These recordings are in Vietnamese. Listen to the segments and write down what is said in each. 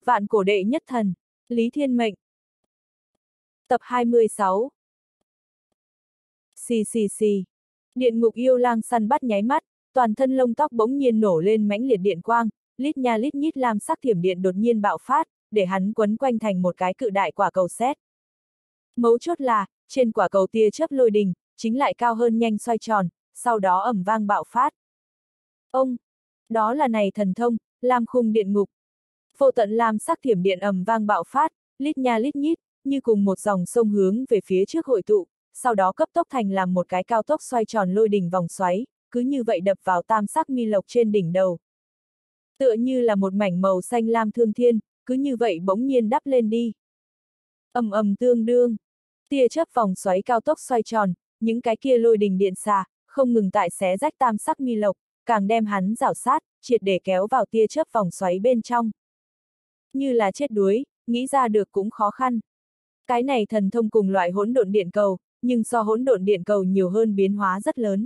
Vạn cổ đệ nhất thần, Lý Thiên Mệnh. Tập 26. Xì xì xì. Điện ngục yêu lang săn bắt nháy mắt, toàn thân lông tóc bỗng nhiên nổ lên mãnh liệt điện quang, lít nha lít nhít lam sắc thiểm điện đột nhiên bạo phát, để hắn quấn quanh thành một cái cự đại quả cầu sét. Mấu chốt là, trên quả cầu tia chớp lôi đình, chính lại cao hơn nhanh xoay tròn, sau đó ầm vang bạo phát. Ông! Đó là này thần thông, Lam Khung Điện Ngục. Vô tận lam sắc thiểm điện ầm vang bạo phát, lít nha lít nhít, như cùng một dòng sông hướng về phía trước hội tụ, sau đó cấp tốc thành làm một cái cao tốc xoay tròn lôi đình vòng xoáy, cứ như vậy đập vào tam sắc mi lộc trên đỉnh đầu. Tựa như là một mảnh màu xanh lam thương thiên, cứ như vậy bỗng nhiên đắp lên đi. Ầm ầm tương đương, tia chớp vòng xoáy cao tốc xoay tròn, những cái kia lôi đình điện xà, không ngừng tại xé rách tam sắc mi lộc, càng đem hắn rảo sát, triệt để kéo vào tia chớp vòng xoáy bên trong. Như là chết đuối, nghĩ ra được cũng khó khăn. Cái này thần thông cùng loại hỗn độn điện cầu, nhưng so hỗn độn điện cầu nhiều hơn biến hóa rất lớn.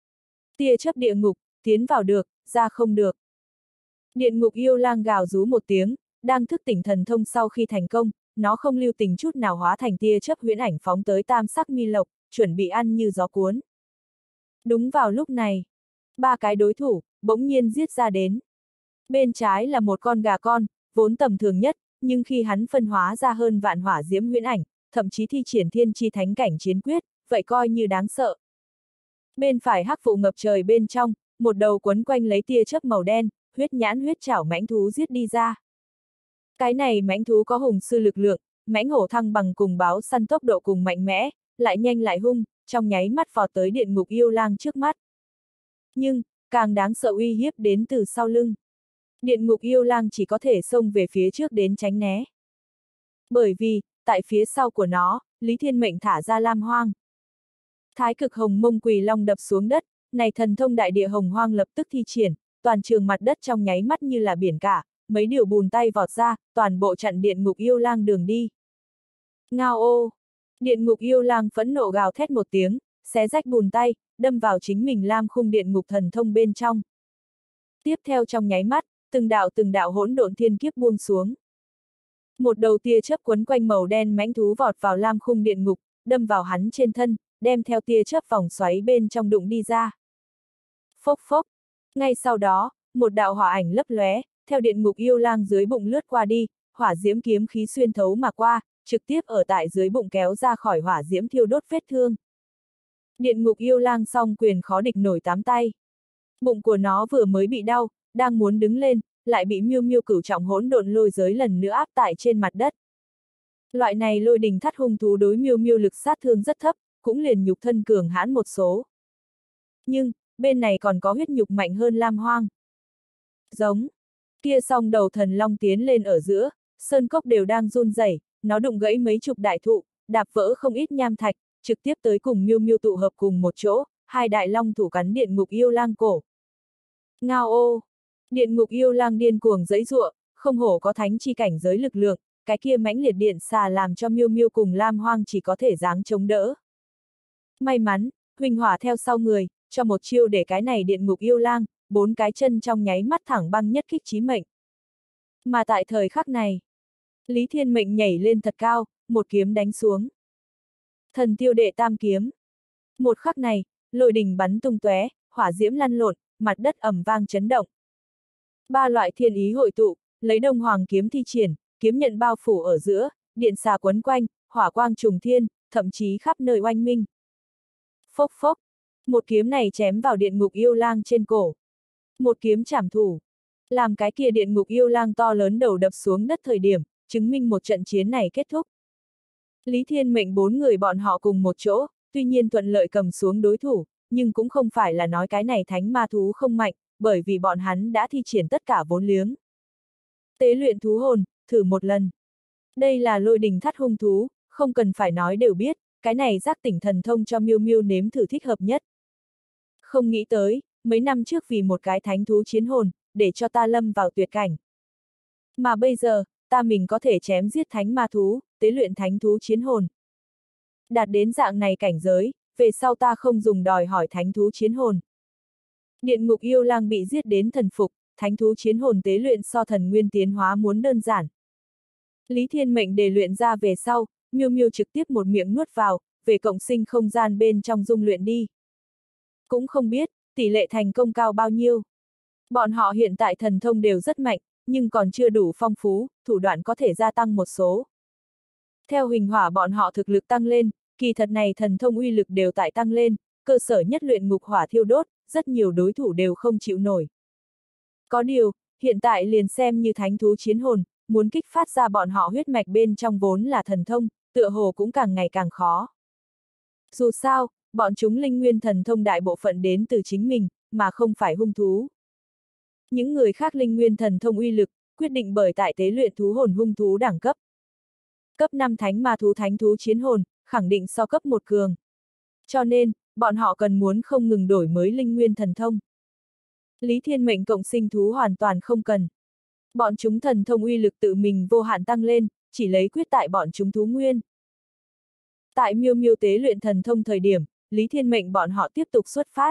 Tia chớp địa ngục, tiến vào được, ra không được. Điện ngục yêu lang gào rú một tiếng, đang thức tỉnh thần thông sau khi thành công, nó không lưu tình chút nào hóa thành tia chớp huyễn ảnh phóng tới tam sắc mi lộc, chuẩn bị ăn như gió cuốn. Đúng vào lúc này, ba cái đối thủ, bỗng nhiên giết ra đến. Bên trái là một con gà con, vốn tầm thường nhất, nhưng khi hắn phân hóa ra hơn vạn hỏa diễm huyễn ảnh, thậm chí thi triển thiên chi thánh cảnh chiến quyết, vậy coi như đáng sợ. Bên phải hắc vụ ngập trời bên trong, một đầu quấn quanh lấy tia chớp màu đen, huyết nhãn huyết chảo mãnh thú giết đi ra. Cái này mãnh thú có hùng sư lực lượng, mãnh hổ thăng bằng cùng báo săn tốc độ cùng mạnh mẽ, lại nhanh lại hung, trong nháy mắt vọt tới điện ngục yêu lang trước mắt. Nhưng, càng đáng sợ uy hiếp đến từ sau lưng. Điện ngục yêu lang chỉ có thể xông về phía trước đến tránh né. Bởi vì, tại phía sau của nó, Lý Thiên Mệnh thả ra lam hoang. Thái cực hồng mông quỳ long đập xuống đất, này thần thông đại địa hồng hoang lập tức thi triển, toàn trường mặt đất trong nháy mắt như là biển cả, mấy điều bùn tay vọt ra, toàn bộ chặn điện ngục yêu lang đường đi. Ngao ô! Điện ngục yêu lang phẫn nộ gào thét một tiếng, xé rách bùn tay, đâm vào chính mình lam khung điện ngục thần thông bên trong. Tiếp theo trong nháy mắt, từng đạo hỗn độn thiên kiếp buông xuống. Một đầu tia chớp quấn quanh màu đen mãnh thú vọt vào lam khung điện ngục, đâm vào hắn trên thân, đem theo tia chớp vòng xoáy bên trong đụng đi ra. Phốc phốc. Ngay sau đó, một đạo hỏa ảnh lấp lóe, theo điện ngục yêu lang dưới bụng lướt qua đi, hỏa diễm kiếm khí xuyên thấu mà qua, trực tiếp ở tại dưới bụng kéo ra khỏi hỏa diễm thiêu đốt vết thương. Điện ngục yêu lang song quyền khó địch nổi tám tay. Bụng của nó vừa mới bị đau, đang muốn đứng lên, lại bị miêu miêu cửu trọng hỗn độn lôi giới lần nữa áp tại trên mặt đất. Loại này lôi đình thắt hung thú đối miêu miêu lực sát thương rất thấp, cũng liền nhục thân cường hãn một số. Nhưng, bên này còn có huyết nhục mạnh hơn lam hoang. Giống. Kia song đầu thần long tiến lên ở giữa, sơn cốc đều đang run rẩy, nó đụng gãy mấy chục đại thụ, đạp vỡ không ít nham thạch, trực tiếp tới cùng miêu miêu tụ hợp cùng một chỗ, hai đại long thủ cắn điện ngục yêu lang cổ. Ngao ô! Điện ngục yêu lang điên cuồng giãy giụa, không hổ có thánh chi cảnh giới lực lượng, cái kia mãnh liệt điện xà làm cho miêu miêu cùng lam hoang chỉ có thể giáng chống đỡ. May mắn, huỳnh hỏa theo sau người, cho một chiêu để cái này điện ngục yêu lang, bốn cái chân trong nháy mắt thẳng băng nhất kích chí mệnh. Mà tại thời khắc này, Lý Thiên Mệnh nhảy lên thật cao, một kiếm đánh xuống. Thần tiêu đệ tam kiếm. Một khắc này, lôi đình bắn tung tóe, hỏa diễm lăn lộn, mặt đất ầm vang chấn động. Ba loại thiên ý hội tụ, lấy đông hoàng kiếm thi triển, kiếm nhận bao phủ ở giữa, điện xà quấn quanh, hỏa quang trùng thiên, thậm chí khắp nơi oanh minh. Phốc phốc, một kiếm này chém vào điện ngục yêu lang trên cổ. Một kiếm trảm thủ, làm cái kia điện ngục yêu lang to lớn đầu đập xuống đất thời điểm, chứng minh một trận chiến này kết thúc. Lý Thiên Mệnh bốn người bọn họ cùng một chỗ, tuy nhiên thuận lợi cầm xuống đối thủ, nhưng cũng không phải là nói cái này thánh ma thú không mạnh, bởi vì bọn hắn đã thi triển tất cả vốn liếng. Tế luyện thú hồn, thử một lần. Đây là lôi đình thắt hung thú, không cần phải nói đều biết, cái này giác tỉnh thần thông cho miêu miêu nếm thử thích hợp nhất. Không nghĩ tới, mấy năm trước vì một cái thánh thú chiến hồn, để cho ta lâm vào tuyệt cảnh. Mà bây giờ, ta mình có thể chém giết thánh ma thú, tế luyện thánh thú chiến hồn. Đạt đến dạng này cảnh giới, về sau ta không dùng đòi hỏi thánh thú chiến hồn. Điện ngục yêu lang bị giết đến thần phục, thánh thú chiến hồn tế luyện so thần nguyên tiến hóa muốn đơn giản, Lý Thiên Mệnh để luyện ra về sau, Miêu Miêu trực tiếp một miệng nuốt vào, về cộng sinh không gian bên trong dung luyện đi. Cũng không biết, tỷ lệ thành công cao bao nhiêu. Bọn họ hiện tại thần thông đều rất mạnh, nhưng còn chưa đủ phong phú, thủ đoạn có thể gia tăng một số. Theo Huỳnh Hỏa bọn họ thực lực tăng lên, kỳ thật này thần thông uy lực đều tại tăng lên, cơ sở nhất luyện ngục hỏa thiêu đốt, rất nhiều đối thủ đều không chịu nổi. Có điều, hiện tại liền xem như thánh thú chiến hồn, muốn kích phát ra bọn họ huyết mạch bên trong vốn là thần thông, tựa hồ cũng càng ngày càng khó. Dù sao, bọn chúng linh nguyên thần thông đại bộ phận đến từ chính mình, mà không phải hung thú. Những người khác linh nguyên thần thông uy lực, quyết định bởi tại tế luyện thú hồn hung thú đẳng cấp. Cấp 5 thánh thú chiến hồn, khẳng định so cấp 1 cường. Cho nên, bọn họ cần muốn không ngừng đổi mới linh nguyên thần thông. Lý Thiên Mệnh cộng sinh thú hoàn toàn không cần. Bọn chúng thần thông uy lực tự mình vô hạn tăng lên, chỉ lấy quyết tại bọn chúng thú nguyên. Tại Miêu Miêu tế luyện thần thông thời điểm, Lý Thiên Mệnh bọn họ tiếp tục xuất phát.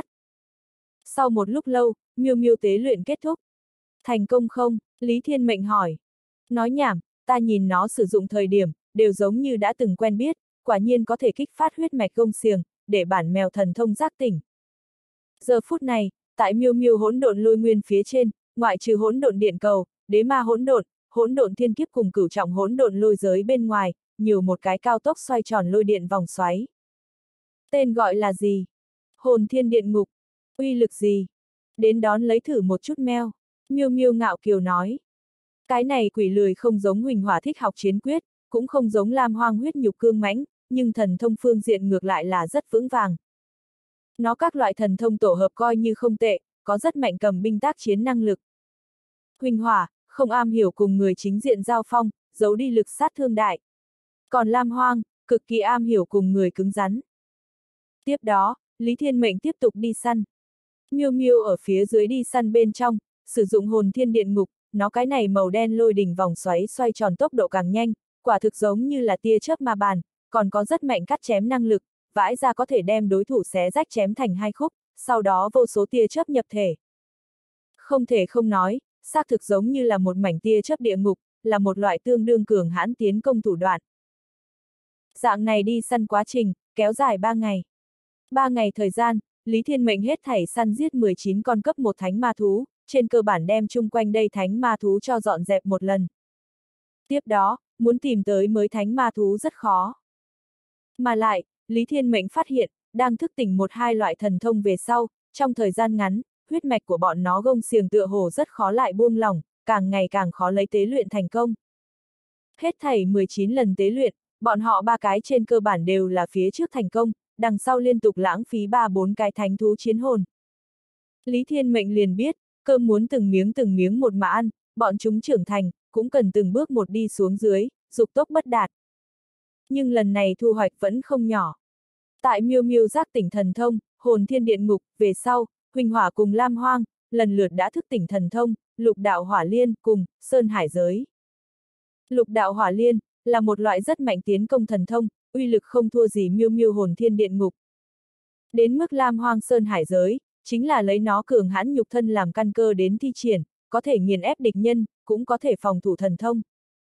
Sau một lúc lâu, Miêu Miêu tế luyện kết thúc. Thành công không? Lý Thiên Mệnh hỏi. Nói nhảm, ta nhìn nó sử dụng thời điểm, đều giống như đã từng quen biết, quả nhiên có thể kích phát huyết mạch gông xiềng, để bản mèo thần thông giác tỉnh. Giờ phút này, tại Miêu Miêu hỗn độn lôi nguyên phía trên, ngoại trừ hỗn độn điện cầu, đế ma hỗn độn thiên kiếp cùng cửu trọng hỗn độn lôi giới bên ngoài, nhiều một cái cao tốc xoay tròn lôi điện vòng xoáy. Tên gọi là gì? Hồn thiên điện ngục. Uy lực gì? Đến đón lấy thử một chút meo. Miêu Miêu ngạo kiều nói. Cái này quỷ lười không giống Huỳnh Hỏa thích học chiến quyết, cũng không giống Lam Hoang huyết nhục cương mãnh, nhưng thần thông phương diện ngược lại là rất vững vàng. Nó các loại thần thông tổ hợp coi như không tệ, có rất mạnh cầm binh tác chiến năng lực. Huỳnh Hỏa, không am hiểu cùng người chính diện giao phong, giấu đi lực sát thương đại. Còn Lam Hoang, cực kỳ am hiểu cùng người cứng rắn. Tiếp đó, Lý Thiên Mệnh tiếp tục đi săn. Miêu Miêu ở phía dưới đi săn bên trong, sử dụng hồn thiên điện ngục, nó cái này màu đen lôi đỉnh vòng xoáy xoay tròn tốc độ càng nhanh, quả thực giống như là tia chớp ma bàn, còn có rất mạnh cắt chém năng lực, vãi ra có thể đem đối thủ xé rách chém thành hai khúc, sau đó vô số tia chớp nhập thể. Không thể không nói, xác thực giống như là một mảnh tia chớp địa ngục, là một loại tương đương cường hãn tiến công thủ đoạn. Dạng này đi săn quá trình, kéo dài 3 ngày. 3 ngày thời gian, Lý Thiên Mệnh hết thảy săn giết 19 con cấp 1 thánh ma thú, trên cơ bản đem chung quanh đây thánh ma thú cho dọn dẹp một lần. Tiếp đó, muốn tìm tới mới thánh ma thú rất khó. Mà lại, Lý Thiên Mệnh phát hiện, đang thức tỉnh một hai loại thần thông về sau, trong thời gian ngắn, huyết mạch của bọn nó gông xiềng tựa hồ rất khó lại buông lỏng, càng ngày càng khó lấy tế luyện thành công. Hết thảy 19 lần tế luyện, bọn họ 3 cái trên cơ bản đều là phía trước thành công, đằng sau liên tục lãng phí 3-4 cái thánh thú chiến hồn. Lý Thiên Mệnh liền biết, cơm muốn từng miếng một mà ăn, bọn chúng trưởng thành, cũng cần từng bước một đi xuống dưới, dục tốc bất đạt. Nhưng lần này thu hoạch vẫn không nhỏ. Tại Miêu Miêu giác tỉnh thần thông, hồn thiên điện ngục, về sau, Huỳnh Hỏa cùng Lam Hoang, lần lượt đã thức tỉnh thần thông, lục đạo hỏa liên, cùng, sơn hải giới. Lục đạo hỏa liên, là một loại rất mạnh tiến công thần thông, uy lực không thua gì Miêu Miêu hồn thiên điện ngục. Đến mức Lam Hoang sơn hải giới, chính là lấy nó cường hãn nhục thân làm căn cơ đến thi triển, có thể nghiền ép địch nhân, cũng có thể phòng thủ thần thông.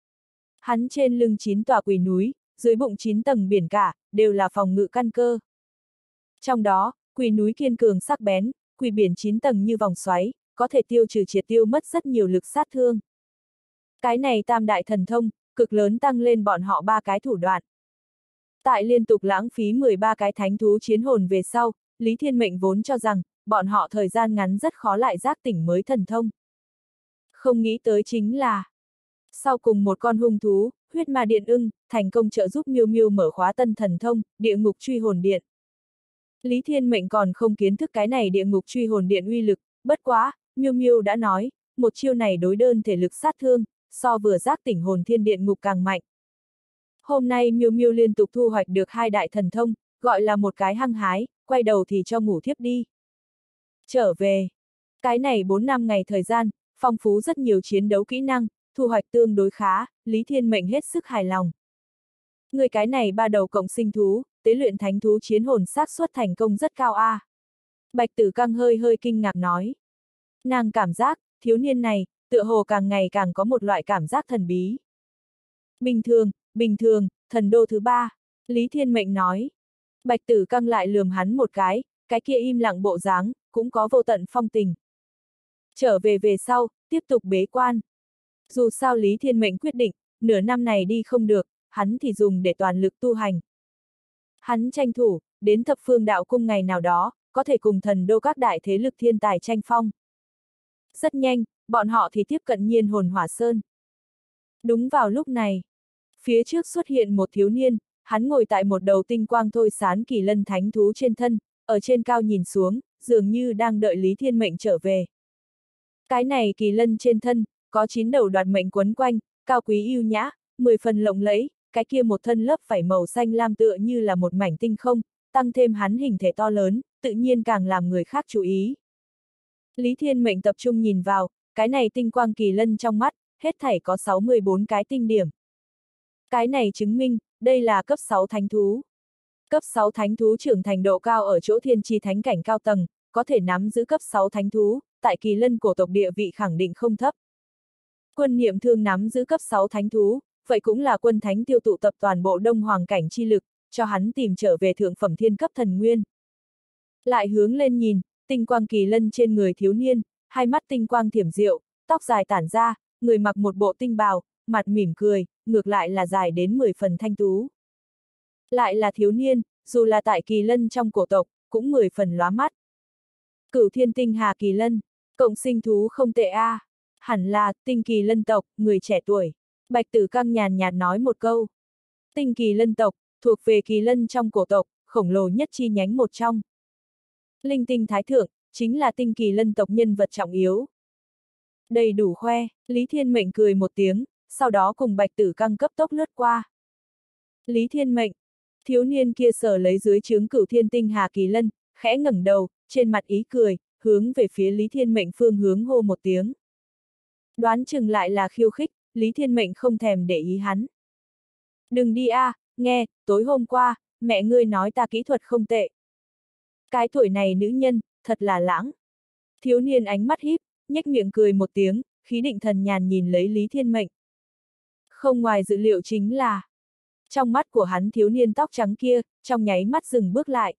Hắn trên lưng 9 tòa quỷ núi, dưới bụng 9 tầng biển cả, đều là phòng ngự căn cơ. Trong đó, quỷ núi kiên cường sắc bén, quỷ biển 9 tầng như vòng xoáy, có thể tiêu trừ triệt tiêu mất rất nhiều lực sát thương. Cái này tam đại thần thông, cực lớn tăng lên bọn họ 3 cái thủ đoạn. Tại liên tục lãng phí 13 cái thánh thú chiến hồn về sau, Lý Thiên Mệnh vốn cho rằng, bọn họ thời gian ngắn rất khó lại giác tỉnh mới thần thông. Không nghĩ tới chính là, sau cùng một con hung thú, huyết ma điện ưng, thành công trợ giúp Miêu Miêu mở khóa tân thần thông, địa ngục truy hồn điện. Lý Thiên Mệnh còn không kiến thức cái này địa ngục truy hồn điện uy lực, bất quá, Miêu Miêu đã nói, một chiêu này đối đơn thể lực sát thương, so vừa giác tỉnh hồn thiên điện ngục càng mạnh. Hôm nay Miêu Miêu liên tục thu hoạch được 2 đại thần thông, gọi là một cái hăng hái, quay đầu thì cho ngủ thiếp đi. Trở về. Cái này 4-5 ngày thời gian, phong phú rất nhiều chiến đấu kỹ năng, thu hoạch tương đối khá, Lý Thiên Mệnh hết sức hài lòng. Người cái này 3 đầu cộng sinh thú, tế luyện thánh thú chiến hồn xác suất thành công rất cao a. Bạch Tử Căng hơi kinh ngạc nói. Nàng cảm giác, thiếu niên này, tựa hồ càng ngày càng có một loại cảm giác thần bí. Bình thường, thần đô thứ ba, Lý Thiên Mệnh nói. Bạch Tử Căng lại lườm hắn một cái kia im lặng bộ dáng, cũng có vô tận phong tình. Trở về sau, tiếp tục bế quan. Dù sao Lý Thiên Mệnh quyết định, nửa năm này đi không được, hắn thì dùng để toàn lực tu hành. Hắn tranh thủ, đến Thập Phương Đạo Cung ngày nào đó, có thể cùng thần đô các đại thế lực thiên tài tranh phong. Rất nhanh, bọn họ thì tiếp cận Nhiên Hồn Hỏa Sơn. Đúng vào lúc này, phía trước xuất hiện một thiếu niên, hắn ngồi tại một đầu tinh quang thôi sán kỳ lân thánh thú trên thân, ở trên cao nhìn xuống, dường như đang đợi Lý Thiên Mệnh trở về. Cái này kỳ lân trên thân, có 9 đầu đoạt mệnh quấn quanh, cao quý yêu nhã, 10 phần lộng lẫy, cái kia một thân lớp vảy màu xanh lam tựa như là một mảnh tinh không, tăng thêm hắn hình thể to lớn, tự nhiên càng làm người khác chú ý. Lý Thiên Mệnh tập trung nhìn vào, cái này tinh quang kỳ lân trong mắt, hết thảy có 64 cái tinh điểm. Cái này chứng minh, đây là cấp 6 thánh thú. Cấp 6 thánh thú trưởng thành độ cao ở chỗ thiên chi thánh cảnh cao tầng, có thể nắm giữ cấp 6 thánh thú, tại kỳ lân cổ tộc địa vị khẳng định không thấp. Quân Niệm Thương nắm giữ cấp 6 thánh thú, vậy cũng là quân thánh tiêu tụ tập toàn bộ đông hoàng cảnh chi lực, cho hắn tìm trở về thượng phẩm thiên cấp thần nguyên. Lại hướng lên nhìn, tinh quang kỳ lân trên người thiếu niên, hai mắt tinh quang thiểm diệu, tóc dài tản ra, người mặc một bộ tinh bào, mặt mỉm cười, ngược lại là dài đến 10 phần thanh tú. Lại là thiếu niên, dù là tại kỳ lân trong cổ tộc, cũng 10 phần lóa mắt. Cửu thiên tinh hà kỳ lân, cộng sinh thú không tệ a, hẳn là tinh kỳ lân tộc, người trẻ tuổi. Bạch Tử Căng nhàn nhạt nói một câu. Tinh kỳ lân tộc, thuộc về kỳ lân trong cổ tộc, khổng lồ nhất chi nhánh một trong. Linh tinh thái thượng, chính là tinh kỳ lân tộc nhân vật trọng yếu. Đầy đủ khoe, Lý Thiên Mệnh cười một tiếng, sau đó cùng Bạch Tử Căng cấp tốc lướt qua. Lý Thiên Mệnh, thiếu niên kia sờ lấy dưới trướng cửu thiên tinh hà kỳ lân, khẽ ngẩng đầu, trên mặt ý cười, hướng về phía Lý Thiên Mệnh phương hướng hô một tiếng. Đoán chừng lại là khiêu khích, Lý Thiên Mệnh không thèm để ý hắn. Đừng đi a, nghe, tối hôm qua, mẹ ngươi nói ta kỹ thuật không tệ. Cái tuổi này nữ nhân, thật là lãng. Thiếu niên ánh mắt híp, nhếch miệng cười một tiếng, khí định thần nhàn nhìn lấy Lý Thiên Mệnh. Không ngoài dự liệu chính là, trong mắt của hắn thiếu niên tóc trắng kia, trong nháy mắt dừng bước lại.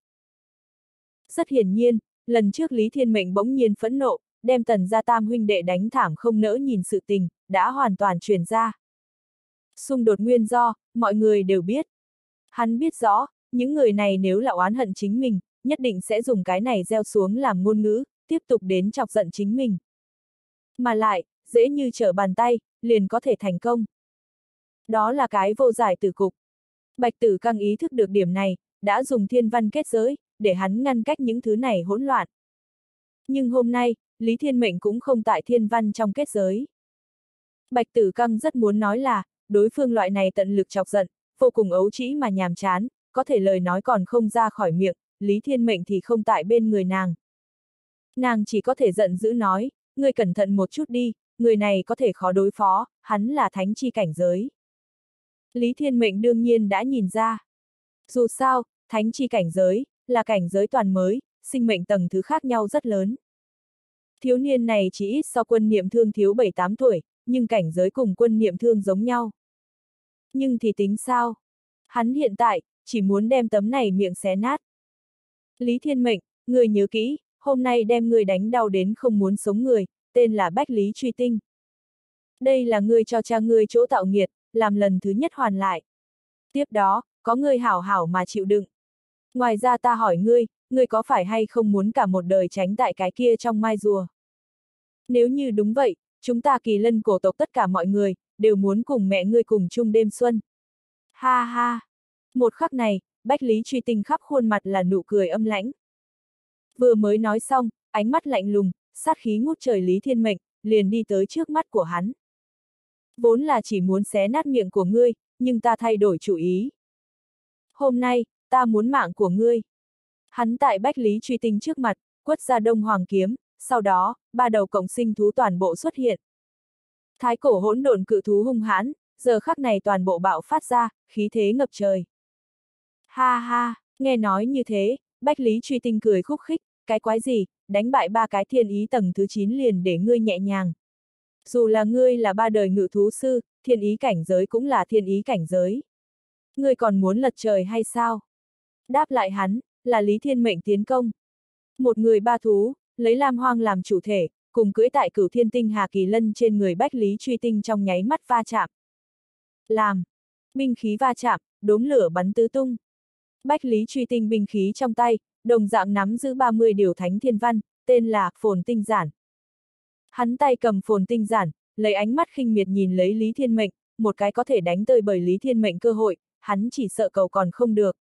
Rất hiển nhiên, lần trước Lý Thiên Mệnh bỗng nhiên phẫn nộ, đem Tần gia tam huynh đệ đánh thảm không nỡ nhìn sự tình, đã hoàn toàn truyền ra. Xung đột nguyên do, mọi người đều biết. Hắn biết rõ, những người này nếu là oán hận chính mình, nhất định sẽ dùng cái này gieo xuống làm ngôn ngữ, tiếp tục đến chọc giận chính mình. Mà lại, dễ như trở bàn tay, liền có thể thành công. Đó là cái vô giải tử cục. Bạch Tử Căng ý thức được điểm này, đã dùng thiên văn kết giới, để hắn ngăn cách những thứ này hỗn loạn. Nhưng hôm nay, Lý Thiên Mệnh cũng không tại thiên văn trong kết giới. Bạch Tử Căng rất muốn nói là, đối phương loại này tận lực chọc giận, vô cùng ấu trĩ mà nhàm chán, có thể lời nói còn không ra khỏi miệng, Lý Thiên Mệnh thì không tại bên người nàng. Nàng chỉ có thể giận dữ nói, ngươi cẩn thận một chút đi, người này có thể khó đối phó, hắn là thánh chi cảnh giới. Lý Thiên Mệnh đương nhiên đã nhìn ra. Dù sao, thánh chi cảnh giới, là cảnh giới toàn mới, sinh mệnh tầng thứ khác nhau rất lớn. Thiếu niên này chỉ ít so Quân Niệm Thương thiếu 7-8 tuổi, nhưng cảnh giới cùng Quân Niệm Thương giống nhau. Nhưng thì tính sao? Hắn hiện tại, chỉ muốn đem tấm này miệng xé nát. Lý Thiên Mệnh, người nhớ kỹ, hôm nay đem người đánh đau đến không muốn sống người, tên là Bách Lý Truy Tinh. Đây là ngươi cho cha ngươi chỗ tạo nghiệt, làm lần thứ nhất hoàn lại. Tiếp đó, có ngươi hảo hảo mà chịu đựng. Ngoài ra ta hỏi ngươi có phải hay không muốn cả một đời tránh tại cái kia trong mai rùa? Nếu như đúng vậy, chúng ta kỳ lân cổ tộc tất cả mọi người, đều muốn cùng mẹ ngươi cùng chung đêm xuân. Ha ha! Một khắc này, Bách Lý Truy Tinh khắp khuôn mặt là nụ cười âm lãnh. Vừa mới nói xong, ánh mắt lạnh lùng, sát khí ngút trời Lý Thiên Mệnh, liền đi tới trước mắt của hắn. Vốn là chỉ muốn xé nát miệng của ngươi, nhưng ta thay đổi chủ ý. Hôm nay, ta muốn mạng của ngươi. Hắn tại Bách Lý Truy Tinh trước mặt, quất ra Đông Hoàng kiếm, sau đó, 3 đầu cộng sinh thú toàn bộ xuất hiện. Thái cổ hỗn độn cự thú hung hãn, giờ khắc này toàn bộ bạo phát ra, khí thế ngập trời. Ha ha, nghe nói như thế, Bách Lý Truy Tinh cười khúc khích, cái quái gì, đánh bại 3 cái thiên ý tầng thứ 9 liền để ngươi nhẹ nhàng. Dù là ngươi là 3 đời ngự thú sư, thiên ý cảnh giới cũng là thiên ý cảnh giới. Ngươi còn muốn lật trời hay sao? Đáp lại hắn, là Lý Thiên Mệnh tiến công. Một người ba thú, lấy Lam Hoang làm chủ thể, cùng cưỡi tại Cửu Thiên Tinh Hà Kỳ Lân trên người Bách Lý Truy Tinh trong nháy mắt va chạm. Làm, binh khí va chạm, đốm lửa bắn tứ tung. Bách Lý Truy Tinh binh khí trong tay, đồng dạng nắm giữ 30 điều thánh thiên văn, tên là Phồn Tinh Giản. Hắn tay cầm Phồn Tinh Giản, lấy ánh mắt khinh miệt nhìn lấy Lý Thiên Mệnh, một cái có thể đánh tơi bởi Lý Thiên Mệnh cơ hội, hắn chỉ sợ cầu còn không được.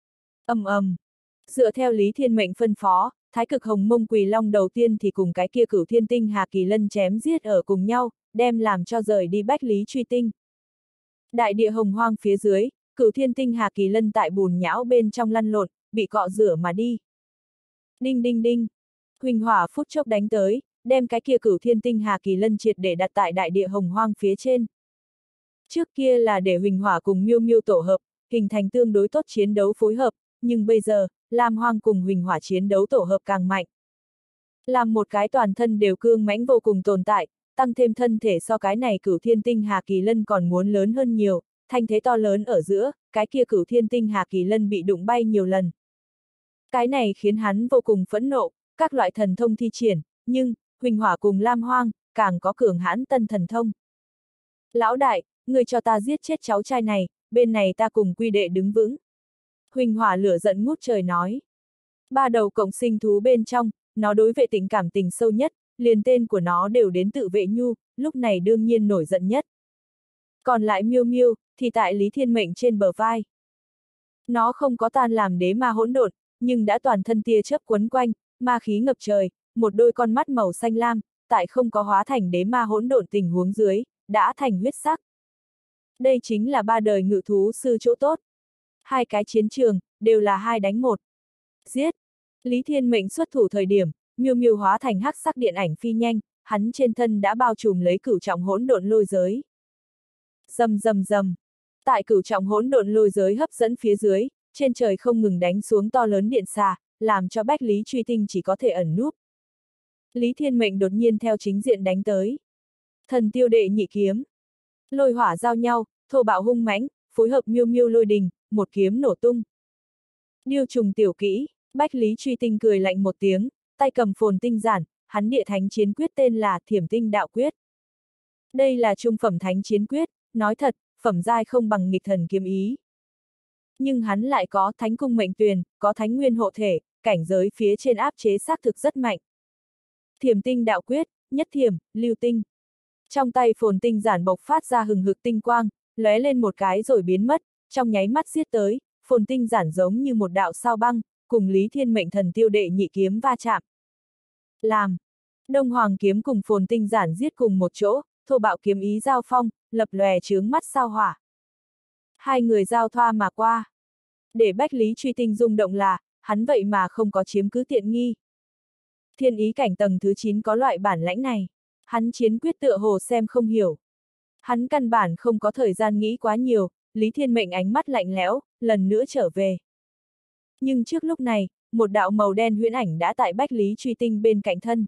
Dựa theo Lý Thiên Mệnh phân phó, Thái Cực Hồng Mông Quỳ Long đầu tiên thì cùng cái kia Cửu Thiên Tinh Hà Kỳ Lân chém giết ở cùng nhau, đem làm cho rời đi Bách Lý Truy Tinh. Đại địa hồng hoang phía dưới, Cửu Thiên Tinh Hà Kỳ Lân tại bùn nhão bên trong lăn lộn, bị cọ rửa mà đi. Đinh đinh đinh, huỳnh hỏa phút chốc đánh tới, đem cái kia Cửu Thiên Tinh Hà Kỳ Lân triệt để đặt tại đại địa hồng hoang phía trên. Trước kia là để huỳnh hỏa cùng miêu miêu tổ hợp, hình thành tương đối tốt chiến đấu phối hợp, nhưng bây giờ, Lam Hoang cùng huỳnh hỏa chiến đấu tổ hợp càng mạnh. Làm một cái toàn thân đều cương mãnh vô cùng tồn tại, tăng thêm thân thể so cái này Cửu Thiên Tinh Hà Kỳ Lân còn muốn lớn hơn nhiều, thanh thế to lớn ở giữa, cái kia Cửu Thiên Tinh Hà Kỳ Lân bị đụng bay nhiều lần. Cái này khiến hắn vô cùng phẫn nộ, các loại thần thông thi triển, nhưng, huỳnh hỏa cùng Lam Hoang, càng có cường hãn tân thần thông. Lão đại, người cho ta giết chết cháu trai này, bên này ta cùng quy đệ đứng vững. Huỳnh hỏa lửa giận ngút trời nói. Ba đầu cộng sinh thú bên trong, nó đối vệ tình cảm tình sâu nhất, liền tên của nó đều đến tự vệ nhu, lúc này đương nhiên nổi giận nhất. Còn lại miêu miêu, thì tại Lý Thiên Mệnh trên bờ vai. Nó không có tan làm đế ma hỗn độn, nhưng đã toàn thân tia chớp quấn quanh, ma khí ngập trời, một đôi con mắt màu xanh lam, tại không có hóa thành đế ma hỗn độn tình huống dưới, đã thành huyết sắc. Đây chính là ba đời ngự thú sư chỗ tốt. Hai cái chiến trường, đều là 2 đánh 1. Giết! Lý Thiên Mệnh xuất thủ thời điểm, miêu miêu hóa thành hắc sắc điện ảnh phi nhanh, hắn trên thân đã bao trùm lấy cửu trọng hỗn độn lôi giới. Rầm rầm rầm. Tại cửu trọng hỗn độn lôi giới hấp dẫn phía dưới, trên trời không ngừng đánh xuống to lớn điện xà, làm cho Bách Lý Truy Tinh chỉ có thể ẩn núp. Lý Thiên Mệnh đột nhiên theo chính diện đánh tới. Thần tiêu đệ nhị kiếm. Lôi hỏa giao nhau, thô bạo hung mãnh, phối hợp miêu miêu lôi đình, một kiếm nổ tung. Điêu trùng tiểu kỹ, Bách Lý Truy Tinh cười lạnh một tiếng, tay cầm Phồn Tinh Giản, hắn địa thánh chiến quyết tên là Thiểm Tinh Đạo Quyết. Đây là trung phẩm thánh chiến quyết, nói thật, phẩm giai không bằng nghịch thần kiếm ý. Nhưng hắn lại có thánh cung mệnh tuyền, có thánh nguyên hộ thể, cảnh giới phía trên áp chế xác thực rất mạnh. Thiểm Tinh Đạo Quyết, nhất thiểm, lưu tinh. Trong tay Phồn Tinh Giản bộc phát ra hừng hực tinh quang, lóe lên một cái rồi biến mất, trong nháy mắt giết tới, Phồn Tinh Giản giống như một đạo sao băng, cùng Lý Thiên Mệnh thần tiêu đệ nhị kiếm va chạm. Làm. Đông Hoàng kiếm cùng Phồn Tinh Giản giết cùng một chỗ, thô bạo kiếm ý giao phong, lập lòe chướng mắt sao hỏa. Hai người giao thoa mà qua. Để Bách Lý Truy Tinh rung động là, hắn vậy mà không có chiếm cứ tiện nghi. Thiên ý cảnh tầng thứ 9 có loại bản lãnh này. Hắn chiến quyết tựa hồ xem không hiểu. Hắn căn bản không có thời gian nghĩ quá nhiều, Lý Thiên Mệnh ánh mắt lạnh lẽo, lần nữa trở về. Nhưng trước lúc này, một đạo màu đen huyễn ảnh đã tại Bách Lý Truy Tinh bên cạnh thân.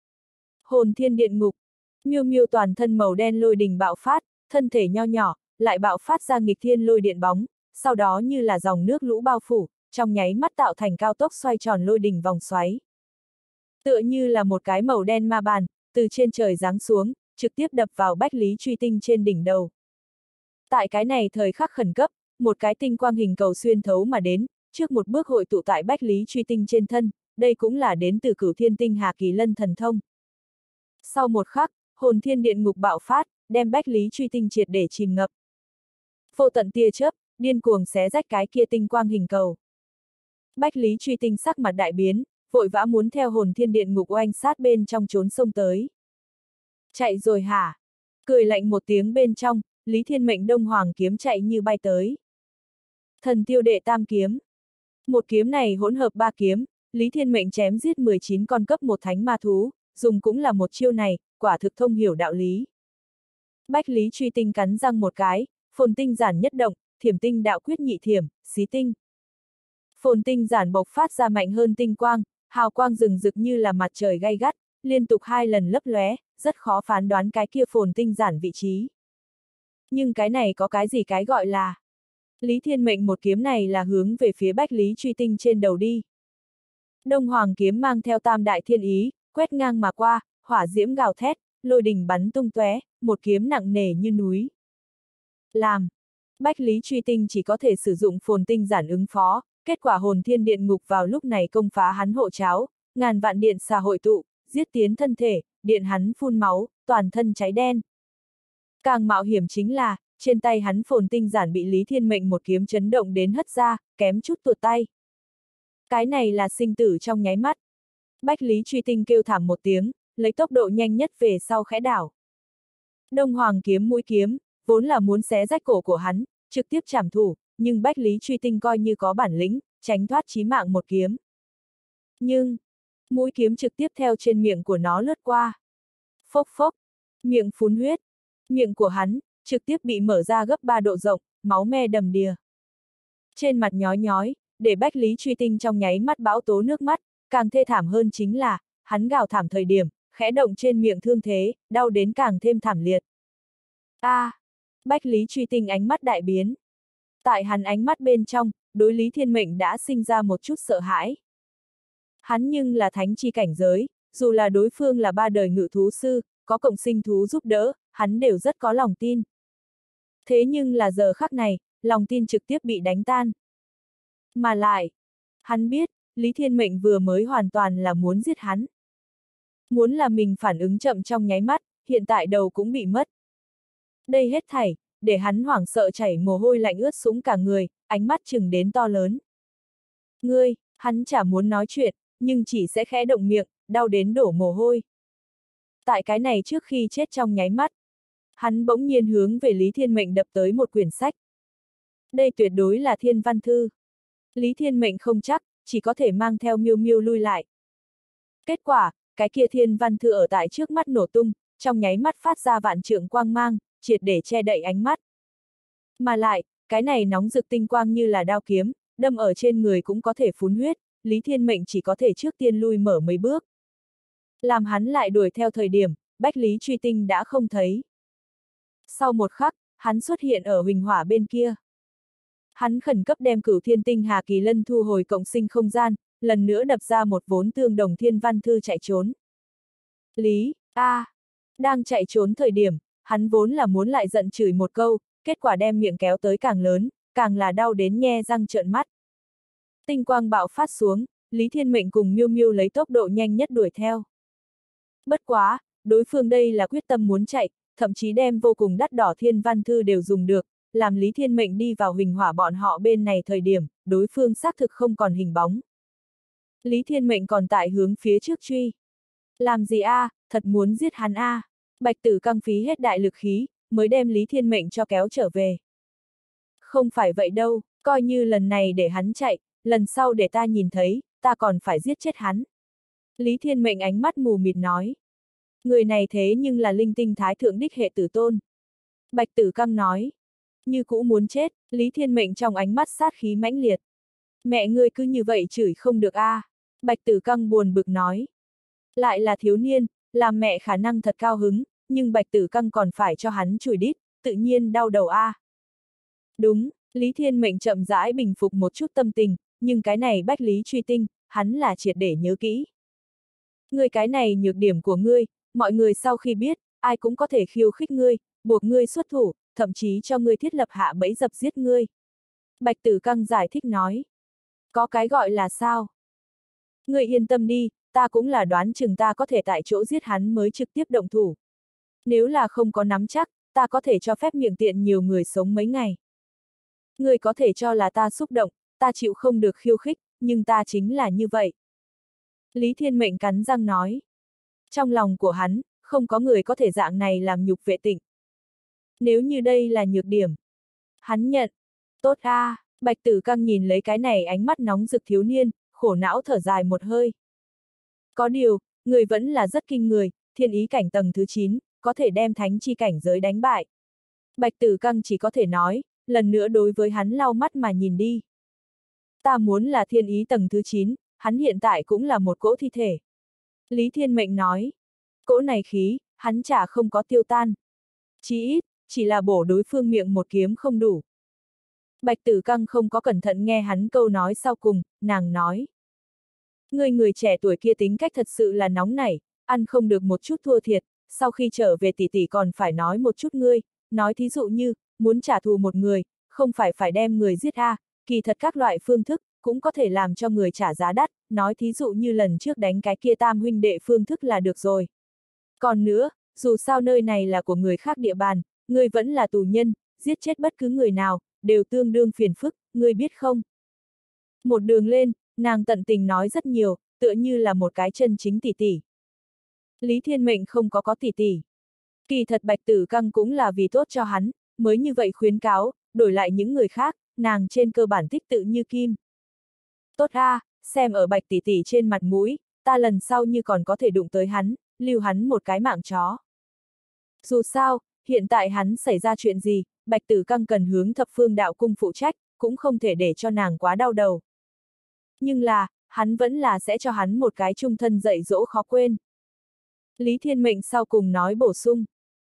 Hồn thiên điện ngục, miêu miêu toàn thân màu đen lôi đình bạo phát, thân thể nho nhỏ, lại bạo phát ra nghịch thiên lôi điện bóng, sau đó như là dòng nước lũ bao phủ, trong nháy mắt tạo thành cao tốc xoay tròn lôi đình vòng xoáy. Tựa như là một cái màu đen ma bàn, từ trên trời giáng xuống, trực tiếp đập vào Bách Lý Truy Tinh trên đỉnh đầu. Tại cái này thời khắc khẩn cấp, một cái tinh quang hình cầu xuyên thấu mà đến, trước một bước hội tụ tại Bách Lý Truy Tinh trên thân, đây cũng là đến từ Cửu Thiên Tinh Hà Kỳ Lân thần thông. Sau một khắc, hồn thiên điện ngục bạo phát, đem Bách Lý Truy Tinh triệt để chìm ngập. Vô tận tia chớp, điên cuồng xé rách cái kia tinh quang hình cầu. Bách Lý Truy Tinh sắc mặt đại biến, vội vã muốn theo hồn thiên điện ngục oanh sát bên trong trốn sông tới. Chạy rồi hả? Cười lạnh một tiếng bên trong, Lý Thiên Mệnh Đông Hoàng kiếm chạy như bay tới. Thần tiêu đệ tam kiếm. Một kiếm này hỗn hợp 3 kiếm, Lý Thiên Mệnh chém giết 19 con cấp 1 thánh ma thú, dùng cũng là một chiêu này, quả thực thông hiểu đạo lý. Bách Lý Truy Tinh cắn răng một cái, Phồn Tinh Giản nhất động, Thiểm Tinh Đạo Quyết nhị thiểm, xí tinh. Phồn Tinh Giản bộc phát ra mạnh hơn tinh quang, hào quang rừng rực như là mặt trời gay gắt, liên tục 2 lần lấp lóe, rất khó phán đoán cái kia Phồn Tinh Giản vị trí. Nhưng cái này có cái gì cái gọi là... Lý Thiên Mệnh một kiếm này là hướng về phía Bách Lý Truy Tinh trên đầu đi. Đông Hoàng kiếm mang theo tam đại thiên ý, quét ngang mà qua, hỏa diễm gào thét, lôi đình bắn tung tóe, một kiếm nặng nề như núi. Làm. Bách Lý Truy Tinh chỉ có thể sử dụng phồn tinh giản ứng phó, kết quả hồn thiên điện ngục vào lúc này công phá hắn hộ cháo, ngàn vạn điện xà hội tụ, giết tiến thân thể, điện hắn phun máu, toàn thân cháy đen. Càng mạo hiểm chính là, trên tay hắn phồn tinh giản bị Lý Thiên Mệnh một kiếm chấn động đến hất ra, kém chút tuột tay. Cái này là sinh tử trong nháy mắt. Bách Lý Truy Tinh kêu thảm một tiếng, lấy tốc độ nhanh nhất về sau khẽ đảo. Đông Hoàng kiếm mũi kiếm, vốn là muốn xé rách cổ của hắn, trực tiếp trảm thủ, nhưng Bách Lý Truy Tinh coi như có bản lĩnh, tránh thoát chí mạng một kiếm. Nhưng, mũi kiếm trực tiếp theo trên miệng của nó lướt qua. Phốc phốc, miệng phun huyết, miệng của hắn, trực tiếp bị mở ra gấp 3 độ rộng, máu me đầm đìa. Trên mặt nhói nhói, để Bách Lý Truy Tinh trong nháy mắt bão tố nước mắt, càng thê thảm hơn chính là, hắn gào thảm thời điểm, khẽ động trên miệng thương thế, đau đến càng thêm thảm liệt. Bách Lý Truy Tinh ánh mắt đại biến. Tại hắn ánh mắt bên trong, đối Lý Thiên Mệnh đã sinh ra một chút sợ hãi. Hắn nhưng là thánh chi cảnh giới, dù là đối phương là 3 đời ngự thú sư, có cộng sinh thú giúp đỡ, hắn đều rất có lòng tin. Thế nhưng là giờ khắc này, lòng tin trực tiếp bị đánh tan. Mà lại, hắn biết, Lý Thiên Mệnh vừa mới hoàn toàn là muốn giết hắn. Muốn là mình phản ứng chậm trong nháy mắt, hiện tại đầu cũng bị mất. Đây hết thảy, để hắn hoảng sợ chảy mồ hôi lạnh ướt sũng cả người, ánh mắt chừng đến to lớn. Ngươi, hắn chả muốn nói chuyện, nhưng chỉ sẽ khẽ động miệng, đau đến đổ mồ hôi. Tại cái này trước khi chết trong nháy mắt, hắn bỗng nhiên hướng về Lý Thiên Mệnh đập tới một quyển sách. Đây tuyệt đối là Thiên Văn Thư. Lý Thiên Mệnh không chắc, chỉ có thể mang theo Miêu Miêu lui lại. Kết quả, cái kia Thiên Văn Thư ở tại trước mắt nổ tung, trong nháy mắt phát ra vạn trượng quang mang, triệt để che đậy ánh mắt. Mà lại, cái này nóng rực tinh quang như là đao kiếm, đâm ở trên người cũng có thể phun huyết, Lý Thiên Mệnh chỉ có thể trước tiên lui mở mấy bước. Làm hắn lại đuổi theo thời điểm, Bách Lý Truy Tinh đã không thấy. Sau một khắc, hắn xuất hiện ở huỳnh hỏa bên kia. Hắn khẩn cấp đem Cửu Thiên Tinh Hà Kỳ Lân thu hồi cộng sinh không gian, lần nữa đập ra một vốn tương đồng Thiên Văn Thư chạy trốn. Đang chạy trốn thời điểm, hắn vốn là muốn lại giận chửi một câu, kết quả đem miệng kéo tới càng lớn, càng là đau đến nhe răng trợn mắt. Tinh quang bạo phát xuống, Lý Thiên Mệnh cùng Miêu Miêu lấy tốc độ nhanh nhất đuổi theo. Bất quá, đối phương đây là quyết tâm muốn chạy, thậm chí đem vô cùng đắt đỏ Thiên Văn Thư đều dùng được, làm Lý Thiên Mệnh đi vào huỳnh hỏa bọn họ bên này thời điểm, đối phương xác thực không còn hình bóng. Lý Thiên Mệnh còn tại hướng phía trước truy. Làm gì thật muốn giết hắn Bạch Tử Căng phí hết đại lực khí, mới đem Lý Thiên Mệnh cho kéo trở về. Không phải vậy đâu, coi như lần này để hắn chạy, lần sau để ta nhìn thấy, ta còn phải giết chết hắn. Lý Thiên Mệnh ánh mắt mù mịt nói. Người này thế nhưng là linh tinh thái thượng đích hệ tử tôn. Bạch Tử Căng nói. Như cũ muốn chết, Lý Thiên Mệnh trong ánh mắt sát khí mãnh liệt. Mẹ ngươi cứ như vậy chửi không được Bạch Tử Căng buồn bực nói. Lại là thiếu niên, làm mẹ khả năng thật cao hứng, nhưng Bạch Tử Căng còn phải cho hắn chửi đít, tự nhiên đau đầu Đúng, Lý Thiên Mệnh chậm rãi bình phục một chút tâm tình, nhưng cái này Bách Lý Truy Tinh, hắn là triệt để nhớ kỹ. Ngươi cái này nhược điểm của ngươi, mọi người sau khi biết, ai cũng có thể khiêu khích ngươi, buộc ngươi xuất thủ, thậm chí cho ngươi thiết lập hạ bẫy dập giết ngươi. Bạch Tử Căng giải thích nói. Có cái gọi là sao? Ngươi yên tâm đi, ta cũng là đoán chừng ta có thể tại chỗ giết hắn mới trực tiếp động thủ. Nếu là không có nắm chắc, ta có thể cho phép miệng tiện nhiều người sống mấy ngày. Ngươi có thể cho là ta xúc động, ta chịu không được khiêu khích, nhưng ta chính là như vậy. Lý Thiên Mệnh cắn răng nói. Trong lòng của hắn, không có người có thể dạng này làm nhục Vệ Tịnh. Nếu như đây là nhược điểm, hắn nhận. Tốt Bạch Tử Căng nhìn lấy cái này ánh mắt nóng rực thiếu niên, khổ não thở dài một hơi. Có điều, người vẫn là rất kinh người, thiên ý cảnh tầng thứ 9, có thể đem thánh chi cảnh giới đánh bại. Bạch Tử Căng chỉ có thể nói, lần nữa đối với hắn lau mắt mà nhìn đi. Ta muốn là thiên ý tầng thứ 9, hắn hiện tại cũng là một cỗ thi thể. Lý Thiên Mệnh nói, cỗ này khí, hắn chả không có tiêu tan. Chí ít, chỉ là bổ đối phương miệng một kiếm không đủ. Bạch Tử Căng không có cẩn thận nghe hắn câu nói sau cùng, nàng nói. Người trẻ tuổi kia tính cách thật sự là nóng nảy, ăn không được một chút thua thiệt, sau khi trở về tỷ tỷ còn phải nói một chút ngươi, nói thí dụ như, muốn trả thù một người, không phải đem người giết kỳ thật các loại phương thức, cũng có thể làm cho người trả giá đắt, nói thí dụ như lần trước đánh cái kia tam huynh đệ phương thức là được rồi. Còn nữa, dù sao nơi này là của người khác địa bàn, ngươi vẫn là tù nhân, giết chết bất cứ người nào, đều tương đương phiền phức, ngươi biết không? Một đường lên, nàng tận tình nói rất nhiều, tựa như là một cái chân chính tỷ tỷ. Lý Thiên Mệnh không có tỷ tỷ. Kỳ thật Bạch Tử Căng cũng là vì tốt cho hắn, mới như vậy khuyến cáo, đổi lại những người khác, nàng trên cơ bản tích tự như kim. Tốt xem ở Bạch tỷ tỷ trên mặt mũi, ta lần sau như còn có thể đụng tới hắn, lưu hắn một cái mạng chó. Dù sao, hiện tại hắn xảy ra chuyện gì, Bạch Tử Căng cần hướng Thập Phương Đạo Cung phụ trách, cũng không thể để cho nàng quá đau đầu. Nhưng là, hắn vẫn là sẽ cho hắn một cái trung thân dạy dỗ khó quên. Lý Thiên Mệnh sau cùng nói bổ sung.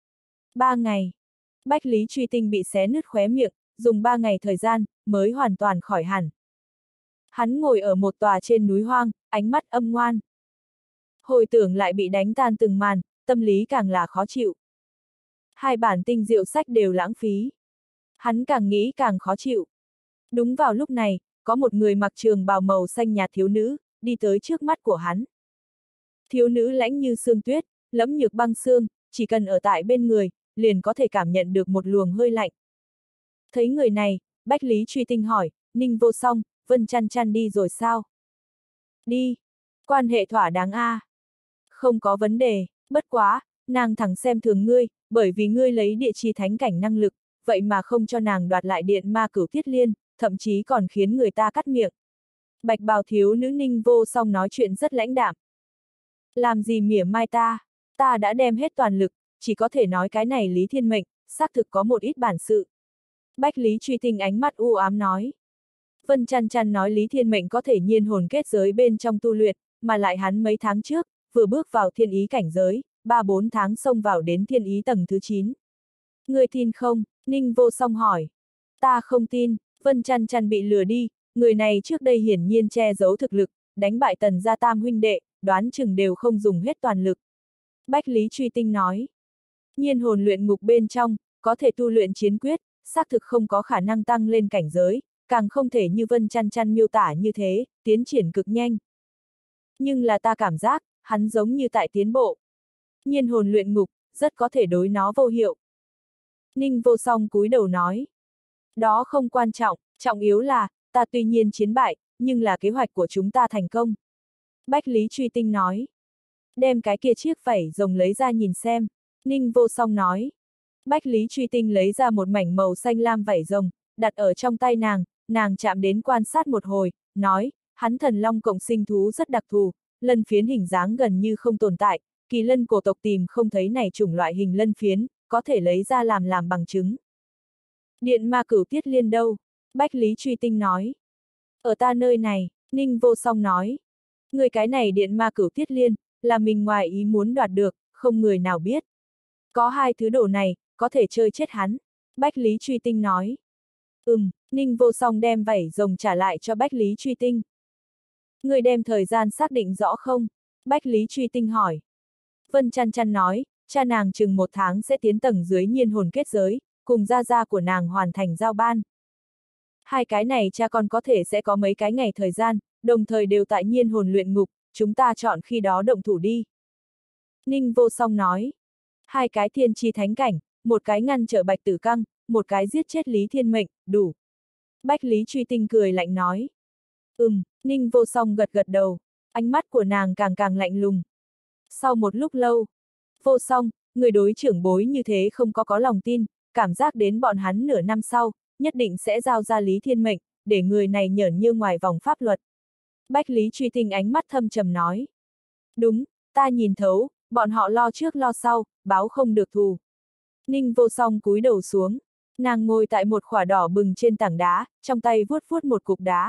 3 ngày. Bách Lý Truy Tinh bị xé nứt khóe miệng, dùng 3 ngày thời gian, mới hoàn toàn khỏi hẳn. Hắn ngồi ở một tòa trên núi hoang, ánh mắt âm ngoan. Hồi tưởng lại bị đánh tan từng màn, tâm lý càng là khó chịu. 2 bản tinh diệu sách đều lãng phí. Hắn càng nghĩ càng khó chịu. Đúng vào lúc này, có một người mặc trường bào màu xanh nhạt thiếu nữ, đi tới trước mắt của hắn. Thiếu nữ lãnh như sương tuyết, lẫm nhược băng xương, chỉ cần ở tại bên người, liền có thể cảm nhận được một luồng hơi lạnh. Thấy người này, Bách Lý Truy Tinh hỏi, Ninh Vô Song, Vân Chăn Chăn đi rồi sao? Đi. Quan hệ thỏa đáng Không có vấn đề, bất quá, nàng thẳng xem thường ngươi, bởi vì ngươi lấy địa chi thánh cảnh năng lực, vậy mà không cho nàng đoạt lại điện ma cửu thiết liên, thậm chí còn khiến người ta cắt miệng. Bạch bào thiếu nữ Ninh Vô Song nói chuyện rất lãnh đạm. Làm gì mỉa mai ta đã đem hết toàn lực, chỉ có thể nói cái này Lý Thiên Mệnh, xác thực có một ít bản sự. Bách Lý Truy Tinh ánh mắt u ám nói. Vân Chăn Chăn nói Lý Thiên Mệnh có thể nhiên hồn kết giới bên trong tu luyện, mà lại hắn mấy tháng trước, vừa bước vào thiên ý cảnh giới, 3-4 tháng xông vào đến thiên ý tầng thứ 9. Ngươi tin không? Ninh Vô Song hỏi. Ta không tin, Vân Chăn Chăn bị lừa đi, người này trước đây hiển nhiên che giấu thực lực, đánh bại Tần gia tam huynh đệ, đoán chừng đều không dùng hết toàn lực. Bách Lý Truy Tinh nói. Nhiên hồn luyện ngục bên trong, có thể tu luyện chiến quyết, xác thực không có khả năng tăng lên cảnh giới, càng không thể như Vân Chăn Chăn miêu tả như thế, tiến triển cực nhanh. Nhưng là ta cảm giác, hắn giống như tại tiến bộ. Nhiên hồn luyện ngục, rất có thể đối nó vô hiệu. Ninh Vô Song cúi đầu nói. Đó không quan trọng, trọng yếu là, ta tuy nhiên chiến bại, nhưng là kế hoạch của chúng ta thành công. Bách Lý Truy Tinh nói. Đem cái kia chiếc vảy rồng lấy ra nhìn xem. Ninh Vô Song nói. Bách Lý Truy Tinh lấy ra một mảnh màu xanh lam vảy rồng, đặt ở trong tay nàng chạm đến quan sát một hồi, nói, hắn thần long cộng sinh thú rất đặc thù, lân phiến hình dáng gần như không tồn tại, kỳ lân cổ tộc tìm không thấy này chủng loại hình lân phiến, có thể lấy ra làm bằng chứng. Điện ma cửu tiết liên đâu? Bách Lý Truy Tinh nói. Ở ta nơi này, Ninh Vô Song nói. Người cái này điện ma cửu tiết liên, là mình ngoài ý muốn đoạt được, không người nào biết. Có 2 thứ đồ này, có thể chơi chết hắn. Bách Lý Truy Tinh nói. Ninh Vô Song đem vảy rồng trả lại cho Bách Lý Truy Tinh. Người đem thời gian xác định rõ không? Bách Lý Truy Tinh hỏi. Vân Chăn Chăn nói, cha nàng chừng 1 tháng sẽ tiến tầng dưới nhiên hồn kết giới, cùng gia gia của nàng hoàn thành giao ban. 2 cái này cha con có thể sẽ có mấy cái ngày thời gian, đồng thời đều tại nhiên hồn luyện ngục, chúng ta chọn khi đó động thủ đi. Ninh Vô Song nói. 2 cái thiên chi thánh cảnh, một cái ngăn trở Bạch Tử Căng, một cái giết chết Lý Thiên Mệnh, đủ. Bách Lý Truy Tinh cười lạnh nói. Ninh Vô Song gật gật đầu, ánh mắt của nàng càng lạnh lùng. Sau một lúc lâu, Vô Song, người đối trưởng bối như thế không có lòng tin, cảm giác đến bọn hắn nửa năm sau, nhất định sẽ giao ra Lý Thiên Mệnh, để người này nhởn như ngoài vòng pháp luật. Bách Lý Truy Tinh ánh mắt thâm trầm nói. Đúng, ta nhìn thấu, bọn họ lo trước lo sau, báo không được thù. Ninh Vô Song cúi đầu xuống, nàng ngồi tại một khỏa đỏ bừng trên tảng đá, trong tay vuốt một cục đá.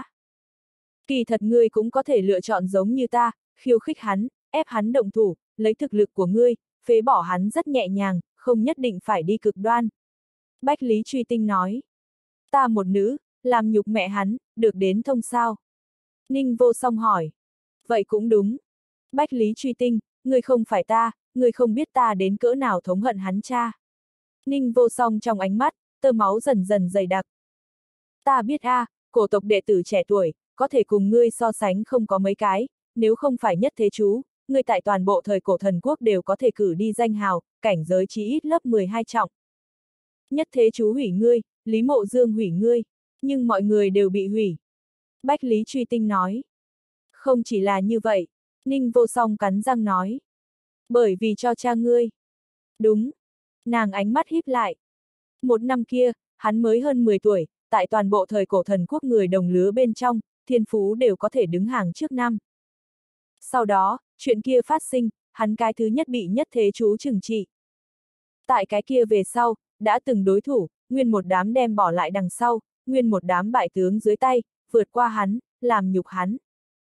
Kỳ thật ngươi cũng có thể lựa chọn giống như ta, khiêu khích hắn, ép hắn động thủ, lấy thực lực của ngươi, phế bỏ hắn rất nhẹ nhàng, không nhất định phải đi cực đoan. Bách Lý Truy Tinh nói. Ta một nữ, làm nhục mẹ hắn, được đến thông sao? Ninh Vô Song hỏi. Vậy cũng đúng. Bách Lý Truy Tinh, ngươi không phải ta, ngươi không biết ta đến cỡ nào thống hận hắn cha. Ninh Vô Song trong ánh mắt, tơ máu dần dần dày đặc. Ta biết a, cổ tộc đệ tử trẻ tuổi, có thể cùng ngươi so sánh không có mấy cái, nếu không phải nhất thế chú, ngươi tại toàn bộ thời cổ thần quốc đều có thể cử đi danh hào, cảnh giới chí ít lớp 12 trọng. Nhất thế chú hủy ngươi, Lý Mộ Dương hủy ngươi, nhưng mọi người đều bị hủy. Bách Lý Truy Tinh nói. Không chỉ là như vậy, Ninh Vô Song cắn răng nói. Bởi vì cho cha ngươi. Đúng. Nàng ánh mắt híp lại. Một năm kia, hắn mới hơn 10 tuổi, tại toàn bộ thời cổ thần quốc người đồng lứa bên trong, thiên phú đều có thể đứng hàng trước năm. Sau đó, chuyện kia phát sinh, hắn cái thứ nhất bị nhất thế chú trừng trị. Tại cái kia về sau, đã từng đối thủ, nguyên một đám đem bỏ lại đằng sau, nguyên một đám bại tướng dưới tay, vượt qua hắn, làm nhục hắn.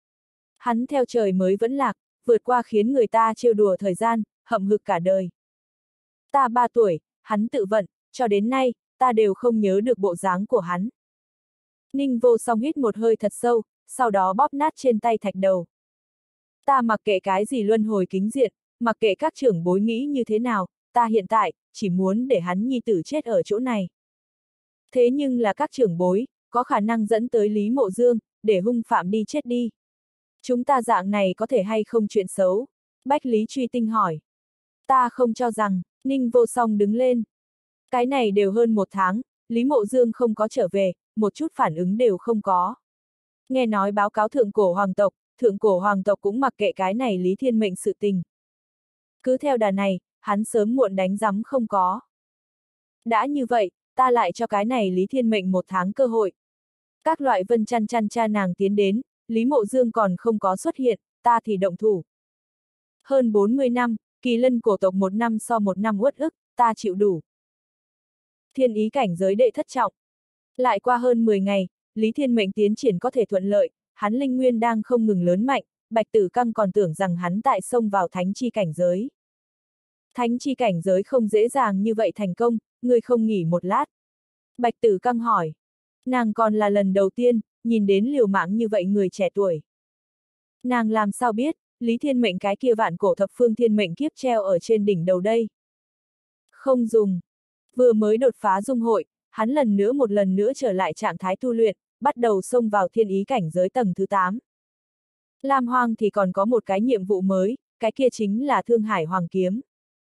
Hắn theo trời mới vẫn lạc, vượt qua khiến người ta trêu đùa thời gian, hậm hực cả đời. Ta 3 tuổi, hắn tự vận, cho đến nay, ta đều không nhớ được bộ dáng của hắn. Ninh Vô Song hít một hơi thật sâu, sau đó bóp nát trên tay thạch đầu. Ta mặc kệ cái gì luân hồi kính diện, mặc kệ các trưởng bối nghĩ như thế nào, ta hiện tại, chỉ muốn để hắn nhi tử chết ở chỗ này. Thế nhưng là các trưởng bối, có khả năng dẫn tới Lý Mộ Dương, để hung phạm đi chết đi. Chúng ta dạng này có thể hay không chuyện xấu? Bách Lý Truy Tinh hỏi. Ta không cho rằng, Ninh Vô Song đứng lên. Cái này đều hơn 1 tháng, Lý Mộ Dương không có trở về, một chút phản ứng đều không có. Nghe nói báo cáo thượng cổ hoàng tộc cũng mặc kệ cái này Lý Thiên Mệnh sự tình. Cứ theo đà này, hắn sớm muộn đánh rắm không có. Đã như vậy, ta lại cho cái này Lý Thiên Mệnh 1 tháng cơ hội. Các loại Vân Chăn Chăn cha nàng tiến đến, Lý Mộ Dương còn không có xuất hiện, ta thì động thủ. Hơn 40 năm, kỳ lân cổ tộc 1 năm so 1 năm uất ức, ta chịu đủ. Thiên ý cảnh giới đệ thất trọng. Lại qua hơn 10 ngày, Lý Thiên Mệnh tiến triển có thể thuận lợi, hắn linh nguyên đang không ngừng lớn mạnh, Bạch Tử Căng còn tưởng rằng hắn tại xông vào thánh chi cảnh giới. Thánh chi cảnh giới không dễ dàng như vậy thành công, ngươi không nghỉ một lát. Bạch Tử Căng hỏi. Nàng còn là lần đầu tiên, nhìn đến liều mạng như vậy người trẻ tuổi. Nàng làm sao biết, Lý Thiên Mệnh cái kia vạn cổ thập phương thiên mệnh kiếp treo ở trên đỉnh đầu đây. Không dùng. Vừa mới đột phá dung hội, hắn một lần nữa trở lại trạng thái tu luyện, bắt đầu xông vào thiên ý cảnh giới tầng thứ 8. Lam Hoang thì còn có một cái nhiệm vụ mới, cái kia chính là Thương Hải Hoàng Kiếm.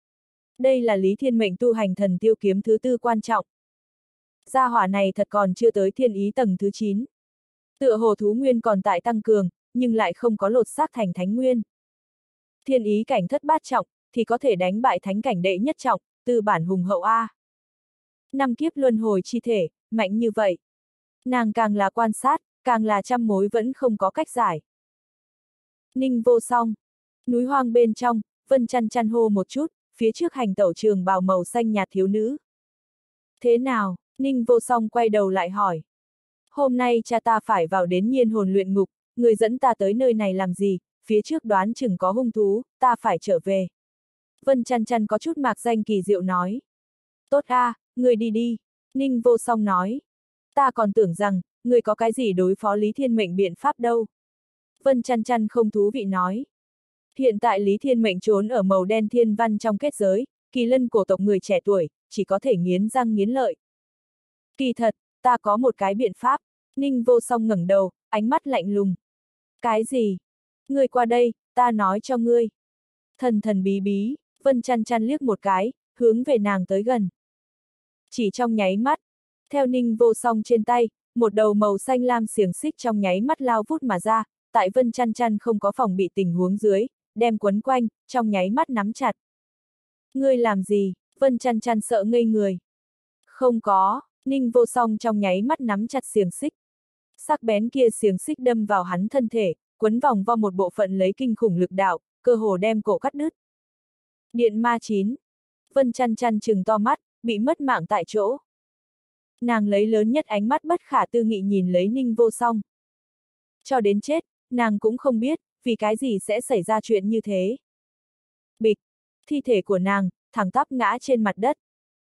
Đây là Lý Thiên Mệnh tu hành thần tiêu kiếm thứ 4 quan trọng. Gia hỏa này thật còn chưa tới thiên ý tầng thứ 9. Tựa hồ thú nguyên còn tại tăng cường, nhưng lại không có lột xác thành thánh nguyên. Thiên ý cảnh thất bát trọng, thì có thể đánh bại thánh cảnh đệ nhất trọng, tư bản hùng hậu A. 5 kiếp luân hồi chi thể, mạnh như vậy. Nàng càng là quan sát, càng là trăm mối vẫn không có cách giải. Ninh Vô Song. Núi hoang bên trong, Vân Chăn Chăn hô một chút, phía trước hành tẩu trường bào màu xanh nhạt thiếu nữ. Thế nào? Ninh Vô Song quay đầu lại hỏi. Hôm nay cha ta phải vào đến Nhiên Hồn luyện ngục, người dẫn ta tới nơi này làm gì, phía trước đoán chừng có hung thú, ta phải trở về. Vân Chăn Chăn có chút mạc danh kỳ diệu nói. Tốt a, người đi đi. Ninh Vô Song nói. Ta còn tưởng rằng, người có cái gì đối phó Lý Thiên Mệnh biện pháp đâu. Vân Chăn Chăn không thú vị nói. Hiện tại Lý Thiên Mệnh trốn ở màu đen thiên văn trong kết giới, kỳ lân cổ tộc người trẻ tuổi, chỉ có thể nghiến răng nghiến lợi. Kỳ thật, ta có một cái biện pháp. Ninh Vô Song ngẩng đầu, ánh mắt lạnh lùng. Cái gì? Ngươi qua đây, ta nói cho ngươi. Thần thần bí bí, Vân Chăn Chăn liếc một cái, hướng về nàng tới gần. Chỉ trong nháy mắt, theo Ninh Vô Song trên tay, một đầu màu xanh lam xiềng xích trong nháy mắt lao vút mà ra, tại Vân Chăn Chăn không có phòng bị tình huống dưới, đem quấn quanh, trong nháy mắt nắm chặt. Ngươi làm gì? Vân Chăn Chăn sợ ngây người. Không có, Ninh Vô Song trong nháy mắt nắm chặt xiềng xích. Sắc bén kia xiềng xích đâm vào hắn thân thể, quấn vòng vo một bộ phận lấy kinh khủng lực đạo, cơ hồ đem cổ cắt đứt. Điện ma 9. Vân Chăn Chăn trừng to mắt, bị mất mạng tại chỗ. Nàng lấy lớn nhất ánh mắt bất khả tư nghị nhìn lấy Ninh Vô Song. Cho đến chết, nàng cũng không biết, vì cái gì sẽ xảy ra chuyện như thế. Bịch, thi thể của nàng, thẳng tắp ngã trên mặt đất.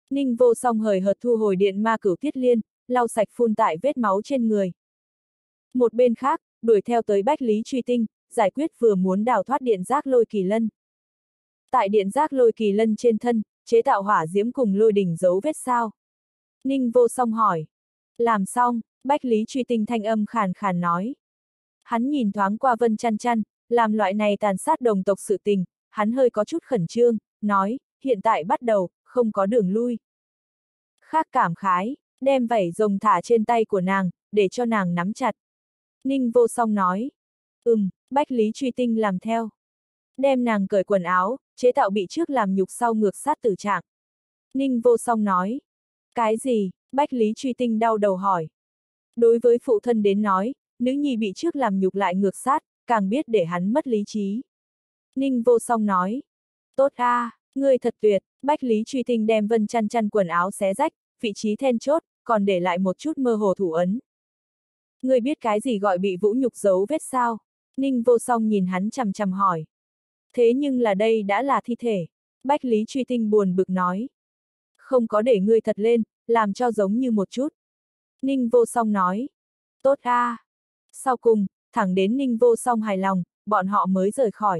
Ninh Vô Song hời hợt thu hồi điện ma cửu tiết liên, lau sạch phun tại vết máu trên người. Một bên khác, đuổi theo tới Bách Lý Truy Tinh, giải quyết vừa muốn đào thoát điện giác lôi kỳ lân. Tại điện giác lôi kỳ lân trên thân, chế tạo hỏa diễm cùng lôi đỉnh dấu vết sao? Ninh Vô Song hỏi. Làm xong, Bách Lý Truy Tinh thanh âm khàn khàn nói. Hắn nhìn thoáng qua Vân Chăn Chăn, làm loại này tàn sát đồng tộc sự tình, hắn hơi có chút khẩn trương, nói, hiện tại bắt đầu, không có đường lui. Khác cảm khái, đem vảy rồng thả trên tay của nàng, để cho nàng nắm chặt. Ninh Vô Song nói. Bách Lý Truy Tinh làm theo. Đem nàng cởi quần áo, chế tạo bị trước làm nhục sau ngược sát tử trạng. Ninh Vô Song nói. Cái gì? Bách Lý Truy Tinh đau đầu hỏi. Đối với phụ thân đến nói, nữ nhi bị trước làm nhục lại ngược sát, càng biết để hắn mất lý trí. Ninh Vô Song nói. Tốt a, ngươi thật tuyệt. Bách Lý Truy Tinh đem Vân Chăn Chăn quần áo xé rách, vị trí then chốt, còn để lại một chút mơ hồ thủ ấn. Ngươi biết cái gì gọi bị vũ nhục dấu vết sao? Ninh Vô Song nhìn hắn chằm chằm hỏi. Thế nhưng là đây đã là thi thể. Bách Lý Truy Tinh buồn bực nói. Không có để ngươi thật lên, làm cho giống như một chút. Ninh Vô Song nói. Tốt a. Sau cùng, thẳng đến Ninh Vô Song hài lòng, bọn họ mới rời khỏi.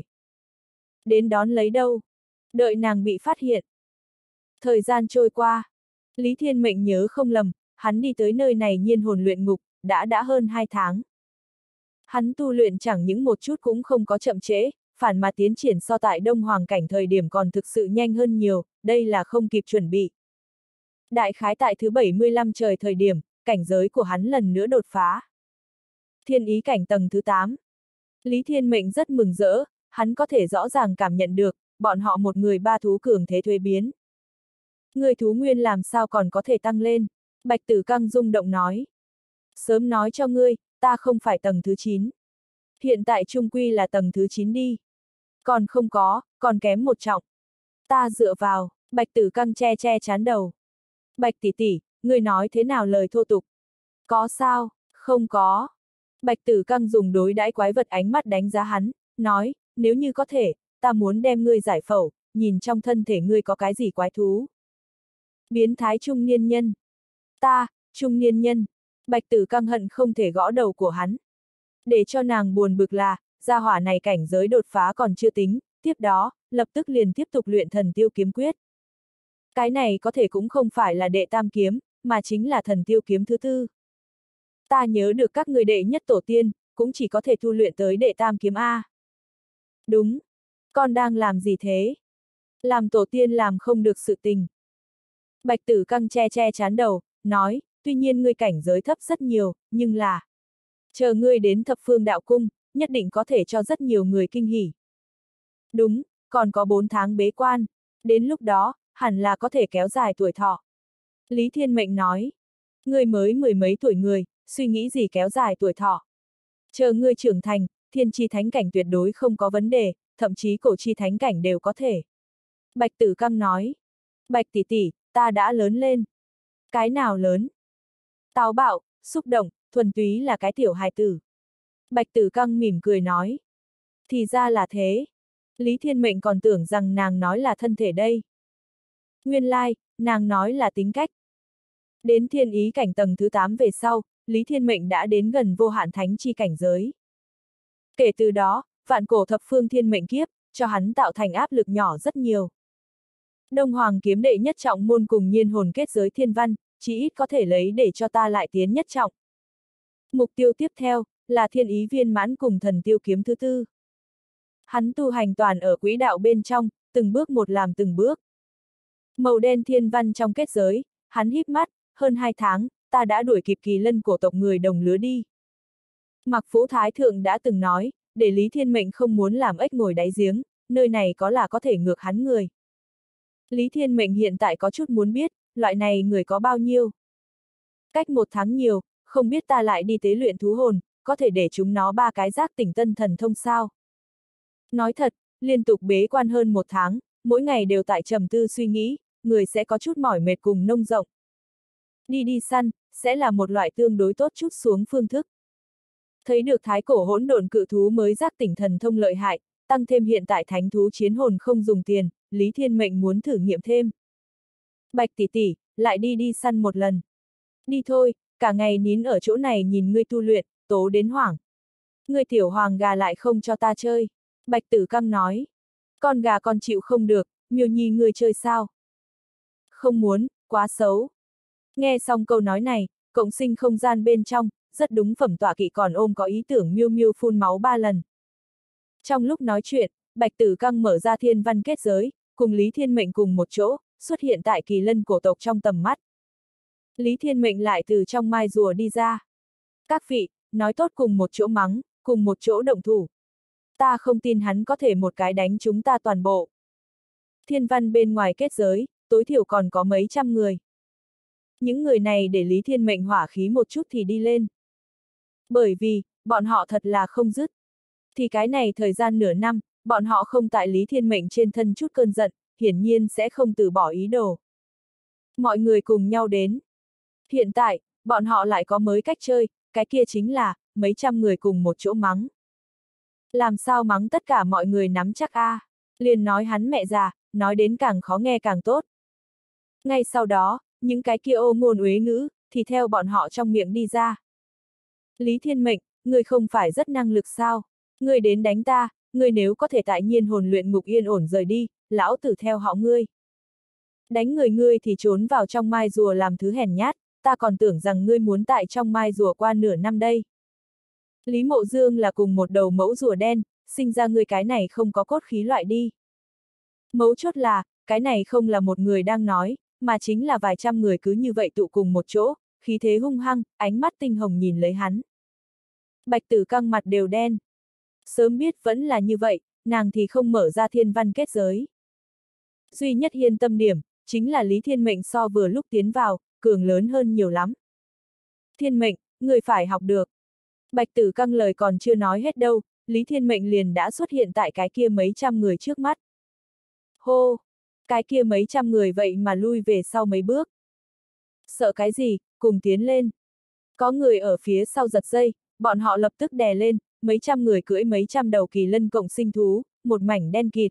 Đến đón lấy đâu? Đợi nàng bị phát hiện. Thời gian trôi qua. Lý Thiên Mệnh nhớ không lầm, hắn đi tới nơi này nhiên hồn luyện ngục, đã hơn 2 tháng. Hắn tu luyện chẳng những một chút cũng không có chậm trễ, phản mà tiến triển so tại Đông Hoàng cảnh thời điểm còn thực sự nhanh hơn nhiều, đây là không kịp chuẩn bị. Đại khái tại thứ 75 trời thời điểm, cảnh giới của hắn lần nữa đột phá. Thiên ý cảnh tầng thứ 8. Lý Thiên Mệnh rất mừng rỡ, hắn có thể rõ ràng cảm nhận được, bọn họ một người ba thú cường thế thuế biến. Người thú nguyên làm sao còn có thể tăng lên? Bạch Tử Căng rung động nói. Sớm nói cho ngươi, ta không phải tầng thứ 9. Hiện tại trung quy là tầng thứ 9 đi. Còn không có, còn kém một trọng. Ta dựa vào, Bạch Tử Căng che chán đầu. Bạch tỷ tỷ, ngươi nói thế nào lời thô tục? Có sao? Không có. Bạch Tử Căng dùng đối đãi quái vật ánh mắt đánh giá hắn, nói, nếu như có thể, ta muốn đem ngươi giải phẫu, nhìn trong thân thể ngươi có cái gì quái thú. Biến thái trung niên nhân. Ta, trung niên nhân. Bạch Tử Căng hận không thể gõ đầu của hắn. Để cho nàng buồn bực là, gia hỏa này cảnh giới đột phá còn chưa tính, tiếp đó, lập tức liền tiếp tục luyện thần tiêu kiếm quyết. Cái này có thể cũng không phải là đệ tam kiếm, mà chính là thần tiêu kiếm thứ 4. Ta nhớ được các người đệ nhất tổ tiên, cũng chỉ có thể tu luyện tới đệ tam kiếm A. Đúng. Con đang làm gì thế? Làm tổ tiên làm không được sự tình. Bạch Tử Căng che chán đầu, nói, tuy nhiên ngươi cảnh giới thấp rất nhiều, nhưng là... Chờ ngươi đến Thập Phương Đạo Cung, nhất định có thể cho rất nhiều người kinh hỉ. Đúng, còn có 4 tháng bế quan, đến lúc đó, hẳn là có thể kéo dài tuổi thọ. Lý Thiên Mệnh nói, ngươi mới 10 mấy tuổi người, suy nghĩ gì kéo dài tuổi thọ. Chờ ngươi trưởng thành, thiên chi thánh cảnh tuyệt đối không có vấn đề, thậm chí cổ chi thánh cảnh đều có thể. Bạch Tử Căng nói, Bạch tỷ tỷ, ta đã lớn lên. Cái nào lớn? Táo bạo, xúc động, thuần túy là cái tiểu hài tử. Bạch Tử Căng mỉm cười nói. Thì ra là thế. Lý Thiên Mệnh còn tưởng rằng nàng nói là thân thể đây. Nguyên lai, nàng nói là tính cách. Đến thiên ý cảnh tầng thứ 8 về sau, Lý Thiên Mệnh đã đến gần vô hạn thánh chi cảnh giới. Kể từ đó, vạn cổ thập phương thiên mệnh kiếp, cho hắn tạo thành áp lực nhỏ rất nhiều. Đông Hoàng kiếm đệ nhất trọng môn cùng nhiên hồn kết giới thiên văn, chỉ ít có thể lấy để cho ta lại tiến nhất trọng. Mục tiêu tiếp theo, là thiên ý viên mãn cùng thần tiêu kiếm thứ 4. Hắn tu hành toàn ở quỹ đạo bên trong, từng bước một làm từng bước. Màu đen thiên văn trong kết giới, hắn híp mắt, hơn 2 tháng, ta đã đuổi kịp kỳ lân cổ tộc người đồng lứa đi. Mạc Phú Thái Thượng đã từng nói, để Lý Thiên Mệnh không muốn làm ếch ngồi đáy giếng, nơi này có là có thể ngược hắn người. Lý Thiên Mệnh hiện tại có chút muốn biết, loại này người có bao nhiêu. Cách 1 tháng nhiều, không biết ta lại đi tế luyện thú hồn, có thể để chúng nó 3 cái giác tỉnh tân thần thông sao. Nói thật, liên tục bế quan hơn 1 tháng, mỗi ngày đều tại trầm tư suy nghĩ, người sẽ có chút mỏi mệt cùng nông rộng. Đi săn, sẽ là một loại tương đối tốt chút xuống phương thức. Thấy được thái cổ hỗn độn cự thú mới giác tỉnh thần thông lợi hại, tăng thêm hiện tại thánh thú chiến hồn không dùng tiền, Lý Thiên Mệnh muốn thử nghiệm thêm. Bạch tỷ tỷ, lại đi săn một lần. Đi thôi, cả ngày nín ở chỗ này nhìn ngươi tu luyện, tố đến hoảng. Ngươi tiểu hoàng gà lại không cho ta chơi. Bạch Tử Căng nói. Con gà con chịu không được, Miêu Nhi ngươi chơi sao? Không muốn, quá xấu. Nghe xong câu nói này, cộng sinh không gian bên trong, rất đúng phẩm tọa kỵ còn ôm có ý tưởng Miêu Miêu phun máu 3 lần. Trong lúc nói chuyện, Bạch Tử Căng mở ra thiên văn kết giới, cùng Lý Thiên Mệnh cùng một chỗ, xuất hiện tại kỳ lân cổ tộc trong tầm mắt. Lý Thiên Mệnh lại từ trong mai rùa đi ra. Các vị, nói tốt cùng một chỗ mắng, cùng một chỗ động thủ. Ta không tin hắn có thể một cái đánh chúng ta toàn bộ. Thiên văn bên ngoài kết giới, tối thiểu còn có mấy trăm người. Những người này để Lý Thiên Mệnh hỏa khí một chút thì đi lên. Bởi vì, bọn họ thật là không dứt. Thì cái này thời gian nửa năm, bọn họ không tại Lý Thiên Mệnh trên thân chút cơn giận, hiển nhiên sẽ không từ bỏ ý đồ. Mọi người cùng nhau đến. Hiện tại, bọn họ lại có mới cách chơi, cái kia chính là, mấy trăm người cùng một chỗ mắng. Làm sao mắng tất cả mọi người nắm chắc a? Liền nói hắn mẹ già, nói đến càng khó nghe càng tốt. Ngay sau đó, những cái kia ô ngôn uế ngữ, thì theo bọn họ trong miệng đi ra. Lý Thiên Mệnh, ngươi không phải rất năng lực sao? Ngươi đến đánh ta, ngươi nếu có thể tại nhiên hồn luyện ngục yên ổn rời đi, lão tử theo họ ngươi. Đánh người ngươi thì trốn vào trong mai rùa làm thứ hèn nhát, ta còn tưởng rằng ngươi muốn tại trong mai rùa qua nửa năm đây. Lý Mộ Dương là cùng một đầu mẫu rùa đen, sinh ra ngươi cái này không có cốt khí loại đi. Mấu chốt là, cái này không là một người đang nói, mà chính là vài trăm người cứ như vậy tụ cùng một chỗ, khí thế hung hăng, ánh mắt tinh hồng nhìn lấy hắn. Bạch Tử Căng mặt đều đen. Sớm biết vẫn là như vậy, nàng thì không mở ra thiên văn kết giới. Duy nhất yên tâm điểm, chính là Lý Thiên Mệnh so vừa lúc tiến vào, cường lớn hơn nhiều lắm. Thiên Mệnh, người phải học được. Bạch Tử Căng lời còn chưa nói hết đâu, Lý Thiên Mệnh liền đã xuất hiện tại cái kia mấy trăm người trước mắt. Hô! Cái kia mấy trăm người vậy mà lui về sau mấy bước. Sợ cái gì, cùng tiến lên. Có người ở phía sau giật dây, bọn họ lập tức đè lên, mấy trăm người cưỡi mấy trăm đầu kỳ lân cộng sinh thú, một mảnh đen kịt.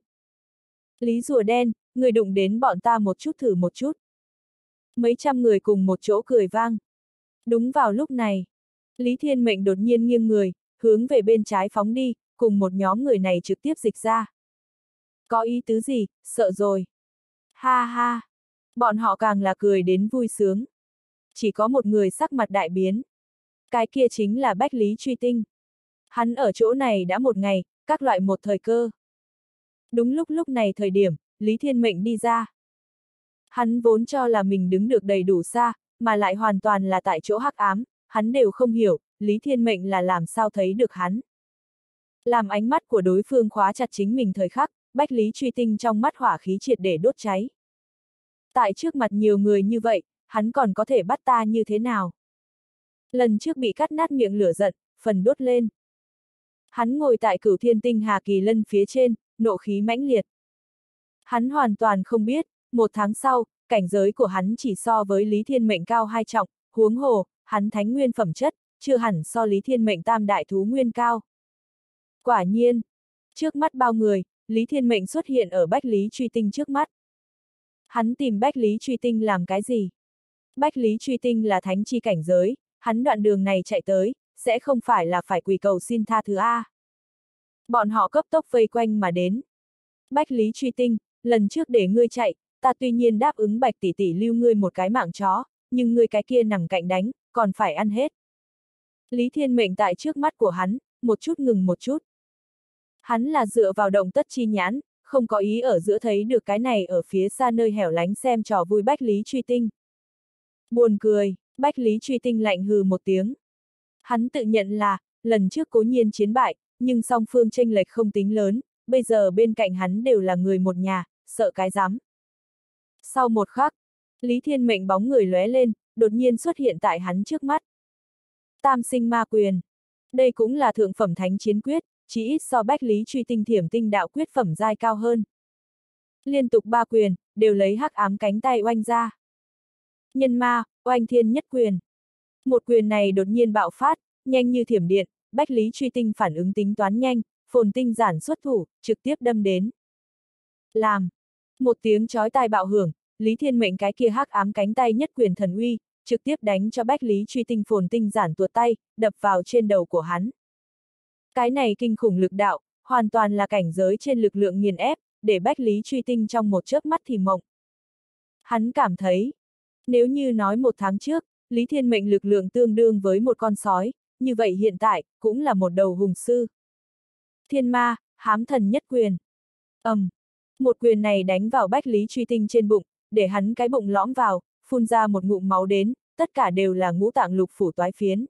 Lý rùa đen, người đụng đến bọn ta một chút thử một chút. Mấy trăm người cùng một chỗ cười vang. Đúng vào lúc này, Lý Thiên Mệnh đột nhiên nghiêng người, hướng về bên trái phóng đi, cùng một nhóm người này trực tiếp dịch ra. Có ý tứ gì, sợ rồi. Ha ha, bọn họ càng là cười đến vui sướng. Chỉ có một người sắc mặt đại biến. Cái kia chính là Bách Lý Truy Tinh. Hắn ở chỗ này đã một ngày, các loại một thời cơ. Đúng lúc này thời điểm, Lý Thiên Mệnh đi ra. Hắn vốn cho là mình đứng được đầy đủ xa, mà lại hoàn toàn là tại chỗ hắc ám, hắn đều không hiểu, Lý Thiên Mệnh là làm sao thấy được hắn. Làm ánh mắt của đối phương khóa chặt chính mình thời khắc, Bách Lý Truy Tinh trong mắt hỏa khí triệt để đốt cháy. Tại trước mặt nhiều người như vậy, hắn còn có thể bắt ta như thế nào? Lần trước bị cắt nát miệng lửa giận, phần đốt lên. Hắn ngồi tại Cửu Thiên Tinh Hà Kỳ Lân phía trên, nộ khí mãnh liệt. Hắn hoàn toàn không biết, một tháng sau, cảnh giới của hắn chỉ so với Lý Thiên Mệnh cao 2 trọng, huống hồ, hắn thánh nguyên phẩm chất, chưa hẳn so Lý Thiên Mệnh tam đại thú nguyên cao. Quả nhiên, trước mắt bao người, Lý Thiên Mệnh xuất hiện ở Bách Lý Truy Tinh trước mắt. Hắn tìm Bách Lý Truy Tinh làm cái gì? Bách Lý Truy Tinh là thánh chi cảnh giới, hắn đoạn đường này chạy tới, sẽ không phải là phải quỳ cầu xin tha thứ A. Bọn họ cấp tốc vây quanh mà đến. Bách Lý Truy Tinh, lần trước để ngươi chạy, ta tuy nhiên đáp ứng Bạch tỷ tỷ lưu ngươi một cái mạng chó, nhưng ngươi cái kia nằm cạnh đánh, còn phải ăn hết. Lý Thiên Mệnh tại trước mắt của hắn, một chút ngừng một chút. Hắn là dựa vào động tất chi nhãn, không có ý ở giữa thấy được cái này ở phía xa nơi hẻo lánh xem trò vui Bách Lý Truy Tinh. Buồn cười, Bách Lý Truy Tinh lạnh hừ một tiếng. Hắn tự nhận là, lần trước cố nhiên chiến bại, nhưng song phương chênh lệch không tính lớn, bây giờ bên cạnh hắn đều là người một nhà, sợ cái rắm. Sau một khắc, Lý Thiên Mệnh bóng người lóe lên, đột nhiên xuất hiện tại hắn trước mắt. Tam sinh ma quyền. Đây cũng là thượng phẩm thánh chiến quyết, chỉ ít so Bách Lý Truy Tinh thiểm tinh đạo quyết phẩm giai cao hơn. Liên tục 3 quyền, đều lấy hắc ám cánh tay oanh ra. Nhân ma, oanh thiên nhất quyền. Một quyền này đột nhiên bạo phát, nhanh như thiểm điện, Bách Lý Truy Tinh phản ứng tính toán nhanh, phồn tinh giản xuất thủ, trực tiếp đâm đến. Làm. Một tiếng chói tai bạo hưởng, Lý Thiên Mệnh cái kia hắc ám cánh tay nhất quyền thần uy, trực tiếp đánh cho Bách Lý Truy Tinh phồn tinh giản tuột tay, đập vào trên đầu của hắn. Cái này kinh khủng lực đạo, hoàn toàn là cảnh giới trên lực lượng nghiền ép, để Bách Lý Truy Tinh trong một chớp mắt thì mộng. Hắn cảm thấy, nếu như nói 1 tháng trước, Lý Thiên Mệnh lực lượng tương đương với một con sói, như vậy hiện tại, cũng là một đầu hùng sư. Thiên ma, hám thần nhất quyền. Một quyền này đánh vào Bách Lý Truy Tinh trên bụng, để hắn cái bụng lõm vào, phun ra một ngụm máu đến, tất cả đều là ngũ tạng lục phủ toái phiến.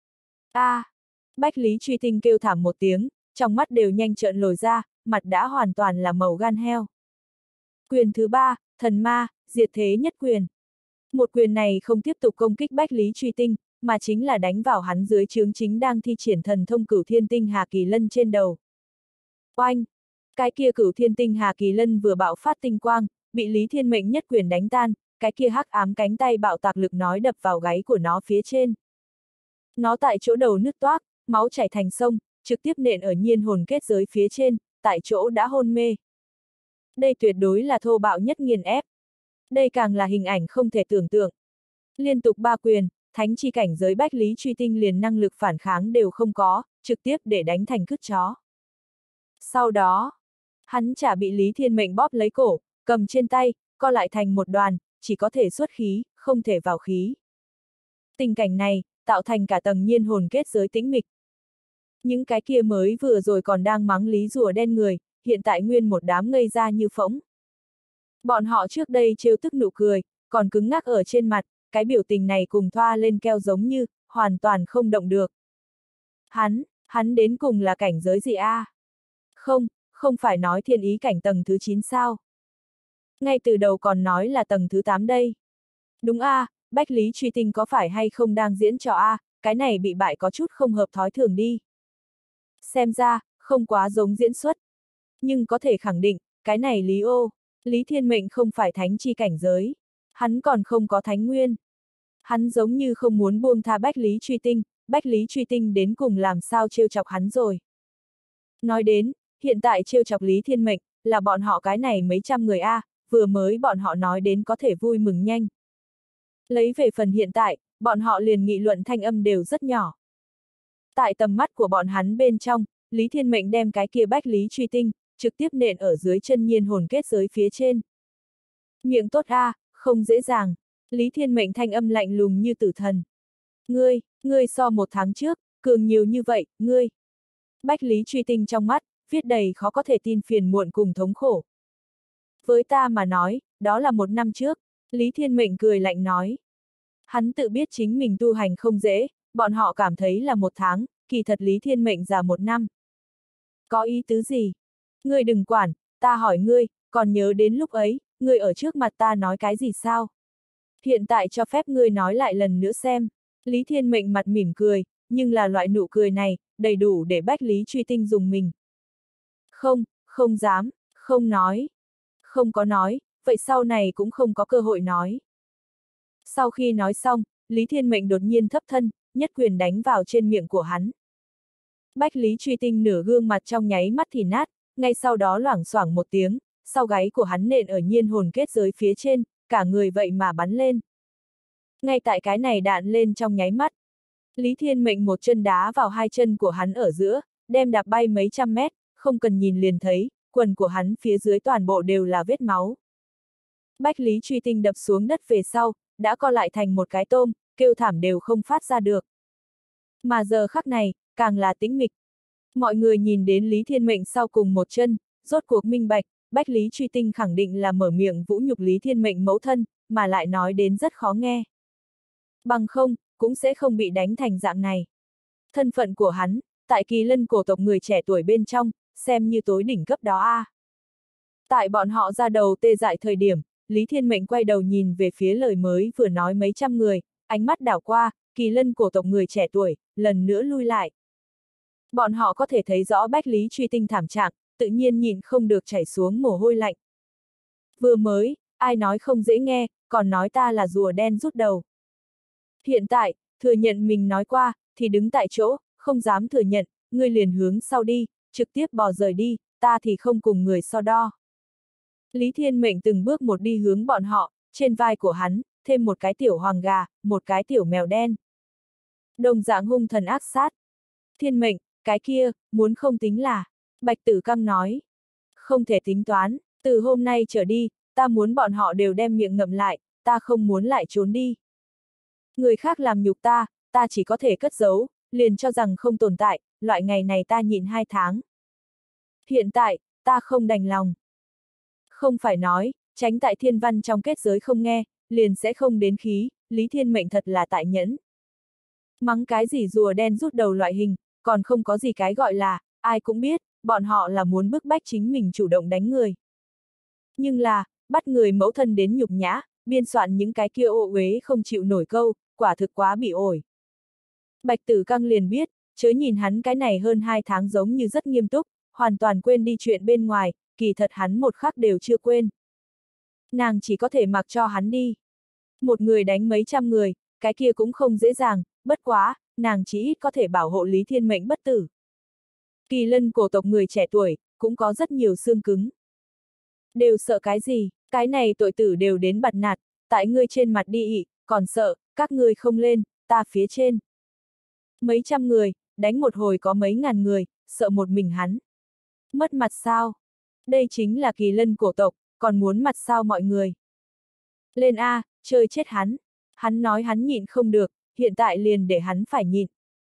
Bách Lý Truy Tinh kêu thảm một tiếng, trong mắt đều nhanh trợn lồi ra, mặt đã hoàn toàn là màu gan heo. Quyền thứ 3, thần ma, diệt thế nhất quyền. Một quyền này không tiếp tục công kích Bách Lý Truy Tinh, mà chính là đánh vào hắn dưới trướng chính đang thi triển thần thông Cửu Thiên Tinh Hà Kỳ Lân trên đầu. Oanh! Cái kia Cửu Thiên Tinh Hà Kỳ Lân vừa bạo phát tinh quang, bị Lý Thiên Mệnh nhất quyền đánh tan, cái kia hắc ám cánh tay bạo tạc lực nói đập vào gáy của nó phía trên. Nó tại chỗ đầu nứt toác, máu chảy thành sông, trực tiếp nện ở nhiên hồn kết giới phía trên, tại chỗ đã hôn mê. Đây tuyệt đối là thô bạo nhất nghiền ép. Đây càng là hình ảnh không thể tưởng tượng. Liên tục 3 quyền, thánh chi cảnh giới Bách Lý Truy Tinh liền năng lực phản kháng đều không có, trực tiếp để đánh thành cứt chó. Sau đó, hắn chả bị Lý Thiên Mệnh bóp lấy cổ, cầm trên tay, co lại thành một đoàn, chỉ có thể xuất khí, không thể vào khí. Tình cảnh này, tạo thành cả tầng nhiên hồn kết giới tĩnh mịch. Những cái kia mới vừa rồi còn đang mắng Lý rùa đen người, hiện tại nguyên một đám ngây ra như phỗng. Bọn họ trước đây trêu tức nụ cười, còn cứng ngắc ở trên mặt, cái biểu tình này cùng thoa lên keo giống như, hoàn toàn không động được. Hắn đến cùng là cảnh giới gì a? Không phải nói thiên ý cảnh tầng thứ 9 sao? Ngay từ đầu còn nói là tầng thứ 8 đây. Đúng a, Bách Lý Truy Tinh có phải hay không đang diễn trò a, cái này bị bại có chút không hợp thói thường đi. Xem ra, không quá giống diễn xuất. Nhưng có thể khẳng định, cái này Lý Thiên Mệnh không phải thánh chi cảnh giới. Hắn còn không có thánh nguyên. Hắn giống như không muốn buông tha Bách Lý Truy Tinh, Bách Lý Truy Tinh đến cùng làm sao trêu chọc hắn rồi. Nói đến, hiện tại trêu chọc Lý Thiên Mệnh, là bọn họ cái này mấy trăm người a, vừa mới bọn họ nói đến có thể vui mừng nhanh. Lấy về phần hiện tại, bọn họ liền nghị luận thanh âm đều rất nhỏ. Tại tầm mắt của bọn hắn bên trong, Lý Thiên Mệnh đem cái kia Bách Lý Truy Tinh, trực tiếp nện ở dưới chân nhiên hồn kết giới phía trên. Miệng tốt a, không dễ dàng. Lý Thiên Mệnh thanh âm lạnh lùng như tử thần. Ngươi so 1 tháng trước, cường nhiều như vậy, ngươi. Bách Lý Truy Tinh trong mắt, viết đầy khó có thể tin phiền muộn cùng thống khổ. Với ta mà nói, đó là 1 năm trước, Lý Thiên Mệnh cười lạnh nói. Hắn tự biết chính mình tu hành không dễ, bọn họ cảm thấy là 1 tháng, kỳ thật Lý Thiên Mệnh già 1 năm. Có ý tứ gì? Ngươi đừng quản, ta hỏi ngươi, còn nhớ đến lúc ấy, ngươi ở trước mặt ta nói cái gì sao? Hiện tại cho phép ngươi nói lại lần nữa xem. Lý Thiên Mệnh mặt mỉm cười, nhưng là loại nụ cười này, đầy đủ để Bách Lý Truy Tinh dùng mình. Không dám, không nói. Không có nói, vậy sau này cũng không có cơ hội nói. Sau khi nói xong, Lý Thiên Mệnh đột nhiên thấp thân, nhất quyền đánh vào trên miệng của hắn. Bách Lý Truy Tinh nửa gương mặt trong nháy mắt thì nát, ngay sau đó loảng xoảng một tiếng, sau gáy của hắn nện ở nhiên hồn kết giới phía trên, cả người vậy mà bắn lên. Ngay tại cái này đạn lên trong nháy mắt, Lý Thiên Mệnh một chân đá vào 2 chân của hắn ở giữa, đem đạp bay mấy trăm mét, không cần nhìn liền thấy, quần của hắn phía dưới toàn bộ đều là vết máu. Bách Lý Truy Tinh đập xuống đất về sau, đã co lại thành một cái tôm, kêu thảm đều không phát ra được. Mà giờ khắc này, càng là tĩnh mịch. Mọi người nhìn đến Lý Thiên Mệnh sau cùng một chân, rốt cuộc minh bạch, Bách Lý Truy Tinh khẳng định là mở miệng vũ nhục Lý Thiên Mệnh mẫu thân, mà lại nói đến rất khó nghe. Bằng không, cũng sẽ không bị đánh thành dạng này. Thân phận của hắn, tại Kỳ Lân cổ tộc người trẻ tuổi bên trong, xem như tối đỉnh cấp đó a. Tại bọn họ ra đầu tê dại thời điểm, Lý Thiên Mệnh quay đầu nhìn về phía lời mới vừa nói mấy trăm người, ánh mắt đảo qua, Kỳ Lân cổ tộc người trẻ tuổi, lần nữa lui lại. Bọn họ có thể thấy rõ Bách Lý Truy Tinh thảm trạng, tự nhiên nhìn không được chảy xuống mồ hôi lạnh. Vừa mới, ai nói không dễ nghe, còn nói ta là rùa đen rút đầu. Hiện tại, thừa nhận mình nói qua, thì đứng tại chỗ, không dám thừa nhận, ngươi liền hướng sau đi, trực tiếp bò rời đi, ta thì không cùng người so đo. Lý Thiên Mệnh từng bước một đi hướng bọn họ, trên vai của hắn, thêm một cái tiểu hoàng gà, một cái tiểu mèo đen. Đồng dạng hung thần ác sát. Thiên Mệnh, cái kia, muốn không tính là. Bạch Tử Căng nói. Không thể tính toán, từ hôm nay trở đi, ta muốn bọn họ đều đem miệng ngậm lại, ta không muốn lại trốn đi. Người khác làm nhục ta, ta chỉ có thể cất giấu, liền cho rằng không tồn tại, loại ngày này ta nhịn 2 tháng. Hiện tại, ta không đành lòng. Không phải nói, tránh tại thiên văn trong kết giới không nghe, liền sẽ không đến khí, Lý Thiên Mệnh thật là tại nhẫn. Mắng cái gì rùa đen rút đầu loại hình, còn không có gì cái gọi là, ai cũng biết, bọn họ là muốn bức bách chính mình chủ động đánh người. Nhưng là, bắt người mẫu thân đến nhục nhã, biên soạn những cái kia ô uế không chịu nổi câu, quả thực quá bị ổi. Bạch Tử Căng liền biết, chớ nhìn hắn cái này hơn 2 tháng giống như rất nghiêm túc, hoàn toàn quên đi chuyện bên ngoài, kỳ thật hắn một khắc đều chưa quên. Nàng chỉ có thể mặc cho hắn đi. Một người đánh mấy trăm người, cái kia cũng không dễ dàng, bất quá, nàng chỉ ít có thể bảo hộ Lý Thiên Mệnh bất tử. Kỳ lân cổ tộc người trẻ tuổi, cũng có rất nhiều xương cứng. Đều sợ cái gì, cái này tội tử đều đến bật nạt, tại ngươi trên mặt đi ị, còn sợ, các ngươi không lên, ta phía trên. Mấy trăm người, đánh một hồi có mấy ngàn người, sợ một mình hắn. Mất mặt sao? Đây chính là kỳ lân cổ tộc, còn muốn mặt sao mọi người? Lên A, chơi chết hắn. Hắn nói hắn nhịn không được, hiện tại liền để hắn phải nhịn.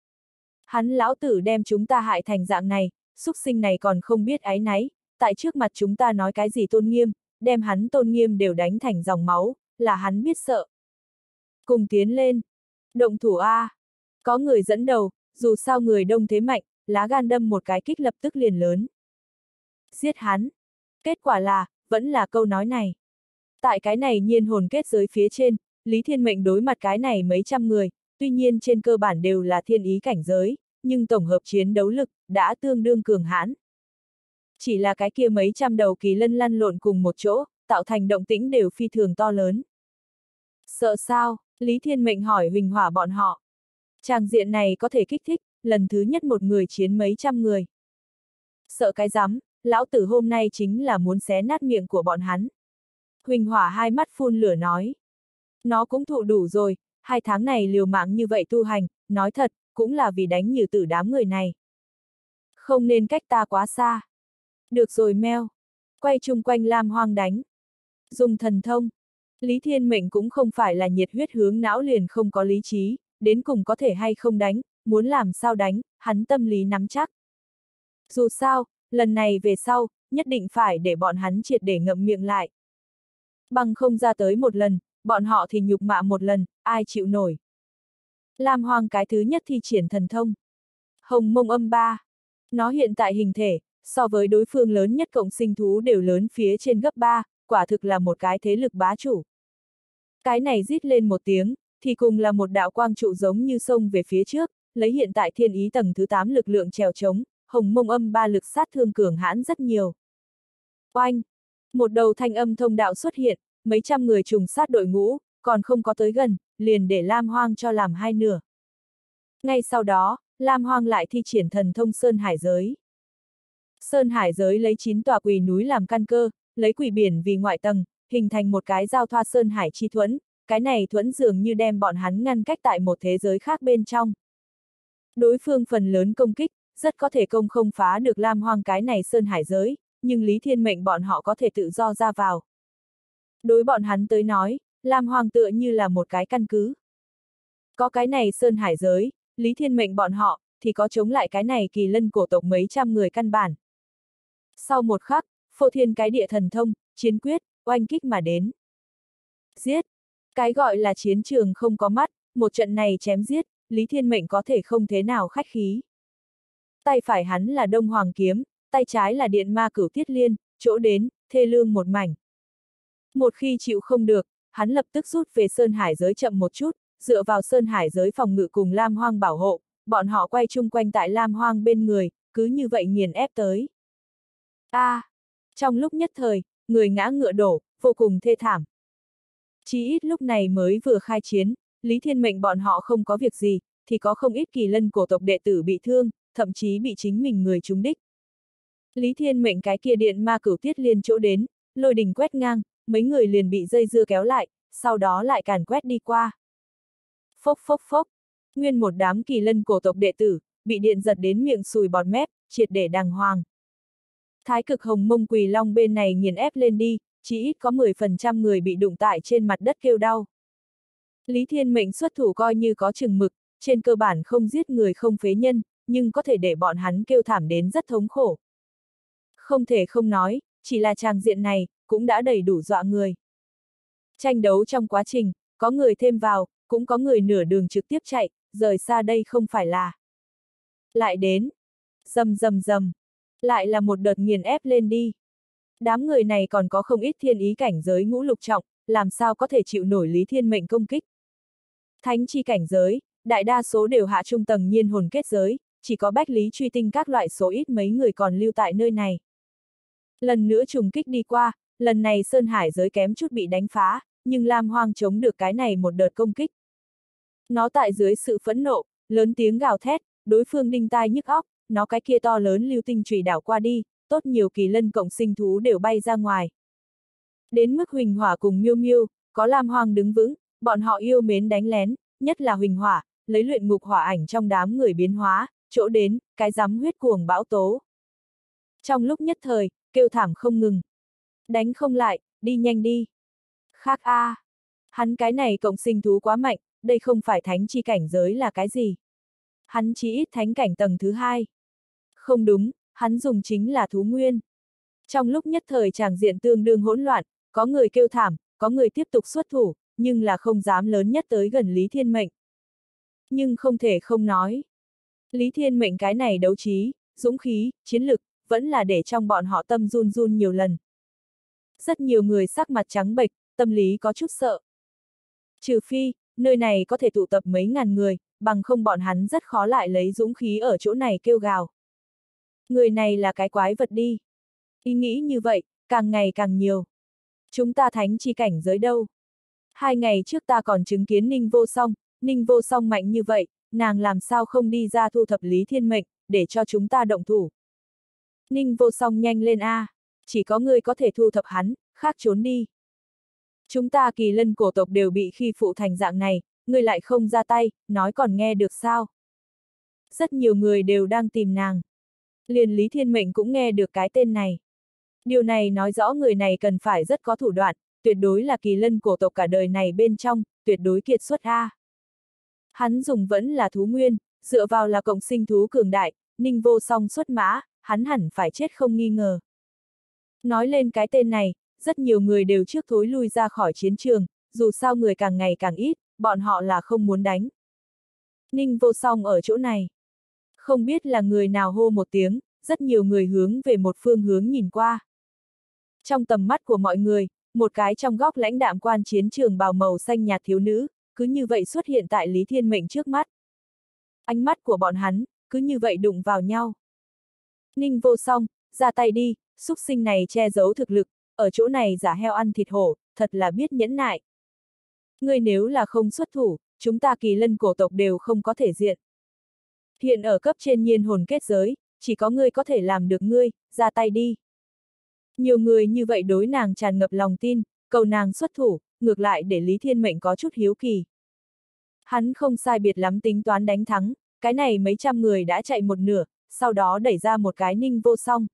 Hắn lão tử đem chúng ta hại thành dạng này, súc sinh này còn không biết áy náy, tại trước mặt chúng ta nói cái gì tôn nghiêm, đem hắn tôn nghiêm đều đánh thành dòng máu, là hắn biết sợ. Cùng tiến lên. Động thủ A. Có người dẫn đầu, dù sao người đông thế mạnh, lá gan đâm một cái kích lập tức liền lớn. Giết hắn. Kết quả là, vẫn là câu nói này. Tại cái này nhiên hồn kết giới phía trên, Lý Thiên Mệnh đối mặt cái này mấy trăm người, tuy nhiên trên cơ bản đều là thiên ý cảnh giới, nhưng tổng hợp chiến đấu lực, đã tương đương cường hãn. Chỉ là cái kia mấy trăm đầu kỳ lân lăn lộn cùng một chỗ, tạo thành động tĩnh đều phi thường to lớn. Sợ sao? Lý Thiên Mệnh hỏi Huỳnh Hỏa bọn họ. Tràng diện này có thể kích thích, lần thứ nhất một người chiến mấy trăm người. Sợ cái rắm, lão tử hôm nay chính là muốn xé nát miệng của bọn hắn. Huỳnh Hỏa hai mắt phun lửa nói. Nó cũng thụ đủ rồi, 2 tháng này liều mạng như vậy tu hành, nói thật, cũng là vì đánh nhừ tử đám người này. Không nên cách ta quá xa. Được rồi meo. Quay chung quanh Lam Hoang đánh. Dùng thần thông. Lý Thiên Mệnh cũng không phải là nhiệt huyết hướng não liền không có lý trí, đến cùng có thể hay không đánh, muốn làm sao đánh, hắn tâm lý nắm chắc. Dù sao, lần này về sau, nhất định phải để bọn hắn triệt để ngậm miệng lại. Bằng không ra tới một lần, bọn họ thì nhục mạ một lần, ai chịu nổi. Lam Hoang cái thứ nhất thi triển thần thông. Hồng Mông Âm 3. Nó hiện tại hình thể, so với đối phương lớn nhất cộng sinh thú đều lớn phía trên gấp 3, quả thực là một cái thế lực bá chủ. Cái này rít lên một tiếng, thì cùng là một đạo quang trụ giống như sông về phía trước, lấy hiện tại thiên ý tầng thứ 8 lực lượng trèo trống, Hồng Mông Âm 3 lực sát thương cường hãn rất nhiều. Oanh! Một đầu thanh âm thông đạo xuất hiện, mấy trăm người trùng sát đội ngũ, còn không có tới gần, liền để Lam Hoang cho làm hai nửa. Ngay sau đó, Lam Hoang lại thi triển thần thông Sơn Hải Giới. Sơn Hải Giới lấy 9 tòa quỷ núi làm căn cơ, lấy quỷ biển vì ngoại tầng, hình thành một cái giao thoa Sơn Hải chi thuẫn, cái này thuẫn dường như đem bọn hắn ngăn cách tại một thế giới khác bên trong. Đối phương phần lớn công kích, rất có thể công không phá được Lam Hoang cái này Sơn Hải Giới, nhưng Lý Thiên Mệnh bọn họ có thể tự do ra vào. Đối bọn hắn tới nói, Lam Hoang tựa như là một cái căn cứ. Có cái này Sơn Hải Giới, Lý Thiên Mệnh bọn họ, thì có chống lại cái này kỳ lân cổ tộc mấy trăm người căn bản. Sau một khắc, phô thiên cái địa thần thông, chiến quyết, oanh kích mà đến. Giết! Cái gọi là chiến trường không có mắt, một trận này chém giết, Lý Thiên Mệnh có thể không thế nào khách khí. Tay phải hắn là Đông Hoàng Kiếm, tay trái là Điện Ma Cửu Tiết Liên, chỗ đến, thê lương một mảnh. Một khi chịu không được, hắn lập tức rút về Sơn Hải Giới chậm một chút, dựa vào Sơn Hải Giới phòng ngự cùng Lam Hoang bảo hộ, bọn họ quay chung quanh tại Lam Hoang bên người, cứ như vậy nghiền ép tới. Trong lúc nhất thời, người ngã ngựa đổ, vô cùng thê thảm. Chỉ ít lúc này mới vừa khai chiến, Lý Thiên Mệnh bọn họ không có việc gì, thì có không ít kỳ lân cổ tộc đệ tử bị thương, thậm chí bị chính mình người trúng đích. Lý Thiên Mệnh cái kia Điện Ma Cửu Tiết Liên chỗ đến, lôi đình quét ngang, mấy người liền bị dây dưa kéo lại, sau đó lại càn quét đi qua. Phốc phốc phốc, nguyên một đám kỳ lân cổ tộc đệ tử, bị điện giật đến miệng sùi bọt mép, triệt để đàng hoàng. Thái cực hồng mông quỳ long bên này nghiền ép lên đi, chỉ ít có 10% người bị đụng tại trên mặt đất kêu đau. Lý Thiên Mệnh xuất thủ coi như có chừng mực, trên cơ bản không giết người không phế nhân, nhưng có thể để bọn hắn kêu thảm đến rất thống khổ. Không thể không nói, chỉ là tràng diện này, cũng đã đầy đủ dọa người. Tranh đấu trong quá trình, có người thêm vào, cũng có người nửa đường trực tiếp chạy, rời xa đây không phải là. Lại đến, rầm rầm rầm, lại là một đợt nghiền ép lên đi. Đám người này còn có không ít thiên ý cảnh giới ngũ lục trọng, làm sao có thể chịu nổi Lý Thiên Mệnh công kích. Thánh chi cảnh giới, đại đa số đều hạ trung tầng nhiên hồn kết giới, chỉ có bách lý truy tinh các loại số ít mấy người còn lưu tại nơi này. Lần nữa trùng kích đi qua, lần này Sơn Hải giới kém chút bị đánh phá, nhưng Lam Hoang chống được cái này một đợt công kích. Nó tại dưới sự phẫn nộ, lớn tiếng gào thét, đối phương đinh tai nhức óc, nó cái kia to lớn lưu tinh chùy đảo qua đi, tốt nhiều kỳ lân cộng sinh thú đều bay ra ngoài. Đến mức Huỳnh Hỏa cùng Miêu Miêu, có Lam Hoang đứng vững, bọn họ yêu mến đánh lén, nhất là Huỳnh Hỏa, lấy luyện ngục hỏa ảnh trong đám người biến hóa, chỗ đến, cái rắm huyết cuồng bão tố. Trong lúc nhất thời, kêu thảm không ngừng. Đánh không lại, đi nhanh đi. Khác a, hắn cái này cộng sinh thú quá mạnh, đây không phải thánh chi cảnh giới là cái gì. Hắn chỉ ít thánh cảnh tầng thứ 2. Không đúng, hắn dùng chính là thú nguyên. Trong lúc nhất thời tràng diện tương đương hỗn loạn, có người kêu thảm, có người tiếp tục xuất thủ, nhưng là không dám lớn nhất tới gần Lý Thiên Mệnh. Nhưng không thể không nói. Lý Thiên Mệnh cái này đấu trí, dũng khí, chiến lực, vẫn là để trong bọn họ tâm run run nhiều lần. Rất nhiều người sắc mặt trắng bệch, tâm lý có chút sợ. Trừ phi, nơi này có thể tụ tập mấy ngàn người, bằng không bọn hắn rất khó lại lấy dũng khí ở chỗ này kêu gào. Người này là cái quái vật đi. Ý nghĩ như vậy, càng ngày càng nhiều. Chúng ta thánh chi cảnh giới đâu? 2 ngày trước ta còn chứng kiến Ninh Vô Song mạnh như vậy, nàng làm sao không đi ra thu thập Lý Thiên Mệnh, để cho chúng ta động thủ. Ninh Vô Song nhanh lên a, chỉ có ngươi có thể thu thập hắn, khác trốn đi. Chúng ta kỳ lân cổ tộc đều bị khi phụ thành dạng này, ngươi lại không ra tay, nói còn nghe được sao? Rất nhiều người đều đang tìm nàng. Liền Lý Thiên Mệnh cũng nghe được cái tên này. Điều này nói rõ người này cần phải rất có thủ đoạn, tuyệt đối là kỳ lân cổ tộc cả đời này bên trong, tuyệt đối kiệt xuất a. Hắn dùng vẫn là thú nguyên, dựa vào là cộng sinh thú cường đại, Ninh Vô Song xuất mã, hắn hẳn phải chết không nghi ngờ. Nói lên cái tên này, rất nhiều người đều trước thối lui ra khỏi chiến trường, dù sao người càng ngày càng ít, bọn họ là không muốn đánh. Ninh Vô Song ở chỗ này. Không biết là người nào hô một tiếng, rất nhiều người hướng về một phương hướng nhìn qua. Trong tầm mắt của mọi người, một cái trong góc lãnh đạm quan chiến trường bào màu xanh nhạt thiếu nữ, cứ như vậy xuất hiện tại Lý Thiên Mệnh trước mắt. Ánh mắt của bọn hắn, cứ như vậy đụng vào nhau. Ninh Vô Song, ra tay đi, xúc sinh này che giấu thực lực, ở chỗ này giả heo ăn thịt hổ, thật là biết nhẫn nại. Ngươi nếu là không xuất thủ, chúng ta kỳ lân cổ tộc đều không có thể diện. Hiện ở cấp trên nhiên hồn kết giới, chỉ có ngươi có thể làm được ngươi, ra tay đi. Nhiều người như vậy đối nàng tràn ngập lòng tin, cầu nàng xuất thủ, ngược lại để Lý Thiên Mệnh có chút hiếu kỳ. Hắn không sai biệt lắm tính toán đánh thắng, cái này mấy trăm người đã chạy một nửa, sau đó đẩy ra một cái Ninh Vô Song.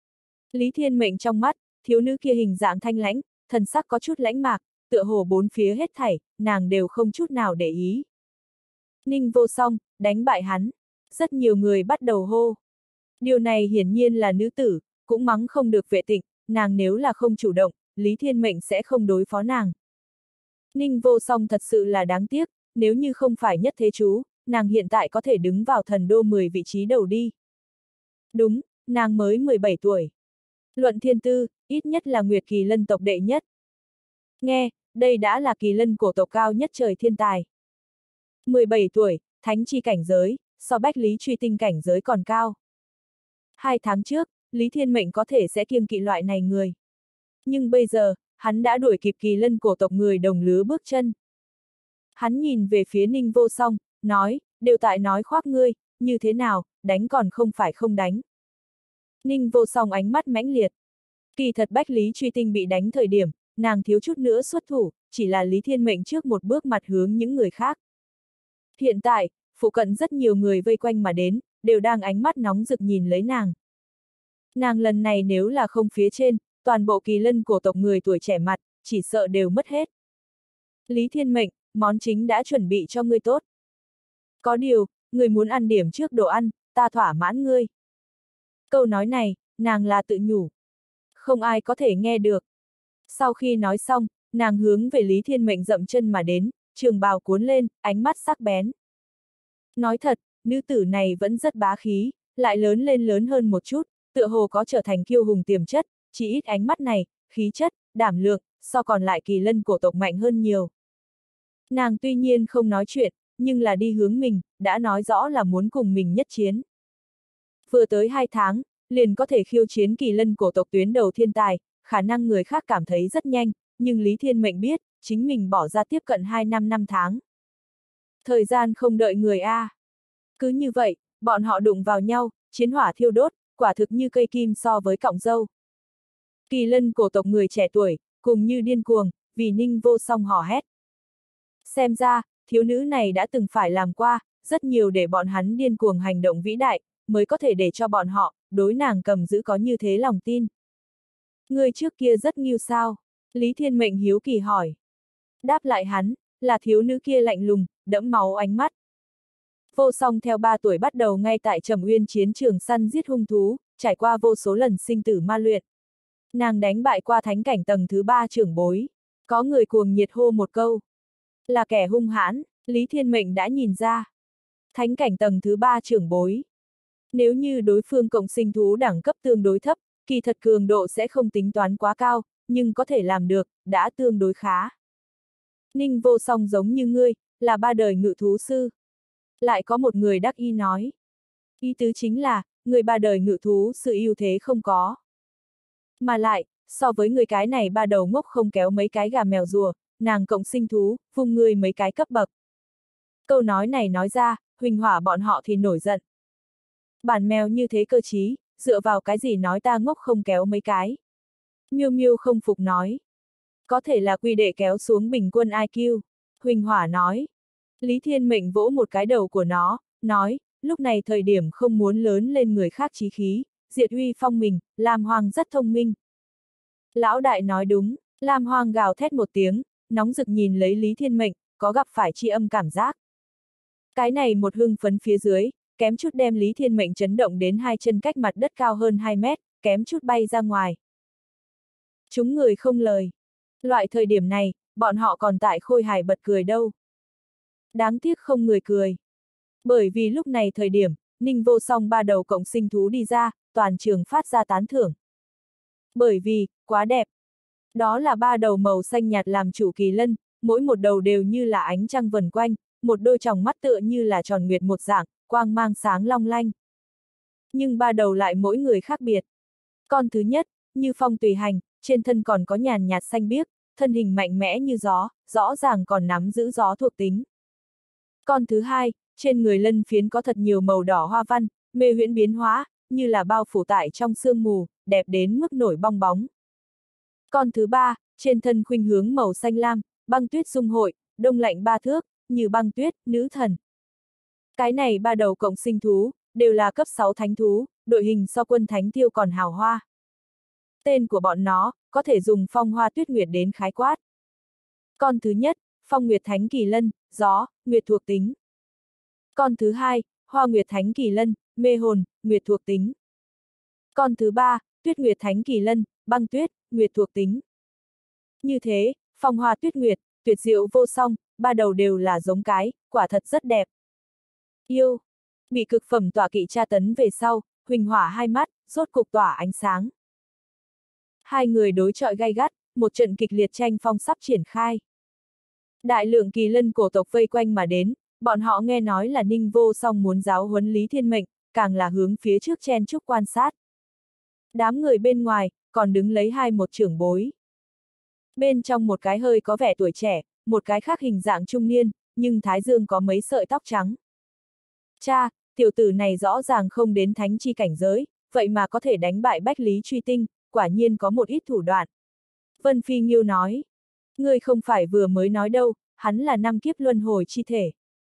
Lý Thiên Mệnh trong mắt, thiếu nữ kia hình dạng thanh lãnh, thần sắc có chút lãnh mạc, tựa hồ bốn phía hết thảy, nàng đều không chút nào để ý. Ninh Vô Song, đánh bại hắn. Rất nhiều người bắt đầu hô. Điều này hiển nhiên là nữ tử, cũng mắng không được Vệ Tịnh, nàng nếu là không chủ động, Lý Thiên Mệnh sẽ không đối phó nàng. Ninh Vô Song thật sự là đáng tiếc, nếu như không phải nhất thế chú, nàng hiện tại có thể đứng vào thần đô 10 vị trí đầu đi. Đúng, nàng mới 17 tuổi. Luận thiên tư, ít nhất là Nguyệt Kỳ Lân tộc đệ nhất. Nghe, đây đã là Kỳ Lân cổ tộc cao nhất trời thiên tài. 17 tuổi, thánh chi cảnh giới, so bách lý truy tinh cảnh giới còn cao. 2 tháng trước, Lý Thiên Mệnh có thể sẽ kiêng kỵ loại này người. Nhưng bây giờ, hắn đã đuổi kịp Kỳ Lân cổ tộc người đồng lứa bước chân. Hắn nhìn về phía Ninh Vô Song, nói, đều tại nói khoác ngươi, như thế nào, đánh còn không phải không đánh. Ninh Vô Song ánh mắt mãnh liệt. Kỳ thật Bách Lý Truy Tinh bị đánh thời điểm, nàng thiếu chút nữa xuất thủ, chỉ là Lý Thiên Mệnh trước một bước mặt hướng những người khác. Hiện tại, phụ cận rất nhiều người vây quanh mà đến, đều đang ánh mắt nóng rực nhìn lấy nàng. Nàng lần này nếu là không phía trên, toàn bộ Kỳ Lân cổ tộc người tuổi trẻ mặt, chỉ sợ đều mất hết. Lý Thiên Mệnh, món chính đã chuẩn bị cho ngươi tốt. Có điều, người muốn ăn điểm trước đồ ăn, ta thỏa mãn ngươi. Câu nói này, nàng là tự nhủ. Không ai có thể nghe được. Sau khi nói xong, nàng hướng về Lý Thiên Mệnh dậm chân mà đến, trường bào cuốn lên, ánh mắt sắc bén. Nói thật, nữ tử này vẫn rất bá khí, lại lớn lên lớn hơn một chút, tựa hồ có trở thành kiêu hùng tiềm chất, chỉ ít ánh mắt này, khí chất, đảm lượng, so còn lại Kỳ Lân cổ tộc mạnh hơn nhiều. Nàng tuy nhiên không nói chuyện, nhưng là đi hướng mình, đã nói rõ là muốn cùng mình nhất chiến. Vừa tới 2 tháng, liền có thể khiêu chiến Kỳ Lân cổ tộc tuyến đầu thiên tài, khả năng người khác cảm thấy rất nhanh, nhưng Lý Thiên Mệnh biết, chính mình bỏ ra tiếp cận 2 năm tháng. Thời gian không đợi người a. Cứ như vậy, bọn họ đụng vào nhau, chiến hỏa thiêu đốt, quả thực như cây kim so với cọng dâu. Kỳ Lân cổ tộc người trẻ tuổi, cùng như điên cuồng, vì Ninh Vô Song hò hét. Xem ra, thiếu nữ này đã từng phải làm qua, rất nhiều để bọn hắn điên cuồng hành động vĩ đại, mới có thể để cho bọn họ, đối nàng cầm giữ có như thế lòng tin. Người trước kia rất nghiêu sao? Lý Thiên Mệnh hiếu kỳ hỏi. Đáp lại hắn, là thiếu nữ kia lạnh lùng, đẫm máu ánh mắt. Vô Song theo 3 tuổi bắt đầu ngay tại Trầm Uyên chiến trường săn giết hung thú, trải qua vô số lần sinh tử ma luyện. Nàng đánh bại qua thánh cảnh tầng thứ 3 trưởng bối. Có người cuồng nhiệt hô một câu. Là kẻ hung hãn, Lý Thiên Mệnh đã nhìn ra. Thánh cảnh tầng thứ 3 trưởng bối. Nếu như đối phương cộng sinh thú đẳng cấp tương đối thấp, kỳ thật cường độ sẽ không tính toán quá cao, nhưng có thể làm được, đã tương đối khá. Ninh Vô Song giống như ngươi, là 3 đời ngự thú sư. Lại có một người đắc ý nói. Ý tứ chính là, người 3 đời ngự thú sự ưu thế không có. Mà lại, so với người cái này 3 đầu ngốc không kéo mấy cái gà mèo rùa, nàng cộng sinh thú, vùng người mấy cái cấp bậc. Câu nói này nói ra, huỳnh hỏa bọn họ thì nổi giận. Bản mèo như thế cơ trí, dựa vào cái gì nói ta ngốc không kéo mấy cái. Miêu Miêu không phục nói. Có thể là quy đệ kéo xuống bình quân IQ. Huỳnh hỏa nói. Lý Thiên Mệnh vỗ một cái đầu của nó, nói, lúc này thời điểm không muốn lớn lên người khác chí khí, diệt uy phong mình, Lam Hoang rất thông minh. Lão đại nói đúng, Lam Hoang gào thét một tiếng, nóng rực nhìn lấy Lý Thiên Mệnh, có gặp phải tri âm cảm giác. Cái này một hưng phấn phía dưới, kém chút đem Lý Thiên Mệnh chấn động đến 2 chân cách mặt đất cao hơn 2 mét, kém chút bay ra ngoài. Chúng người không lời. Loại thời điểm này, bọn họ còn tại khôi hài bật cười đâu. Đáng tiếc không người cười. Bởi vì lúc này thời điểm, Ninh Vô Song 3 đầu cộng sinh thú đi ra, toàn trường phát ra tán thưởng. Bởi vì, quá đẹp. Đó là 3 đầu màu xanh nhạt làm chủ kỳ lân, mỗi một đầu đều như là ánh trăng vần quanh, một đôi tròng mắt tựa như là tròn nguyệt một dạng, quang mang sáng long lanh. Nhưng 3 đầu lại mỗi người khác biệt. Con thứ nhất, như phong tùy hành, trên thân còn có nhàn nhạt xanh biếc, thân hình mạnh mẽ như gió, rõ ràng còn nắm giữ gió thuộc tính. Con thứ hai, trên người lân phiến có thật nhiều màu đỏ hoa văn, mê huyễn biến hóa, như là bao phủ tại trong sương mù, đẹp đến mức nổi bong bóng. Con thứ ba, trên thân khuynh hướng màu xanh lam, băng tuyết dung hội, đông lạnh 3 thước, như băng tuyết, nữ thần. Cái này 3 đầu cộng sinh thú, đều là cấp 6 thánh thú, đội hình so quân thánh tiêu còn hào hoa. Tên của bọn nó, có thể dùng phong hoa tuyết nguyệt đến khái quát. Con thứ nhất, phong nguyệt thánh kỳ lân, gió, nguyệt thuộc tính. Con thứ hai, hoa nguyệt thánh kỳ lân, mê hồn, nguyệt thuộc tính. Con thứ ba, tuyết nguyệt thánh kỳ lân, băng tuyết, nguyệt thuộc tính. Như thế, phong hoa tuyết nguyệt, tuyệt diệu vô song, 3 đầu đều là giống cái, quả thật rất đẹp. Yêu, bị cực phẩm tỏa kỵ tra tấn về sau, huỳnh hỏa 2 mắt, rốt cục tỏa ánh sáng. 2 người đối chọi gay gắt, một trận kịch liệt tranh phong sắp triển khai. Đại lượng kỳ lân cổ tộc vây quanh mà đến, bọn họ nghe nói là Ninh Vô Song muốn giáo huấn Lý Thiên Mệnh, càng là hướng phía trước chen chúc quan sát. Đám người bên ngoài, còn đứng lấy một trưởng bối. Bên trong một cái hơi có vẻ tuổi trẻ, một cái khác hình dạng trung niên, nhưng thái dương có mấy sợi tóc trắng. Cha, tiểu tử này rõ ràng không đến thánh chi cảnh giới, vậy mà có thể đánh bại Bách Lý Truy Tinh, quả nhiên có một ít thủ đoạn. Vân Phi Nghiêu nói, ngươi không phải vừa mới nói đâu, hắn là 5 kiếp luân hồi chi thể.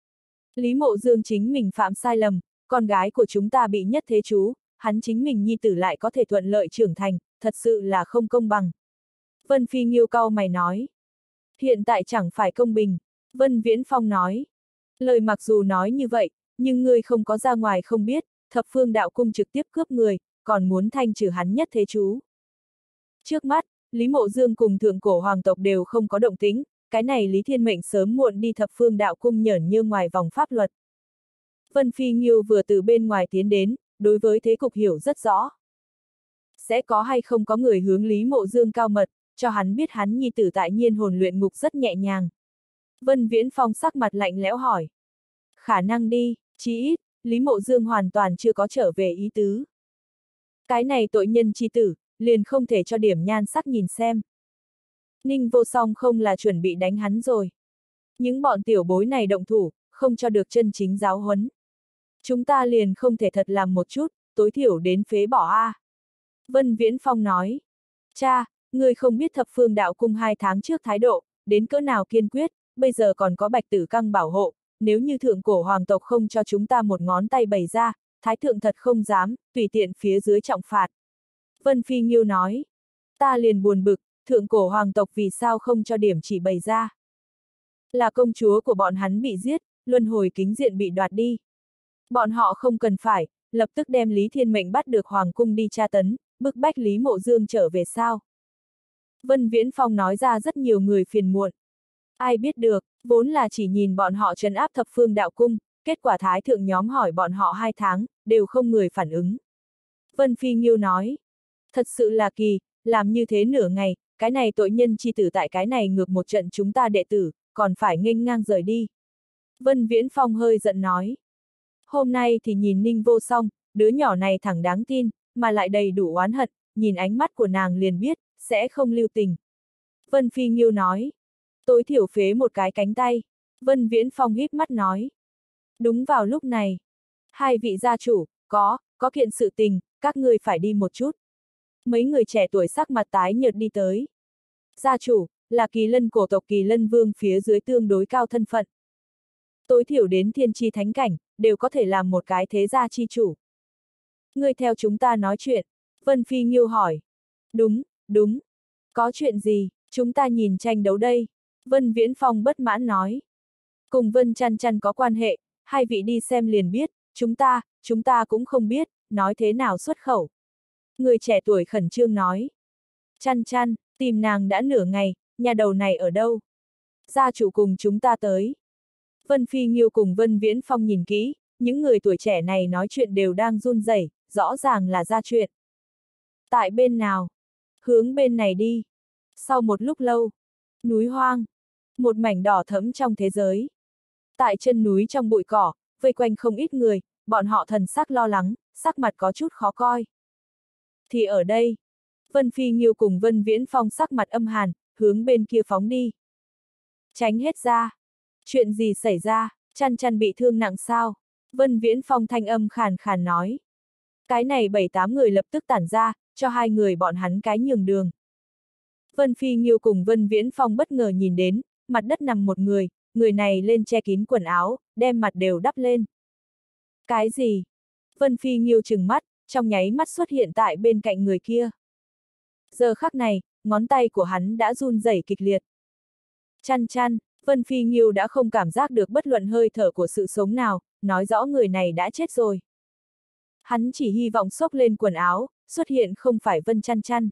Lý Mộ Dương chính mình phạm sai lầm, con gái của chúng ta bị nhất thế chú, hắn chính mình nhi tử lại có thể thuận lợi trưởng thành, thật sự là không công bằng. Vân Phi Nghiêu cau mày nói, hiện tại chẳng phải công bình. Vân Viễn Phong nói, lời mặc dù nói như vậy, nhưng ngươi không có ra ngoài không biết, Thập Phương Đạo Cung trực tiếp cướp người, còn muốn thanh trừ hắn nhất thế chú. Trước mắt, Lý Mộ Dương cùng thượng cổ hoàng tộc đều không có động tĩnh, cái này Lý Thiên Mệnh sớm muộn đi Thập Phương Đạo Cung nhởn như ngoài vòng pháp luật. Vân Phi Nghiêu vừa từ bên ngoài tiến đến, đối với thế cục hiểu rất rõ. Sẽ có hay không có người hướng Lý Mộ Dương cao mật, cho hắn biết hắn nhi tử tại nhiên hồn luyện ngục rất nhẹ nhàng. Vân Viễn Phong sắc mặt lạnh lẽo hỏi. Khả năng đi, chí ít, Lý Mộ Dương hoàn toàn chưa có trở về ý tứ. Cái này tội nhân chi tử, liền không thể cho điểm nhan sắc nhìn xem. Ninh Vô Song không là chuẩn bị đánh hắn rồi. Những bọn tiểu bối này động thủ, không cho được chân chính giáo huấn. Chúng ta liền không thể thật làm một chút, tối thiểu đến phế bỏ a. Vân Viễn Phong nói. Cha, ngươi không biết Thập Phương Đạo Cung 2 tháng trước thái độ, đến cỡ nào kiên quyết, bây giờ còn có Bạch Tử Căng bảo hộ, nếu như thượng cổ hoàng tộc không cho chúng ta một ngón tay bày ra, thái thượng thật không dám, tùy tiện phía dưới trọng phạt. Vân Phi Nghiêu nói. Ta liền buồn bực, thượng cổ hoàng tộc vì sao không cho điểm chỉ bày ra. Là công chúa của bọn hắn bị giết, luân hồi kính diện bị đoạt đi. Bọn họ không cần phải, lập tức đem Lý Thiên Mệnh bắt được hoàng cung đi tra tấn, bức bách Lý Mộ Dương trở về sao. Vân Viễn Phong nói ra rất nhiều người phiền muộn. Ai biết được, vốn là chỉ nhìn bọn họ trấn áp Thập Phương Đạo Cung, kết quả thái thượng nhóm hỏi bọn họ 2 tháng, đều không người phản ứng. Vân Phi Nghiêu nói, thật sự là kỳ, làm như thế nửa ngày, cái này tội nhân chi tử tại cái này ngược một trận chúng ta đệ tử, còn phải nghênh ngang rời đi. Vân Viễn Phong hơi giận nói, hôm nay thì nhìn Ninh Vô Song, đứa nhỏ này thẳng đáng tin, mà lại đầy đủ oán hận, nhìn ánh mắt của nàng liền biết, sẽ không lưu tình. Vân Phi Nghiêu nói, tối thiểu phế một cái cánh tay. Vân Viễn Phong híp mắt nói, đúng vào lúc này, 2 vị gia chủ, có kiện sự tình, các ngươi phải đi một chút. Mấy người trẻ tuổi sắc mặt tái nhợt đi tới. Gia chủ, là Kỳ Lân cổ tộc Kỳ Lân Vương phía dưới tương đối cao thân phận. Tối thiểu đến thiên chi thánh cảnh, đều có thể làm một cái thế gia chi chủ. Ngươi theo chúng ta nói chuyện. Vân Phi Nghiêu hỏi. Đúng. Có chuyện gì, chúng ta nhìn tranh đấu đây. Vân Viễn Phong bất mãn nói. Cùng Vân Chăn Chăn có quan hệ, 2 vị đi xem liền biết, chúng ta cũng không biết, nói thế nào xuất khẩu. Người trẻ tuổi khẩn trương nói. Chăn Chăn, tìm nàng đã nửa ngày, nhà đầu này ở đâu? Gia chủ cùng chúng ta tới. Vân Phi Nghiêu cùng Vân Viễn Phong nhìn kỹ, những người tuổi trẻ này nói chuyện đều đang run rẩy, rõ ràng là ra chuyện. Tại bên nào? Hướng bên này đi. Sau một lúc lâu, núi hoang, một mảnh đỏ thẫm trong thế giới. Tại chân núi trong bụi cỏ, vây quanh không ít người, bọn họ thần sắc lo lắng, sắc mặt có chút khó coi. Thì ở đây, Vân Phi Nghiêu cùng Vân Viễn Phong sắc mặt âm hàn, hướng bên kia phóng đi. Tránh hết ra. Chuyện gì xảy ra, Chăn Chăn bị thương nặng sao? Vân Viễn Phong thanh âm khàn khàn nói. Cái này 7-8 người lập tức tản ra, cho 2 người bọn hắn cái nhường đường. Vân Phi Nghiêu cùng Vân Viễn Phong bất ngờ nhìn đến, mặt đất nằm một người này lên che kín quần áo, đem mặt đều đắp lên. Cái gì? Vân Phi Nghiêu trừng mắt, trong nháy mắt xuất hiện tại bên cạnh người kia. Giờ khắc này, ngón tay của hắn đã run rẩy kịch liệt. Chăn Chăn, Vân Phi Nghiêu đã không cảm giác được bất luận hơi thở của sự sống nào, nói rõ người này đã chết rồi. Hắn chỉ hy vọng xốc lên quần áo, xuất hiện không phải Vân Chăn Chăn.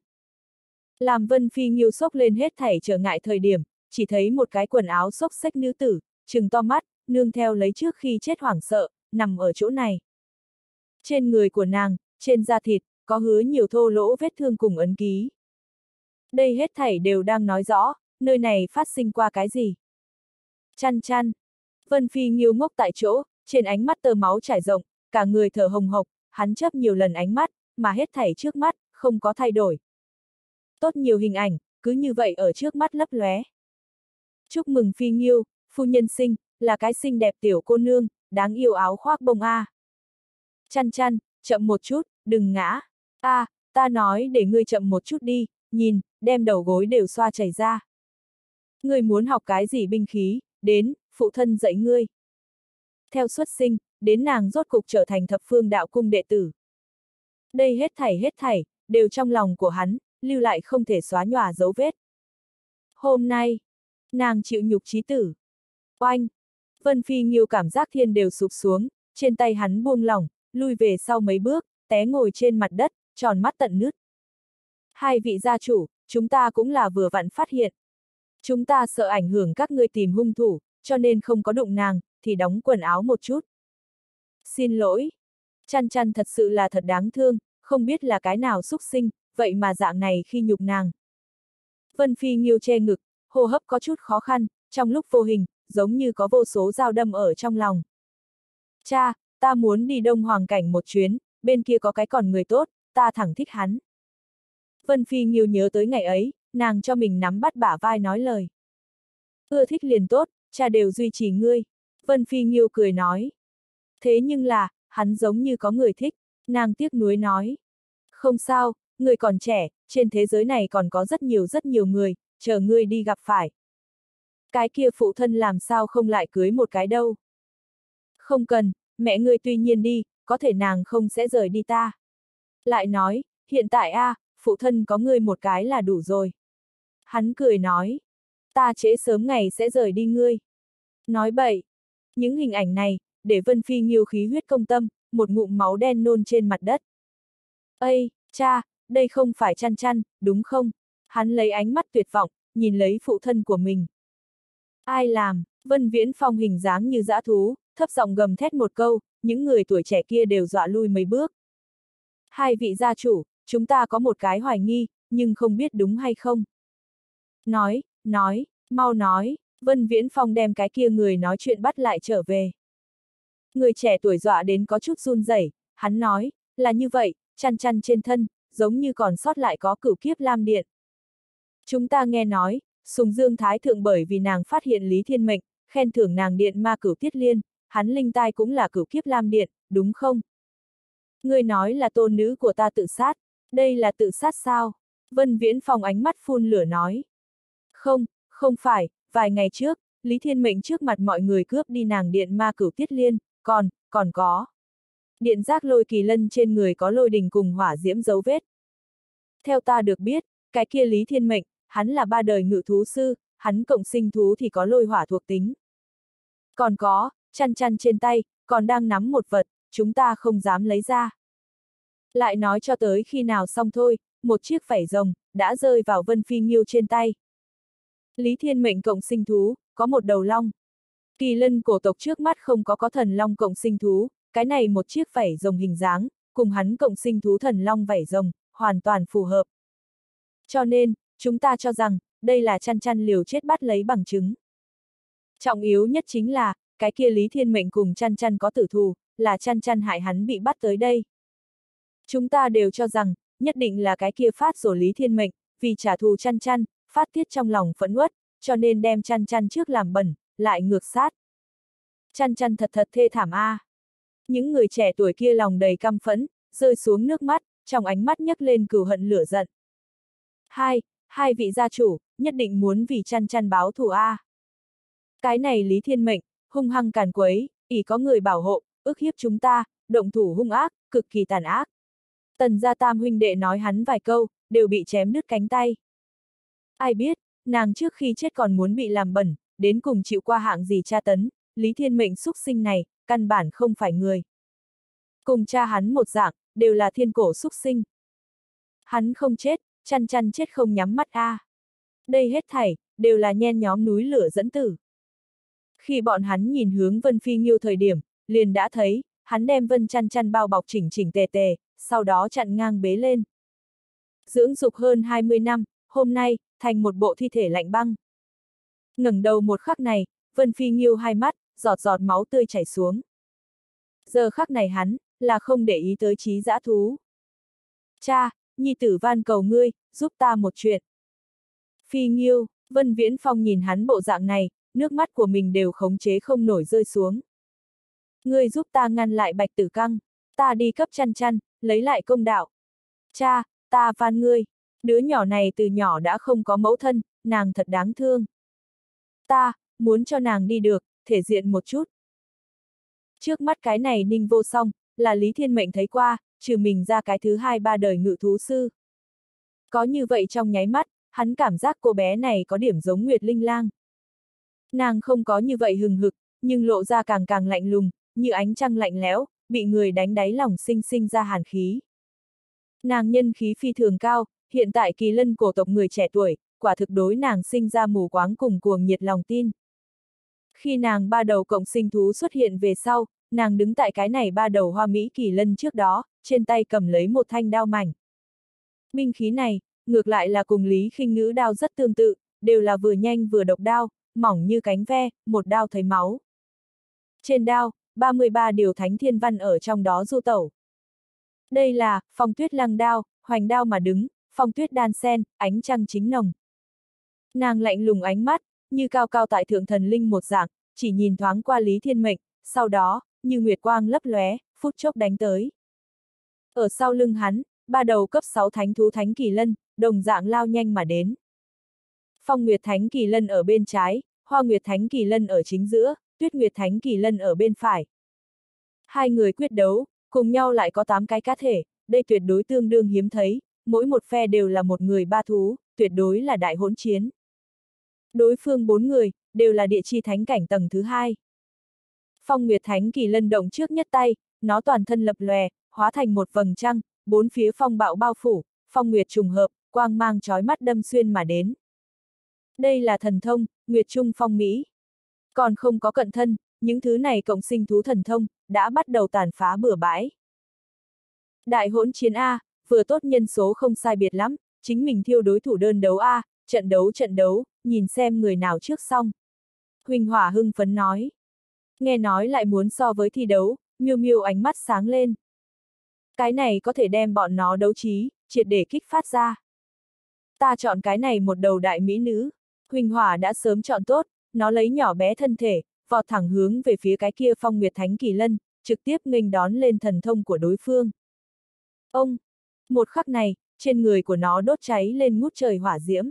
Làm Vân Phi Nghiêu xốc lên hết thảy trở ngại thời điểm, chỉ thấy một cái quần áo xốc xếch nữ tử, trừng to mắt, nương theo lấy trước khi chết hoảng sợ, nằm ở chỗ này. Trên người của nàng, trên da thịt, có hứa nhiều thô lỗ vết thương cùng ấn ký. Đây hết thảy đều đang nói rõ, nơi này phát sinh qua cái gì. Chăn Chăn. Vân Phi Nghiêu ngốc tại chỗ, trên ánh mắt tơ máu trải rộng, cả người thở hồng hộc, hắn chớp nhiều lần ánh mắt, mà hết thảy trước mắt, không có thay đổi. Tốt nhiều hình ảnh, cứ như vậy ở trước mắt lấp lóe. Chúc mừng Phi Nghiêu, phu nhân sinh, là cái xinh đẹp tiểu cô nương, đáng yêu áo khoác bông a. Chăn Chăn, chậm một chút, đừng ngã. ta nói để ngươi chậm một chút đi, nhìn, đem đầu gối đều xoa chảy ra. Ngươi muốn học cái gì binh khí, đến, phụ thân dạy ngươi. Theo xuất sinh, đến nàng rốt cục trở thành thập phương đạo cung đệ tử. Đây hết thảy, đều trong lòng của hắn, lưu lại không thể xóa nhòa dấu vết. Hôm nay, nàng chịu nhục chí tử. Oanh! Vân Phi Nghiêu cảm giác thiên đều sụp xuống, trên tay hắn buông lỏng, lui về sau mấy bước, té ngồi trên mặt đất, tròn mắt tận nứt. Hai vị gia chủ, chúng ta cũng là vừa vặn phát hiện. Chúng ta sợ ảnh hưởng các ngươi tìm hung thủ, cho nên không có đụng nàng, thì đóng quần áo một chút. Xin lỗi. Chăn chăn thật sự là thật đáng thương, không biết là cái nào xúc sinh, vậy mà dạng này khi nhục nàng. Vân Phi Nghiêu che ngực, hô hấp có chút khó khăn, trong lúc vô hình, giống như có vô số dao đâm ở trong lòng. Cha, ta muốn đi Đông Hoàng cảnh một chuyến, bên kia có cái còn người tốt, ta thẳng thích hắn. Vân Phi Nghiêu nhớ tới ngày ấy, nàng cho mình nắm bắt bả vai nói lời. Ưa thích liền tốt, cha đều duy trì ngươi. Vân Phi Nghiêu cười nói. Thế nhưng là, hắn giống như có người thích, nàng tiếc nuối nói. Không sao, ngươi còn trẻ, trên thế giới này còn có rất nhiều người, chờ ngươi đi gặp phải. Cái kia phụ thân làm sao không lại cưới một cái đâu. Không cần, mẹ ngươi tuy nhiên đi, có thể nàng không sẽ rời đi ta. Lại nói, hiện tại phụ thân có ngươi một cái là đủ rồi. Hắn cười nói, ta trễ sớm ngày sẽ rời đi ngươi. Nói bậy, những hình ảnh này, để Vân Phi Nghiêu khí huyết công tâm, một ngụm máu đen nôn trên mặt đất. Ây, cha, đây không phải chăn chăn, đúng không? Hắn lấy ánh mắt tuyệt vọng, nhìn lấy phụ thân của mình. Ai làm? Vân Viễn Phong hình dáng như dã thú, thấp giọng gầm thét một câu, những người tuổi trẻ kia đều dọa lui mấy bước. Hai vị gia chủ, chúng ta có một cái hoài nghi, nhưng không biết đúng hay không. Nói, mau nói, Vân Viễn Phong đem cái kia người nói chuyện bắt lại trở về. Người trẻ tuổi dọa đến có chút run rẩy, hắn nói, là như vậy, chăn chăn trên thân, giống như còn sót lại có cửu kiếp lam điện. Chúng ta nghe nói, Sùng Dương Thái Thượng bởi vì nàng phát hiện Lý Thiên Mệnh, khen thưởng nàng điện ma cửu tiết liên, hắn linh tai cũng là cửu kiếp lam điện, đúng không? Ngươi nói là tôn nữ của ta tự sát, đây là tự sát sao? Vân Viễn Phong ánh mắt phun lửa nói. Không phải, vài ngày trước, Lý Thiên Mệnh trước mặt mọi người cướp đi nàng điện ma cửu tiết liên, còn có. Điện giác lôi kỳ lân trên người có lôi đình cùng hỏa diễm dấu vết. Theo ta được biết, cái kia Lý Thiên Mệnh, hắn là 3 đời ngự thú sư, hắn cộng sinh thú thì có lôi hỏa thuộc tính. Còn có, chăn chăn trên tay, còn đang nắm một vật, chúng ta không dám lấy ra. Lại nói cho tới khi nào xong thôi, một chiếc vảy rồng, đã rơi vào Vân Phi Nghiêu trên tay. Lý Thiên Mệnh cộng sinh thú, có một đầu long. Kỳ lân cổ tộc trước mắt không có thần long cộng sinh thú, cái này một chiếc vảy rồng hình dáng, cùng hắn cộng sinh thú thần long vảy rồng, hoàn toàn phù hợp. Cho nên, chúng ta cho rằng, đây là chăn chăn liều chết bắt lấy bằng chứng. Trọng yếu nhất chính là, cái kia Lý Thiên Mệnh cùng chăn chăn có tử thù, là chăn chăn hại hắn bị bắt tới đây. Chúng ta đều cho rằng, nhất định là cái kia phát rồ Lý Thiên Mệnh, vì trả thù chăn chăn, phát tiết trong lòng phẫn uất, cho nên đem chăn chăn trước làm bẩn, lại ngược sát. Chăn chăn thật thê thảm a. Những người trẻ tuổi kia lòng đầy căm phẫn, rơi xuống nước mắt, trong ánh mắt nhấc lên cừu hận lửa giận. Hai vị gia chủ, nhất định muốn vì chăn chăn báo thù a. Cái này Lý Thiên Mệnh, hung hăng càn quấy, ỷ có người bảo hộ, ức hiếp chúng ta, động thủ hung ác, cực kỳ tàn ác. Tần gia tam huynh đệ nói hắn vài câu, đều bị chém đứt cánh tay. Ai biết, nàng trước khi chết còn muốn bị làm bẩn, đến cùng chịu qua hạng gì tra tấn, Lý Thiên Mệnh xúc sinh này, căn bản không phải người. Cùng cha hắn một dạng, đều là thiên cổ xúc sinh. Hắn không chết, chăn chăn chết không nhắm mắt a. Đây hết thảy, đều là nhen nhóm núi lửa dẫn tử. Khi bọn hắn nhìn hướng Vân Phi Nghiêu thời điểm, liền đã thấy, hắn đem Vân chăn chăn bao bọc chỉnh chỉnh tề tề, sau đó chặn ngang bế lên. Dưỡng dục hơn 20 năm, hôm nay, thành một bộ thi thể lạnh băng. Ngẩng đầu một khắc này, Vân Phi Nghiêu hai mắt, giọt giọt máu tươi chảy xuống. Giờ khắc này hắn, là không để ý tới trí dã thú. Cha, nhi tử van cầu ngươi, giúp ta một chuyện. Phi Nghiêu, Vân Viễn Phong nhìn hắn bộ dạng này, nước mắt của mình đều khống chế không nổi rơi xuống. Ngươi giúp ta ngăn lại Bạch Tử Căng, ta đi cấp chăn chăn, lấy lại công đạo. Cha, ta van ngươi, đứa nhỏ này từ nhỏ đã không có mẫu thân, nàng thật đáng thương. Ta, muốn cho nàng đi được, thể diện một chút. Trước mắt cái này Ninh Vô Song, là Lý Thiên Mệnh thấy qua, trừ mình ra cái thứ hai ba đời ngự thú sư. Có như vậy trong nháy mắt, hắn cảm giác cô bé này có điểm giống Nguyệt Linh Lang. Nàng không có như vậy hừng hực, nhưng lộ ra càng càng lạnh lùng, như ánh trăng lạnh lẽo, bị người đánh đáy lòng sinh ra hàn khí. Nàng nhân khí phi thường cao, hiện tại Kỳ Lân cổ tộc người trẻ tuổi, quả thực đối nàng sinh ra mù quáng cùng cuồng nhiệt lòng tin. Khi nàng ba đầu cộng sinh thú xuất hiện về sau, nàng đứng tại cái này ba đầu hoa mỹ Kỳ Lân trước đó, trên tay cầm lấy một thanh đao mảnh. Binh khí này, ngược lại là cùng Lý Khinh Ngữ đao rất tương tự, đều là vừa nhanh vừa độc đao, mỏng như cánh ve, một đao thấy máu. Trên đao, 33 điều thánh thiên văn ở trong đó du tẩu. Đây là Phong Tuyết Lăng đao, hoành đao mà đứng, phong tuyết đan sen, ánh trăng chính nồng. Nàng lạnh lùng ánh mắt, như cao cao tại thượng thần linh một dạng, chỉ nhìn thoáng qua Lý Thiên Mệnh, sau đó, như nguyệt quang lấp lóe, phút chốc đánh tới. Ở sau lưng hắn, ba đầu cấp 6 thánh thú thánh kỳ lân, đồng dạng lao nhanh mà đến. Phong Nguyệt Thánh Kỳ Lân ở bên trái, Hoa Nguyệt Thánh Kỳ Lân ở chính giữa, Tuyết Nguyệt Thánh Kỳ Lân ở bên phải. Hai người quyết đấu, cùng nhau lại có 8 cái cá thể, đây tuyệt đối tương đương hiếm thấy, mỗi một phe đều là một người ba thú, tuyệt đối là đại hỗn chiến. Đối phương 4 người, đều là địa chi thánh cảnh tầng thứ 2. Phong Nguyệt Thánh Kỳ Lân động trước nhất tay, nó toàn thân lập lòe, hóa thành một vầng trăng, bốn phía phong bạo bao phủ, phong nguyệt trùng hợp, quang mang chói mắt đâm xuyên mà đến. Đây là thần thông, Nguyệt Trung Phong Mỹ. Còn không có cận thân, những thứ này cộng sinh thú thần thông, đã bắt đầu tàn phá bừa bãi. Đại hỗn chiến A, vừa tốt nhân số không sai biệt lắm, chính mình thiêu đối thủ đơn đấu A, trận đấu, nhìn xem người nào trước xong. Huỳnh Hỏa hưng phấn nói. Nghe nói lại muốn so với thi đấu, Miêu Miêu ánh mắt sáng lên. Cái này có thể đem bọn nó đấu trí, triệt để kích phát ra. Ta chọn cái này một đầu đại mỹ nữ. Huỳnh Hỏa đã sớm chọn tốt, nó lấy nhỏ bé thân thể, vọt thẳng hướng về phía cái kia Phong Nguyệt Thánh Kỳ Lân, trực tiếp nghênh đón lên thần thông của đối phương. Ông! Một khắc này, trên người của nó đốt cháy lên ngút trời hỏa diễm.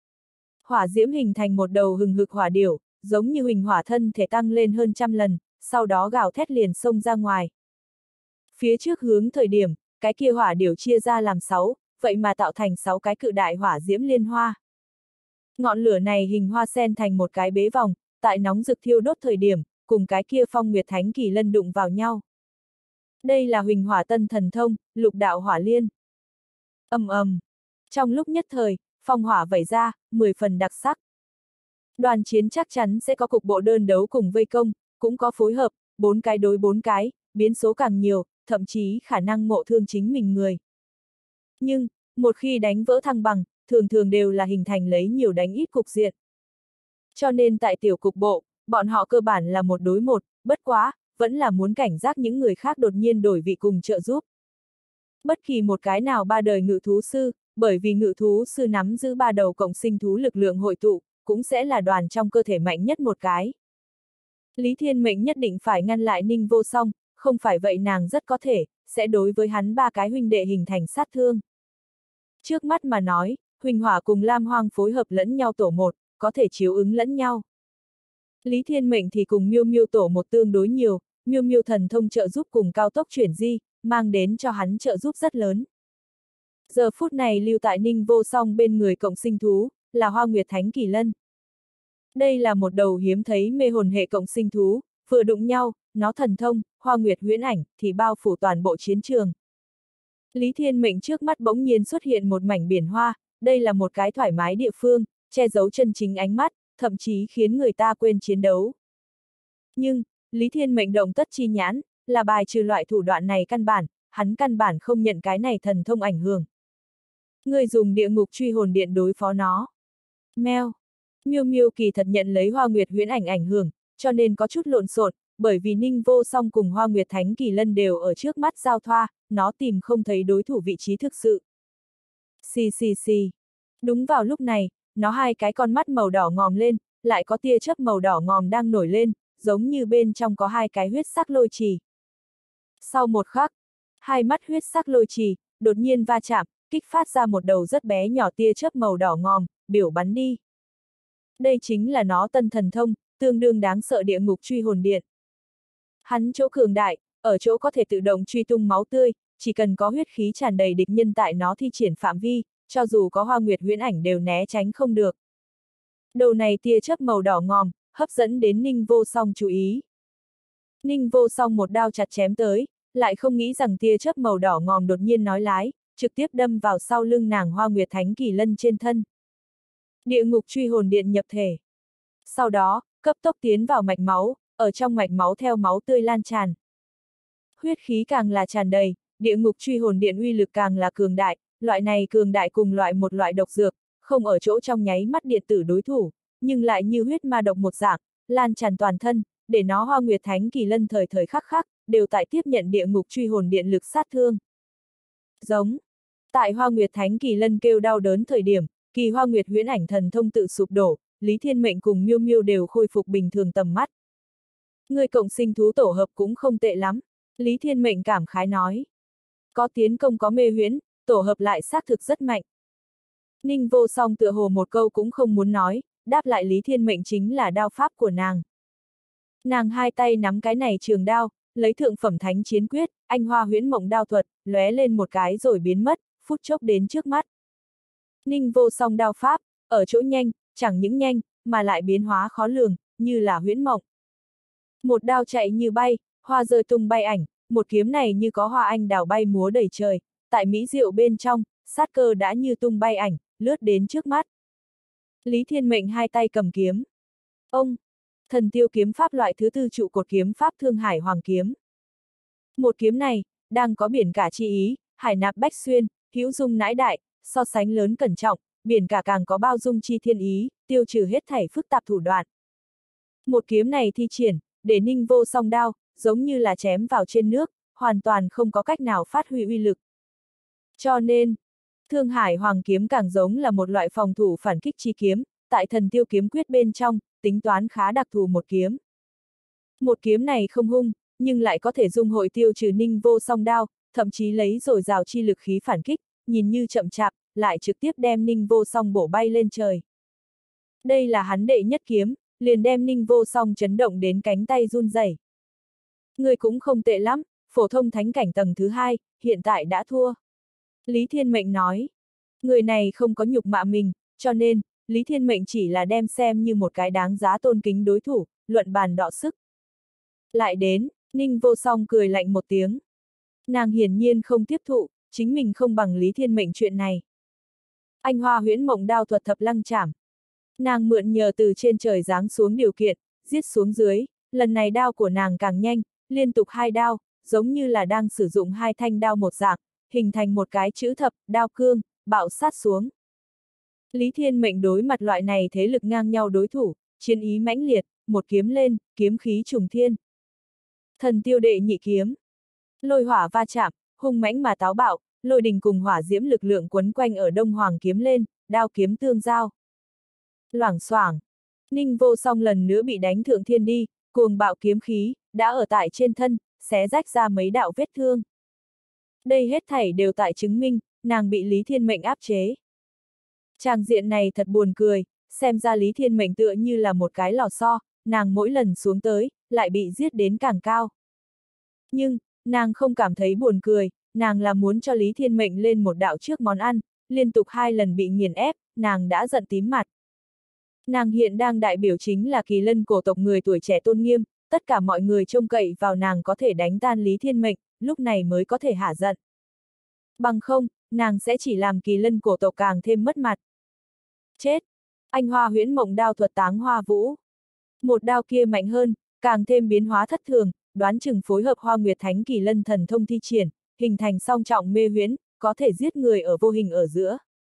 Hỏa diễm hình thành một đầu hừng hực hỏa điểu, giống như Huỳnh Hỏa thân thể tăng lên hơn 100 lần, sau đó gào thét liền xông ra ngoài. Phía trước hướng thời điểm, cái kia hỏa điểu chia ra làm 6, vậy mà tạo thành 6 cái cự đại hỏa diễm liên hoa. Ngọn lửa này hình hoa sen thành một cái bế vòng, tại nóng rực thiêu đốt thời điểm, cùng cái kia Phong Nguyệt Thánh Kỳ Lân đụng vào nhau. Đây là Huỳnh Hỏa tân thần thông, lục đạo hỏa liên. Ầm ầm. Trong lúc nhất thời, phong hỏa vẩy ra, 10 phần đặc sắc. Đoàn chiến chắc chắn sẽ có cục bộ đơn đấu cùng vây công, cũng có phối hợp, 4 cái đối 4 cái, biến số càng nhiều, thậm chí khả năng ngộ thương chính mình người. Nhưng, một khi đánh vỡ thăng bằng, thường thường đều là hình thành lấy nhiều đánh ít cục diện. Cho nên tại tiểu cục bộ, bọn họ cơ bản là một đối một, bất quá, vẫn là muốn cảnh giác những người khác đột nhiên đổi vị cùng trợ giúp. Bất kỳ một cái nào ba đời ngự thú sư, bởi vì ngự thú sư nắm giữ ba đầu cộng sinh thú lực lượng hội tụ, cũng sẽ là đoàn trong cơ thể mạnh nhất một cái. Lý Thiên Mệnh nhất định phải ngăn lại Ninh Vô Song, không phải vậy nàng rất có thể, sẽ đối với hắn ba cái huynh đệ hình thành sát thương. Trước mắt mà nói, Huỳnh Hỏa cùng Lam Hoang phối hợp lẫn nhau tổ một, có thể chiếu ứng lẫn nhau. Lý Thiên Mệnh thì cùng Miêu Miêu tổ một tương đối nhiều, Miêu Miêu thần thông trợ giúp cùng cao tốc chuyển di, mang đến cho hắn trợ giúp rất lớn. Giờ phút này lưu tại Ninh Vô Song bên người cộng sinh thú, là Hoa Nguyệt Thánh Kỳ Lân. Đây là một đầu hiếm thấy mê hồn hệ cộng sinh thú, vừa đụng nhau, nó thần thông, Hoa Nguyệt huyễn ảnh, thì bao phủ toàn bộ chiến trường. Lý Thiên Mệnh trước mắt bỗng nhiên xuất hiện một mảnh biển hoa, đây là một cái thoải mái địa phương, che giấu chân chính ánh mắt, thậm chí khiến người ta quên chiến đấu. Nhưng, Lý Thiên Mệnh động tất chi nhãn, là bài trừ loại thủ đoạn này căn bản, hắn căn bản không nhận cái này thần thông ảnh hưởng. Người dùng địa ngục truy hồn điện đối phó nó. Mèo. Miêu Miêu kỳ thật nhận lấy Hoa Nguyệt huyễn ảnh ảnh hưởng, cho nên có chút lộn xộn, bởi vì Ninh Vô Song cùng Hoa Nguyệt Thánh Kỳ Lân đều ở trước mắt giao thoa, nó tìm không thấy đối thủ vị trí thực sự. Xì xì xì. Đúng vào lúc này, nó hai cái con mắt màu đỏ ngòm lên, lại có tia chớp màu đỏ ngòm đang nổi lên, giống như bên trong có hai cái huyết sắc lôi trì. Sau một khắc, hai mắt huyết sắc lôi trì, đột nhiên va chạm, kích phát ra một đầu rất bé nhỏ tia chớp màu đỏ ngòm, biểu bắn đi. Đây chính là nó tân thần thông, tương đương đáng sợ địa ngục truy hồn điện. Hắn chỗ cường đại, ở chỗ có thể tự động truy tung máu tươi, chỉ cần có huyết khí tràn đầy địch nhân tại nó thi triển phạm vi, cho dù có Hoa Nguyệt huyễn ảnh đều né tránh không được. Đầu này tia chớp màu đỏ ngòm, hấp dẫn đến Ninh Vô Song chú ý. Ninh Vô Song một đao chặt chém tới, lại không nghĩ rằng tia chớp màu đỏ ngòm đột nhiên nói lái, trực tiếp đâm vào sau lưng nàng Hoa Nguyệt Thánh Kỳ Lân trên thân. Địa ngục truy hồn điện nhập thể. Sau đó, cấp tốc tiến vào mạch máu, ở trong mạch máu theo máu tươi lan tràn. Huyết khí càng là tràn đầy, địa ngục truy hồn điện uy lực càng là cường đại, loại này cường đại cùng một loại độc dược, không ở chỗ trong nháy mắt điện tử đối thủ, nhưng lại như huyết ma độc một dạng, lan tràn toàn thân, để nó Hoa Nguyệt Thánh Kỳ Lân thời thời khắc khắc, đều tại tiếp nhận địa ngục truy hồn điện lực sát thương. Giống. Tại Hoa Nguyệt Thánh Kỳ Lân kêu đau đớn thời điểm, kỳ Hoa Nguyệt huyễn ảnh thần thông tự sụp đổ, Lý Thiên Mệnh cùng Miêu Miêu đều khôi phục bình thường tầm mắt. Người cộng sinh thú tổ hợp cũng không tệ lắm, Lý Thiên Mệnh cảm khái nói. Có tiến công có mê huyễn, tổ hợp lại xác thực rất mạnh. Ninh Vô Song tựa hồ một câu cũng không muốn nói, đáp lại Lý Thiên Mệnh chính là đao pháp của nàng. Nàng hai tay nắm cái này trường đao, lấy thượng phẩm thánh chiến quyết, anh hoa huyễn mộng đao thuật, lóe lên một cái rồi biến mất, phút chốc đến trước mắt. Ninh Vô Song đao pháp, ở chỗ nhanh, chẳng những nhanh, mà lại biến hóa khó lường, như là huyễn mộng. Một đao chạy như bay, hoa rơi tung bay ảnh, một kiếm này như có hoa anh đào bay múa đầy trời, tại mỹ diệu bên trong, sát cơ đã như tung bay ảnh, lướt đến trước mắt. Lý Thiên Mệnh hai tay cầm kiếm. Ông, thần tiêu kiếm pháp loại thứ tư trụ cột kiếm pháp Thương Hải Hoàng kiếm. Một kiếm này, đang có biển cả chi ý, hải nạp bách xuyên, hữu dung nãi đại, so sánh lớn cẩn trọng, biển cả càng có bao dung chi thiên ý, tiêu trừ hết thảy phức tạp thủ đoạn. Một kiếm này thi triển, để Ninh Vô Song đao, giống như là chém vào trên nước, hoàn toàn không có cách nào phát huy uy lực. Cho nên, Thương Hải Hoàng kiếm càng giống là một loại phòng thủ phản kích chi kiếm, tại thần tiêu kiếm quyết bên trong, tính toán khá đặc thù một kiếm. Một kiếm này không hung, nhưng lại có thể dung hội tiêu trừ Ninh Vô Song đao, thậm chí lấy dồi dào chi lực khí phản kích, nhìn như chậm chạp, lại trực tiếp đem Ninh Vô Song bổ bay lên trời. Đây là hắn đệ nhất kiếm, liền đem Ninh Vô Song chấn động đến cánh tay run rẩy. Người cũng không tệ lắm, phổ thông thánh cảnh tầng thứ 2, hiện tại đã thua. Lý Thiên Mệnh nói, người này không có nhục mạ mình, cho nên, Lý Thiên Mệnh chỉ là đem xem như một cái đáng giá tôn kính đối thủ, luận bàn đọ sức. Lại đến, Ninh Vô Song cười lạnh một tiếng. Nàng hiển nhiên không tiếp thụ, chính mình không bằng Lý Thiên Mệnh chuyện này. Anh hoa huyễn mộng đao thuật thập lăng chảm. Nàng mượn nhờ từ trên trời giáng xuống điều kiện, giết xuống dưới, lần này đao của nàng càng nhanh, liên tục hai đao, giống như là đang sử dụng hai thanh đao một dạng, hình thành một cái chữ thập, đao cương, bạo sát xuống. Lý Thiên Mệnh đối mặt loại này thế lực ngang nhau đối thủ, chiến ý mãnh liệt, một kiếm lên, kiếm khí trùng thiên. Thần tiêu đệ nhị kiếm. Lôi hỏa va chạm, hung mãnh mà táo bạo, lôi đình cùng hỏa diễm lực lượng quấn quanh ở Đông Hoàng kiếm lên, đao kiếm tương giao. Loảng xoảng, Ninh Vô Song lần nữa bị đánh thượng thiên đi, cuồng bạo kiếm khí, đã ở tại trên thân, xé rách ra mấy đạo vết thương. Đây hết thảy đều tại chứng minh, nàng bị Lý Thiên Mệnh áp chế. Tràng diện này thật buồn cười, xem ra Lý Thiên Mệnh tựa như là một cái lò xo, nàng mỗi lần xuống tới, lại bị giết đến càng cao. Nhưng, nàng không cảm thấy buồn cười, nàng là muốn cho Lý Thiên Mệnh lên một đạo trước món ăn, liên tục 2 lần bị nghiền ép, nàng đã giận tím mặt. Nàng hiện đang đại biểu chính là Kỳ Lân cổ tộc người tuổi trẻ tôn nghiêm, tất cả mọi người trông cậy vào nàng có thể đánh tan Lý Thiên Mệnh, lúc này mới có thể hả giận. Bằng không, nàng sẽ chỉ làm Kỳ Lân cổ tộc càng thêm mất mặt. Chết! Anh hoa huyễn mộng đao thuật táng hoa vũ. Một đao kia mạnh hơn, càng thêm biến hóa thất thường, đoán chừng phối hợp Hoa Nguyệt Thánh Kỳ Lân thần thông thi triển, hình thành song trọng mê huyễn, có thể giết người ở vô hình ở giữa.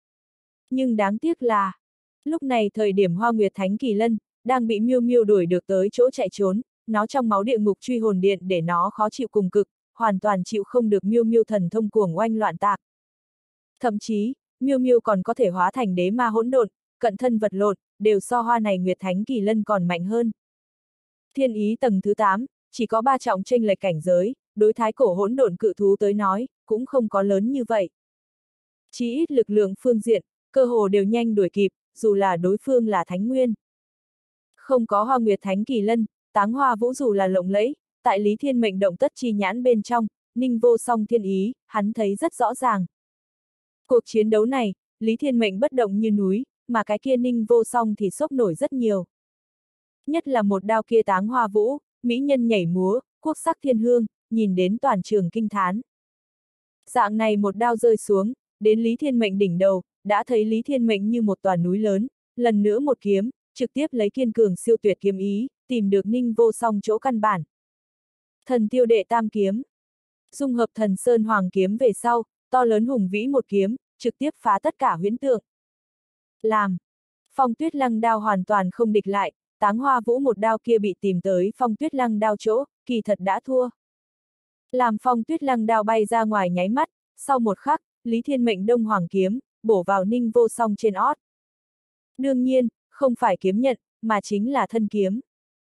Nhưng đáng tiếc là, lúc này thời điểm Hoa Nguyệt Thánh Kỳ Lân, đang bị Miêu Miêu đuổi được tới chỗ chạy trốn, nó trong máu địa ngục truy hồn điện để nó khó chịu cùng cực, hoàn toàn chịu không được Miêu Miêu thần thông cuồng oanh loạn tạc. Thậm chí, Miêu Miêu còn có thể hóa thành đế ma hỗn độn, cận thân vật lộn, đều so Hoa này Nguyệt Thánh Kỳ Lân còn mạnh hơn. Thiên ý tầng thứ 8, chỉ có 3 trọng chênh lệch cảnh giới, đối thái cổ hỗn độn cự thú tới nói, cũng không có lớn như vậy. Chí ít lực lượng phương diện, cơ hồ đều nhanh đuổi kịp, dù là đối phương là Thánh Nguyên. Không có Hoa Nguyệt Thánh Kỳ Lân, Táng Hoa Vũ dù là lộng lẫy, tại Lý Thiên Mệnh động tất chi nhãn bên trong, Ninh Vô Song thiên ý, hắn thấy rất rõ ràng. Cuộc chiến đấu này, Lý Thiên Mệnh bất động như núi, mà cái kia Ninh Vô Song thì sốc nổi rất nhiều. Nhất là một đao kia Táng Hoa Vũ, mỹ nhân nhảy múa, quốc sắc thiên hương, nhìn đến toàn trường kinh thán. Dạng này một đao rơi xuống, đến Lý Thiên Mệnh đỉnh đầu, đã thấy Lý Thiên Mệnh như một tòa núi lớn, lần nữa một kiếm, trực tiếp lấy kiên cường siêu tuyệt kiếm ý, tìm được Ninh Vô Song chỗ căn bản. Thần tiêu đệ tam kiếm. Dung hợp thần sơn hoàng kiếm về sau, to lớn hùng vĩ một kiếm, trực tiếp phá tất cả huyễn tượng. Làm. Phong Tuyết Lăng đao hoàn toàn không địch lại, Táng Hoa Vũ một đao kia bị tìm tới Phong Tuyết Lăng đao chỗ, kỳ thật đã thua. Làm Phong Tuyết Lăng đao bay ra ngoài nháy mắt, sau một khắc, Lý Thiên Mệnh đông hoàng kiếm, bổ vào Ninh Vô Song trên ót. Đương nhiên, không phải kiếm nhận, mà chính là thân kiếm.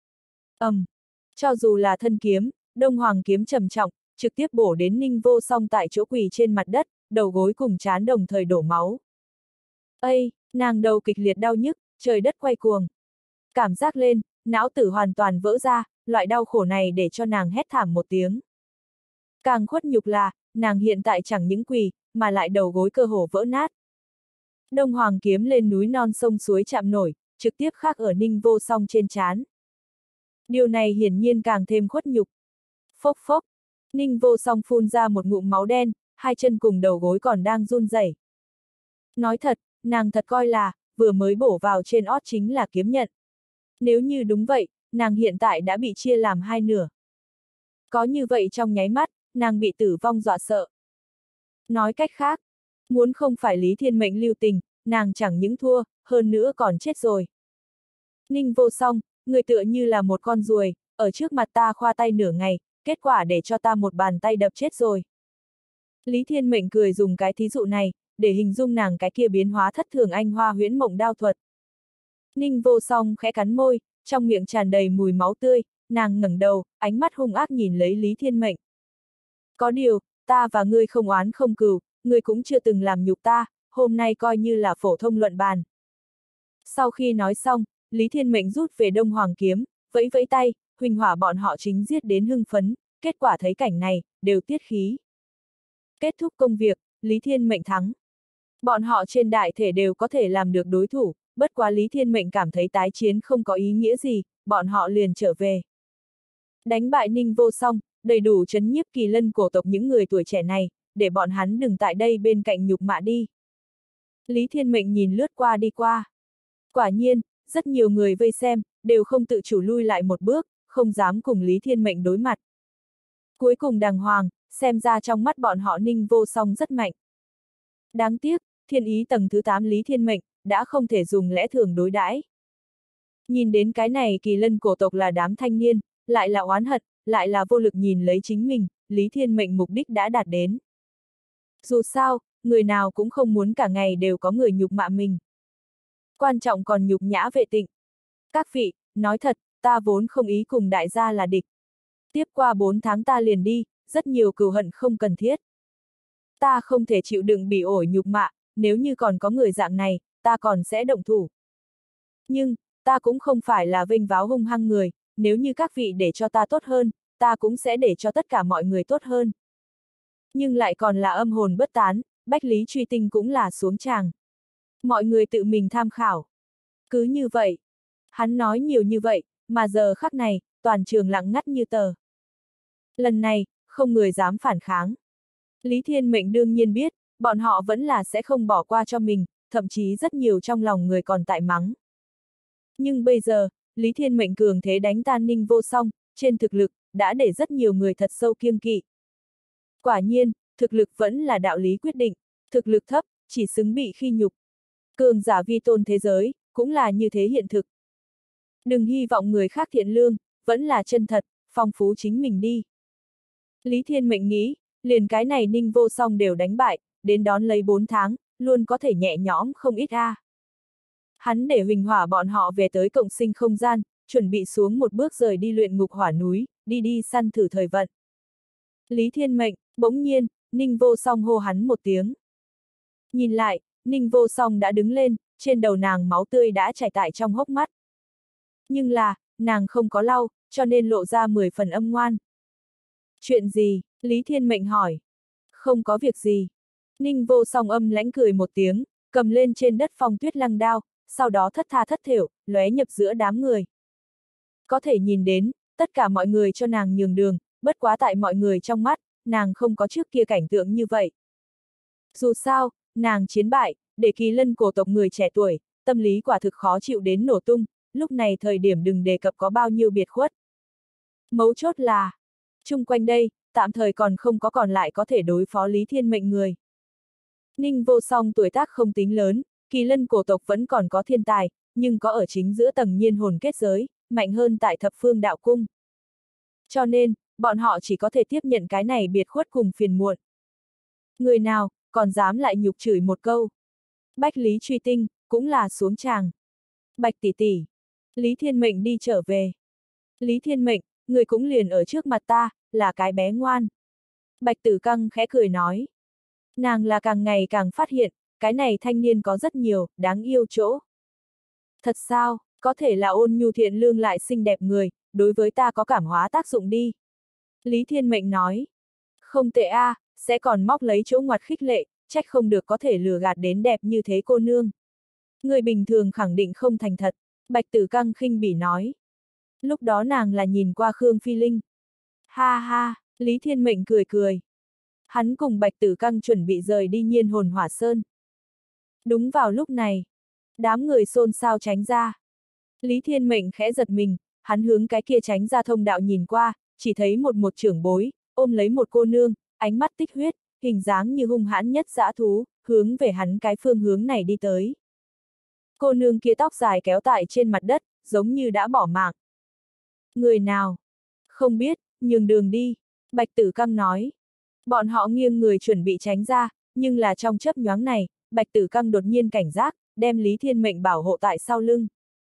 Cho dù là thân kiếm, đông hoàng kiếm trầm trọng, trực tiếp bổ đến Ninh Vô Song tại chỗ quỳ trên mặt đất, đầu gối cùng trán đồng thời đổ máu. Ây, nàng đầu kịch liệt đau nhức, trời đất quay cuồng. Cảm giác lên, não tử hoàn toàn vỡ ra, loại đau khổ này để cho nàng hét thảm một tiếng. Càng khuất nhục là, nàng hiện tại chẳng những quỳ, mà lại đầu gối cơ hồ vỡ nát. Đông hoàng kiếm lên núi non sông suối chạm nổi, trực tiếp khắc ở Ninh Vô Song trên trán. Điều này hiển nhiên càng thêm khuất nhục. Phốc phốc, Ninh Vô Song phun ra một ngụm máu đen, hai chân cùng đầu gối còn đang run rẩy. Nói thật, nàng thật coi là, vừa mới bổ vào trên ót chính là kiếm nhận. Nếu như đúng vậy, nàng hiện tại đã bị chia làm hai nửa. Có như vậy trong nháy mắt, nàng bị tử vong dọa sợ. Nói cách khác, muốn không phải Lý Thiên Mệnh lưu tình, nàng chẳng những thua, hơn nữa còn chết rồi. Ninh Vô Song, người tựa như là một con ruồi, ở trước mặt ta khoa tay nửa ngày, kết quả để cho ta một bàn tay đập chết rồi. Lý Thiên Mệnh cười dùng cái thí dụ này, để hình dung nàng cái kia biến hóa thất thường anh hoa huyễn mộng đao thuật. Ninh Vô Song khẽ cắn môi, trong miệng tràn đầy mùi máu tươi, nàng ngẩng đầu, ánh mắt hung ác nhìn lấy Lý Thiên Mệnh. Có điều, ta và ngươi không oán không cừu, ngươi cũng chưa từng làm nhục ta, hôm nay coi như là phổ thông luận bàn. Sau khi nói xong, Lý Thiên Mệnh rút về đông hoàng kiếm, vẫy vẫy tay, huỳnh hỏa bọn họ chính giết đến hưng phấn, kết quả thấy cảnh này, đều tiết khí. Kết thúc công việc, Lý Thiên Mệnh thắng. Bọn họ trên đại thể đều có thể làm được đối thủ, bất quá Lý Thiên Mệnh cảm thấy tái chiến không có ý nghĩa gì, bọn họ liền trở về. Đánh bại Ninh Vô Song, đầy đủ trấn nhiếp Kỳ Lân cổ tộc những người tuổi trẻ này, để bọn hắn đừng tại đây bên cạnh nhục mạ đi. Lý Thiên Mệnh nhìn lướt qua đi qua. Quả nhiên, rất nhiều người vây xem, đều không tự chủ lui lại một bước, không dám cùng Lý Thiên Mệnh đối mặt. Cuối cùng đàng hoàng, xem ra trong mắt bọn họ Ninh Vô Song rất mạnh. Đáng tiếc, thiên ý tầng thứ 8 Lý Thiên Mệnh, đã không thể dùng lẽ thường đối đãi. Nhìn đến cái này Kỳ Lân cổ tộc là đám thanh niên, lại là oán hận, lại là vô lực nhìn lấy chính mình, Lý Thiên Mệnh mục đích đã đạt đến. Dù sao, người nào cũng không muốn cả ngày đều có người nhục mạ mình. Quan trọng còn nhục nhã vệ tịnh. Các vị, nói thật, ta vốn không ý cùng đại gia là địch. Tiếp qua 4 tháng ta liền đi, rất nhiều cừu hận không cần thiết. Ta không thể chịu đựng bị ổi nhục mạ, nếu như còn có người dạng này, ta còn sẽ động thủ. Nhưng, ta cũng không phải là vênh váo hung hăng người, nếu như các vị để cho ta tốt hơn, ta cũng sẽ để cho tất cả mọi người tốt hơn. Nhưng lại còn là âm hồn bất tán, bách lý truy tinh cũng là xuống tràng. Mọi người tự mình tham khảo. Cứ như vậy. Hắn nói nhiều như vậy, mà giờ khắc này, toàn trường lặng ngắt như tờ. Lần này, không người dám phản kháng. Lý Thiên Mệnh đương nhiên biết, bọn họ vẫn là sẽ không bỏ qua cho mình, thậm chí rất nhiều trong lòng người còn tại mắng. Nhưng bây giờ, Lý Thiên Mệnh cường thế đánh tan Ninh Vô Song, trên thực lực, đã để rất nhiều người thật sâu kiêng kỵ. Quả nhiên, thực lực vẫn là đạo lý quyết định, thực lực thấp, chỉ xứng bị khi nhục. Cường giả vi tôn thế giới, cũng là như thế hiện thực. Đừng hy vọng người khác thiện lương, vẫn là chân thật, phong phú chính mình đi. Lý Thiên Mệnh nghĩ, liền cái này Ninh Vô Song đều đánh bại, đến đón lấy 4 tháng, luôn có thể nhẹ nhõm không ít a. Hắn để huỳnh hỏa bọn họ về tới cộng sinh không gian, chuẩn bị xuống một bước rời đi luyện ngục hỏa núi, đi săn thử thời vận. Lý Thiên Mệnh, bỗng nhiên, Ninh Vô Song hô hắn một tiếng. Nhìn lại, Ninh Vô Song đã đứng lên, trên đầu nàng máu tươi đã chảy tại trong hốc mắt. Nhưng là, nàng không có lau, cho nên lộ ra 10 phần âm ngoan. Chuyện gì? Lý Thiên Mệnh hỏi. Không có việc gì. Ninh Vô Song âm lãnh cười một tiếng, cầm lên trên đất phong tuyết lăng đao, sau đó thất tha thất thểu, lóe nhập giữa đám người. Có thể nhìn đến, tất cả mọi người cho nàng nhường đường, bất quá tại mọi người trong mắt, nàng không có trước kia cảnh tượng như vậy. Dù sao, nàng chiến bại, để Kỳ Lân cổ tộc người trẻ tuổi, tâm lý quả thực khó chịu đến nổ tung, lúc này thời điểm đừng đề cập có bao nhiêu biệt khuất. Mấu chốt là, chung quanh đây, tạm thời còn không có còn lại có thể đối phó Lý Thiên Mệnh người. Ninh Vô Song tuổi tác không tính lớn, Kỳ Lân cổ tộc vẫn còn có thiên tài, nhưng có ở chính giữa tầng nhiên hồn kết giới, mạnh hơn tại thập phương đạo cung. Cho nên, bọn họ chỉ có thể tiếp nhận cái này biệt khuất cùng phiền muộn. Người nào, còn dám lại nhục chửi một câu. Bách Lý Truy Tinh, cũng là xuống tràng. Bạch tỷ tỷ. Lý Thiên Mệnh đi trở về. Lý Thiên Mệnh, người cũng liền ở trước mặt ta, là cái bé ngoan. Bạch Tử Căng khẽ cười nói. Nàng là càng ngày càng phát hiện, cái này thanh niên có rất nhiều, đáng yêu chỗ. Thật sao, có thể là ôn nhu thiện lương lại xinh đẹp người, đối với ta có cảm hóa tác dụng đi. Lý Thiên Mệnh nói. Không tệ a, sẽ còn móc lấy chỗ ngoặt khích lệ, trách không được có thể lừa gạt đến đẹp như thế cô nương. Người bình thường khẳng định không thành thật, Bạch Tử Căng khinh bỉ nói. Lúc đó nàng là nhìn qua Khương Phi Linh. Ha ha, Lý Thiên Mệnh cười cười. Hắn cùng Bạch Tử Căng chuẩn bị rời đi Nhiên Hồn Hỏa Sơn. Đúng vào lúc này, đám người xôn xao tránh ra. Lý Thiên Mệnh khẽ giật mình, hắn hướng cái kia tránh ra thông đạo nhìn qua, chỉ thấy một trưởng bối, ôm lấy một cô nương, ánh mắt tích huyết, hình dáng như hung hãn nhất dã thú, hướng về hắn cái phương hướng này đi tới. Cô nương kia tóc dài kéo tại trên mặt đất, giống như đã bỏ mạng. Người nào? Không biết, nhường đường đi, Bạch Tử Căng nói. Bọn họ nghiêng người chuẩn bị tránh ra, nhưng là trong chớp nhoáng này, Bạch Tử Căng đột nhiên cảnh giác, đem Lý Thiên Mệnh bảo hộ tại sau lưng.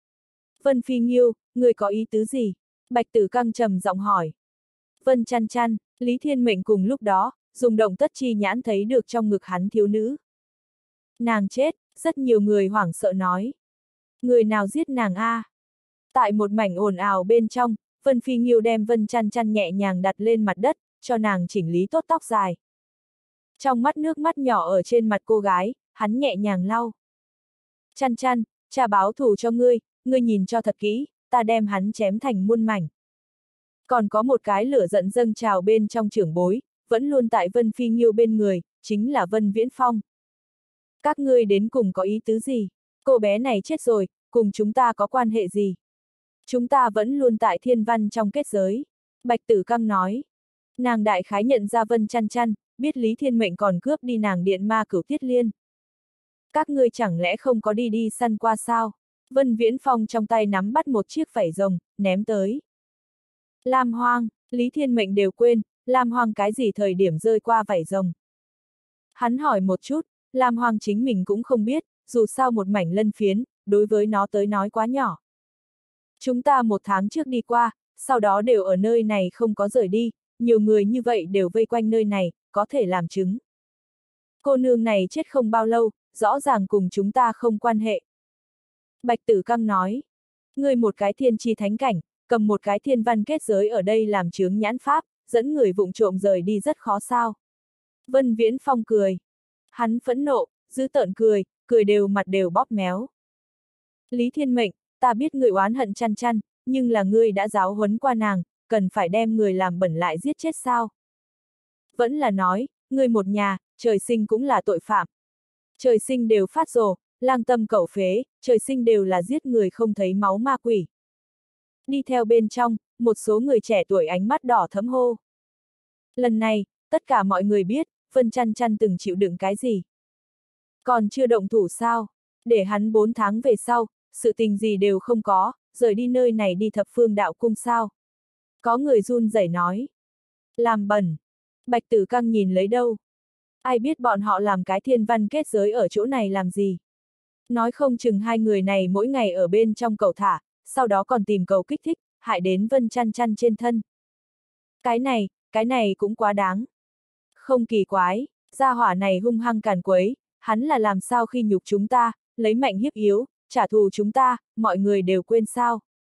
Vân Phi Nghiêu, người có ý tứ gì? Bạch Tử Căng trầm giọng hỏi. Vân Chăn Chăn, Lý Thiên Mệnh cùng lúc đó, dùng động tất chi nhãn thấy được trong ngực hắn thiếu nữ. Nàng chết, rất nhiều người hoảng sợ nói. Người nào giết nàng a? Tại một mảnh ồn ào bên trong, Vân Phi Nghiêu đem Vân Chăn Chăn nhẹ nhàng đặt lên mặt đất, cho nàng chỉnh lý tốt tóc dài. Trong mắt nước mắt nhỏ ở trên mặt cô gái, hắn nhẹ nhàng lau. Chăn Chăn, cha báo thù cho ngươi nhìn cho thật kỹ, ta đem hắn chém thành muôn mảnh. Còn có một cái lửa giận dâng trào bên trong trưởng bối, vẫn luôn tại Vân Phi Nghiêu bên người, chính là Vân Viễn Phong. Các ngươi đến cùng có ý tứ gì? Cô bé này chết rồi, cùng chúng ta có quan hệ gì? Chúng ta vẫn luôn tại thiên văn trong kết giới. Bạch Tử Căng nói. Nàng đại khái nhận ra Vân Chăn Chăn, biết Lý Thiên Mệnh còn cướp đi nàng điện ma cửu tiết liên. Các ngươi chẳng lẽ không có đi săn qua sao? Vân Viễn Phong trong tay nắm bắt một chiếc vảy rồng, ném tới. Lam Hoang, Lý Thiên Mệnh đều quên, Lam Hoang cái gì thời điểm rơi qua vảy rồng. Hắn hỏi một chút, Lam Hoang chính mình cũng không biết, dù sao một mảnh lân phiến, đối với nó tới nói quá nhỏ. Chúng ta 1 tháng trước đi qua, sau đó đều ở nơi này không có rời đi, nhiều người như vậy đều vây quanh nơi này, có thể làm chứng. Cô nương này chết không bao lâu, rõ ràng cùng chúng ta không quan hệ. Bạch Tử Căng nói, ngươi một cái thiên chi thánh cảnh, cầm một cái thiên văn kết giới ở đây làm chướng nhãn pháp, dẫn người vụng trộm rời đi rất khó sao. Vân Viễn Phong cười. Hắn phẫn nộ, dữ tợn cười, cười đều mặt đều bóp méo. Lý Thiên Mệnh, ta biết ngươi oán hận Chăn Chăn, nhưng là ngươi đã giáo huấn qua nàng, cần phải đem người làm bẩn lại giết chết sao? Vẫn là nói, ngươi một nhà, trời sinh cũng là tội phạm. Trời sinh đều phát rồ, lang tâm cẩu phế, trời sinh đều là giết người không thấy máu ma quỷ. Đi theo bên trong, một số người trẻ tuổi ánh mắt đỏ thẫm hô. Lần này, tất cả mọi người biết, Vân Chăn Chăn từng chịu đựng cái gì. Còn chưa động thủ sao? Để hắn 4 tháng về sau, sự tình gì đều không có, rời đi nơi này đi thập phương đạo cung sao? Có người run rẩy nói. Làm bẩn. Bạch Tử Căng nhìn lấy đâu? Ai biết bọn họ làm cái thiên văn kết giới ở chỗ này làm gì? Nói không chừng hai người này mỗi ngày ở bên trong cầu thả, sau đó còn tìm cầu kích thích, hại đến Vân Chăn Chăn trên thân. Cái này cũng quá đáng. Không kỳ quái, gia hỏa này hung hăng càn quấy, Hắn là làm sao khi nhục chúng ta, lấy mạnh hiếp yếu, trả thù chúng ta, mọi người đều quên sao.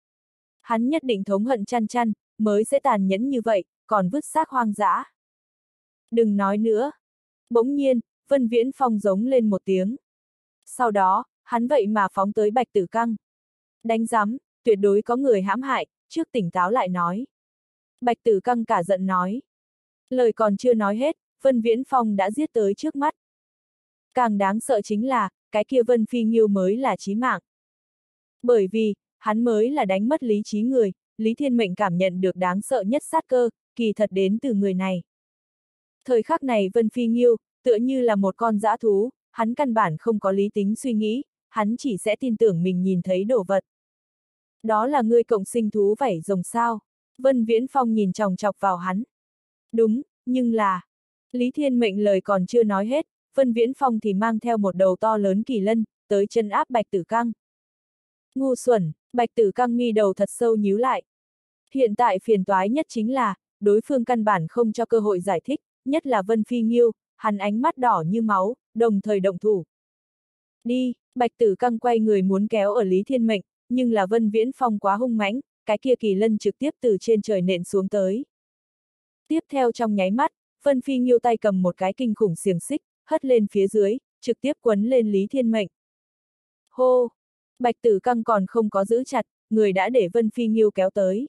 Hắn nhất định thống hận chăn chăn, mới sẽ tàn nhẫn như vậy, còn vứt xác hoang dã. Đừng nói nữa. Bỗng nhiên, Vân Viễn Phong giống lên một tiếng. Sau đó, hắn vậy mà phóng tới Bạch Tử Căng. Đánh rắm, tuyệt đối có người hãm hại, trước tỉnh táo lại nói. Bạch Tử Căng cả giận nói. Lời còn chưa nói hết, Vân Viễn Phong đã giết tới trước mắt. Càng đáng sợ chính là, cái kia Vân Phi Nghiêu mới là chí mạng. Bởi vì, hắn mới là đánh mất lý trí người, Lý Thiên Mệnh cảm nhận được đáng sợ nhất sát cơ, kỳ thật đến từ người này. Thời khắc này Vân Phi Nghiêu, tựa như là một con dã thú, hắn căn bản không có lý tính suy nghĩ, hắn chỉ sẽ tin tưởng mình nhìn thấy đồ vật. Đó là ngươi cộng sinh thú vảy rồng sao? Vân Viễn Phong nhìn chòng chọc vào hắn. Đúng, nhưng là... Lý Thiên Mệnh lời còn chưa nói hết, Vân Viễn Phong thì mang theo một đầu to lớn kỳ lân, tới chân áp Bạch Tử Căng. Ngu xuẩn, Bạch Tử Căng mi đầu thật sâu nhíu lại. Hiện tại phiền toái nhất chính là, đối phương căn bản không cho cơ hội giải thích, nhất là Vân Phi Nghiêu, hắn ánh mắt đỏ như máu, đồng thời động thủ. Đi, Bạch Tử Căng quay người muốn kéo ở Lý Thiên Mệnh, nhưng là Vân Viễn Phong quá hung mãnh, cái kia kỳ lân trực tiếp từ trên trời nện xuống tới. Tiếp theo trong nháy mắt, Vân Phi Nghiêu tay cầm một cái kinh khủng xiềng xích, hất lên phía dưới, trực tiếp quấn lên Lý Thiên Mệnh. Hô! Bạch Tử Căng còn không có giữ chặt, người đã để Vân Phi Nghiêu kéo tới.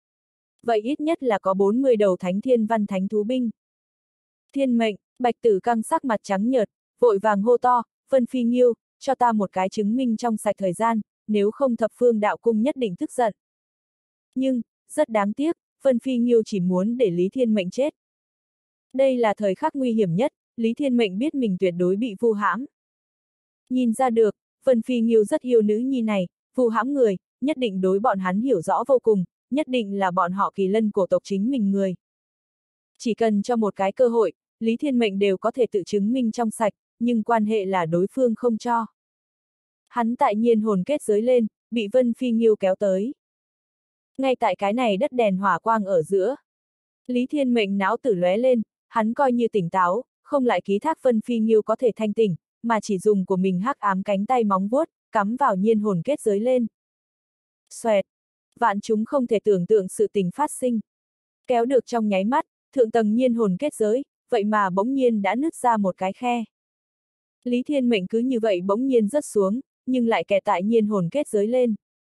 Vậy ít nhất là có 40 đầu thánh thiên văn thánh thú binh. Thiên Mệnh, Bạch Tử Căng sắc mặt trắng nhợt, vội vàng hô to, Vân Phi Nghiêu, cho ta một cái chứng minh trong sạch thời gian, nếu không thập phương đạo cung nhất định tức giận. Nhưng, rất đáng tiếc, Vân Phi Nghiêu chỉ muốn để Lý Thiên Mệnh chết. Đây là thời khắc nguy hiểm nhất, Lý Thiên Mệnh biết mình tuyệt đối bị vu hãm. Nhìn ra được, Vân Phi Nghiêu rất yêu nữ nhi này, vu hãm người, nhất định đối bọn hắn hiểu rõ vô cùng, nhất định là bọn họ kỳ lân cổ tộc chính mình người. Chỉ cần cho một cái cơ hội, Lý Thiên Mệnh đều có thể tự chứng minh trong sạch, nhưng quan hệ là đối phương không cho. Hắn tại nhiên hồn kết giới lên, bị Vân Phi Nghiêu kéo tới. Ngay tại cái này đất đèn hỏa quang ở giữa. Lý Thiên Mệnh não tử lóe lên, hắn coi như tỉnh táo, không lại ký thác Vân Phi Nghiêu có thể thanh tỉnh, mà chỉ dùng của mình hắc ám cánh tay móng vuốt, cắm vào nhiên hồn kết giới lên. Xoẹt! Vạn chúng không thể tưởng tượng sự tình phát sinh. Kéo được trong nháy mắt, thượng tầng nhiên hồn kết giới, vậy mà bỗng nhiên đã nứt ra một cái khe. Lý Thiên Mệnh cứ như vậy bỗng nhiên rớt xuống, nhưng lại kẹt tại nhiên hồn kết giới lên.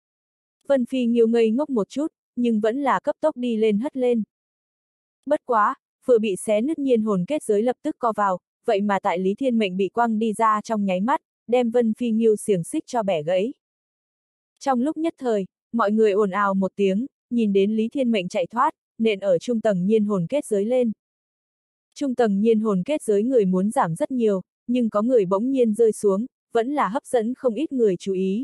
Vân Phi Nghiêu ngây ngốc một chút, nhưng vẫn là cấp tốc đi lên hất lên. Bất quá, vừa bị xé nứt nhiên hồn kết giới lập tức co vào, vậy mà tại Lý Thiên Mệnh bị quăng đi ra trong nháy mắt, đem Vân Phi Nghiêu xiềng xích cho bẻ gãy. Trong lúc nhất thời, mọi người ồn ào một tiếng, nhìn đến Lý Thiên Mệnh chạy thoát, nện ở trung tầng nhiên hồn kết giới lên. Trung tầng nhiên hồn kết giới người muốn giảm rất nhiều, nhưng có người bỗng nhiên rơi xuống, vẫn là hấp dẫn không ít người chú ý.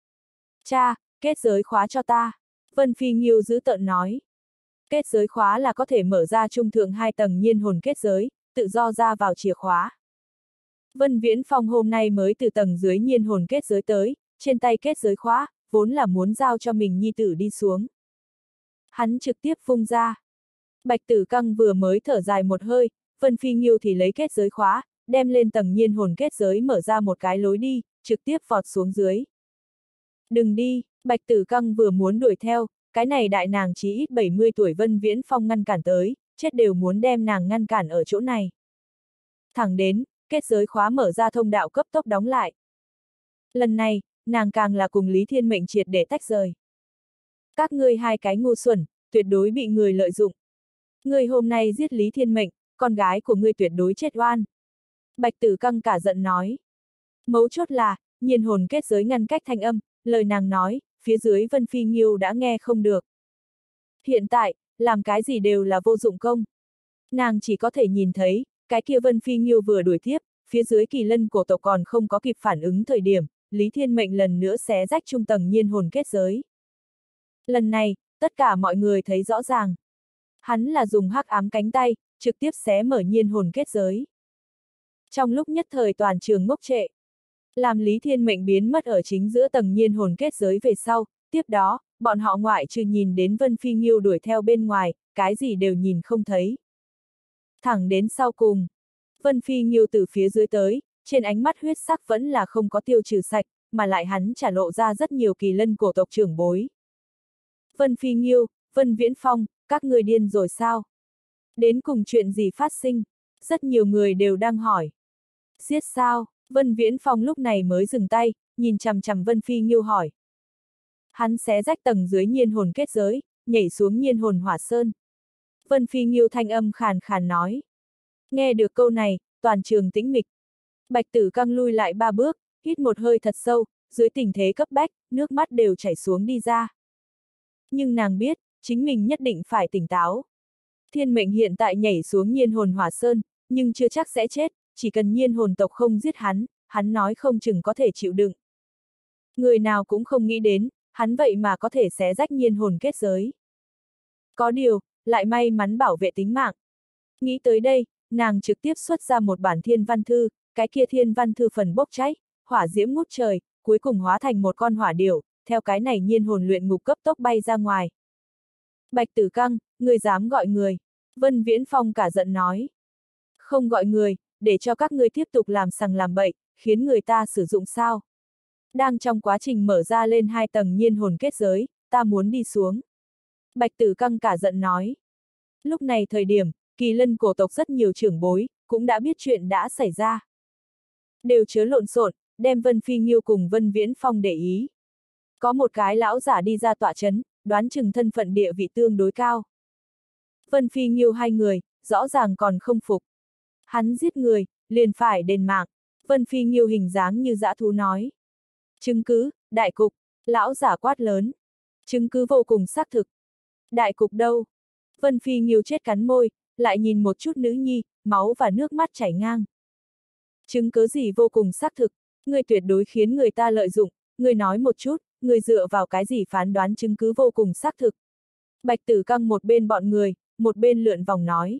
Cha, kết giới khóa cho ta. Vân Phi Nghiêu giữ tợn nói. Kết giới khóa là có thể mở ra trung thượng 2 tầng nhiên hồn kết giới, tự do ra vào chìa khóa. Vân Viễn Phong hôm nay mới từ tầng dưới nhiên hồn kết giới tới, trên tay kết giới khóa, vốn là muốn giao cho mình nhi tử đi xuống. Hắn trực tiếp vung ra. Bạch Tử Căng vừa mới thở dài một hơi, Vân Phi Nghiêu thì lấy kết giới khóa, đem lên tầng nhiên hồn kết giới mở ra một cái lối đi, trực tiếp vọt xuống dưới. Đừng đi, Bạch Tử Căng vừa muốn đuổi theo, cái này đại nàng chí ít 70 tuổi Vân Viễn Phong ngăn cản tới, chết đều muốn đem nàng ngăn cản ở chỗ này. Thẳng đến, kết giới khóa mở ra thông đạo cấp tốc đóng lại. Lần này, nàng càng là cùng Lý Thiên Mệnh triệt để tách rời. Các ngươi hai cái ngu xuẩn, tuyệt đối bị người lợi dụng. Ngươi hôm nay giết Lý Thiên Mệnh, con gái của ngươi tuyệt đối chết oan. Bạch Tử Căng cả giận nói. Mấu chốt là, nhiên hồn kết giới ngăn cách thanh âm, lời nàng nói, phía dưới Vân Phi Nghiêu đã nghe không được. Hiện tại, làm cái gì đều là vô dụng công. Nàng chỉ có thể nhìn thấy, cái kia Vân Phi Nghiêu vừa đuổi tiếp, phía dưới kỳ lân cổ tộc còn không có kịp phản ứng thời điểm, Lý Thiên Mệnh lần nữa xé rách trung tầng nhiên hồn kết giới. Lần này, tất cả mọi người thấy rõ ràng. Hắn là dùng hắc ám cánh tay, trực tiếp xé mở nhiên hồn kết giới. Trong lúc nhất thời toàn trường ngốc trệ, làm Lý Thiên Mệnh biến mất ở chính giữa tầng nhiên hồn kết giới về sau, tiếp đó, bọn họ ngoại trừ nhìn đến Vân Phi Nghiêu đuổi theo bên ngoài, cái gì đều nhìn không thấy. Thẳng đến sau cùng, Vân Phi Nghiêu từ phía dưới tới, trên ánh mắt huyết sắc vẫn là không có tiêu trừ sạch, mà lại hắn trả lộ ra rất nhiều kỳ lân cổ tộc trưởng bối. Vân Phi Nghiêu, Vân Viễn Phong, các người điên rồi sao? Đến cùng chuyện gì phát sinh? Rất nhiều người đều đang hỏi. Giết sao? Vân Viễn Phong lúc này mới dừng tay, nhìn chằm chằm Vân Phi Nghiêu hỏi. Hắn xé rách tầng dưới nhiên hồn kết giới, nhảy xuống nhiên hồn hỏa sơn. Vân Phi Nghiêu thanh âm khàn khàn nói. Nghe được câu này, toàn trường tĩnh mịch. Bạch Tử Căng lui lại 3 bước, hít một hơi thật sâu, dưới tình thế cấp bách, nước mắt đều chảy xuống đi ra. Nhưng nàng biết, chính mình nhất định phải tỉnh táo. Thiên mệnh hiện tại nhảy xuống nhiên hồn hỏa sơn, nhưng chưa chắc sẽ chết, chỉ cần nhiên hồn tộc không giết hắn nói không chừng có thể chịu đựng. Người nào cũng không nghĩ đến, hắn vậy mà có thể xé rách nhiên hồn kết giới. Có điều, lại may mắn bảo vệ tính mạng. Nghĩ tới đây, nàng trực tiếp xuất ra một bản thiên văn thư, cái kia thiên văn thư phần bốc cháy, hỏa diễm ngút trời, cuối cùng hóa thành một con hỏa điểu, theo cái này nhiên hồn luyện ngục cấp tốc bay ra ngoài. Bạch Tử Căng, người dám gọi người. Vân Viễn Phong cả giận nói. Không gọi người, để cho các ngươi tiếp tục làm sằng làm bậy, khiến người ta sử dụng sao. Đang trong quá trình mở ra lên 2 tầng nhiên hồn kết giới, ta muốn đi xuống. Bạch Tử Căng cả giận nói. Lúc này thời điểm, kỳ lân cổ tộc rất nhiều trưởng bối, cũng đã biết chuyện đã xảy ra. Đều chớ lộn xộn, đem Vân Phi Nghiêu cùng Vân Viễn Phong để ý. Có một cái lão giả đi ra tọa chấn, đoán chừng thân phận địa vị tương đối cao. Vân Phi Nghiêu hai người, rõ ràng còn không phục. Hắn giết người, liền phải đền mạng. Vân Phi Nghiêu hình dáng như dã thú nói. Chứng cứ, đại cục, lão giả quát lớn. Chứng cứ vô cùng xác thực. Đại cục đâu? Vân Phi Nghiêu chết cắn môi, lại nhìn một chút nữ nhi, máu và nước mắt chảy ngang. Chứng cứ gì vô cùng xác thực, ngươi tuyệt đối khiến người ta lợi dụng, ngươi nói một chút, ngươi dựa vào cái gì phán đoán chứng cứ vô cùng xác thực. Bạch Tử Căng một bên bọn người, một bên lượn vòng nói.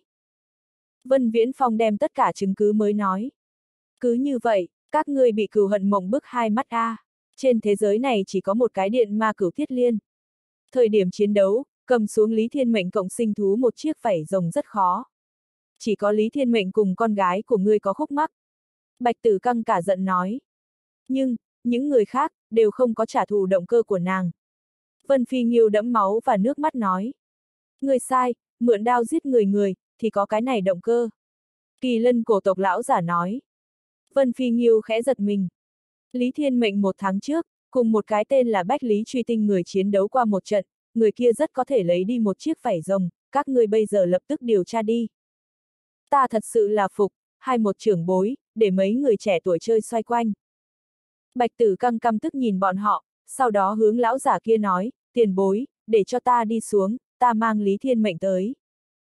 Vân Viễn Phong đem tất cả chứng cứ mới nói. Cứ như vậy, các ngươi bị cừu hận mộng bức hai mắt a. Trên thế giới này chỉ có một cái điện ma cửu thiết liên. Thời điểm chiến đấu, cầm xuống Lý Thiên Mệnh cộng sinh thú một chiếc vảy rồng rất khó. Chỉ có Lý Thiên Mệnh cùng con gái của ngươi có khúc mắc. Bạch Tử Căng cả giận nói. Nhưng, những người khác, đều không có trả thù động cơ của nàng. Vân Phi Nghiêu đẫm máu và nước mắt nói. Ngươi sai, mượn đao giết người, thì có cái này động cơ. Kỳ lân cổ tộc lão giả nói. Vân Phi Nghiêu khẽ giật mình. Lý Thiên Mệnh 1 tháng trước, cùng một cái tên là Bách Lý Truy Tinh người chiến đấu qua một trận, người kia rất có thể lấy đi một chiếc vảy rồng, các ngươi bây giờ lập tức điều tra đi. Ta thật sự là phục, một trưởng bối, để mấy người trẻ tuổi chơi xoay quanh. Bạch Tử Căng căm tức nhìn bọn họ, sau đó hướng lão giả kia nói, tiền bối, để cho ta đi xuống, ta mang Lý Thiên Mệnh tới.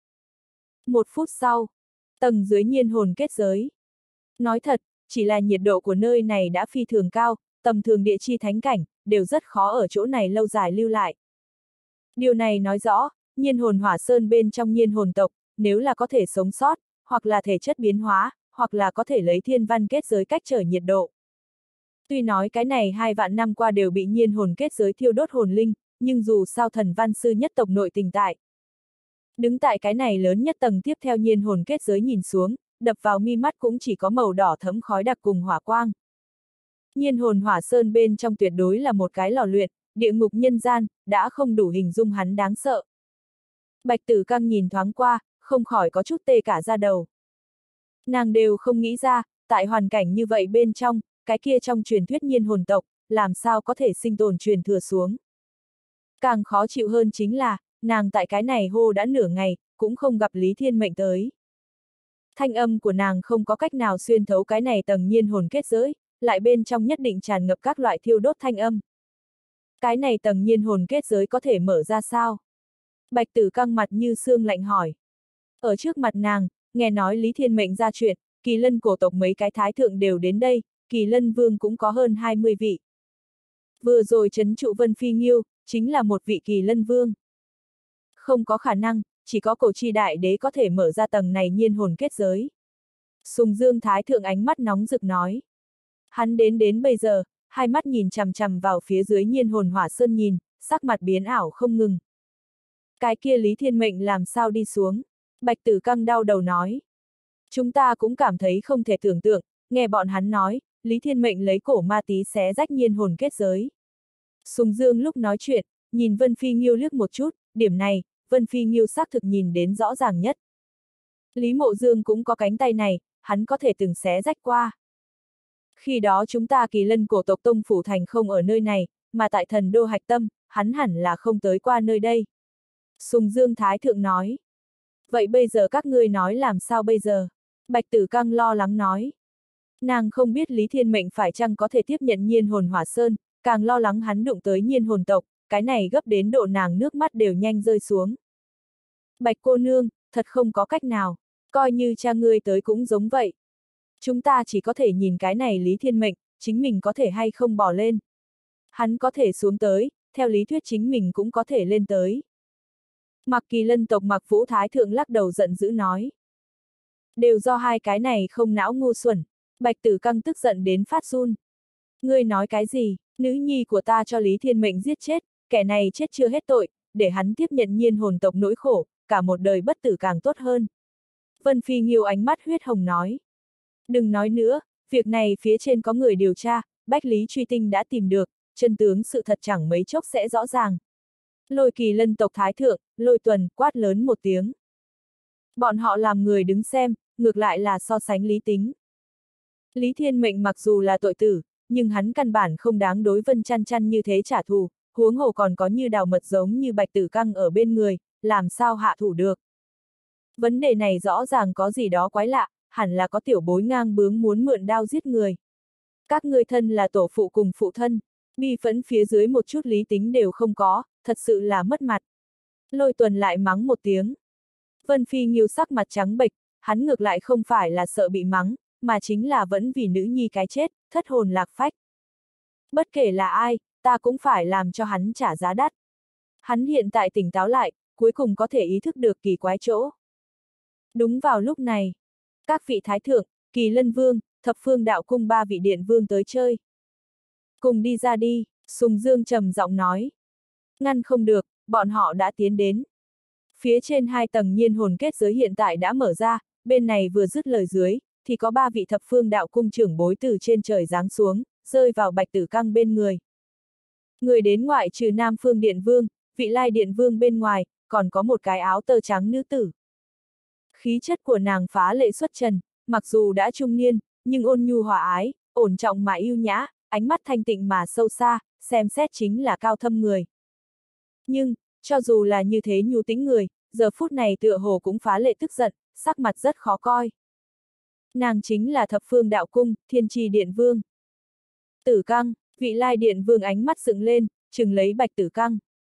1 phút sau, tầng dưới nhiên hồn kết giới. Nói thật, chỉ là nhiệt độ của nơi này đã phi thường cao, tầm thường địa chi thánh cảnh, đều rất khó ở chỗ này lâu dài lưu lại. Điều này nói rõ, nhiên hồn hỏa sơn bên trong nhiên hồn tộc, nếu là có thể sống sót, hoặc là thể chất biến hóa, hoặc là có thể lấy thiên văn kết giới cách trở nhiệt độ. Tuy nói cái này 2 vạn năm qua đều bị nhiên hồn kết giới thiêu đốt hồn linh, nhưng dù sao thần văn sư nhất tộc nội tình tại. Đứng tại cái này lớn nhất tầng tiếp theo nhiên hồn kết giới nhìn xuống, đập vào mi mắt cũng chỉ có màu đỏ thẫm khói đặc cùng hỏa quang. Nhiên hồn hỏa sơn bên trong tuyệt đối là một cái lò luyện, địa ngục nhân gian, đã không đủ hình dung hắn đáng sợ. Bạch Tử Căng nhìn thoáng qua, không khỏi có chút tê cả da đầu. Nàng đều không nghĩ ra, tại hoàn cảnh như vậy bên trong, cái kia trong truyền thuyết nhiên hồn tộc, làm sao có thể sinh tồn truyền thừa xuống. Càng khó chịu hơn chính là, nàng tại cái này hô đã nửa ngày, cũng không gặp Lý Thiên Mệnh tới. Thanh âm của nàng không có cách nào xuyên thấu cái này tầng nhiên hồn kết giới, lại bên trong nhất định tràn ngập các loại thiêu đốt thanh âm. Cái này tầng nhiên hồn kết giới có thể mở ra sao? Bạch Tử Căng mặt như xương lạnh hỏi. Ở trước mặt nàng, nghe nói Lý Thiên Mệnh ra chuyện, kỳ lân cổ tộc mấy cái thái thượng đều đến đây, kỳ lân vương cũng có hơn 20 vị. Vừa rồi trấn trụ Vân Phi Nghiêu, chính là một vị kỳ lân vương. Không có khả năng, chỉ có cổ chi đại đế có thể mở ra tầng này nhiên hồn kết giới. Sùng Dương thái thượng ánh mắt nóng rực nói. Hắn đến bây giờ, hai mắt nhìn chằm chằm vào phía dưới nhiên hồn hỏa sơn nhìn, sắc mặt biến ảo không ngừng. Cái kia Lý Thiên Mệnh làm sao đi xuống? Bạch Tử Căng đau đầu nói. Chúng ta cũng cảm thấy không thể tưởng tượng, nghe bọn hắn nói, Lý Thiên Mệnh lấy cổ ma tí xé rách nhiên hồn kết giới. Sùng Dương lúc nói chuyện, nhìn Vân Phi Nghiêu liếc một chút, điểm này, Vân Phi Nghiêu xác thực nhìn đến rõ ràng nhất. Lý Mộ Dương cũng có cánh tay này, hắn có thể từng xé rách qua. Khi đó chúng ta Kỳ Lân cổ tộc Tông Phủ Thành không ở nơi này, mà tại thần đô Hạch Tâm, hắn hẳn là không tới qua nơi đây. Sùng Dương Thái Thượng nói. Vậy bây giờ các ngươi nói làm sao bây giờ? Bạch Tử Căng lo lắng nói. Nàng không biết Lý Thiên Mệnh phải chăng có thể tiếp nhận nhiên hồn hỏa sơn, càng lo lắng hắn đụng tới nhiên hồn tộc, cái này gấp đến độ nàng nước mắt đều nhanh rơi xuống. Bạch cô nương, thật không có cách nào, coi như cha ngươi tới cũng giống vậy. Chúng ta chỉ có thể nhìn cái này Lý Thiên Mệnh, chính mình có thể hay không bỏ lên. Hắn có thể xuống tới, theo lý thuyết chính mình cũng có thể lên tới. Mặc Kỳ Lân tộc Mặc Vũ Thái Thượng lắc đầu giận dữ nói. Đều do hai cái này không não ngu xuẩn. Bạch Tử Căng tức giận đến phát run. Ngươi nói cái gì, nữ nhi của ta cho Lý Thiên Mệnh giết chết, kẻ này chết chưa hết tội, để hắn tiếp nhận nhiên hồn tộc nỗi khổ, cả một đời bất tử càng tốt hơn. Vân Phi Nghiêu ánh mắt huyết hồng nói. Đừng nói nữa, việc này phía trên có người điều tra, Bách Lý Truy Tinh đã tìm được, chân tướng sự thật chẳng mấy chốc sẽ rõ ràng. Lôi Kỳ Lân tộc Thái Thượng, Lôi Tuần, quát lớn một tiếng. Bọn họ làm người đứng xem, ngược lại là so sánh lý tính. Lý Thiên Mệnh mặc dù là tội tử, nhưng hắn căn bản không đáng đối Vân Chăn Chăn như thế trả thù, huống hồ còn có như Đào Mật giống như Bạch Tử Căng ở bên người, làm sao hạ thủ được. Vấn đề này rõ ràng có gì đó quái lạ, hẳn là có tiểu bối ngang bướng muốn mượn đao giết người. Các ngươi thân là tổ phụ cùng phụ thân, bi phẫn phía dưới một chút lý tính đều không có, thật sự là mất mặt. Lôi Tuần lại mắng một tiếng. Vân Phi Nghiêu sắc mặt trắng bệch, hắn ngược lại không phải là sợ bị mắng, mà chính là vẫn vì nữ nhi cái chết, thất hồn lạc phách. Bất kể là ai, ta cũng phải làm cho hắn trả giá đắt. Hắn hiện tại tỉnh táo lại, cuối cùng có thể ý thức được kỳ quái chỗ. Đúng vào lúc này, các vị thái thượng, Kỳ Lân Vương, Thập Phương Đạo Cung ba vị điện vương tới chơi. Cùng đi ra đi, Sùng Dương trầm giọng nói. Ngăn không được, bọn họ đã tiến đến. Phía trên 2 tầng nhiên hồn kết giới hiện tại đã mở ra, bên này vừa dứt lời dưới, thì có 3 vị Thập Phương Đạo Cung trưởng bối từ trên trời giáng xuống, rơi vào Bạch Tử Căng bên người. Người đến ngoại trừ Nam Phương Điện Vương, Vị Lai Điện Vương bên ngoài, còn có một cái áo tơ trắng nữ tử. Khí chất của nàng phá lệ xuất trần, mặc dù đã trung niên, nhưng ôn nhu hòa ái, ổn trọng mà yêu nhã, ánh mắt thanh tịnh mà sâu xa, xem xét chính là cao thâm người. Nhưng, cho dù là như thế nhu tính người, giờ phút này tựa hồ cũng phá lệ tức giận, sắc mặt rất khó coi. Nàng chính là Thập Phương Đạo Cung, Thiên Trì Điện Vương. Tử Căng, Vị Lai Điện Vương ánh mắt dựng lên, trừng lấy Bạch Tử Căng.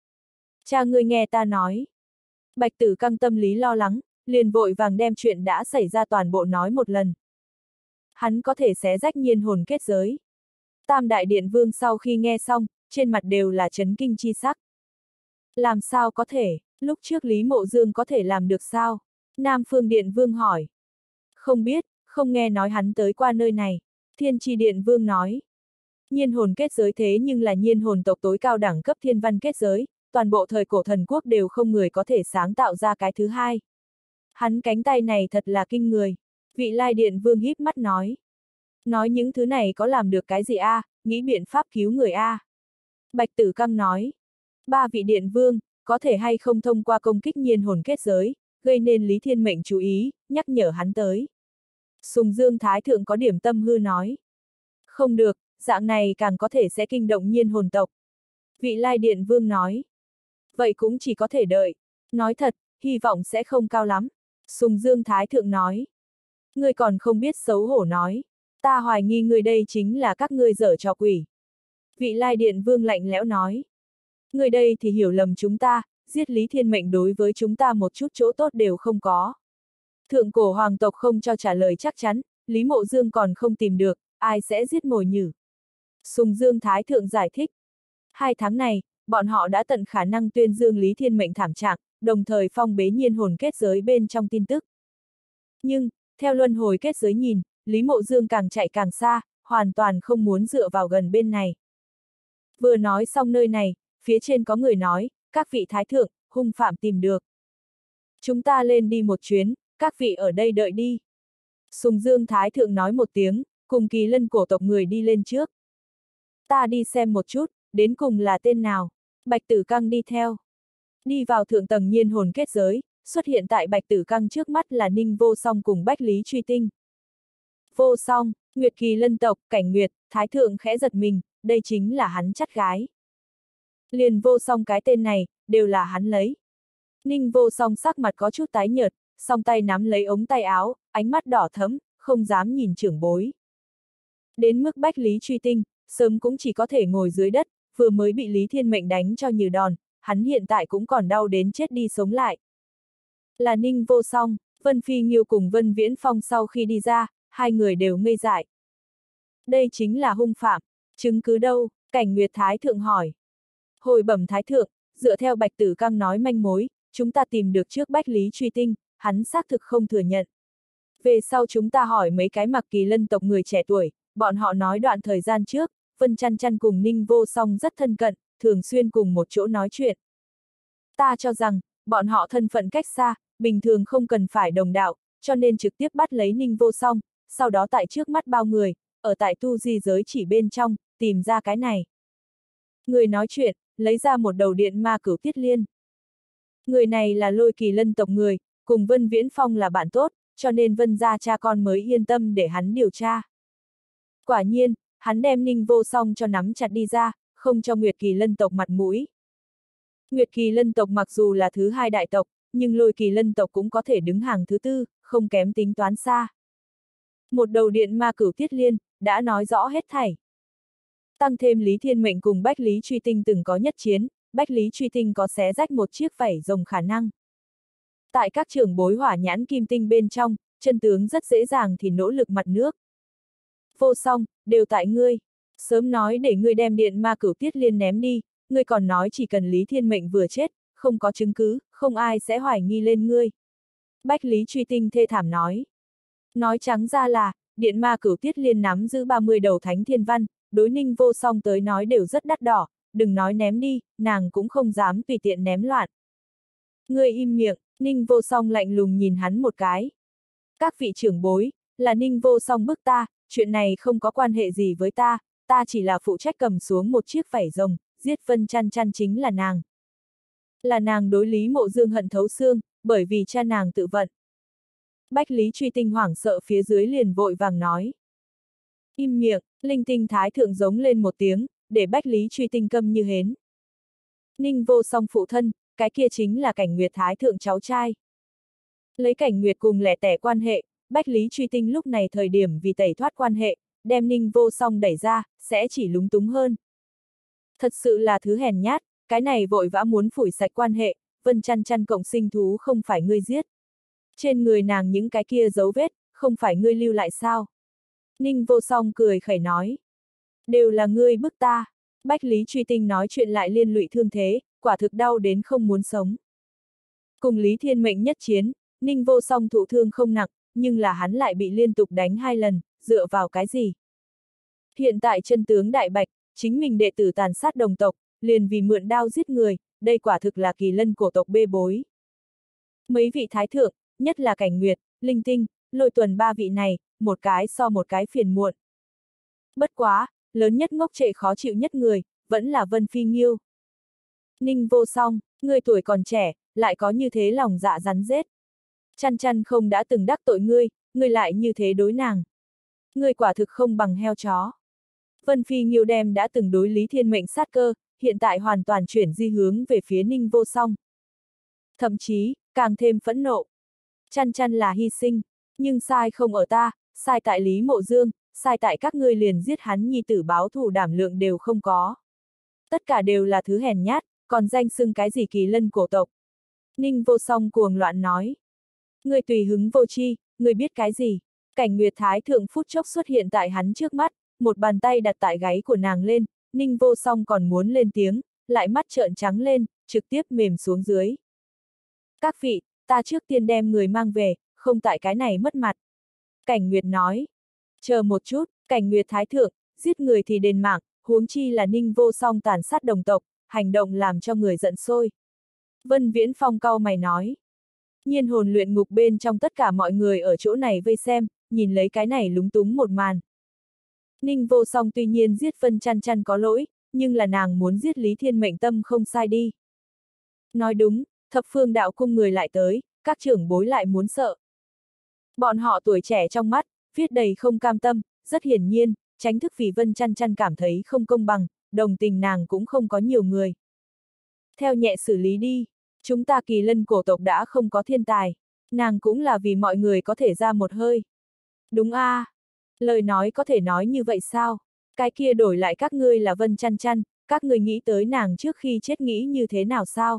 Cha ngươi nghe ta nói. Bạch Tử Căng tâm lý lo lắng, liền vội vàng đem chuyện đã xảy ra toàn bộ nói một lần. Hắn có thể xé rách nhiên hồn kết giới. Tam Đại Điện Vương sau khi nghe xong, trên mặt đều là chấn kinh chi sắc. Làm sao có thể, lúc trước Lý Mộ Dương có thể làm được sao? Nam Phương Điện Vương hỏi. Không biết, không nghe nói hắn tới qua nơi này. Thiên Tri Điện Vương nói. Nhiên hồn kết giới thế nhưng là nhiên hồn tộc tối cao đẳng cấp thiên văn kết giới, toàn bộ thời cổ thần quốc đều không người có thể sáng tạo ra cái thứ hai. Hắn cánh tay này thật là kinh người. Vị Lai Điện Vương híp mắt nói. Nói những thứ này có làm được cái gì a? Nghĩ biện pháp cứu người a. Bạch Tử Căng nói. 3 vị Điện Vương, có thể hay không thông qua công kích nhiên hồn kết giới, gây nên Lý Thiên Mệnh chú ý, nhắc nhở hắn tới. Sùng Dương Thái Thượng có điểm tâm hư nói. Không được, dạng này càng có thể sẽ kinh động nhiên hồn tộc. Vị Lai Điện Vương nói. Vậy cũng chỉ có thể đợi. Nói thật, hy vọng sẽ không cao lắm. Sùng Dương Thái Thượng nói. Ngươi còn không biết xấu hổ nói. Ta hoài nghi người đây chính là các ngươi dở trò quỷ. Vị Lai Điện Vương lạnh lẽo nói. Người đây thì hiểu lầm chúng ta, giết Lý Thiên Mệnh đối với chúng ta một chút chỗ tốt đều không có. Thượng cổ hoàng tộc không cho trả lời chắc chắn, Lý Mộ Dương còn không tìm được, ai sẽ giết mồi nhử. Sùng Dương Thái Thượng giải thích. 2 tháng này, bọn họ đã tận khả năng tuyên dương Lý Thiên Mệnh thảm trạng, đồng thời phong bế nhiên hồn kết giới bên trong tin tức. Nhưng, theo luân hồi kết giới nhìn, Lý Mộ Dương càng chạy càng xa, hoàn toàn không muốn dựa vào gần bên này. Vừa nói xong nơi này, phía trên có người nói, các vị thái thượng, hung phạm tìm được. Chúng ta lên đi một chuyến, các vị ở đây đợi đi. Sùng Dương Thái Thượng nói một tiếng, cùng Kỳ Lân cổ tộc người đi lên trước. Ta đi xem một chút, đến cùng là tên nào. Bạch Tử Căng đi theo. Đi vào thượng tầng nhiên hồn kết giới, xuất hiện tại Bạch Tử Căng trước mắt là Ninh Vô Song cùng Bách Lý Truy Tinh. Vô Song, Nguyệt Kỳ Lân tộc, Cảnh Nguyệt, Thái thượng khẽ giật mình, đây chính là hắn chắt gái. Liền Vô Song cái tên này, đều là hắn lấy. Ninh Vô Song sắc mặt có chút tái nhợt, song tay nắm lấy ống tay áo, ánh mắt đỏ thẫm, không dám nhìn trưởng bối. Đến mức Bách Lý Truy Tinh, sớm cũng chỉ có thể ngồi dưới đất, vừa mới bị Lý Thiên Mệnh đánh cho như đòn, hắn hiện tại cũng còn đau đến chết đi sống lại. Là Ninh Vô Song, Vân Phi Nghiêu cùng Vân Viễn Phong sau khi đi ra, hai người đều ngây dại. Đây chính là hung phạm, chứng cứ đâu? Cảnh Nguyệt Thái thượng hỏi. Hồi bẩm Thái thượng, dựa theo Bạch Tử Căng nói manh mối, chúng ta tìm được trước Bách Lý Truy Tinh, hắn xác thực không thừa nhận. Về sau chúng ta hỏi mấy cái mặc Kỳ Lân tộc người trẻ tuổi, bọn họ nói đoạn thời gian trước, Vân Chăn Chăn cùng Ninh Vô Song rất thân cận, thường xuyên cùng một chỗ nói chuyện. Ta cho rằng, bọn họ thân phận cách xa, bình thường không cần phải đồng đạo, cho nên trực tiếp bắt lấy Ninh Vô Song, sau đó tại trước mắt bao người, ở tại tu di giới chỉ bên trong, tìm ra cái này. Người nói chuyện, lấy ra một đầu điện ma cửu tiết liên. Người này là Lôi Kỳ Lân tộc người, cùng Vân Viễn Phong là bạn tốt, cho nên Vân gia cha con mới yên tâm để hắn điều tra. Quả nhiên, hắn đem Ninh Vô Song cho nắm chặt đi ra, không cho Nguyệt Kỳ Lân tộc mặt mũi. Nguyệt Kỳ Lân tộc mặc dù là thứ hai đại tộc, nhưng Lôi Kỳ Lân tộc cũng có thể đứng hàng thứ tư, không kém tính toán xa. Một đầu điện ma cửu tiết liên, đã nói rõ hết thảy. Tăng thêm Lý Thiên Mệnh cùng Bách Lý Truy Tinh từng có nhất chiến, Bách Lý Truy Tinh có xé rách một chiếc vảy rồng khả năng. Tại các trưởng bối hỏa nhãn kim tinh bên trong, chân tướng rất dễ dàng thì nỗ lực mặt nước. Vô Song, đều tại ngươi. Sớm nói để ngươi đem điện ma cửu tiết liên ném đi, ngươi còn nói chỉ cần Lý Thiên Mệnh vừa chết, không có chứng cứ, không ai sẽ hoài nghi lên ngươi. Bách Lý Truy Tinh thê thảm nói. Nói trắng ra là, điện ma cửu tiết liên nắm giữ 30 đầu thánh thiên văn, đối Ninh Vô Song tới nói đều rất đắt đỏ, đừng nói ném đi, nàng cũng không dám tùy tiện ném loạn. Ngươi im miệng, Ninh Vô Song lạnh lùng nhìn hắn một cái. Các vị trưởng bối, là Ninh Vô Song bức ta, chuyện này không có quan hệ gì với ta, ta chỉ là phụ trách cầm xuống một chiếc vảy rồng, giết Vân Chăn Chăn chính là nàng. Là nàng đối Lý Mộ Dương hận thấu xương, bởi vì cha nàng tự vận. Bách Lý Truy Tinh hoảng sợ phía dưới liền vội vàng nói. Im miệng, Linh Tinh Thái thượng giống lên một tiếng, để Bách Lý Truy Tinh câm như hến. Ninh Vô Song phụ thân, cái kia chính là Cảnh Nguyệt Thái thượng cháu trai. Lấy Cảnh Nguyệt cùng lẻ tẻ quan hệ, Bách Lý Truy Tinh lúc này thời điểm vì tẩy thoát quan hệ, đem Ninh Vô Song đẩy ra, sẽ chỉ lúng túng hơn. Thật sự là thứ hèn nhát, cái này vội vã muốn phủi sạch quan hệ, Vân Chăn Chăn cộng sinh thú không phải ngươi giết. Trên người nàng những cái kia dấu vết, không phải ngươi lưu lại sao? Ninh Vô Song cười khẩy nói. Đều là ngươi bức ta. Bách Lý Truy Tinh nói chuyện lại liên lụy thương thế, quả thực đau đến không muốn sống. Cùng Lý Thiên Mệnh nhất chiến, Ninh Vô Song thụ thương không nặng, nhưng là hắn lại bị liên tục đánh 2 lần, dựa vào cái gì? Hiện tại chân tướng đại bạch, chính mình đệ tử tàn sát đồng tộc, liền vì mượn đao giết người, đây quả thực là Kỳ Lân cổ tộc bê bối. Mấy vị thái thượng, nhất là Cảnh Nguyệt, Linh Tinh, Lôi Tuần ba vị này, một cái so một cái phiền muộn. Bất quá, lớn nhất ngốc trệ khó chịu nhất người, vẫn là Vân Phi Nghiêu. Ninh Vô Song, ngươi tuổi còn trẻ, lại có như thế lòng dạ rắn rết. Chăn Chăn không đã từng đắc tội ngươi, ngươi lại như thế đối nàng. Ngươi quả thực không bằng heo chó. Vân Phi Nghiêu đem đã từng đối Lý Thiên Mệnh sát cơ, hiện tại hoàn toàn chuyển di hướng về phía Ninh Vô Song. Thậm chí, càng thêm phẫn nộ. Chăn Chăn là hy sinh, nhưng sai không ở ta, sai tại Lý Mộ Dương, sai tại các ngươi liền giết hắn nhi tử báo thù đảm lượng đều không có. Tất cả đều là thứ hèn nhát, còn danh xưng cái gì Kỳ Lân cổ tộc. Ninh Vô Song cuồng loạn nói. Ngươi tùy hứng vô chi, ngươi biết cái gì? Cảnh Nguyệt Thái thượng phút chốc xuất hiện tại hắn trước mắt, một bàn tay đặt tại gáy của nàng lên, Ninh Vô Song còn muốn lên tiếng, lại mắt trợn trắng lên, trực tiếp mềm xuống dưới. Các vị, ta trước tiên đem người mang về, không tại cái này mất mặt. Cảnh Nguyệt nói. Chờ một chút, Cảnh Nguyệt Thái thượng, giết người thì đền mạng, huống chi là Ninh Vô Song tàn sát đồng tộc, hành động làm cho người giận sôi. Vân Viễn Phong cau mày nói. Nhiên hồn luyện ngục bên trong tất cả mọi người ở chỗ này vây xem, nhìn lấy cái này lúng túng một màn. Ninh Vô Song tuy nhiên giết Vân Chăn Chăn có lỗi, nhưng là nàng muốn giết Lý Thiên Mệnh tâm không sai đi. Nói đúng, thập phương đạo cung người lại tới, các trưởng bối lại muốn sợ. Bọn họ tuổi trẻ trong mắt, viết đầy không cam tâm, rất hiển nhiên, tránh thức vì Vân Chăn Chăn cảm thấy không công bằng, đồng tình nàng cũng không có nhiều người. Theo nhẹ xử lý đi, chúng ta Kỳ Lân cổ tộc đã không có thiên tài, nàng cũng là vì mọi người có thể ra một hơi. Đúng a, lời nói có thể nói như vậy sao? Cái kia đổi lại các ngươi là Vân Chăn Chăn, các ngươi nghĩ tới nàng trước khi chết nghĩ như thế nào sao?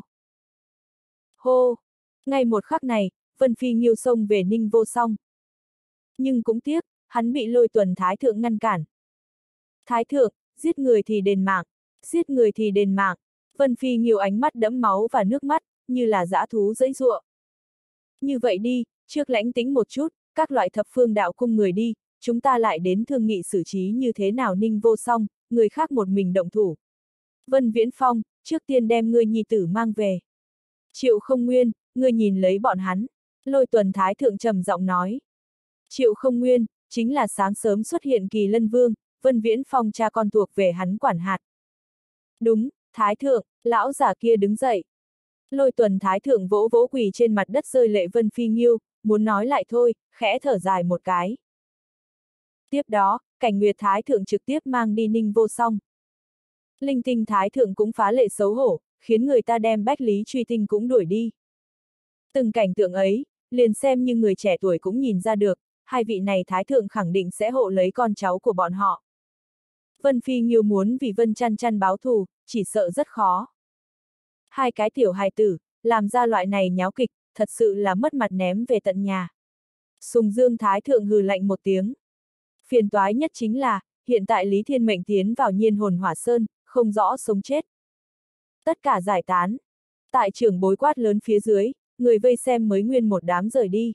Hô! Ngay một khắc này, Vân Phi Nghiêu xông về Ninh Vô Song. Nhưng cũng tiếc, hắn bị Lôi Tuần Thái Thượng ngăn cản. Thái Thượng, giết người thì đền mạng, giết người thì đền mạng. Vân Phi Nghiêu ánh mắt đẫm máu và nước mắt, như là dã thú giãy giụa. Như vậy đi, trước lãnh tĩnh một chút, các loại thập phương đạo cung người đi, chúng ta lại đến thương nghị xử trí như thế nào. Ninh Vô Song, người khác một mình động thủ. Vân Viễn Phong, trước tiên đem ngươi nhi tử mang về. Triệu Không Nguyên, ngươi nhìn lấy bọn hắn. Lôi Tuần Thái Thượng trầm giọng nói. Triệu Không Nguyên, chính là sáng sớm xuất hiện Kỳ Lân Vương, Vân Viễn Phong cha con thuộc về hắn quản hạt. Đúng, Thái Thượng, lão giả kia đứng dậy. Lôi Tuần Thái Thượng vỗ vỗ quỳ trên mặt đất rơi lệ Vân Phi Nghiêu, muốn nói lại thôi, khẽ thở dài một cái. Tiếp đó, Cảnh Nguyệt Thái Thượng trực tiếp mang đi Ninh Vô Song. Linh Tinh Thái Thượng cũng phá lệ xấu hổ, khiến người ta đem Bách Lý Truy Tinh cũng đuổi đi. Từng cảnh tượng ấy, liền xem như người trẻ tuổi cũng nhìn ra được, hai vị này Thái Thượng khẳng định sẽ hộ lấy con cháu của bọn họ. Vân Phi Nghiêu muốn vì Vân Chăn Chăn báo thù, chỉ sợ rất khó. Hai cái tiểu hài tử, làm ra loại này nháo kịch, thật sự là mất mặt ném về tận nhà. Sùng Dương Thái Thượng hừ lạnh một tiếng. Phiền toái nhất chính là, hiện tại Lý Thiên Mệnh tiến vào Nhiên Hồn Hỏa Sơn, không rõ sống chết. Tất cả giải tán. Tại trưởng bối quát lớn phía dưới, người vây xem mới nguyên một đám rời đi.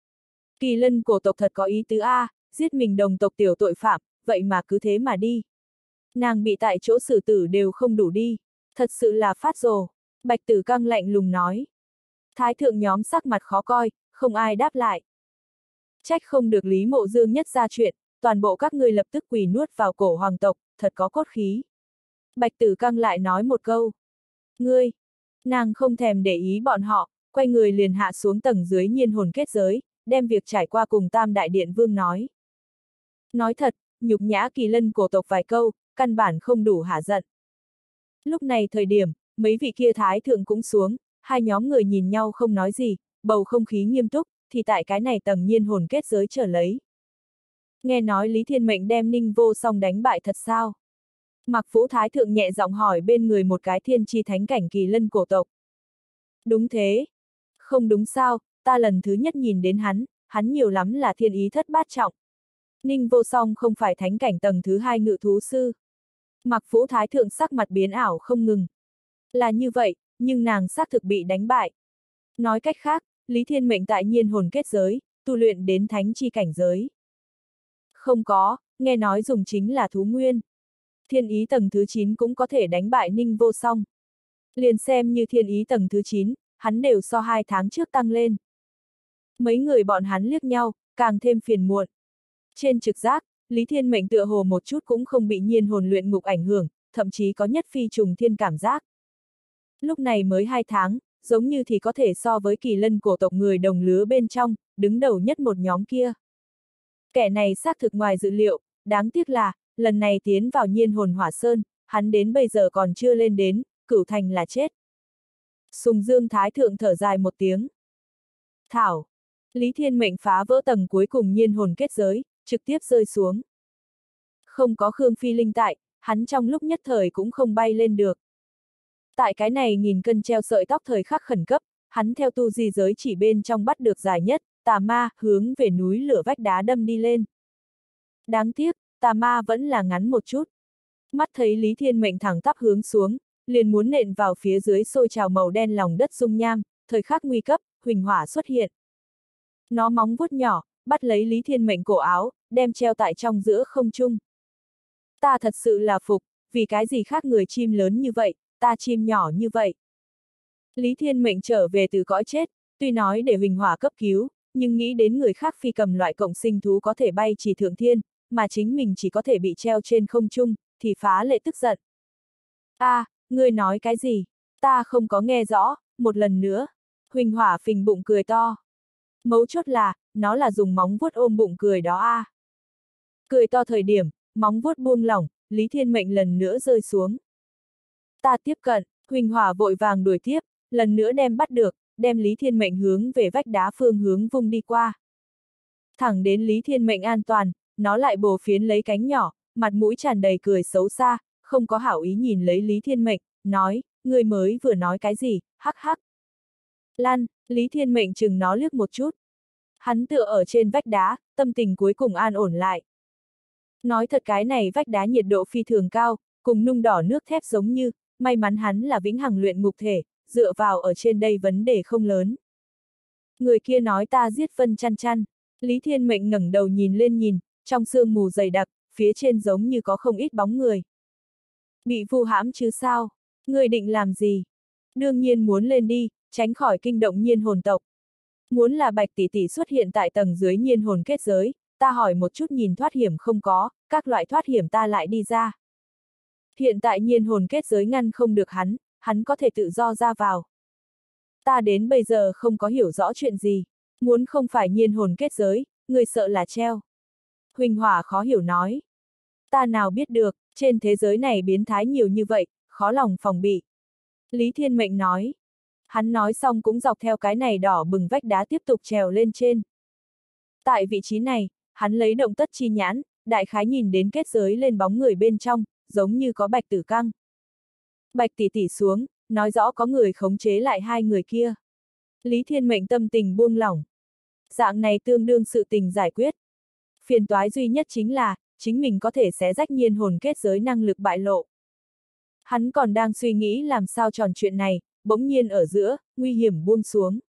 Kỳ Lân cổ tộc thật có ý tứ a, giết mình đồng tộc tiểu tội phạm, vậy mà cứ thế mà đi. Nàng bị tại chỗ xử tử đều không đủ đi, thật sự là phát rồ. Bạch Tử Căng lạnh lùng nói. Thái thượng nhóm sắc mặt khó coi, không ai đáp lại. Trách không được Lý Mộ Dương nhất ra chuyện, toàn bộ các ngươi lập tức quỳ nuốt vào cổ hoàng tộc, thật có cốt khí. Bạch Tử Căng lại nói một câu. Ngươi! Nàng không thèm để ý bọn họ, quay người liền hạ xuống tầng dưới nhiên hồn kết giới, đem việc trải qua cùng Tam Đại Điện Vương nói. Nói thật, nhục nhã Kỳ Lân cổ tộc vài câu, căn bản không đủ hả giận. Lúc này thời điểm, mấy vị kia thái thượng cũng xuống, hai nhóm người nhìn nhau không nói gì, bầu không khí nghiêm túc, thì tại cái này tầng nhiên hồn kết giới trở lấy. Nghe nói Lý Thiên Mệnh đem Ninh Vô Song đánh bại thật sao? Mạc Vũ Thái Thượng nhẹ giọng hỏi bên người một cái thiên chi thánh cảnh Kỳ Lân cổ tộc. Đúng thế. Không đúng sao, ta lần thứ nhất nhìn đến hắn nhiều lắm là thiên ý thất bát trọng. Ninh Vô Song không phải thánh cảnh tầng thứ hai ngự thú sư. Mạc Vũ Thái Thượng sắc mặt biến ảo không ngừng. Là như vậy, nhưng nàng xác thực bị đánh bại. Nói cách khác, Lý Thiên Mệnh tại nhiên hồn kết giới, tu luyện đến thánh chi cảnh giới. Không có, nghe nói dùng chính là thú nguyên. Thiên ý tầng thứ 9 cũng có thể đánh bại Ninh Vô Song. Liền xem như thiên ý tầng thứ 9, hắn đều so 2 tháng trước tăng lên. Mấy người bọn hắn liếc nhau, càng thêm phiền muộn. Trên trực giác, Lý Thiên Mệnh tựa hồ một chút cũng không bị nhiên hồn luyện ngục ảnh hưởng, thậm chí có nhất phi trùng thiên cảm giác. Lúc này mới 2 tháng, giống như thì có thể so với Kỳ Lân cổ tộc người đồng lứa bên trong, đứng đầu nhất một nhóm kia. Kẻ này xác thực ngoài dự liệu, đáng tiếc là, lần này tiến vào nhiên hồn hỏa sơn, hắn đến bây giờ còn chưa lên đến, cửu thành là chết. Sùng Dương Thái Thượng thở dài một tiếng. Thảo! Lý Thiên Mệnh phá vỡ tầng cuối cùng nhiên hồn kết giới, trực tiếp rơi xuống. Không có Khương Phi Linh tại, hắn trong lúc nhất thời cũng không bay lên được. Tại cái này nghìn cân treo sợi tóc thời khắc khẩn cấp, hắn theo tu di giới chỉ bên trong bắt được dài nhất, tà ma, hướng về núi lửa vách đá đâm đi lên. Đáng tiếc, tà ma vẫn là ngắn một chút. Mắt thấy Lý Thiên Mệnh thẳng tắp hướng xuống, liền muốn nện vào phía dưới sôi trào màu đen lòng đất dung nham, thời khắc nguy cấp, huỳnh hỏa xuất hiện. Nó móng vuốt nhỏ, bắt lấy Lý Thiên Mệnh cổ áo, đem treo tại trong giữa không trung. Ta thật sự là phục, vì cái gì khác người chim lớn như vậy, ta chim nhỏ như vậy. Lý Thiên Mệnh trở về từ cõi chết, tuy nói để huỳnh hỏa cấp cứu, nhưng nghĩ đến người khác phi cầm loại cộng sinh thú có thể bay chỉ thượng thiên, mà chính mình chỉ có thể bị treo trên không trung, thì phá lệ tức giận. Ngươi nói cái gì? Ta không có nghe rõ, một lần nữa. Huỳnh Hỏa phình bụng cười to. Mấu chốt là, nó là dùng móng vuốt ôm bụng cười đó. Cười to thời điểm, móng vuốt buông lỏng, Lý Thiên Mệnh lần nữa rơi xuống. Ta tiếp cận, Huỳnh Hỏa vội vàng đuổi tiếp, lần nữa đem bắt được, đem Lý Thiên Mệnh hướng về vách đá phương hướng vung đi qua. Thẳng đến Lý Thiên Mệnh an toàn, nó lại bổ phiến lấy cánh nhỏ, mặt mũi tràn đầy cười xấu xa, không có hảo ý nhìn lấy Lý Thiên Mệnh, nói, ngươi mới vừa nói cái gì, hắc hắc. Lăn, Lý Thiên Mệnh chừng nó liếc một chút. Hắn tựa ở trên vách đá, tâm tình cuối cùng an ổn lại. Nói thật cái này vách đá nhiệt độ phi thường cao, cùng nung đỏ nước thép giống như, may mắn hắn là vĩnh hằng luyện ngục thể, dựa vào ở trên đây vấn đề không lớn. Người kia nói ta giết Vân Chăn Chăn. Lý Thiên Mệnh ngẩng đầu nhìn lên nhìn, trong sương mù dày đặc, phía trên giống như có không ít bóng người. Bị vu hãm chứ sao? Người định làm gì? Đương nhiên muốn lên đi, tránh khỏi kinh động nhiên hồn tộc. Muốn là Bạch tỷ tỷ xuất hiện tại tầng dưới nhiên hồn kết giới, ta hỏi một chút nhìn thoát hiểm không có, các loại thoát hiểm ta lại đi ra. Hiện tại nhiên hồn kết giới ngăn không được hắn có thể tự do ra vào. Ta đến bây giờ không có hiểu rõ chuyện gì, muốn không phải nhiên hồn kết giới, người sợ là treo. Huỳnh Hỏa khó hiểu nói. Ta nào biết được, trên thế giới này biến thái nhiều như vậy, khó lòng phòng bị. Lý Thiên Mệnh nói. Hắn nói xong cũng dọc theo cái này đỏ bừng vách đá tiếp tục trèo lên trên. Tại vị trí này, hắn lấy động tất chi nhãn, đại khái nhìn đến kết giới lên bóng người bên trong, giống như có Bạch Tử Căng. Bạch tỷ tỷ xuống, nói rõ có người khống chế lại hai người kia. Lý Thiên Mệnh tâm tình buông lỏng. Dạng này tương đương sự tình giải quyết. Phiền toái duy nhất chính là, chính mình có thể xé rách nhiên hồn kết giới năng lực bại lộ. Hắn còn đang suy nghĩ làm sao tròn chuyện này, bỗng nhiên ở giữa, nguy hiểm buông xuống.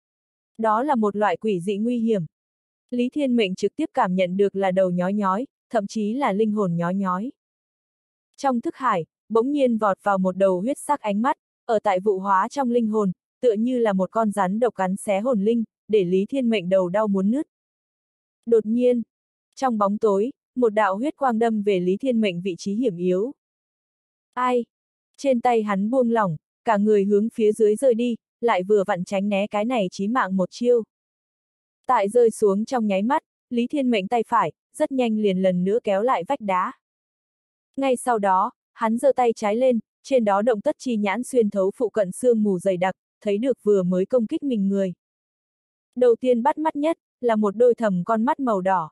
Đó là một loại quỷ dị nguy hiểm. Lý Thiên Mệnh trực tiếp cảm nhận được là đầu nhói nhói, thậm chí là linh hồn nhói nhói. Trong thức hải, bỗng nhiên vọt vào một đầu huyết sắc ánh mắt, ở tại vụ hóa trong linh hồn, tựa như là một con rắn độc cắn xé hồn linh, để Lý Thiên Mệnh đầu đau muốn nứt. Đột nhiên, trong bóng tối, một đạo huyết quang đâm về Lý Thiên Mệnh vị trí hiểm yếu. Ai? Trên tay hắn buông lỏng, cả người hướng phía dưới rơi đi, lại vừa vặn tránh né cái này chí mạng một chiêu. Tại rơi xuống trong nháy mắt, Lý Thiên Mệnh tay phải, rất nhanh liền lần nữa kéo lại vách đá. Ngay sau đó, hắn giơ tay trái lên, trên đó động tất chi nhãn xuyên thấu phụ cận sương mù dày đặc, thấy được vừa mới công kích mình người. Đầu tiên bắt mắt nhất, là một đôi thầm con mắt màu đỏ.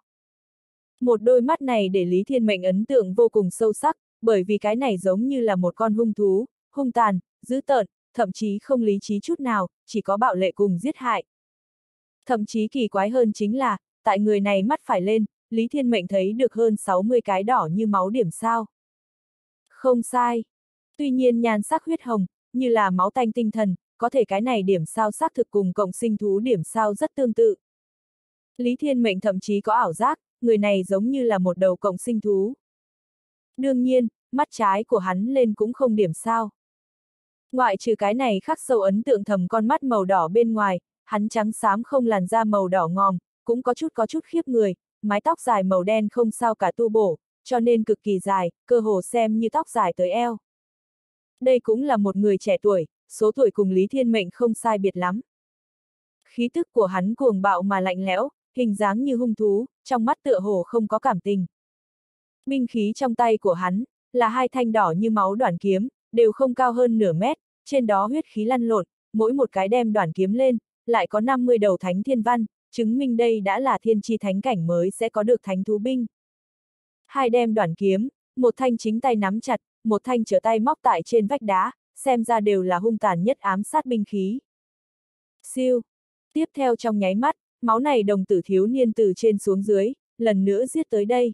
Một đôi mắt này để Lý Thiên Mệnh ấn tượng vô cùng sâu sắc, bởi vì cái này giống như là một con hung thú, hung tàn, dữ tợn, thậm chí không lý trí chút nào, chỉ có bạo lệ cùng giết hại. Thậm chí kỳ quái hơn chính là, tại người này mắt phải lên, Lý Thiên Mệnh thấy được hơn 60 cái đỏ như máu điểm sao. Không sai. Tuy nhiên nhan sắc huyết hồng, như là máu tanh tinh thần, có thể cái này điểm sao xác thực cùng cộng sinh thú điểm sao rất tương tự. Lý Thiên Mệnh thậm chí có ảo giác, người này giống như là một đầu cộng sinh thú. Đương nhiên, mắt trái của hắn lên cũng không điểm sao. Ngoại trừ cái này khắc sâu ấn tượng thầm con mắt màu đỏ bên ngoài, hắn trắng xám không làn da màu đỏ ngòm, cũng có chút khiếp người, mái tóc dài màu đen không sao cả tu bổ, cho nên cực kỳ dài, cơ hồ xem như tóc dài tới eo. Đây cũng là một người trẻ tuổi, số tuổi cùng Lý Thiên Mệnh không sai biệt lắm. Khí tức của hắn cuồng bạo mà lạnh lẽo, hình dáng như hung thú, trong mắt tựa hồ không có cảm tình. Binh khí trong tay của hắn, là hai thanh đỏ như máu đoản kiếm, đều không cao hơn nửa mét, trên đó huyết khí lăn lộn, mỗi một cái đem đoản kiếm lên, lại có 50 đầu thánh thiên văn, chứng minh đây đã là thiên chi thánh cảnh mới sẽ có được thánh thú binh. Hai đem đoản kiếm, một thanh chính tay nắm chặt, một thanh trở tay móc tại trên vách đá, xem ra đều là hung tàn nhất ám sát binh khí. Siêu. Tiếp theo trong nháy mắt, máu này đồng tử thiếu niên từ trên xuống dưới, lần nữa giết tới đây.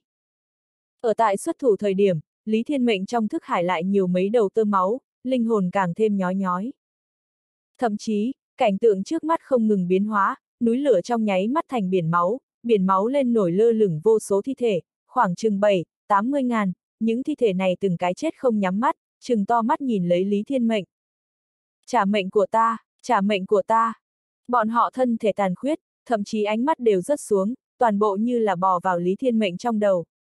Ở tại xuất thủ thời điểm, Lý Thiên Mệnh trong thức hải lại nhiều mấy đầu tơ máu, linh hồn càng thêm nhói nhói. Thậm chí, cảnh tượng trước mắt không ngừng biến hóa, núi lửa trong nháy mắt thành biển máu lên nổi lơ lửng vô số thi thể, khoảng chừng 80 ngàn, những thi thể này từng cái chết không nhắm mắt, trừng to mắt nhìn lấy Lý Thiên Mệnh. Trả mệnh của ta, trả mệnh của ta. Bọn họ thân thể tàn khuyết, thậm chí ánh mắt đều rớt xuống, toàn bộ như là bò vào Lý Thiên Mệnh trong đầu.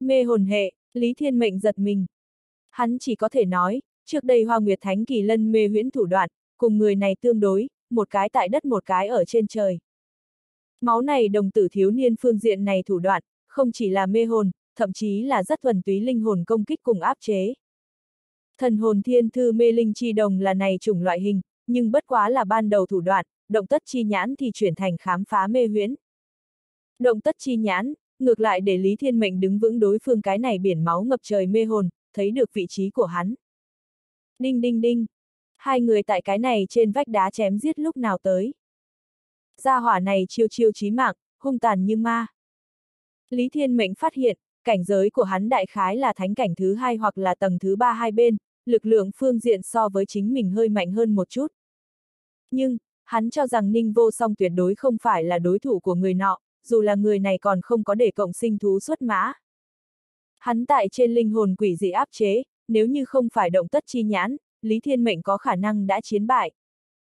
Mê hồn hệ, Lý Thiên Mệnh giật mình. Hắn chỉ có thể nói, trước đây Hoa Nguyệt Thánh Kỳ Lân mê huyễn thủ đoạn, cùng người này tương đối, một cái tại đất một cái ở trên trời. Máu này đồng tử thiếu niên phương diện này thủ đoạn, không chỉ là mê hồn, thậm chí là rất thuần túy linh hồn công kích cùng áp chế. Thần hồn thiên thư mê linh chi đồng là này chủng loại hình, nhưng bất quá là ban đầu thủ đoạn, động tất chi nhãn thì chuyển thành khám phá mê huyễn. Động tất chi nhãn, ngược lại để Lý Thiên Mệnh đứng vững đối phương cái này biển máu ngập trời mê hồn, thấy được vị trí của hắn. Đinh đinh đinh, hai người tại cái này trên vách đá chém giết lúc nào tới. Gia hỏa này chiêu chiêu chí mạng, hung tàn như ma. Lý Thiên Mệnh phát hiện, cảnh giới của hắn đại khái là thánh cảnh thứ 2 hoặc là tầng thứ 3 hai bên, lực lượng phương diện so với chính mình hơi mạnh hơn một chút. Nhưng, hắn cho rằng Ninh Vô Song tuyệt đối không phải là đối thủ của người nọ, dù là người này còn không có để cộng sinh thú xuất mã. Hắn tại trên linh hồn quỷ dị áp chế, nếu như không phải động tất chi nhãn, Lý Thiên Mệnh có khả năng đã chiến bại.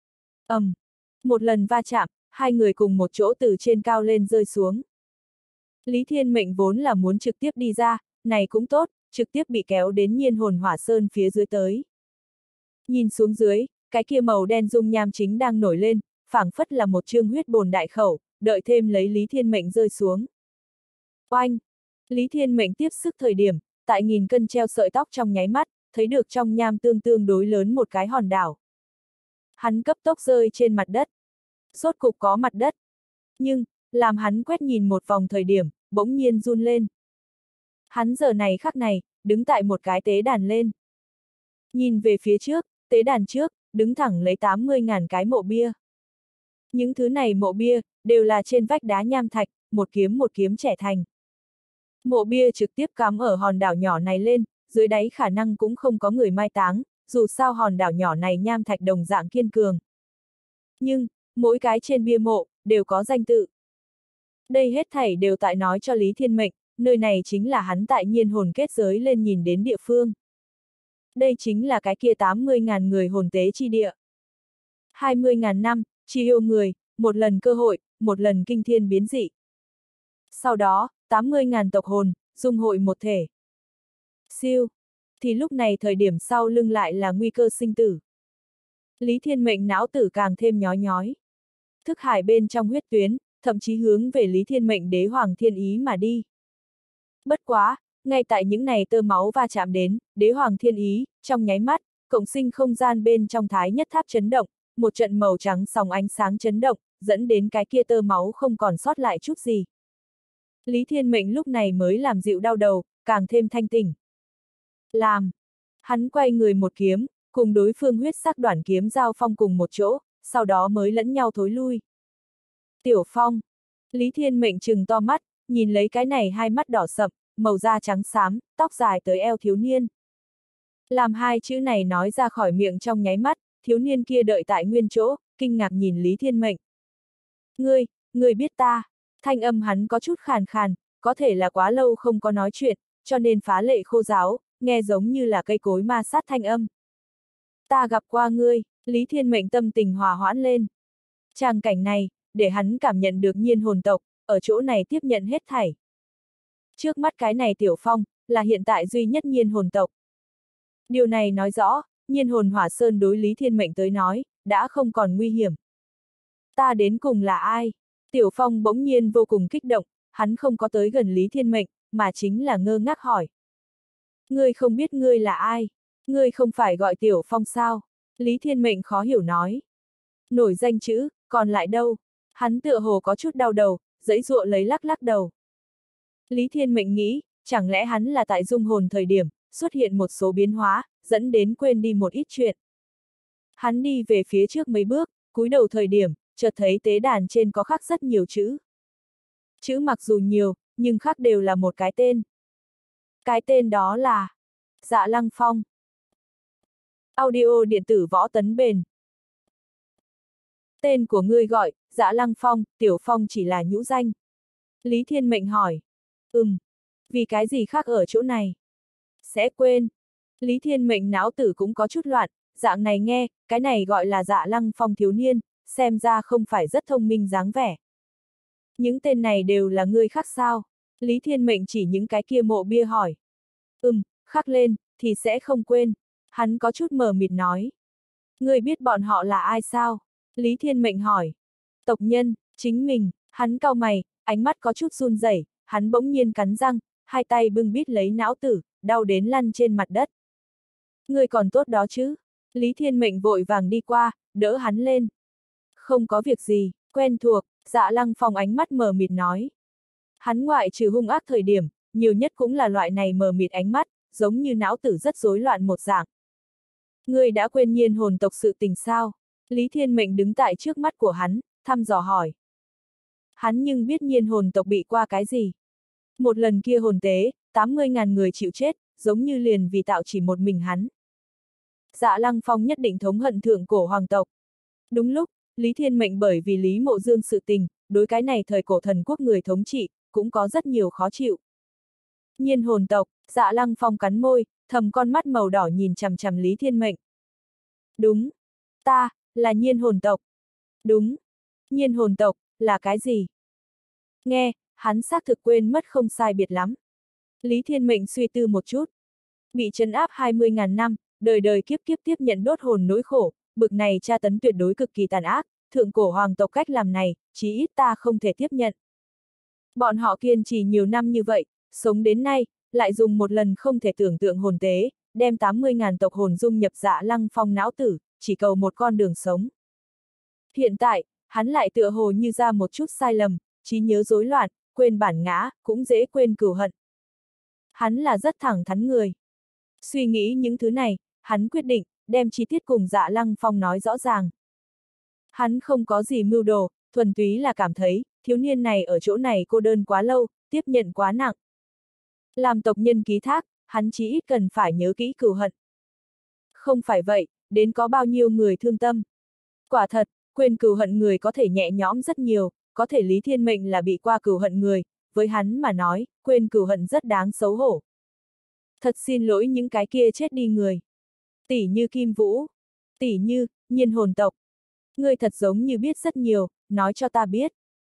Một lần va chạm, hai người cùng một chỗ từ trên cao lên rơi xuống. Lý Thiên Mệnh vốn là muốn trực tiếp đi ra, này cũng tốt, trực tiếp bị kéo đến Nhiên Hồn Hỏa Sơn phía dưới tới. Nhìn xuống dưới, cái kia màu đen dung nham chính đang nổi lên, phảng phất là một chương huyết bồn đại khẩu, đợi thêm lấy Lý Thiên Mệnh rơi xuống. Oanh! Lý Thiên Mệnh tiếp sức thời điểm, tại nghìn cân treo sợi tóc trong nháy mắt, thấy được trong nham tương đối lớn một cái hòn đảo. Hắn cấp tốc rơi trên mặt đất. Rốt cục có mặt đất. Nhưng, làm hắn quét nhìn một vòng thời điểm, bỗng nhiên run lên. Hắn giờ này khắc này, đứng tại một cái tế đàn lên. Nhìn về phía trước, tế đàn trước, đứng thẳng lấy 80.000 cái mộ bia. Những thứ này mộ bia, đều là trên vách đá nham thạch, một kiếm trẻ thành. Mộ bia trực tiếp cắm ở hòn đảo nhỏ này lên, dưới đáy khả năng cũng không có người mai táng, dù sao hòn đảo nhỏ này nham thạch đồng dạng kiên cường. Nhưng, mỗi cái trên bia mộ, đều có danh tự. Đây hết thảy đều tại nói cho Lý Thiên Mệnh, nơi này chính là hắn tại Nhiên Hồn kết giới lên nhìn đến địa phương. Đây chính là cái kia 80.000 người hồn tế chi địa. 20.000 năm, chi yêu người, một lần cơ hội, một lần kinh thiên biến dị. Sau đó, 80.000 tộc hồn, dung hội một thể. Siêu! Thì lúc này thời điểm sau lưng lại là nguy cơ sinh tử. Lý Thiên Mệnh não tử càng thêm nhói nhói. Thức hải bên trong huyết tuyến, thậm chí hướng về Lý Thiên Mệnh đế hoàng thiên ý mà đi. Bất quá, ngay tại những này tơ máu va chạm đến, đế hoàng thiên ý, trong nháy mắt, cộng sinh không gian bên trong thái nhất tháp chấn động, một trận màu trắng sóng ánh sáng chấn động, dẫn đến cái kia tơ máu không còn sót lại chút gì. Lý Thiên Mệnh lúc này mới làm dịu đau đầu, càng thêm thanh tỉnh. Làm! Hắn quay người một kiếm, cùng đối phương huyết sắc đoản kiếm giao phong cùng một chỗ, sau đó mới lẫn nhau thối lui. Tiểu Phong! Lý Thiên Mệnh trừng to mắt, nhìn lấy cái này hai mắt đỏ sậm, màu da trắng xám, tóc dài tới eo thiếu niên. Làm hai chữ này nói ra khỏi miệng trong nháy mắt, thiếu niên kia đợi tại nguyên chỗ, kinh ngạc nhìn Lý Thiên Mệnh. Ngươi biết ta, thanh âm hắn có chút khàn khàn, có thể là quá lâu không có nói chuyện, cho nên phá lệ khô ráo, nghe giống như là cây cối ma sát thanh âm. Ta gặp qua ngươi, Lý Thiên Mệnh tâm tình hòa hoãn lên. Tràng cảnh này, để hắn cảm nhận được Nhiên Hồn tộc, ở chỗ này tiếp nhận hết thảy. Trước mắt cái này Tiểu Phong, là hiện tại duy nhất Nhiên Hồn tộc. Điều này nói rõ, Nhiên Hồn Hỏa Sơn đối Lý Thiên Mệnh tới nói, đã không còn nguy hiểm. Ta đến cùng là ai? Tiểu Phong bỗng nhiên vô cùng kích động, hắn không có tới gần Lý Thiên Mệnh, mà chính là ngơ ngác hỏi. Ngươi không biết ngươi là ai? Ngươi không phải gọi Tiểu Phong sao? Lý Thiên Mệnh khó hiểu nói. Nổi danh chữ, còn lại đâu? Hắn tựa hồ có chút đau đầu, giãy giụa lấy lắc lắc đầu. Lý Thiên Mệnh nghĩ, chẳng lẽ hắn là tại dung hồn thời điểm, xuất hiện một số biến hóa, dẫn đến quên đi một ít chuyện. Hắn đi về phía trước mấy bước, cúi đầu thời điểm, chợt thấy tế đàn trên có khắc rất nhiều chữ. Chữ mặc dù nhiều, nhưng khắc đều là một cái tên. Cái tên đó là Dạ Lăng Phong. Audio điện tử Võ Tấn Bền. Tên của ngươi gọi, Dạ Lăng Phong, Tiểu Phong chỉ là nhũ danh. Lý Thiên Mệnh hỏi. Vì cái gì khác ở chỗ này? Sẽ quên. Lý Thiên Mệnh não tử cũng có chút loạn, dạng này nghe, cái này gọi là Dạ Lăng Phong thiếu niên, xem ra không phải rất thông minh dáng vẻ. Những tên này đều là ngươi khác sao? Lý Thiên Mệnh chỉ những cái kia mộ bia hỏi. Khắc lên, thì sẽ không quên. Hắn có chút mờ mịt nói. Ngươi biết bọn họ là ai sao? Lý Thiên Mệnh hỏi. Tộc nhân, chính mình, hắn cau mày, ánh mắt có chút run rẩy, hắn bỗng nhiên cắn răng, hai tay bưng bít lấy não tử, đau đến lăn trên mặt đất. Ngươi còn tốt đó chứ? Lý Thiên Mệnh vội vàng đi qua, đỡ hắn lên. Không có việc gì, quen thuộc, Dạ Lăng Phong ánh mắt mờ mịt nói. Hắn ngoại trừ hung ác thời điểm, nhiều nhất cũng là loại này mờ mịt ánh mắt, giống như não tử rất rối loạn một dạng. Ngươi đã quên Nhiên hồn tộc sự tình sao? Lý Thiên Mệnh đứng tại trước mắt của hắn, thăm dò hỏi. Hắn nhưng biết Nhiên hồn tộc bị qua cái gì? Một lần kia hồn tế, 80.000 người chịu chết, giống như liền vì tạo chỉ một mình hắn. Dạ Lăng Phong nhất định thống hận thượng cổ hoàng tộc. Đúng lúc, Lý Thiên Mệnh bởi vì Lý Mộ Dương sự tình, đối cái này thời cổ thần quốc người thống trị, cũng có rất nhiều khó chịu. Nhiên hồn tộc, Dạ Lăng Phong cắn môi, thầm con mắt màu đỏ nhìn chằm chằm Lý Thiên Mệnh. Đúng, ta, là nhiên hồn tộc. Đúng, nhiên hồn tộc, là cái gì? Nghe, hắn xác thực quên mất không sai biệt lắm. Lý Thiên Mệnh suy tư một chút. Bị trấn áp 20.000 năm, đời đời kiếp kiếp tiếp nhận đốt hồn nỗi khổ, bực này tra tấn tuyệt đối cực kỳ tàn ác, thượng cổ hoàng tộc cách làm này, chí ít ta không thể tiếp nhận. Bọn họ kiên trì nhiều năm như vậy, sống đến nay, lại dùng một lần không thể tưởng tượng hồn tế, đem 80.000 tộc hồn dung nhập Dạ Lăng Phong não tử, chỉ cầu một con đường sống. Hiện tại, hắn lại tựa hồ như ra một chút sai lầm, trí nhớ rối loạn, quên bản ngã, cũng dễ quên cừu hận. Hắn là rất thẳng thắn người. Suy nghĩ những thứ này, hắn quyết định, đem chi tiết cùng Dạ Lăng Phong nói rõ ràng. Hắn không có gì mưu đồ, thuần túy là cảm thấy, thiếu niên này ở chỗ này cô đơn quá lâu, tiếp nhận quá nặng. Làm tộc nhân ký thác, hắn chí ít cần phải nhớ kỹ cừu hận. Không phải vậy, đến có bao nhiêu người thương tâm. Quả thật, quên cừu hận người có thể nhẹ nhõm rất nhiều, có thể Lý Thiên Mệnh là bị qua cừu hận người, với hắn mà nói, quên cừu hận rất đáng xấu hổ. Thật xin lỗi những cái kia chết đi người. Tỷ như Kim Vũ, tỷ như, nhiên hồn tộc. Ngươi thật giống như biết rất nhiều, nói cho ta biết.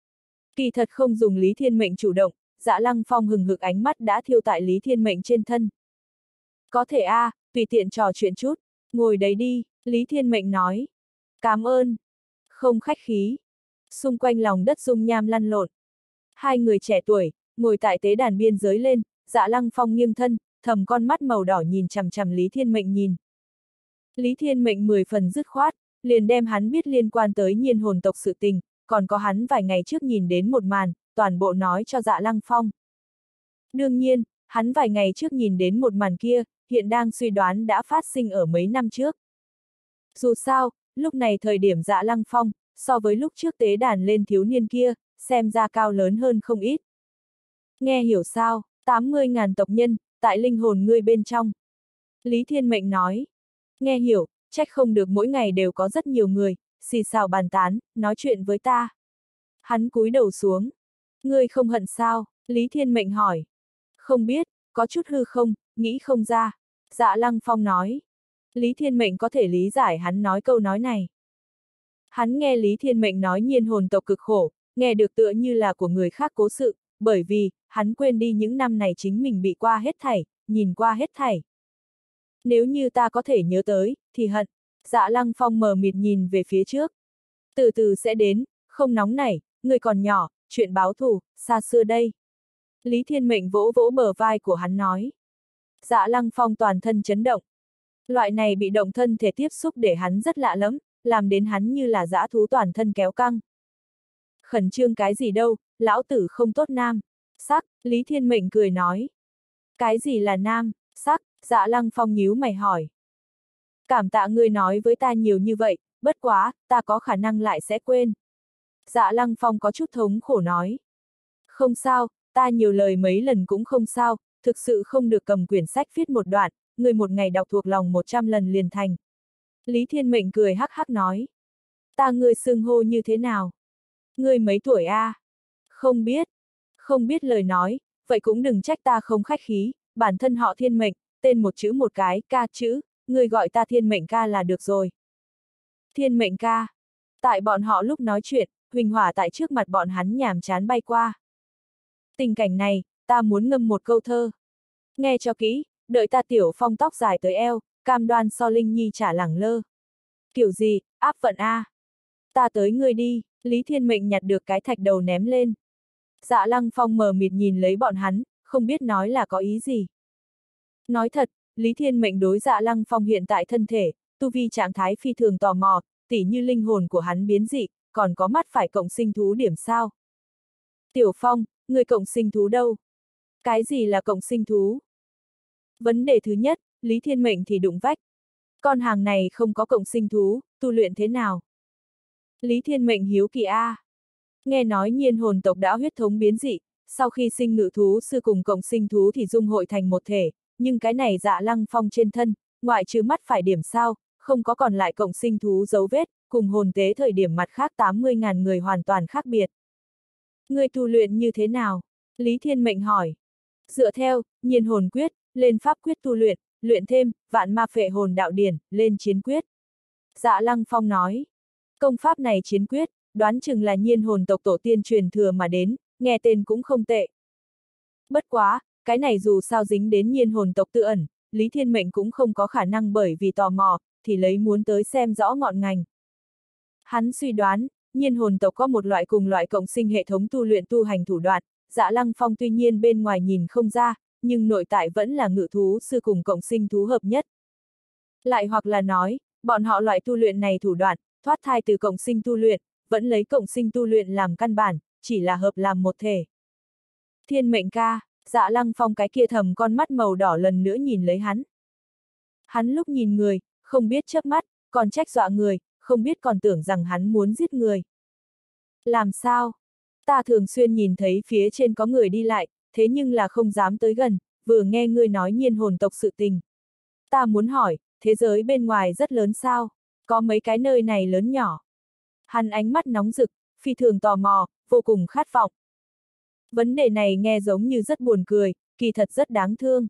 Kỳ thật không dùng Lý Thiên Mệnh chủ động, Dạ Lăng Phong hừng hực ánh mắt đã thiêu tại Lý Thiên Mệnh trên thân. Có thể tùy tiện trò chuyện chút, ngồi đấy đi, Lý Thiên Mệnh nói. Cảm ơn. Không khách khí. Xung quanh lòng đất dung nham lăn lộn. Hai người trẻ tuổi, ngồi tại tế đàn biên giới lên, Dạ Lăng Phong nghiêng thân, thầm con mắt màu đỏ nhìn chằm chằm Lý Thiên Mệnh nhìn. Lý Thiên Mệnh 10 phần dứt khoát, liền đem hắn biết liên quan tới nhiên hồn tộc sự tình, còn có hắn vài ngày trước nhìn đến một màn, toàn bộ nói cho Dạ Lăng Phong. Đương nhiên, hắn vài ngày trước nhìn đến một màn kia, hiện đang suy đoán đã phát sinh ở mấy năm trước. Dù sao, lúc này thời điểm Dạ Lăng Phong, so với lúc trước tế đàn lên thiếu niên kia, xem ra cao lớn hơn không ít. Nghe hiểu sao, 80.000 tộc nhân, tại linh hồn ngươi bên trong. Lý Thiên Mệnh nói. Nghe hiểu, trách không được mỗi ngày đều có rất nhiều người, xì xào bàn tán, nói chuyện với ta. Hắn cúi đầu xuống. Ngươi không hận sao? Lý Thiên Mệnh hỏi. Không biết, có chút hư không, nghĩ không ra. Dạ Lăng Phong nói. Lý Thiên Mệnh có thể lý giải hắn nói câu nói này. Hắn nghe Lý Thiên Mệnh nói nhiên hồn tộc cực khổ, nghe được tựa như là của người khác cố sự, bởi vì, hắn quên đi những năm này chính mình bị qua hết thảy, nhìn qua hết thảy. Nếu như ta có thể nhớ tới, thì hận. Dạ Lăng Phong mờ mịt nhìn về phía trước. Từ từ sẽ đến, không nóng nảy, người còn nhỏ, chuyện báo thù, xa xưa đây. Lý Thiên Mệnh vỗ vỗ bờ vai của hắn nói. Dạ Lăng Phong toàn thân chấn động. Loại này bị động thân thể tiếp xúc để hắn rất lạ lắm, làm đến hắn như là dã thú toàn thân kéo căng. Khẩn trương cái gì đâu, lão tử không tốt nam. Sắc, Lý Thiên Mệnh cười nói. Cái gì là nam, sắc, Dạ Lăng Phong nhíu mày hỏi. Cảm tạ ngươi nói với ta nhiều như vậy, bất quá, ta có khả năng lại sẽ quên. Dạ Lăng Phong có chút thống khổ nói. Không sao, ta nhiều lời mấy lần cũng không sao, thực sự không được cầm quyển sách viết một đoạn, người một ngày đọc thuộc lòng 100 lần liền thành. Lý Thiên Mệnh cười hắc hắc nói. Ta ngươi xưng hô như thế nào? Ngươi mấy tuổi a? Không biết. Không biết lời nói, vậy cũng đừng trách ta không khách khí, bản thân họ Thiên Mệnh, tên một chữ một cái, ca chữ, ngươi gọi ta Thiên Mệnh ca là được rồi. Thiên Mệnh ca. Tại bọn họ lúc nói chuyện, huỳnh hỏa tại trước mặt bọn hắn nhàm chán bay qua. Tình cảnh này, ta muốn ngâm một câu thơ. Nghe cho kỹ, đợi ta Tiểu Phong tóc dài tới eo, cam đoan so Linh Nhi trả lẳng lơ. Kiểu gì, áp vận a. Ta tới ngươi đi, Lý Thiên Mệnh nhặt được cái thạch đầu ném lên. Dạ Lăng Phong mờ mịt nhìn lấy bọn hắn, không biết nói là có ý gì. Nói thật, Lý Thiên Mệnh đối Dạ Lăng Phong hiện tại thân thể, tu vi trạng thái phi thường tò mò, tỉ như linh hồn của hắn biến dị, còn có mắt phải cộng sinh thú điểm sao. Tiểu Phong, người cộng sinh thú đâu? Cái gì là cộng sinh thú? Vấn đề thứ nhất, Lý Thiên Mệnh thì đụng vách. Con hàng này không có cộng sinh thú, tu luyện thế nào? Lý Thiên Mệnh hiếu kỳ a. Nghe nói nhiên hồn tộc đã huyết thống biến dị, sau khi sinh ngự thú sư cùng cộng sinh thú thì dung hội thành một thể, nhưng cái này Dạ Lăng Phong trên thân, ngoại trừ mắt phải điểm sao, không có còn lại cộng sinh thú dấu vết, cùng hồn tế thời điểm mặt khác 80.000 người hoàn toàn khác biệt. Người tu luyện như thế nào? Lý Thiên Mệnh hỏi. Dựa theo, nhiên hồn quyết, lên pháp quyết tu luyện, luyện thêm, vạn ma phệ hồn đạo điển, lên chiến quyết. Dạ Lăng Phong nói. Công pháp này chiến quyết, đoán chừng là nhiên hồn tộc tổ tiên truyền thừa mà đến, nghe tên cũng không tệ. Bất quá, cái này dù sao dính đến nhiên hồn tộc tự ẩn, Lý Thiên Mệnh cũng không có khả năng bởi vì tò mò, thì lấy muốn tới xem rõ ngọn ngành. Hắn suy đoán, nhiên hồn tộc có một loại cùng loại cộng sinh hệ thống tu luyện tu hành thủ đoạn, Dạ Lăng Phong tuy nhiên bên ngoài nhìn không ra, nhưng nội tại vẫn là ngự thú sư cùng cộng sinh thú hợp nhất. Lại hoặc là nói, bọn họ loại tu luyện này thủ đoạn, thoát thai từ cộng sinh tu luyện, vẫn lấy cộng sinh tu luyện làm căn bản, chỉ là hợp làm một thể. Thiên Mệnh ca, Dạ Lăng Phong cái kia thầm con mắt màu đỏ lần nữa nhìn lấy hắn. Hắn lúc nhìn người, không biết chớp mắt, còn trách dọa người, không biết còn tưởng rằng hắn muốn giết người. Làm sao? Ta thường xuyên nhìn thấy phía trên có người đi lại, thế nhưng là không dám tới gần, vừa nghe ngươi nói nhiên hồn tộc sự tình. Ta muốn hỏi, thế giới bên ngoài rất lớn sao? Có mấy cái nơi này lớn nhỏ? Hắn ánh mắt nóng rực, phi thường tò mò, vô cùng khát vọng. Vấn đề này nghe giống như rất buồn cười, kỳ thật rất đáng thương.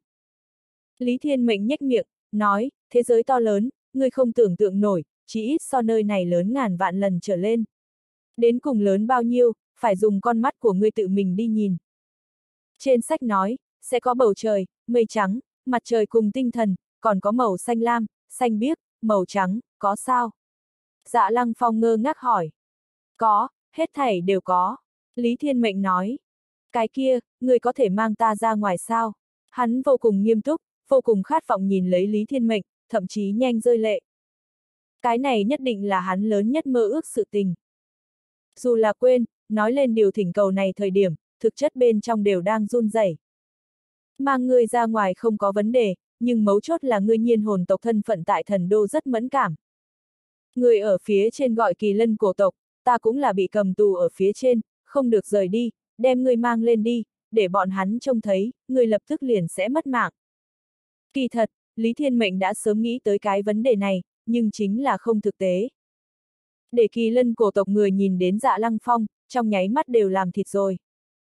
Lý Thiên Mệnh nhếch miệng, nói, thế giới to lớn, ngươi không tưởng tượng nổi, chỉ ít so nơi này lớn ngàn vạn lần trở lên. Đến cùng lớn bao nhiêu, phải dùng con mắt của ngươi tự mình đi nhìn. Trên sách nói, sẽ có bầu trời, mây trắng, mặt trời cùng tinh thần, còn có màu xanh lam, xanh biếc, màu trắng, có sao? Dạ Lăng Phong ngơ ngác hỏi. Có, hết thảy đều có. Lý Thiên Mệnh nói. Cái kia, ngươi có thể mang ta ra ngoài sao? Hắn vô cùng nghiêm túc, vô cùng khát vọng nhìn lấy Lý Thiên Mệnh, thậm chí nhanh rơi lệ. Cái này nhất định là hắn lớn nhất mơ ước sự tình. Dù là quên, nói lên điều thỉnh cầu này thời điểm, thực chất bên trong đều đang run rẩy. Mang ngươi ra ngoài không có vấn đề, nhưng mấu chốt là ngươi nhiên hồn tộc thân phận tại thần đô rất mẫn cảm. Người ở phía trên gọi Kỳ Lân cổ tộc, ta cũng là bị cầm tù ở phía trên, không được rời đi, đem ngươi mang lên đi, để bọn hắn trông thấy, ngươi lập tức liền sẽ mất mạng. Kỳ thật, Lý Thiên Mệnh đã sớm nghĩ tới cái vấn đề này, nhưng chính là không thực tế. Để Kỳ Lân cổ tộc người nhìn đến Dạ Lăng Phong, trong nháy mắt đều làm thịt rồi.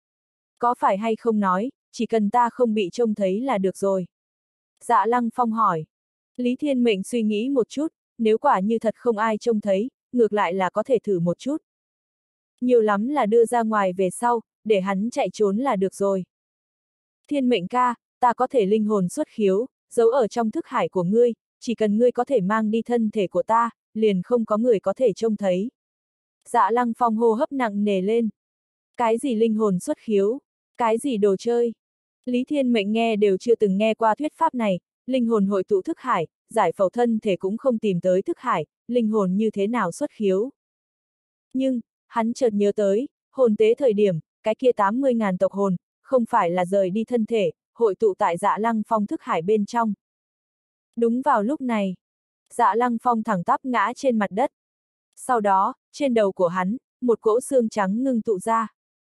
Có phải hay không nói, chỉ cần ta không bị trông thấy là được rồi. Dạ Lăng Phong hỏi. Lý Thiên Mệnh suy nghĩ một chút, nếu quả như thật không ai trông thấy, ngược lại là có thể thử một chút. Nhiều lắm là đưa ra ngoài về sau, để hắn chạy trốn là được rồi. Thiên Mệnh ca, ta có thể linh hồn xuất khiếu, giấu ở trong thức hải của ngươi, chỉ cần ngươi có thể mang đi thân thể của ta, liền không có người có thể trông thấy. Dạ Lăng Phong hô hấp nặng nề lên. Cái gì linh hồn xuất khiếu? Cái gì đồ chơi? Lý Thiên Mệnh nghe đều chưa từng nghe qua thuyết pháp này, linh hồn hội tụ thức hải, giải phẫu thân thể cũng không tìm tới thức hải, linh hồn như thế nào xuất khiếu. Nhưng, hắn chợt nhớ tới, hồn tế thời điểm, cái kia 80.000 tộc hồn, không phải là rời đi thân thể, hội tụ tại Dạ Lăng Phong thức hải bên trong. Đúng vào lúc này, Dạ Lăng Phong thẳng tắp ngã trên mặt đất. Sau đó, trên đầu của hắn, một cỗ xương trắng ngưng tụ ra.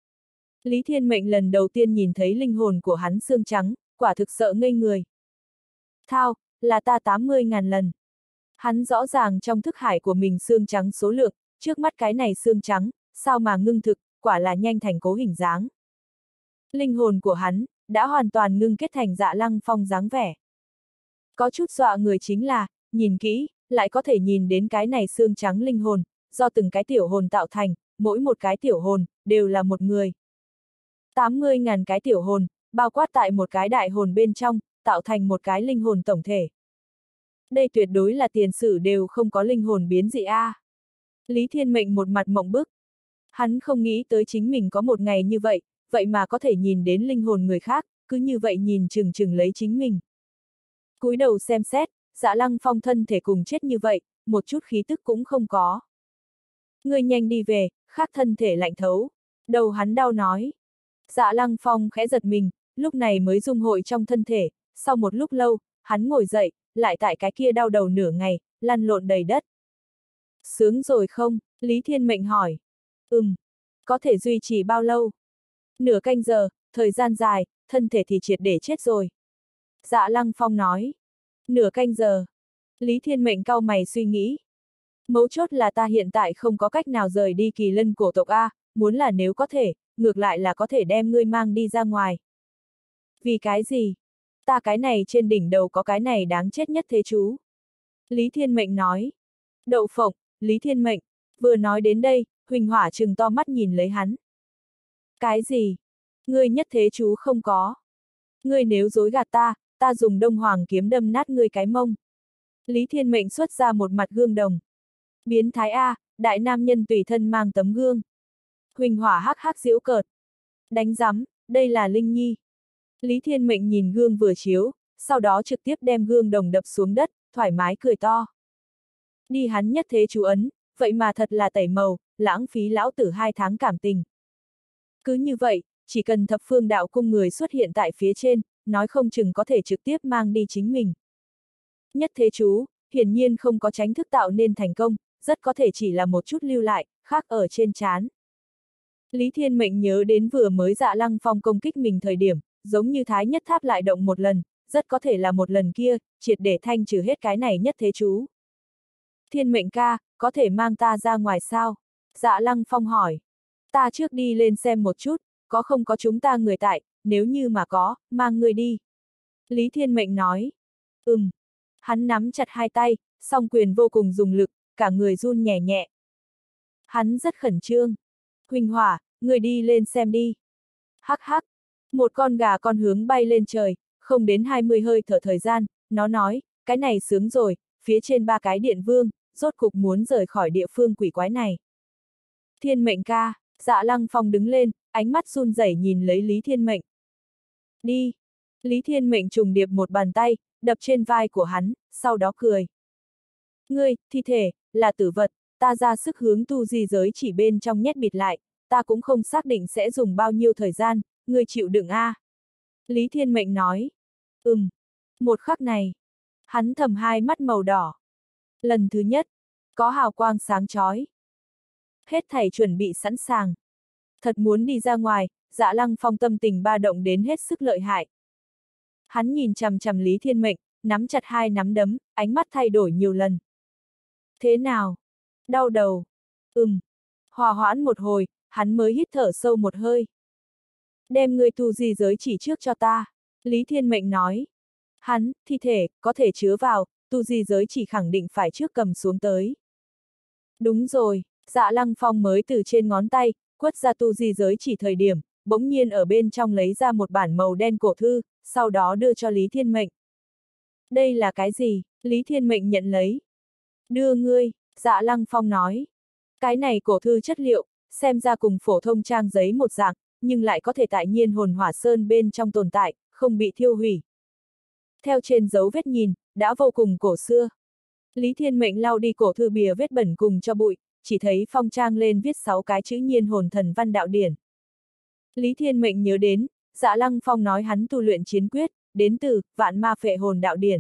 Lý Thiên Mệnh lần đầu tiên nhìn thấy linh hồn của hắn xương trắng, quả thực sợ ngây người. Thao, là ta 80.000 lần. Hắn rõ ràng trong thức hải của mình xương trắng số lượng, trước mắt cái này xương trắng, sao mà ngưng thực, quả là nhanh thành cố hình dáng. Linh hồn của hắn, đã hoàn toàn ngưng kết thành Dạ Lăng Phong dáng vẻ. Có chút dọa người chính là, nhìn kỹ, lại có thể nhìn đến cái này xương trắng linh hồn, do từng cái tiểu hồn tạo thành, mỗi một cái tiểu hồn, đều là một người. 80.000 cái tiểu hồn, bao quát tại một cái đại hồn bên trong, tạo thành một cái linh hồn tổng thể. Đây tuyệt đối là tiền sử đều không có linh hồn biến dị a. Lý Thiên Mệnh một mặt mộng bức. Hắn không nghĩ tới chính mình có một ngày như vậy, vậy mà có thể nhìn đến linh hồn người khác, cứ như vậy nhìn chừng chừng lấy chính mình. Cúi đầu xem xét, Dạ Lăng Phong thân thể cùng chết như vậy, một chút khí tức cũng không có. Ngươi nhanh đi về, khác thân thể lạnh thấu. Đầu hắn đau nói. Dạ Lăng Phong khẽ giật mình, lúc này mới dung hội trong thân thể, sau một lúc lâu, hắn ngồi dậy, lại tại cái kia đau đầu nửa ngày, lăn lộn đầy đất. Sướng rồi không? Lý Thiên Mệnh hỏi. Có thể duy trì bao lâu? Nửa canh giờ, thời gian dài, thân thể thì triệt để chết rồi. Dạ Lăng Phong nói. Nửa canh giờ. Lý Thiên Mệnh cau mày suy nghĩ. Mấu chốt là ta hiện tại không có cách nào rời đi Kỳ Lân cổ tộc A, muốn là nếu có thể, ngược lại là có thể đem ngươi mang đi ra ngoài. Vì cái gì? Ta cái này trên đỉnh đầu có cái này đáng chết nhất thế chú. Lý Thiên Mệnh nói. Đậu phộng, Lý Thiên Mệnh. Vừa nói đến đây, Huỳnh Hỏa trừng to mắt nhìn lấy hắn. Cái gì? Ngươi nhất thế chú không có. Ngươi nếu dối gạt ta, ta dùng Đông Hoàng kiếm đâm nát ngươi cái mông. Lý Thiên Mệnh xuất ra một mặt gương đồng. Biến thái A, đại nam nhân tùy thân mang tấm gương. Huỳnh Hỏa hắc hắc giễu cợt. Đánh rắm, đây là Linh Nhi. Lý Thiên Mệnh nhìn gương vừa chiếu, sau đó trực tiếp đem gương đồng đập xuống đất, thoải mái cười to. Đi hắn nhất thế chú ấn, vậy mà thật là tẩy màu, lãng phí lão tử 2 tháng cảm tình. Cứ như vậy, chỉ cần thập phương đạo cung người xuất hiện tại phía trên, nói không chừng có thể trực tiếp mang đi chính mình. Nhất thế chú, hiển nhiên không có tránh thức tạo nên thành công, rất có thể chỉ là một chút lưu lại, khác ở trên trán. Lý Thiên Mệnh nhớ đến vừa mới Dạ Lăng Phong công kích mình thời điểm, giống như Thái Nhất Tháp lại động một lần, rất có thể là một lần kia, triệt để thanh trừ hết cái này nhất thế chú. Thiên Mệnh ca, có thể mang ta ra ngoài sao? Dạ Lăng Phong hỏi. Ta trước đi lên xem một chút, có không có chúng ta người tại, nếu như mà có, mang người đi. Lý Thiên Mệnh nói. Hắn nắm chặt hai tay, song quyền vô cùng dùng lực, cả người run nhẹ nhẹ. Hắn rất khẩn trương. Huỳnh Hỏa, người đi lên xem đi. Hắc hắc. Một con gà con hướng bay lên trời, không đến 20 hơi thở thời gian, nó nói, cái này sướng rồi, phía trên 3 cái điện vương, rốt cục muốn rời khỏi địa phương quỷ quái này. Thiên Mệnh ca, Dạ Lăng Phong đứng lên, ánh mắt run rẩy nhìn lấy Lý Thiên Mệnh. Đi. Lý Thiên Mệnh trùng điệp một bàn tay, đập trên vai của hắn, sau đó cười. Ngươi, thi thể, là tử vật, ta ra sức hướng tu di giới chỉ bên trong nhét bịt lại, ta cũng không xác định sẽ dùng bao nhiêu thời gian, ngươi chịu đựng a. Lý Thiên Mệnh nói. Một khắc này, hắn thầm hai mắt màu đỏ. Lần thứ nhất, có hào quang sáng chói. Hết thảy chuẩn bị sẵn sàng. Thật muốn đi ra ngoài, Dạ Lăng Phong tâm tình ba động đến hết sức lợi hại. Hắn nhìn chằm chằm Lý Thiên Mệnh, nắm chặt hai nắm đấm, ánh mắt thay đổi nhiều lần. Thế nào? Đau đầu. Hòa hoãn một hồi, hắn mới hít thở sâu một hơi. Đem ngươi tu di giới chỉ trước cho ta. Lý Thiên Mệnh nói. Hắn, thi thể, có thể chứa vào, tu di giới chỉ khẳng định phải trước cầm xuống tới. Đúng rồi, Dạ Lăng Phong mới từ trên ngón tay, quất ra tu di giới chỉ thời điểm, bỗng nhiên ở bên trong lấy ra một bản màu đen cổ thư, sau đó đưa cho Lý Thiên Mệnh. Đây là cái gì? Lý Thiên Mệnh nhận lấy. Đưa ngươi, Dạ Lăng Phong nói. Cái này cổ thư chất liệu, xem ra cùng phổ thông trang giấy một dạng, nhưng lại có thể tại nhiên hồn hỏa sơn bên trong tồn tại, không bị thiêu hủy. Theo trên dấu vết nhìn, đã vô cùng cổ xưa. Lý Thiên Mệnh lau đi cổ thư bìa vết bẩn cùng cho bụi, chỉ thấy phong trang lên viết 6 cái chữ nhiên hồn thần văn đạo điển. Lý Thiên Mệnh nhớ đến, Dạ Lăng Phong nói hắn tu luyện chiến quyết, đến từ vạn ma phệ hồn đạo điển.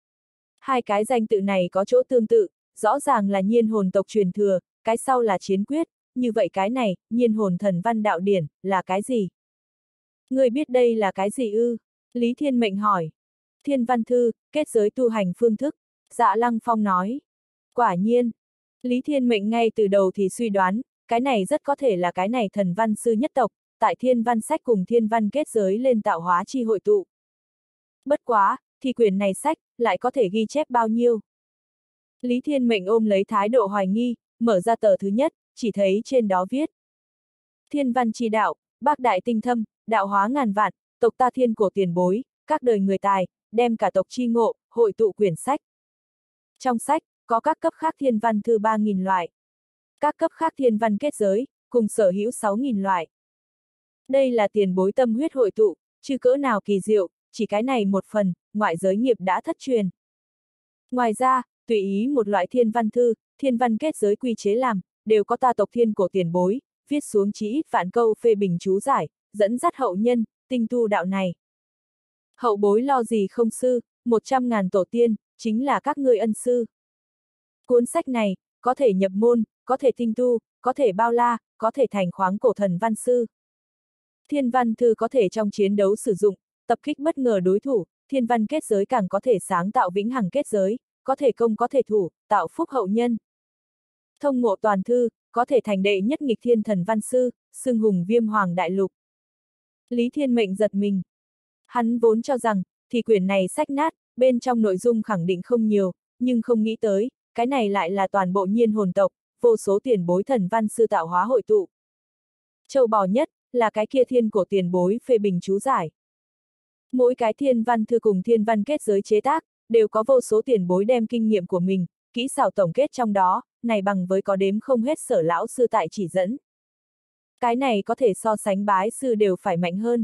Hai cái danh tự này có chỗ tương tự, rõ ràng là nhiên hồn tộc truyền thừa, cái sau là chiến quyết, như vậy cái này, nhiên hồn thần văn đạo điển, là cái gì? Người biết đây là cái gì ư? Lý Thiên Mệnh hỏi. Thiên văn thư, kết giới tu hành phương thức, Dạ Lăng Phong nói. Quả nhiên, Lý Thiên Mệnh ngay từ đầu thì suy đoán, cái này rất có thể là cái này thần văn sư nhất tộc, tại thiên văn sách cùng thiên văn kết giới lên tạo hóa chi hội tụ. Bất quá, thì quyển này sách, lại có thể ghi chép bao nhiêu? Lý Thiên Mệnh ôm lấy thái độ hoài nghi, mở ra tờ thứ nhất, chỉ thấy trên đó viết. Thiên văn chi đạo, bác đại tinh thâm, đạo hóa ngàn vạn, tộc ta thiên cổ tiền bối, các đời người tài, đem cả tộc chi ngộ, hội tụ quyển sách. Trong sách, có các cấp khác thiên văn thư 3.000 loại. Các cấp khác thiên văn kết giới, cùng sở hữu 6.000 loại. Đây là tiền bối tâm huyết hội tụ, chứ cỡ nào kỳ diệu, chỉ cái này một phần, ngoại giới nghiệp đã thất truyền. Ngoài ra, tùy ý một loại thiên văn thư, thiên văn kết giới quy chế làm, đều có ta tộc thiên cổ tiền bối, viết xuống chí ít vạn câu phê bình chú giải, dẫn dắt hậu nhân, tinh tu đạo này. Hậu bối lo gì không sư, 100.000 tổ tiên, chính là các ngươi ân sư. Cuốn sách này, có thể nhập môn, có thể tinh tu, có thể bao la, có thể thành khoáng cổ thần văn sư. Thiên văn thư có thể trong chiến đấu sử dụng, tập kích bất ngờ đối thủ, thiên văn kết giới càng có thể sáng tạo vĩnh hằng kết giới, có thể công có thể thủ, tạo phúc hậu nhân. Thông ngộ toàn thư, có thể thành đệ nhất nghịch thiên thần văn sư, xưng hùng viêm hoàng đại lục. Lý Thiên Mệnh giật mình. Hắn vốn cho rằng, thì quyển này sách nát, bên trong nội dung khẳng định không nhiều, nhưng không nghĩ tới, cái này lại là toàn bộ nhiên hồn tộc, vô số tiền bối thần văn sư tạo hóa hội tụ. Châu bò nhất, là cái kia thiên cổ tiền bối phê bình chú giải. Mỗi cái thiên văn thư cùng thiên văn kết giới chế tác, đều có vô số tiền bối đem kinh nghiệm của mình, kỹ xảo tổng kết trong đó, này bằng với có đếm không hết sở lão sư tại chỉ dẫn. Cái này có thể so sánh bái sư đều phải mạnh hơn.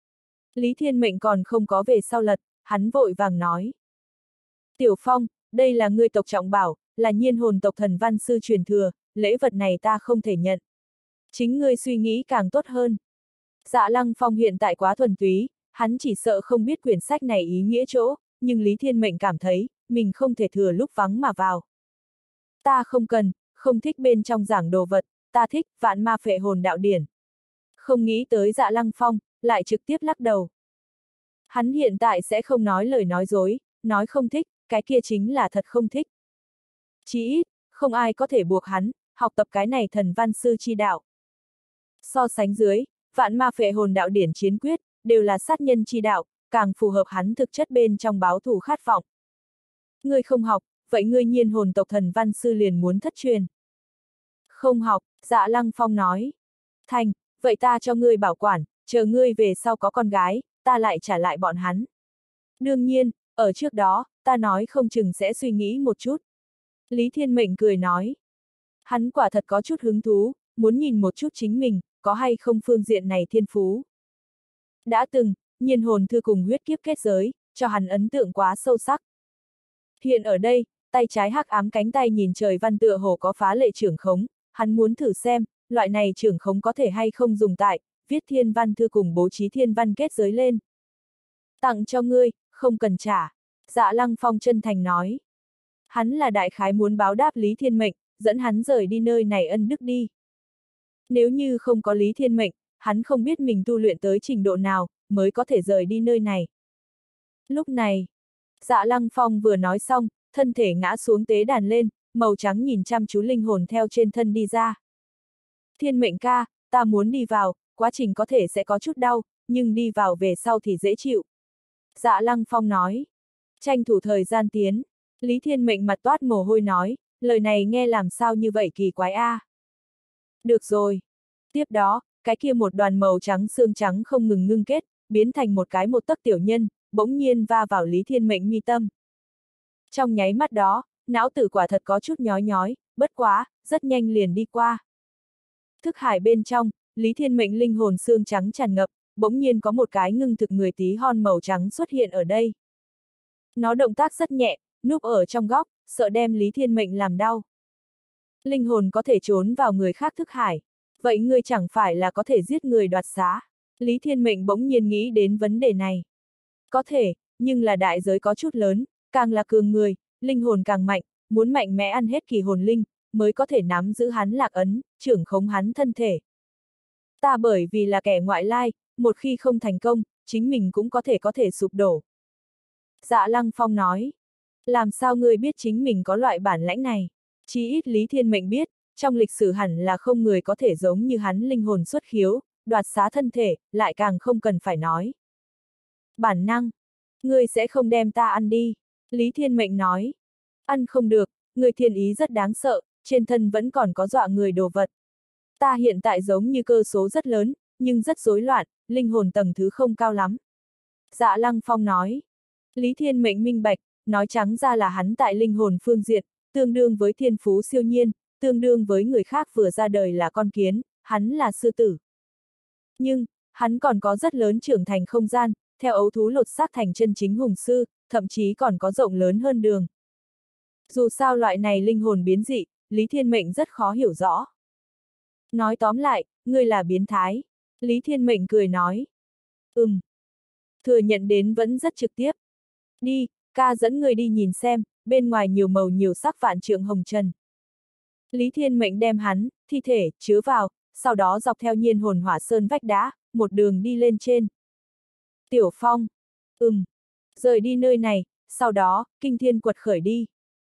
Lý Thiên Mệnh còn không có về sau lật, hắn vội vàng nói. Tiểu Phong, đây là ngươi tộc trọng bảo, là nhiên hồn tộc thần văn sư truyền thừa, lễ vật này ta không thể nhận. Chính ngươi suy nghĩ càng tốt hơn. Dạ Lăng Phong hiện tại quá thuần túy, hắn chỉ sợ không biết quyển sách này ý nghĩa chỗ, nhưng Lý Thiên Mệnh cảm thấy, mình không thể thừa lúc vắng mà vào. Ta không cần, không thích bên trong giảng đồ vật, ta thích vạn ma phệ hồn đạo điển. Không nghĩ tới Dạ Lăng Phong, lại trực tiếp lắc đầu. Hắn hiện tại sẽ không nói lời nói dối, nói không thích, cái kia chính là thật không thích. Chỉ ít, không ai có thể buộc hắn, học tập cái này thần văn sư chi đạo. So sánh dưới, vạn ma phệ hồn đạo điển chiến quyết, đều là sát nhân chi đạo, càng phù hợp hắn thực chất bên trong báo thù khát vọng. Ngươi không học, vậy ngươi nhiên hồn tộc thần văn sư liền muốn thất truyền. Không học, Dạ Lăng Phong nói. Thành, vậy ta cho ngươi bảo quản, chờ ngươi về sau có con gái, ta lại trả lại bọn hắn. Đương nhiên, ở trước đó, ta nói không chừng sẽ suy nghĩ một chút. Lý Thiên Mệnh cười nói. Hắn quả thật có chút hứng thú, muốn nhìn một chút chính mình, có hay không phương diện này thiên phú. Đã từng, nhiên hồn thư cùng huyết kiếp kết giới, cho hắn ấn tượng quá sâu sắc. Hiện ở đây, tay trái hắc ám cánh tay nhìn trời văn tựa hồ có phá lệ trưởng khống, hắn muốn thử xem, loại này trưởng khống có thể hay không dùng tại, viết thiên văn thư cùng bố trí thiên văn kết giới lên. Tặng cho ngươi, không cần trả. Dạ Lăng Phong chân thành nói. Hắn là đại khái muốn báo đáp Lý Thiên Mệnh, dẫn hắn rời đi nơi này ân đức đi. Nếu như không có Lý Thiên Mệnh, hắn không biết mình tu luyện tới trình độ nào, mới có thể rời đi nơi này. Lúc này, Dạ Lăng Phong vừa nói xong, thân thể ngã xuống tế đàn lên, màu trắng nhìn chăm chú linh hồn theo trên thân đi ra. Thiên Mệnh ca, ta muốn đi vào, quá trình có thể sẽ có chút đau, nhưng đi vào về sau thì dễ chịu. Dạ Lăng Phong nói. Tranh thủ thời gian tiến. Lý Thiên Mệnh mặt toát mồ hôi nói, lời này nghe làm sao như vậy kỳ quái a. Được rồi. Tiếp đó, cái kia một đoàn màu trắng xương trắng không ngừng ngưng kết, biến thành một cái một tấc tiểu nhân, bỗng nhiên va vào Lý Thiên Mệnh mi tâm. Trong nháy mắt đó, não tử quả thật có chút nhói nhói, bất quá, rất nhanh liền đi qua. Thức hải bên trong, Lý Thiên Mệnh linh hồn xương trắng tràn ngập, bỗng nhiên có một cái ngưng thực người tí hon màu trắng xuất hiện ở đây. Nó động tác rất nhẹ, núp ở trong góc, sợ đem Lý Thiên Mệnh làm đau. Linh hồn có thể trốn vào người khác thức hải. Vậy ngươi chẳng phải là có thể giết người đoạt xá? Lý Thiên Mệnh bỗng nhiên nghĩ đến vấn đề này. Có thể, nhưng là đại giới có chút lớn, càng là cường người, linh hồn càng mạnh, muốn mạnh mẽ ăn hết kỳ hồn linh, mới có thể nắm giữ hắn lạc ấn, trưởng khống hắn thân thể. Ta bởi vì là kẻ ngoại lai, một khi không thành công, chính mình cũng có thể sụp đổ. Dạ Lăng Phong nói. Làm sao ngươi biết chính mình có loại bản lãnh này? Chí ít Lý Thiên Mệnh biết, trong lịch sử hẳn là không người có thể giống như hắn linh hồn xuất khiếu, đoạt xá thân thể, lại càng không cần phải nói. Bản năng. Ngươi sẽ không đem ta ăn đi. Lý Thiên Mệnh nói. Ăn không được, ngươi thiên ý rất đáng sợ, trên thân vẫn còn có dọa người đồ vật. Ta hiện tại giống như cơ số rất lớn, nhưng rất rối loạn, linh hồn tầng thứ không cao lắm. Dạ Lăng Phong nói. Lý Thiên Mệnh minh bạch, nói trắng ra là hắn tại linh hồn phương diện, tương đương với thiên phú siêu nhiên, tương đương với người khác vừa ra đời là con kiến, hắn là sư tử. Nhưng, hắn còn có rất lớn trưởng thành không gian, theo ấu thú lột xác thành chân chính hùng sư, thậm chí còn có rộng lớn hơn đường. Dù sao loại này linh hồn biến dị, Lý Thiên Mệnh rất khó hiểu rõ. Nói tóm lại, ngươi là biến thái. Lý Thiên Mệnh cười nói. Thừa nhận đến vẫn rất trực tiếp. Đi, ca dẫn người đi nhìn xem, bên ngoài nhiều màu nhiều sắc vạn trượng hồng trần. Lý Thiên Mệnh đem hắn, thi thể, chứa vào, sau đó dọc theo nhiên hồn hỏa sơn vách đá, một đường đi lên trên. Tiểu Phong. Rời đi nơi này, sau đó, kinh thiên quật khởi đi.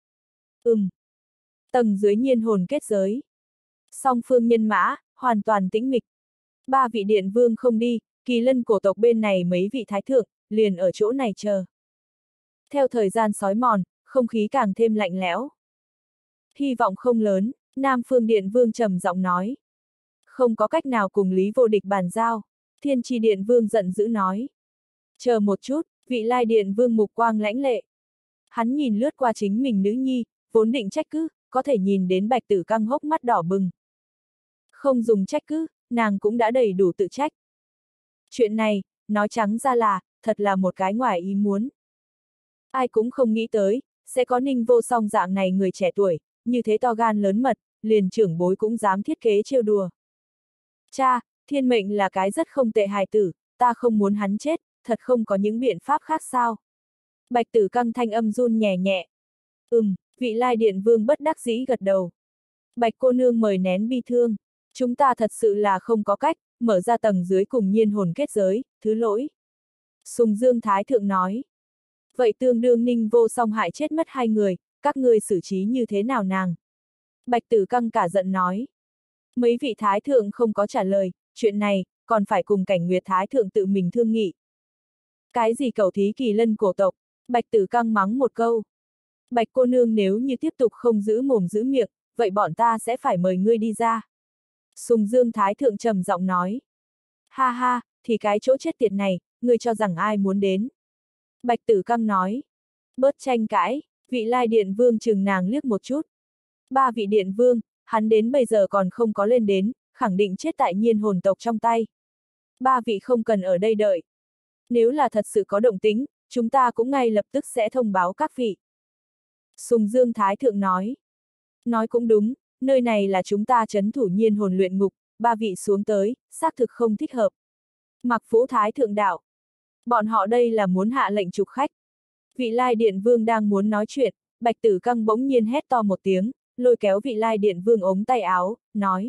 Tầng dưới nhiên hồn kết giới. Song phương nhân mã, hoàn toàn tĩnh mịch. Ba vị điện vương không đi, Kỳ Lân cổ tộc bên này mấy vị thái thượng, liền ở chỗ này chờ. Theo thời gian sói mòn, không khí càng thêm lạnh lẽo. Hy vọng không lớn, Nam Phương Điện Vương trầm giọng nói. Không có cách nào cùng Lý Vô Địch bàn giao. Thiên Trì Điện Vương giận dữ nói. Chờ một chút, vị Lai Điện Vương mục quang lãnh lệ. Hắn nhìn lướt qua chính mình nữ nhi, vốn định trách cứ, có thể nhìn đến Bạch Tử Căng hốc mắt đỏ bừng. Không dùng trách cứ, nàng cũng đã đầy đủ tự trách. Chuyện này, nói trắng ra là, thật là một cái ngoài ý muốn. Ai cũng không nghĩ tới, sẽ có Ninh Vô Song dạng này người trẻ tuổi, như thế to gan lớn mật, liền trưởng bối cũng dám thiết kế trêu đùa. Cha, Thiên Mệnh là cái rất không tệ hài tử, ta không muốn hắn chết, thật không có những biện pháp khác sao? Bạch Tử Căng thanh âm run nhẹ nhẹ. Vị Lai Điện Vương bất đắc dĩ gật đầu. Bạch cô nương mời nén bi thương. Chúng ta thật sự là không có cách, mở ra tầng dưới cùng nhiên hồn kết giới, thứ lỗi. Sùng Dương Thái Thượng nói. Vậy tương đương Ninh Vô Song hại chết mất hai người, các ngươi xử trí như thế nào nàng? Bạch Tử Căng cả giận nói. Mấy vị Thái Thượng không có trả lời, chuyện này, còn phải cùng Cảnh Nguyệt Thái Thượng tự mình thương nghị. Cái gì cẩu thí Kỳ Lân cổ tộc? Bạch Tử Căng mắng một câu. Bạch cô nương nếu như tiếp tục không giữ mồm giữ miệng, vậy bọn ta sẽ phải mời ngươi đi ra. Sùng Dương Thái Thượng trầm giọng nói. Ha ha, thì cái chỗ chết tiệt này, ngươi cho rằng ai muốn đến. Bạch Tử Căng nói. Bớt tranh cãi, vị Lai Điện Vương chừng nàng liếc một chút. Ba vị Điện Vương, hắn đến bây giờ còn không có lên đến, khẳng định chết tại nhiên hồn tộc trong tay. Ba vị không cần ở đây đợi. Nếu là thật sự có động tĩnh, chúng ta cũng ngay lập tức sẽ thông báo các vị. Sùng Dương Thái Thượng nói. Nói cũng đúng, nơi này là chúng ta trấn thủ nhiên hồn luyện ngục, ba vị xuống tới, xác thực không thích hợp. Mặc Vũ Thái Thượng đạo. Bọn họ đây là muốn hạ lệnh trục khách. Vị Lai Điện Vương đang muốn nói chuyện, Bạch Tử Căng bỗng nhiên hét to một tiếng, lôi kéo vị Lai Điện Vương ống tay áo, nói.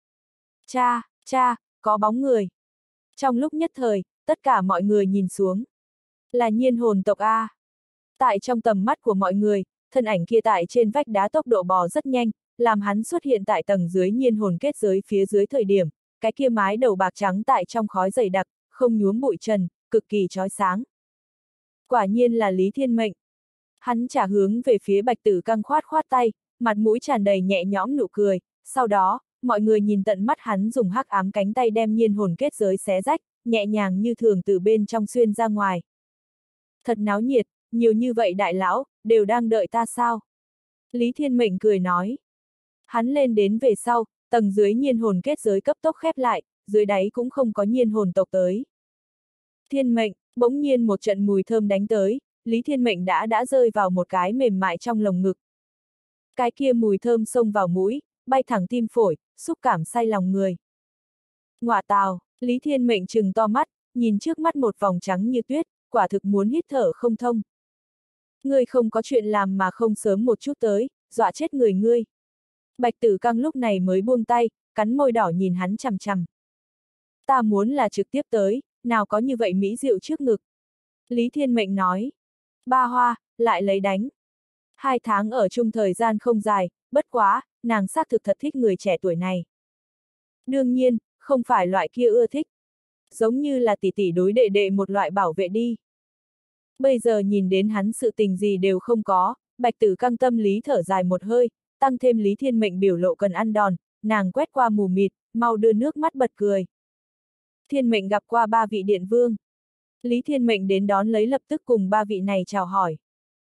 Cha, có bóng người. Trong lúc nhất thời, tất cả mọi người nhìn xuống. Là nhiên hồn tộc A. Tại trong tầm mắt của mọi người, thân ảnh kia tại trên vách đá tốc độ bò rất nhanh, làm hắn xuất hiện tại tầng dưới nhiên hồn kết giới phía dưới thời điểm, cái kia mái đầu bạc trắng tại trong khói dày đặc, không nhuốm bụi trần, cực kỳ chói sáng. Quả nhiên là Lý Thiên Mệnh. Hắn trả hướng về phía Bạch Tử Căng khoát khoát tay, mặt mũi tràn đầy nhẹ nhõm nụ cười, sau đó, mọi người nhìn tận mắt hắn dùng hắc ám cánh tay đem nhiên hồn kết giới xé rách, nhẹ nhàng như thường từ bên trong xuyên ra ngoài. Thật náo nhiệt, nhiều như vậy đại lão, đều đang đợi ta sao? Lý Thiên Mệnh cười nói. Hắn lên đến về sau, tầng dưới nhiên hồn kết giới cấp tốc khép lại, dưới đáy cũng không có nhiên hồn tộc tới. Thiên Mệnh, bỗng nhiên một trận mùi thơm đánh tới, Lý Thiên Mệnh đã rơi vào một cái mềm mại trong lồng ngực. Cái kia mùi thơm xông vào mũi, bay thẳng tim phổi, xúc cảm say lòng người. Ngọa tào, Lý Thiên Mệnh trừng to mắt, nhìn trước mắt một vòng trắng như tuyết, quả thực muốn hít thở không thông. Ngươi không có chuyện làm mà không sớm một chút tới, dọa chết người ngươi. Bạch Tử Căng lúc này mới buông tay, cắn môi đỏ nhìn hắn chằm chằm. Ta muốn là trực tiếp tới, nào có như vậy mỹ diệu trước ngực. Lý Thiên Mệnh nói. Ba Hoa, lại lấy đánh. 2 tháng ở chung thời gian không dài, bất quá, nàng xác thực thật thích người trẻ tuổi này. Đương nhiên, không phải loại kia ưa thích. Giống như là tỷ tỷ đối đệ đệ một loại bảo vệ đi. Bây giờ nhìn đến hắn sự tình gì đều không có, Bạch Tử Căng tâm lý thở dài một hơi, tăng thêm Lý Thiên Mệnh biểu lộ cần ăn đòn, nàng quét qua mù mịt, mau đưa nước mắt bật cười. Thiên Mệnh gặp qua ba vị điện vương. Lý Thiên Mệnh đến đón lấy lập tức cùng ba vị này chào hỏi.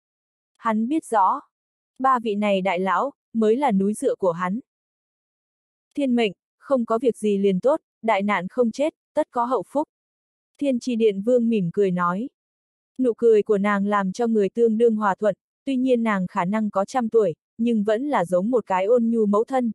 Hắn biết rõ, ba vị này đại lão, mới là núi dựa của hắn. Thiên Mệnh, không có việc gì liền tốt, đại nạn không chết, tất có hậu phúc. Thiên Chi Điện Vương mỉm cười nói. Nụ cười của nàng làm cho người tương đương hòa thuận, tuy nhiên nàng khả năng có 100 tuổi, nhưng vẫn là giống một cái ôn nhu mẫu thân.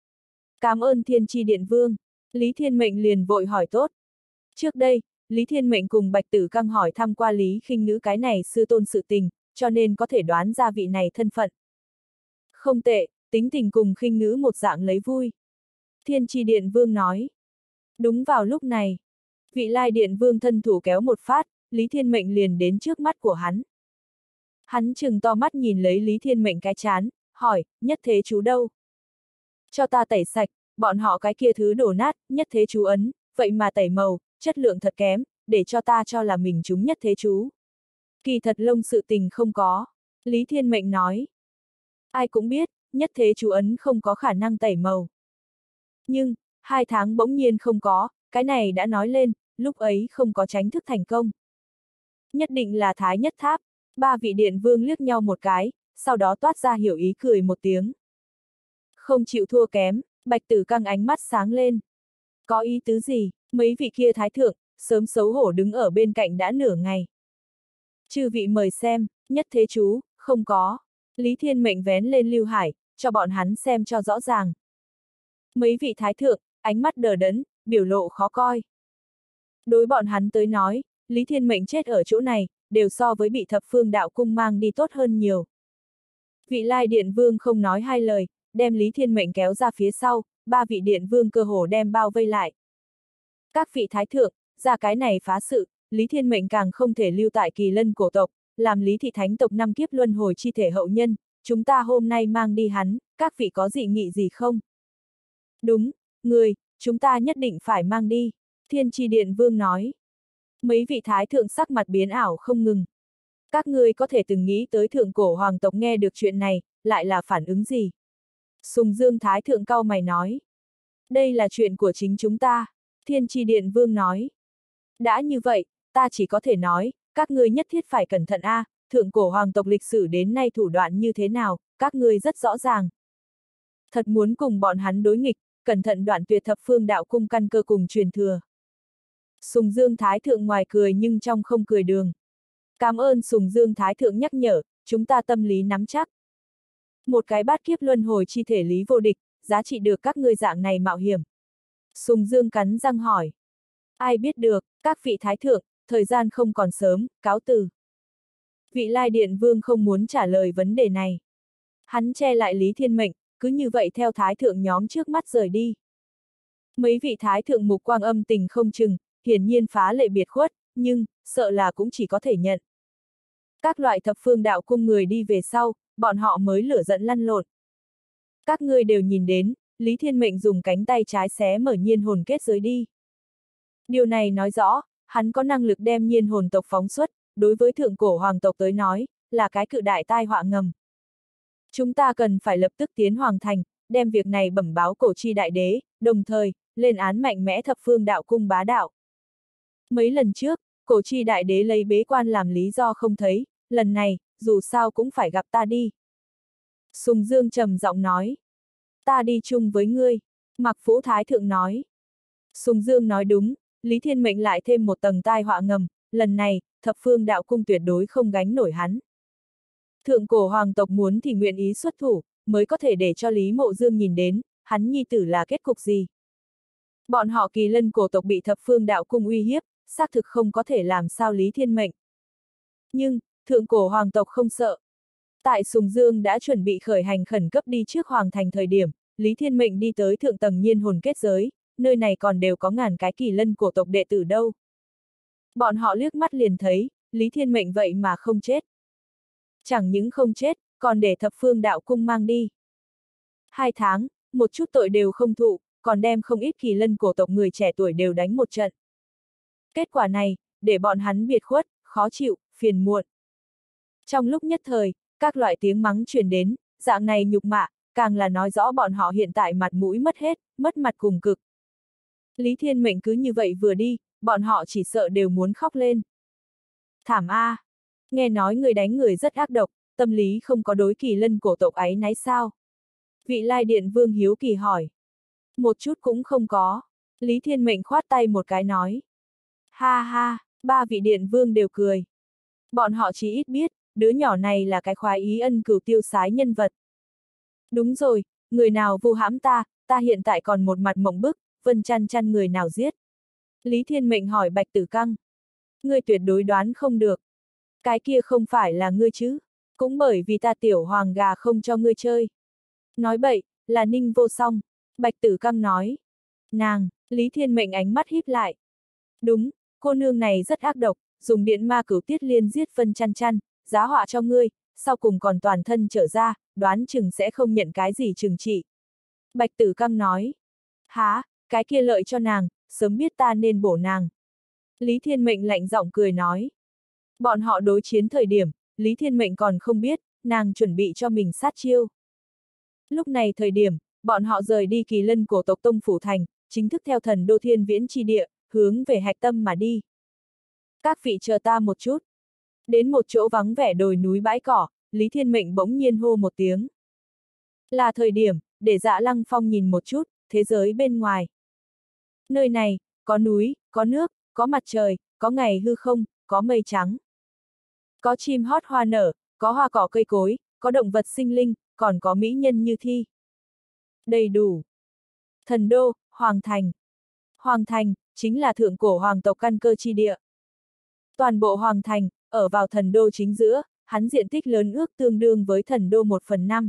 Cảm ơn Thiên Chi Điện Vương. Lý Thiên Mệnh liền vội hỏi tốt. Trước đây, Lý Thiên Mệnh cùng Bạch Tử Căng hỏi thăm qua Lý Khinh Ngữ cái này sư tôn sự tình, cho nên có thể đoán ra vị này thân phận. Không tệ, tính tình cùng Khinh Ngữ một dạng lấy vui. Thiên Chi Điện Vương nói. Đúng vào lúc này, vị Lai Điện Vương thân thủ kéo một phát, Lý Thiên Mệnh liền đến trước mắt của hắn. Hắn trừng to mắt nhìn lấy Lý Thiên Mệnh cái chán, hỏi, nhất thế chú đâu? Cho ta tẩy sạch, bọn họ cái kia thứ đổ nát, nhất thế chú ấn, vậy mà tẩy màu, chất lượng thật kém, để cho ta cho là mình trúng nhất thế chú. Kỳ thật lông sự tình không có. Lý Thiên Mệnh nói. Ai cũng biết, nhất thế chú ấn không có khả năng tẩy màu. Nhưng, 2 tháng bỗng nhiên không có, cái này đã nói lên, lúc ấy không có tránh thức thành công. Nhất định là Thái Nhất Tháp, ba vị điện vương liếc nhau một cái, sau đó toát ra hiểu ý cười một tiếng. Không chịu thua kém, Bạch Tử Căng ánh mắt sáng lên. Có ý tứ gì, mấy vị kia thái thượng, sớm xấu hổ đứng ở bên cạnh đã nửa ngày. Chư vị mời xem, nhất thế chú, không có. Lý Thiên Mệnh vén lên Lưu Hải, cho bọn hắn xem cho rõ ràng. Mấy vị thái thượng, ánh mắt đờ đẫn, biểu lộ khó coi. Đối bọn hắn tới nói, Lý Thiên Mệnh chết ở chỗ này, đều so với bị Thập Phương Đạo Cung mang đi tốt hơn nhiều. Vị Lai Điện Vương không nói hai lời, đem Lý Thiên Mệnh kéo ra phía sau, ba vị Điện Vương cơ hồ đem bao vây lại. Các vị thái thượng, ra cái này phá sự, Lý Thiên Mệnh càng không thể lưu tại Kỳ Lân cổ tộc, làm Lý thị thánh tộc 5 kiếp luân hồi chi thể hậu nhân, chúng ta hôm nay mang đi hắn, các vị có dị nghị gì không? Đúng, chúng ta nhất định phải mang đi, Thiên Chi Điện Vương nói. Mấy vị thái thượng sắc mặt biến ảo không ngừng. Các ngươi có thể từng nghĩ tới thượng cổ hoàng tộc nghe được chuyện này, lại là phản ứng gì? Sùng Dương Thái thượng cau mày nói. Đây là chuyện của chính chúng ta, Thiên Chi Điện Vương nói. Đã như vậy, ta chỉ có thể nói, các ngươi nhất thiết phải cẩn thận a, thượng cổ hoàng tộc lịch sử đến nay thủ đoạn như thế nào, các ngươi rất rõ ràng. Thật muốn cùng bọn hắn đối nghịch, cẩn thận đoạn tuyệt Thập Phương Đạo Cung căn cơ cùng truyền thừa. Sùng Dương Thái thượng ngoài cười nhưng trong không cười đường. Cảm ơn Sùng Dương Thái thượng nhắc nhở, chúng ta tâm lý nắm chắc. Một cái bát kiếp luân hồi chi thể lý vô địch, giá trị được các ngươi dạng này mạo hiểm. Sùng Dương cắn răng hỏi. Ai biết được, các vị thái thượng, thời gian không còn sớm, cáo từ. Vị Lai Điện Vương không muốn trả lời vấn đề này. Hắn che lại Lý Thiên Mệnh, cứ như vậy theo thái thượng nhóm trước mắt rời đi. Mấy vị thái thượng mục quang âm tình không chừng, hiển nhiên phá lệ biệt khuất, nhưng, sợ là cũng chỉ có thể nhận. Các loại Thập Phương Đạo Cung người đi về sau, bọn họ mới lửa giận lăn lộn. Các ngươi đều nhìn đến, Lý Thiên Mệnh dùng cánh tay trái xé mở nhiên hồn kết giới đi. Điều này nói rõ, hắn có năng lực đem nhiên hồn tộc phóng xuất, đối với thượng cổ hoàng tộc tới nói, là cái cự đại tai họa ngầm. Chúng ta cần phải lập tức tiến hoàng thành, đem việc này bẩm báo cổ chi đại đế, đồng thời, lên án mạnh mẽ Thập Phương Đạo Cung bá đạo. Mấy lần trước, cổ chi đại đế lấy bế quan làm lý do không thấy, lần này, dù sao cũng phải gặp ta đi. Sùng Dương trầm giọng nói. Ta đi chung với ngươi, Mạc Phũ Thái thượng nói. Sùng Dương nói đúng, Lý Thiên Mệnh lại thêm một tầng tai họa ngầm, lần này, Thập Phương Đạo Cung tuyệt đối không gánh nổi hắn. Thượng cổ hoàng tộc muốn thì nguyện ý xuất thủ, mới có thể để cho Lý Mộ Dương nhìn đến, hắn nhi tử là kết cục gì. Bọn họ Kỳ Lân cổ tộc bị Thập Phương Đạo Cung uy hiếp, xác thực không có thể làm sao Lý Thiên Mệnh. Nhưng, thượng cổ hoàng tộc không sợ. Tại Sùng Dương đã chuẩn bị khởi hành khẩn cấp đi trước hoàng thành thời điểm, Lý Thiên Mệnh đi tới thượng tầng nhiên hồn kết giới, nơi này còn đều có ngàn cái Kỳ Lân cổ tộc đệ tử đâu. Bọn họ liếc mắt liền thấy, Lý Thiên Mệnh vậy mà không chết. Chẳng những không chết, còn để Thập Phương Đạo Cung mang đi. 2 tháng, một chút tội đều không thụ, còn đem không ít Kỳ Lân cổ tộc người trẻ tuổi đều đánh một trận. Kết quả này, để bọn hắn biệt khuất, khó chịu, phiền muộn. Trong lúc nhất thời, các loại tiếng mắng truyền đến, dạng này nhục mạ, càng là nói rõ bọn họ hiện tại mặt mũi mất hết, mất mặt cùng cực. Lý Thiên Mệnh cứ như vậy vừa đi, bọn họ chỉ sợ đều muốn khóc lên. Thảm a! Nghe nói người đánh người rất ác độc, tâm lý không có đối Kỳ Lân cổ tộc áy náy sao? Vị Lai Điện Vương hiếu kỳ hỏi. Một chút cũng không có. Lý Thiên Mệnh khoát tay một cái nói. Ha ha, ba vị Điện Vương đều cười. Bọn họ chỉ ít biết, đứa nhỏ này là cái khoái ý ân cửu tiêu sái nhân vật. Đúng rồi, người nào vu hãm ta hiện tại còn một mặt mộng bức, Vân Chăn Chăn người nào giết? Lý Thiên Mệnh hỏi Bạch Tử Căng. Ngươi tuyệt đối đoán không được. Cái kia không phải là ngươi chứ, cũng bởi vì ta tiểu hoàng gà không cho ngươi chơi. Nói bậy, là Ninh Vô Song. Bạch Tử Căng nói. Nàng, Lý Thiên Mệnh ánh mắt híp lại. Đúng, cô nương này rất ác độc, dùng điện ma cửu tiết liên giết Vân Chăn Chăn, giá họa cho ngươi, sau cùng còn toàn thân trở ra, đoán chừng sẽ không nhận cái gì trừng trị. Bạch Tử Căng nói. Há, cái kia lợi cho nàng, sớm biết ta nên bổ nàng. Lý Thiên Mệnh lạnh giọng cười nói. Bọn họ đối chiến thời điểm, Lý Thiên Mệnh còn không biết, nàng chuẩn bị cho mình sát chiêu. Lúc này thời điểm, bọn họ rời đi Kỳ Lân cổ tộc Tông Phủ Thành, chính thức theo thần đô thiên viễn chi địa, hướng về hạch tâm mà đi. Các vị chờ ta một chút. Đến một chỗ vắng vẻ đồi núi bãi cỏ, Lý Thiên Mệnh bỗng nhiên hô một tiếng. Là thời điểm, để Dạ Lăng Phong nhìn một chút, thế giới bên ngoài. Nơi này, có núi, có nước, có mặt trời, có ngày hư không, có mây trắng. Có chim hót hoa nở, có hoa cỏ cây cối, có động vật sinh linh, còn có mỹ nhân như thi. Đầy đủ. Thần đô, Hoàng Thành. Hoàng Thành, chính là thượng cổ hoàng tộc căn cơ chi địa. Toàn bộ Hoàng Thành, ở vào thần đô chính giữa, hắn diện tích lớn ước tương đương với thần đô 1/5.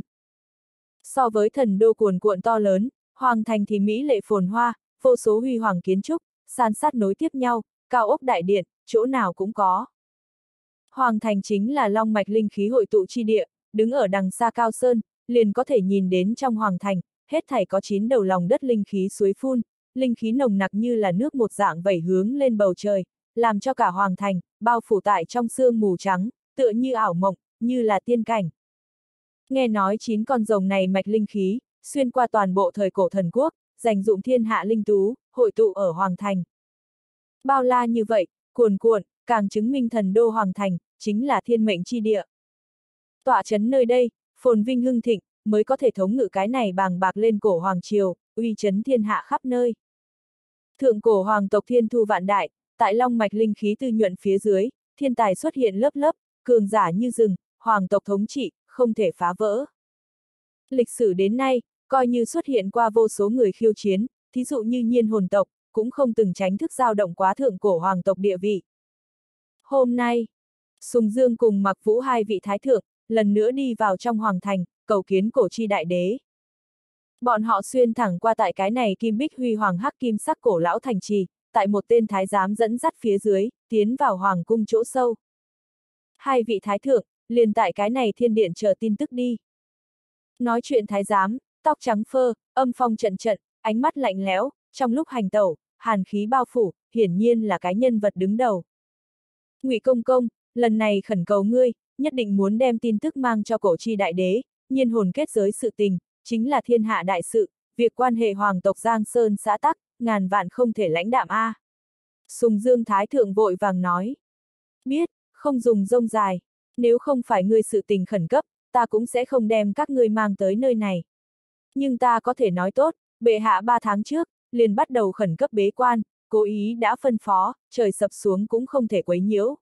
So với thần đô cuồn cuộn to lớn, Hoàng Thành thì mỹ lệ phồn hoa, vô số huy hoàng kiến trúc, san sát nối tiếp nhau, cao ốc đại điện, chỗ nào cũng có. Hoàng Thành chính là long mạch linh khí hội tụ chi địa, đứng ở đằng xa cao sơn, liền có thể nhìn đến trong Hoàng Thành, hết thảy có 9 đầu lòng đất linh khí suối phun, linh khí nồng nặc như là nước một dạng vẩy hướng lên bầu trời, làm cho cả Hoàng Thành, bao phủ tại trong sương mù trắng, tựa như ảo mộng, như là tiên cảnh. Nghe nói 9 con rồng này mạch linh khí, xuyên qua toàn bộ thời cổ thần quốc, dành dụng thiên hạ linh tú, hội tụ ở Hoàng Thành. Bao la như vậy, cuồn cuộn, càng chứng minh thần đô Hoàng Thành, chính là thiên mệnh chi địa. Tọa chấn nơi đây, phồn vinh hưng thịnh, mới có thể thống ngự cái này bàng bạc lên cổ Hoàng Triều, uy chấn thiên hạ khắp nơi. Thượng cổ hoàng tộc thiên thu vạn đại, tại long mạch linh khí tư nhuận phía dưới, thiên tài xuất hiện lớp lớp, cường giả như rừng, hoàng tộc thống trị, không thể phá vỡ. Lịch sử đến nay, coi như xuất hiện qua vô số người khiêu chiến, thí dụ như Nhiên hồn tộc, cũng không từng tránh thức dao động quá thượng cổ hoàng tộc địa vị. Hôm nay, Sùng Dương cùng Mặc Vũ hai vị thái thượng, lần nữa đi vào trong Hoàng Thành, cầu kiến cổ chi đại đế. Bọn họ xuyên thẳng qua tại cái này kim bích huy hoàng hắc kim sắc cổ lão thành trì, tại một tên thái giám dẫn dắt phía dưới, tiến vào hoàng cung chỗ sâu. Hai vị thái thượng, liền tại cái này thiên điện chờ tin tức đi. Nói chuyện thái giám, tóc trắng phơ, âm phong trận trận, ánh mắt lạnh lẽo, trong lúc hành tẩu, hàn khí bao phủ, hiển nhiên là cái nhân vật đứng đầu. Ngụy Công Công, lần này khẩn cầu ngươi, nhất định muốn đem tin tức mang cho cổ chi đại đế, nhiên hồn kết giới sự tình, chính là thiên hạ đại sự, việc quan hệ hoàng tộc Giang Sơn xã tắc, ngàn vạn không thể lãnh đạm a. Sùng Dương Thái Thượng vội vàng nói. Biết, không dùng rông dài, nếu không phải ngươi sự tình khẩn cấp, ta cũng sẽ không đem các ngươi mang tới nơi này. Nhưng ta có thể nói tốt, bệ hạ 3 tháng trước, liền bắt đầu khẩn cấp bế quan, cố ý đã phân phó, trời sập xuống cũng không thể quấy nhiễu.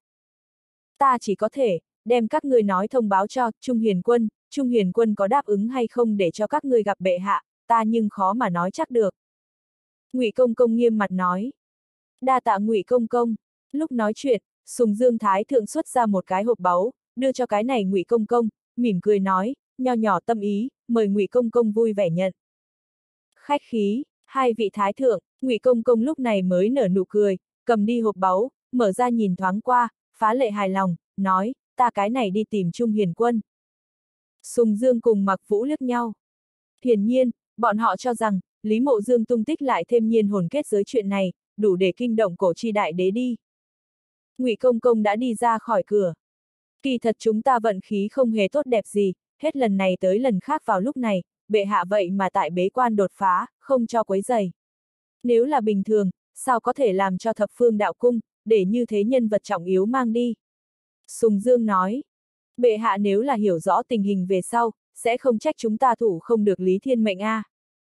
Ta chỉ có thể, đem các ngươi nói thông báo cho Trung Hiền Quân có đáp ứng hay không để cho các ngươi gặp bệ hạ, ta nhưng khó mà nói chắc được. Ngụy Công Công nghiêm mặt nói. Đa tạ Ngụy Công Công. Lúc nói chuyện, Sùng Dương Thái Thượng xuất ra một cái hộp báu, đưa cho cái này Ngụy Công Công, mỉm cười nói, nho nhỏ tâm ý, mời Ngụy Công Công vui vẻ nhận. Khách khí, hai vị Thái Thượng, Ngụy Công Công lúc này mới nở nụ cười, cầm đi hộp báu, mở ra nhìn thoáng qua, phá lệ hài lòng, nói, ta cái này đi tìm Trung Hiền Quân. Sùng Dương cùng Mặc Vũ liếc nhau. Hiển nhiên, bọn họ cho rằng, Lý Mộ Dương tung tích lại thêm nhiên hồn kết giới chuyện này, đủ để kinh động cổ chi đại đế đi. Ngụy Công Công đã đi ra khỏi cửa. Kỳ thật chúng ta vận khí không hề tốt đẹp gì, hết lần này tới lần khác vào lúc này, bệ hạ vậy mà tại bế quan đột phá, không cho quấy rầy. Nếu là bình thường, sao có thể làm cho thập phương đạo cung, để như thế nhân vật trọng yếu mang đi? Sùng Dương nói, bệ hạ nếu là hiểu rõ tình hình về sau, sẽ không trách chúng ta thủ không được Lý Thiên mệnh a.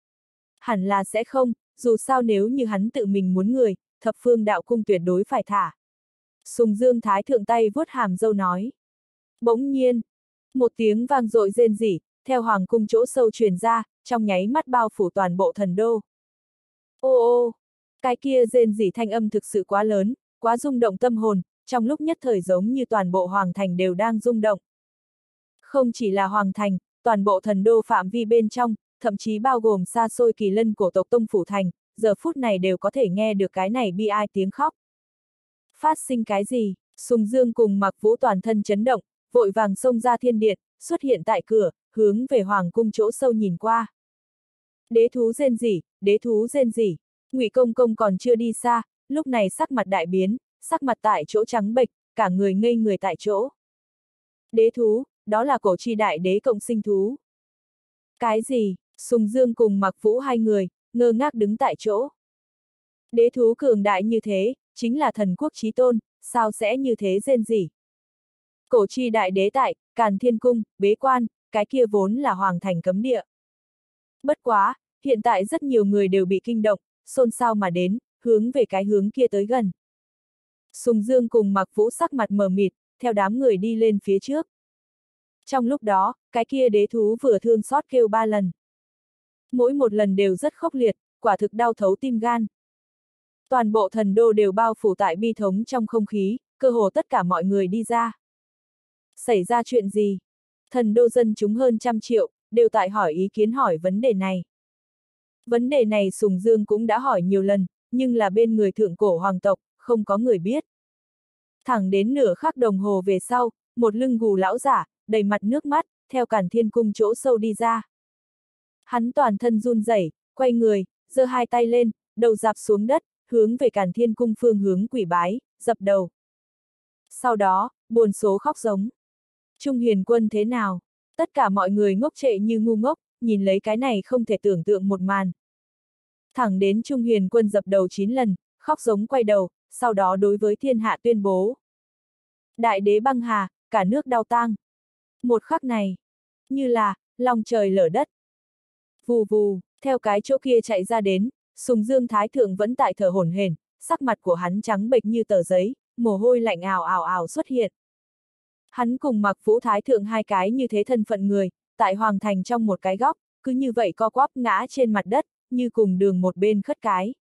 Hẳn là sẽ không, dù sao nếu như hắn tự mình muốn người, thập phương đạo cung tuyệt đối phải thả. Sùng Dương Thái thượng tay vuốt hàm râu nói. Bỗng nhiên, một tiếng vang dội rên rỉ, theo hoàng cung chỗ sâu truyền ra, trong nháy mắt bao phủ toàn bộ thần đô. Ô ô, cái kia rên rỉ thanh âm thực sự quá lớn, quá rung động tâm hồn, trong lúc nhất thời giống như toàn bộ hoàng thành đều đang rung động. Không chỉ là hoàng thành, toàn bộ thần đô phạm vi bên trong, thậm chí bao gồm xa xôi Kỳ Lân cổ tộc Tông Phủ Thành, giờ phút này đều có thể nghe được cái này bi ai tiếng khóc. Phát sinh cái gì? Sùng Dương cùng Mặc Vũ toàn thân chấn động, vội vàng xông ra thiên điện, xuất hiện tại cửa, hướng về hoàng cung chỗ sâu nhìn qua. Đế thú rên rỉ, đế thú rên rỉ. Ngụy Công Công còn chưa đi xa, lúc này sắc mặt đại biến, sắc mặt tại chỗ trắng bệch, cả người ngây người tại chỗ. Đế thú, đó là cổ chi đại đế cộng sinh thú. Cái gì? Sùng Dương cùng Mặc Vũ hai người, ngơ ngác đứng tại chỗ. Đế thú cường đại như thế, chính là thần quốc chí tôn, sao sẽ như thế rên rỉ? Cổ chi đại đế tại, Càn Thiên Cung, bế quan, cái kia vốn là hoàng thành cấm địa. Bất quá, hiện tại rất nhiều người đều bị kinh động, xôn xao mà đến, hướng về cái hướng kia tới gần. Sùng Dương cùng Mặc Vũ sắc mặt mờ mịt, theo đám người đi lên phía trước. Trong lúc đó, cái kia đế thú vừa thương xót kêu 3 lần. Mỗi một lần đều rất khốc liệt, quả thực đau thấu tim gan. Toàn bộ thần đô đều bao phủ tại bi thống trong không khí, cơ hồ tất cả mọi người đi ra. Xảy ra chuyện gì? Thần đô dân chúng hơn 100 triệu, đều tại hỏi ý kiến hỏi vấn đề này. Vấn đề này Sùng Dương cũng đã hỏi nhiều lần, nhưng là bên người thượng cổ hoàng tộc, không có người biết. Thẳng đến nửa khắc đồng hồ về sau, một lưng gù lão giả, đầy mặt nước mắt, theo Càn Thiên Cung chỗ sâu đi ra. Hắn toàn thân run rẩy, quay người, giơ hai tay lên, đầu dạp xuống đất, hướng về Càn Thiên Cung phương hướng quỳ bái, dập đầu. Sau đó, buồn số khóc giống. Trung Hiền Quân thế nào? Tất cả mọi người ngốc trệ như ngu ngốc, nhìn lấy cái này không thể tưởng tượng một màn. Thẳng đến Trung Hiền Quân dập đầu 9 lần, khóc giống quay đầu, sau đó đối với thiên hạ tuyên bố. Đại đế băng hà, cả nước đau tang. Một khắc này, như là, lòng trời lở đất. Vù vù, theo cái chỗ kia chạy ra đến, Sùng Dương Thái Thượng vẫn tại thở hổn hển, sắc mặt của hắn trắng bệch như tờ giấy, mồ hôi lạnh ào ào ào xuất hiện. Hắn cùng Mặc Vũ Thái Thượng hai cái như thế thân phận người, tại hoàng thành trong một cái góc, cứ như vậy co quắp ngã trên mặt đất, như cùng đường một bên khất cái.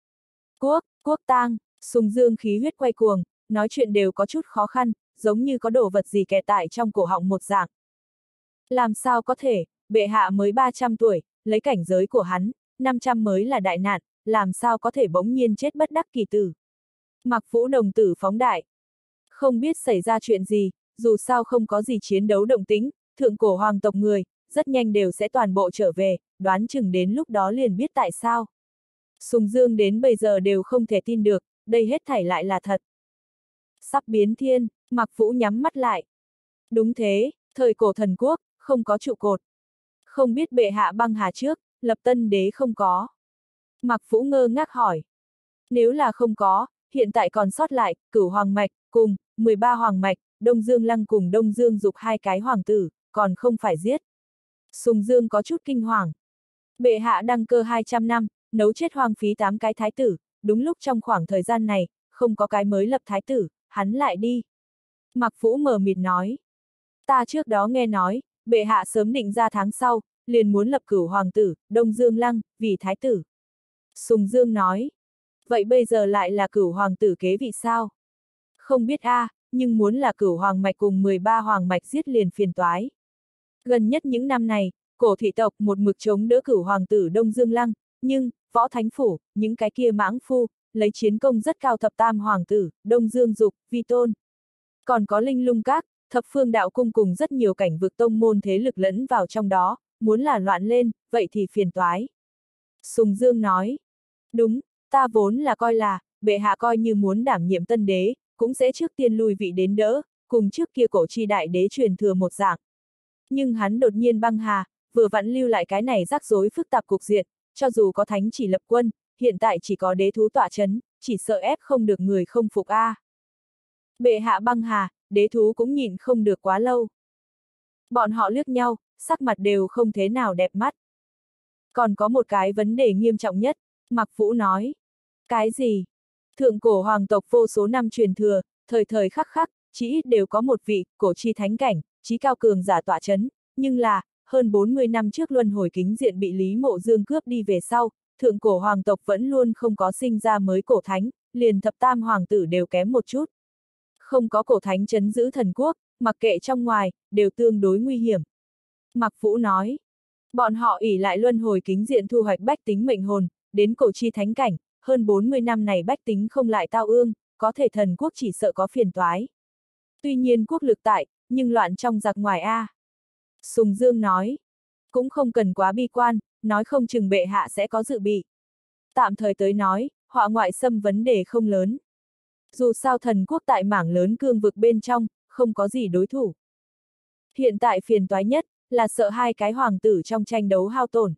Quốc tang, Sùng Dương khí huyết quay cuồng, nói chuyện đều có chút khó khăn, giống như có đồ vật gì kẹt tại trong cổ họng một dạng. Làm sao có thể, bệ hạ mới 300 tuổi, lấy cảnh giới của hắn, 500 mới là đại nạn, làm sao có thể bỗng nhiên chết bất đắc kỳ tử. Mặc Vũ đồng tử phóng đại. Không biết xảy ra chuyện gì, dù sao không có gì chiến đấu động tĩnh, thượng cổ hoàng tộc người, rất nhanh đều sẽ toàn bộ trở về, đoán chừng đến lúc đó liền biết tại sao. Sùng Dương đến bây giờ đều không thể tin được, đây hết thảy lại là thật. Sắp biến thiên, Mặc Vũ nhắm mắt lại. Đúng thế, thời cổ thần quốc, không có trụ cột. Không biết bệ hạ băng hà trước, lập tân đế không có. Mặc Vũ ngơ ngác hỏi. Nếu là không có, hiện tại còn sót lại, Cửu Hoàng Mạch, cùng, 13 Hoàng Mạch, Đông Dương Lăng cùng Đông Dương Dục hai cái hoàng tử, còn không phải giết. Sùng Dương có chút kinh hoàng. Bệ hạ đăng cơ 200 năm, nấu chết hoang phí 8 cái thái tử, đúng lúc trong khoảng thời gian này, không có cái mới lập thái tử, hắn lại đi. Mặc Vũ mờ mịt nói. Ta trước đó nghe nói, bệ hạ sớm định ra tháng sau, liền muốn lập Cửu hoàng tử, Đông Dương Lăng, vì thái tử. Sùng Dương nói. Vậy bây giờ lại là Cửu hoàng tử kế vị sao? Không biết a, nhưng muốn là Cửu Hoàng Mạch cùng 13 Hoàng Mạch giết liền phiền toái. Gần nhất những năm này, cổ thị tộc một mực chống đỡ Cửu Hoàng tử Đông Dương Lăng, nhưng, Võ Thánh Phủ, những cái kia mãng phu, lấy chiến công rất cao thập tam Hoàng tử, Đông Dương Dục, Vi Tôn. Còn có Linh Lung Các, thập phương đạo cung cùng rất nhiều cảnh vực tông môn thế lực lẫn vào trong đó, muốn là loạn lên, vậy thì phiền toái. Sùng Dương nói. Đúng, ta vốn là coi là, bệ hạ coi như muốn đảm nhiệm tân đế, cũng sẽ trước tiên lui vị đến đỡ, cùng trước kia cổ chi đại đế truyền thừa một dạng. Nhưng hắn đột nhiên băng hà, vừa vặn lưu lại cái này rắc rối phức tạp cục diện, cho dù có thánh chỉ lập quân, hiện tại chỉ có đế thú tọa chấn, chỉ sợ ép không được người không phục a. Bệ hạ băng hà, đế thú cũng nhìn không được quá lâu. Bọn họ liếc nhau, sắc mặt đều không thế nào đẹp mắt. Còn có một cái vấn đề nghiêm trọng nhất, Mạc Vũ nói. Cái gì? Thượng cổ hoàng tộc vô số năm truyền thừa, thời thời khắc khắc, chỉ ít đều có một vị, cổ chi thánh cảnh, chí cao cường giả tọa chấn, nhưng là, hơn 40 năm trước luân hồi kính diện bị Lý Mộ Dương cướp đi về sau, thượng cổ hoàng tộc vẫn luôn không có sinh ra mới cổ thánh, liền thập tam hoàng tử đều kém một chút. Không có cổ thánh trấn giữ thần quốc, mặc kệ trong ngoài, đều tương đối nguy hiểm. Mạc Vũ nói, bọn họ ỷ lại luân hồi kính diện thu hoạch bách tính mệnh hồn, đến cổ chi thánh cảnh, hơn 40 năm này bách tính không lại tao ương, có thể thần quốc chỉ sợ có phiền toái. Tuy nhiên quốc lực tại, nhưng loạn trong giặc ngoài a. Sùng Dương nói, cũng không cần quá bi quan, nói không chừng bệ hạ sẽ có dự bị. Tạm thời tới nói, họa ngoại xâm vấn đề không lớn. Dù sao thần quốc tại mảng lớn cương vực bên trong, không có gì đối thủ. Hiện tại phiền toái nhất, là sợ hai cái hoàng tử trong tranh đấu hao tổn.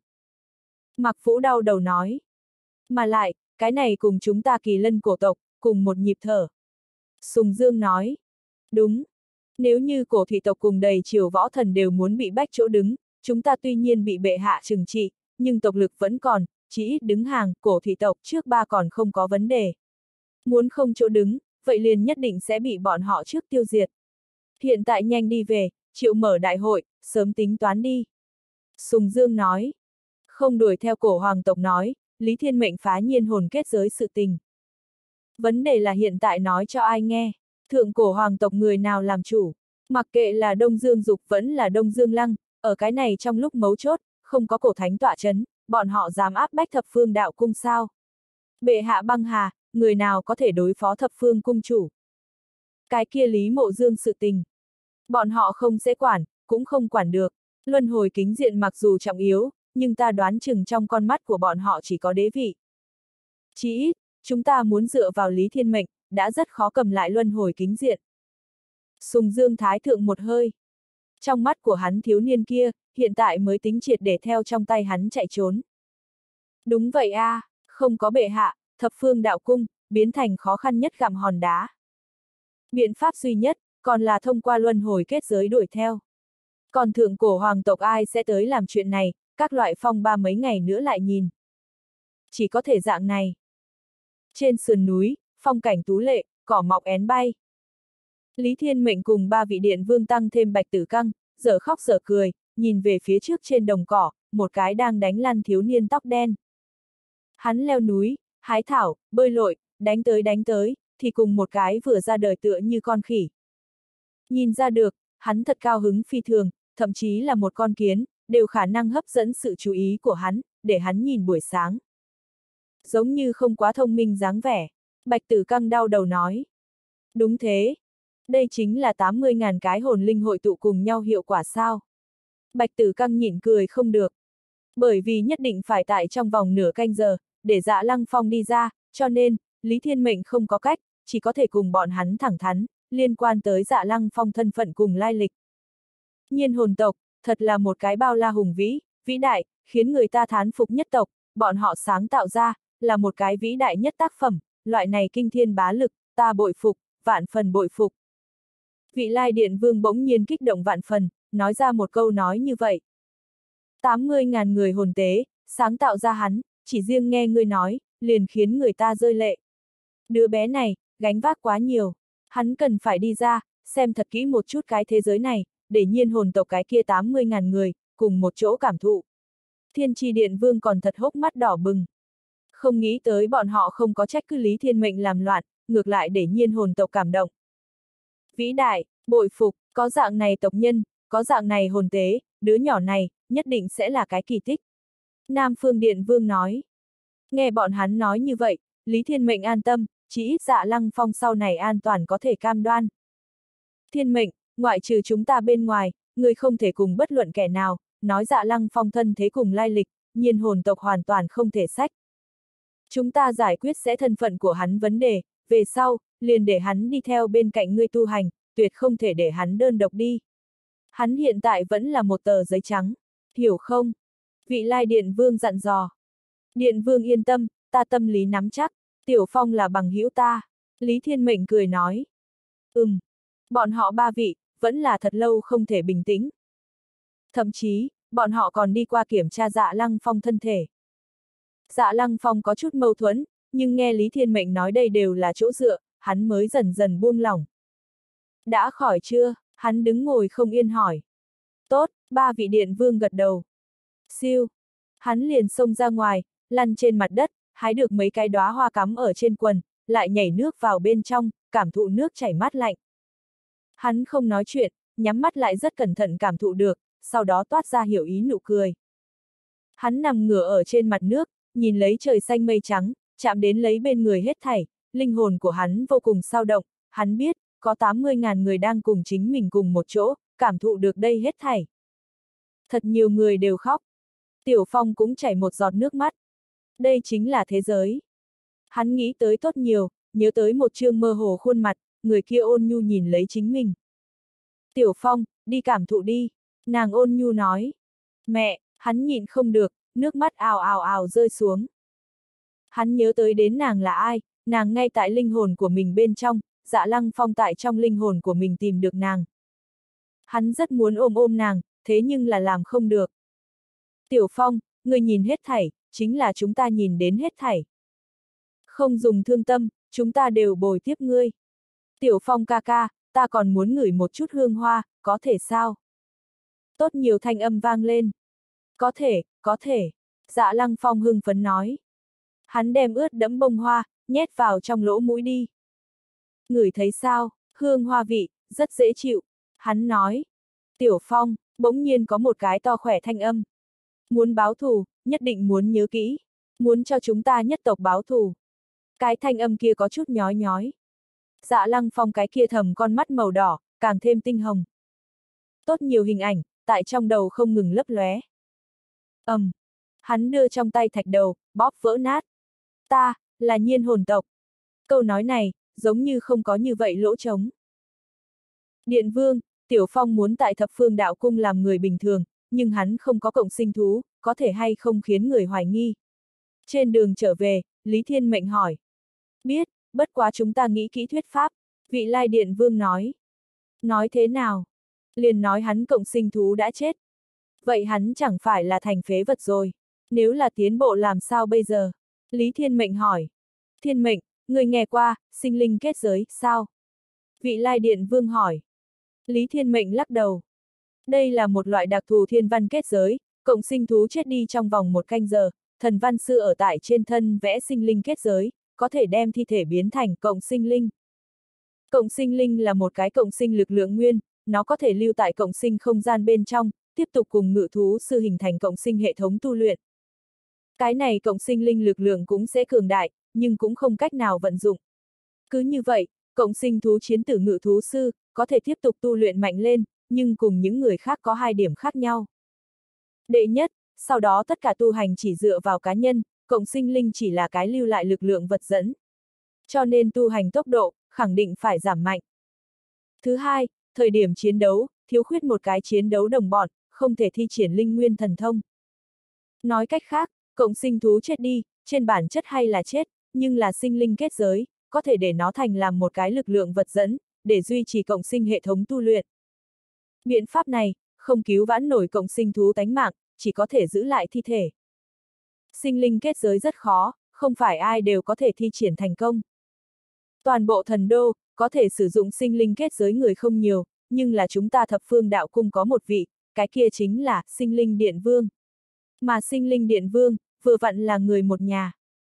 Mạc Vũ đau đầu nói. Mà lại, cái này cùng chúng ta Kỳ Lân cổ tộc, cùng một nhịp thở. Sùng Dương nói. Đúng. Nếu như cổ thị tộc cùng đầy triều võ thần đều muốn bị bách chỗ đứng, chúng ta tuy nhiên bị bệ hạ trừng trị, nhưng tộc lực vẫn còn, chỉ ít đứng hàng, cổ thị tộc trước ba còn không có vấn đề. Muốn không chỗ đứng, vậy liền nhất định sẽ bị bọn họ trước tiêu diệt. Hiện tại nhanh đi về, triệu mở đại hội, sớm tính toán đi. Sùng Dương nói. Không đuổi theo cổ hoàng tộc nói, Lý Thiên Mệnh phá nhiên hồn kết giới sự tình. Vấn đề là hiện tại nói cho ai nghe, thượng cổ hoàng tộc người nào làm chủ, mặc kệ là Đông Dương Dục vẫn là Đông Dương Lăng, ở cái này trong lúc mấu chốt, không có cổ thánh tọa chấn, bọn họ dám áp bách thập phương đạo cung sao. Bệ hạ băng hà, người nào có thể đối phó thập phương cung chủ. Cái kia Lý Mộ Dương sự tình. Bọn họ không sẽ quản, cũng không quản được. Luân hồi kính diện mặc dù trọng yếu, nhưng ta đoán chừng trong con mắt của bọn họ chỉ có đế vị. Chỉ ít, chúng ta muốn dựa vào Lý Thiên Mệnh, đã rất khó cầm lại luân hồi kính diện. Sùng Dương thái thượng một hơi. Trong mắt của hắn thiếu niên kia, hiện tại mới tính triệt để theo trong tay hắn chạy trốn. Đúng vậy a, không có bệ hạ, thập phương đạo cung, biến thành khó khăn nhất gặm hòn đá. Biện pháp duy nhất, còn là thông qua luân hồi kết giới đuổi theo. Còn thượng cổ hoàng tộc ai sẽ tới làm chuyện này, các loại phong ba mấy ngày nữa lại nhìn. Chỉ có thể dạng này. Trên sườn núi, phong cảnh tú lệ, cỏ mọc én bay. Lý Thiên Mệnh cùng ba vị điện vương tăng thêm Bạch Tử Căng, dở khóc dở cười, nhìn về phía trước trên đồng cỏ, một cái đang đánh lăn thiếu niên tóc đen. Hắn leo núi, hái thảo, bơi lội, đánh tới, thì cùng một cái vừa ra đời tựa như con khỉ. Nhìn ra được, hắn thật cao hứng phi thường, thậm chí là một con kiến, đều khả năng hấp dẫn sự chú ý của hắn, để hắn nhìn buổi sáng. Giống như không quá thông minh dáng vẻ, Bạch Tử Căng đau đầu nói. Đúng thế. Đây chính là 80.000 cái hồn linh hội tụ cùng nhau hiệu quả sao. Bạch Tử Căng nhịn cười không được. Bởi vì nhất định phải tại trong vòng nửa canh giờ, để Dạ Lăng Phong đi ra, cho nên, Lý Thiên Mệnh không có cách, chỉ có thể cùng bọn hắn thẳng thắn, liên quan tới Dạ Lăng Phong thân phận cùng lai lịch. Nhiên hồn tộc, thật là một cái bao la hùng vĩ, vĩ đại, khiến người ta thán phục nhất tộc, bọn họ sáng tạo ra, là một cái vĩ đại nhất tác phẩm, loại này kinh thiên bá lực, ta bội phục, vạn phần bội phục. Vị Lai Điện Vương bỗng nhiên kích động vạn phần, nói ra một câu nói như vậy. 80.000 người hồn tế, sáng tạo ra hắn, chỉ riêng nghe ngươi nói, liền khiến người ta rơi lệ. Đứa bé này, gánh vác quá nhiều, hắn cần phải đi ra, xem thật kỹ một chút cái thế giới này, để nhiên hồn tộc cái kia 80.000 người, cùng một chỗ cảm thụ. Thiên Tri Điện Vương còn thật hốc mắt đỏ bừng. Không nghĩ tới bọn họ không có trách cứ Lý Thiên Mệnh làm loạn, ngược lại để nhiên hồn tộc cảm động. Vĩ đại, bội phục, có dạng này tộc nhân, có dạng này hồn tế, đứa nhỏ này, nhất định sẽ là cái kỳ tích. Nam Phương Điện Vương nói. Nghe bọn hắn nói như vậy, Lý Thiên Mệnh an tâm, chỉ ít Dạ Lăng Phong sau này an toàn có thể cam đoan. Thiên Mệnh, ngoại trừ chúng ta bên ngoài, người không thể cùng bất luận kẻ nào, nói Dạ Lăng Phong thân thế cùng lai lịch, nhiên hồn tộc hoàn toàn không thể sách. Chúng ta giải quyết sẽ thân phận của hắn vấn đề, về sau, liền để hắn đi theo bên cạnh ngươi tu hành, tuyệt không thể để hắn đơn độc đi. Hắn hiện tại vẫn là một tờ giấy trắng, hiểu không? Vị Lai Điện Vương dặn dò. Điện Vương yên tâm, ta tâm lý nắm chắc, Tiểu Phong là bằng hữu ta. Lý Thiên Mệnh cười nói. Bọn họ ba vị, vẫn là thật lâu không thể bình tĩnh. Thậm chí, bọn họ còn đi qua kiểm tra Dạ Lăng Phong thân thể. Dạ Lăng Phong có chút mâu thuẫn, nhưng nghe Lý Thiên Mệnh nói đây đều là chỗ dựa, hắn mới dần dần buông lỏng. Đã khỏi chưa? Hắn đứng ngồi không yên hỏi. Tốt, ba vị điện vương gật đầu. Siêu. Hắn liền xông ra ngoài, lăn trên mặt đất, hái được mấy cái đóa hoa cắm ở trên quần, lại nhảy nước vào bên trong, cảm thụ nước chảy mát lạnh. Hắn không nói chuyện, nhắm mắt lại rất cẩn thận cảm thụ được, sau đó toát ra hiểu ý nụ cười. Hắn nằm ngửa ở trên mặt nước, nhìn lấy trời xanh mây trắng, chạm đến lấy bên người hết thảy, linh hồn của hắn vô cùng sao động, hắn biết, có 80.000 người đang cùng chính mình cùng một chỗ, cảm thụ được đây hết thảy. Thật nhiều người đều khóc. Tiểu Phong cũng chảy một giọt nước mắt. Đây chính là thế giới. Hắn nghĩ tới tốt nhiều, nhớ tới một chương mơ hồ khuôn mặt, người kia ôn nhu nhìn lấy chính mình. Tiểu Phong, đi cảm thụ đi. Nàng ôn nhu nói. Mẹ, hắn nhịn không được, nước mắt ào ào ào rơi xuống. Hắn nhớ tới đến nàng là ai, nàng ngay tại linh hồn của mình bên trong, Dạ Lăng Phong tại trong linh hồn của mình tìm được nàng. Hắn rất muốn ôm nàng, thế nhưng là làm không được. Tiểu Phong, người nhìn hết thảy, chính là chúng ta nhìn đến hết thảy. Không dùng thương tâm, chúng ta đều bồi tiếp ngươi. Tiểu Phong ca ca, ta còn muốn ngửi một chút hương hoa, có thể sao? Tốt nhiều thanh âm vang lên. Có thể, có thể. Dạ Lăng Phong hưng phấn nói. Hắn đem ướt đẫm bông hoa, nhét vào trong lỗ mũi đi. Ngửi thấy sao, hương hoa vị, rất dễ chịu. Hắn nói. Tiểu Phong, bỗng nhiên có một cái to khỏe thanh âm. Muốn báo thù, nhất định muốn nhớ kỹ. Muốn cho chúng ta nhất tộc báo thù. Cái thanh âm kia có chút nhói nhói. Dạ Lăng Phong cái kia thầm con mắt màu đỏ, càng thêm tinh hồng. Tốt nhiều hình ảnh, tại trong đầu không ngừng lấp lóe. Hắn đưa trong tay thạch đầu, bóp vỡ nát. Ta, là Nhiên hồn tộc. Câu nói này, giống như không có như vậy lỗ trống. Điện Vương, Tiểu Phong muốn tại Thập Phương Đạo Cung làm người bình thường, nhưng hắn không có cộng sinh thú, có thể hay không khiến người hoài nghi. Trên đường trở về, Lý Thiên Mệnh hỏi. Biết, bất quá chúng ta nghĩ kỹ thuyết pháp, vị Lai Điện Vương nói. Nói thế nào? Liền nói hắn cộng sinh thú đã chết. Vậy hắn chẳng phải là thành phế vật rồi. Nếu là tiến bộ làm sao bây giờ? Lý Thiên Mệnh hỏi. Thiên Mệnh, người nghe qua, sinh linh kết giới, sao? Vị Lai Điện Vương hỏi. Lý Thiên Mệnh lắc đầu. Đây là một loại đặc thù thiên văn kết giới, cộng sinh thú chết đi trong vòng 1 canh giờ, thần văn sư ở tại trên thân vẽ sinh linh kết giới, có thể đem thi thể biến thành cộng sinh linh. Cộng sinh linh là một cái cộng sinh lực lượng nguyên, nó có thể lưu tại cộng sinh không gian bên trong, tiếp tục cùng ngự thú sư hình thành cộng sinh hệ thống tu luyện. Cái này cộng sinh linh lực lượng cũng sẽ cường đại, nhưng cũng không cách nào vận dụng. Cứ như vậy, cộng sinh thú chiến tử ngự thú sư, có thể tiếp tục tu luyện mạnh lên, nhưng cùng những người khác có 2 điểm khác nhau. Đệ nhất, sau đó tất cả tu hành chỉ dựa vào cá nhân, cộng sinh linh chỉ là cái lưu lại lực lượng vật dẫn. Cho nên tu hành tốc độ, khẳng định phải giảm mạnh. Thứ hai, thời điểm chiến đấu, thiếu khuyết một cái chiến đấu đồng bọn, không thể thi triển linh nguyên thần thông. Nói cách khác, cộng sinh thú chết đi, trên bản chất hay là chết, nhưng là sinh linh kết giới, có thể để nó thành làm một cái lực lượng vật dẫn, để duy trì cộng sinh hệ thống tu luyện. Biện pháp này, không cứu vãn nổi cộng sinh thú tánh mạng, chỉ có thể giữ lại thi thể. Sinh linh kết giới rất khó, không phải ai đều có thể thi triển thành công. Toàn bộ thần đô, có thể sử dụng sinh linh kết giới người không nhiều, nhưng là chúng ta Thập Phương Đạo Cung có một vị, cái kia chính là Sinh Linh Điện Vương. Mà Sinh Linh Điện Vương, vừa vặn là người một nhà.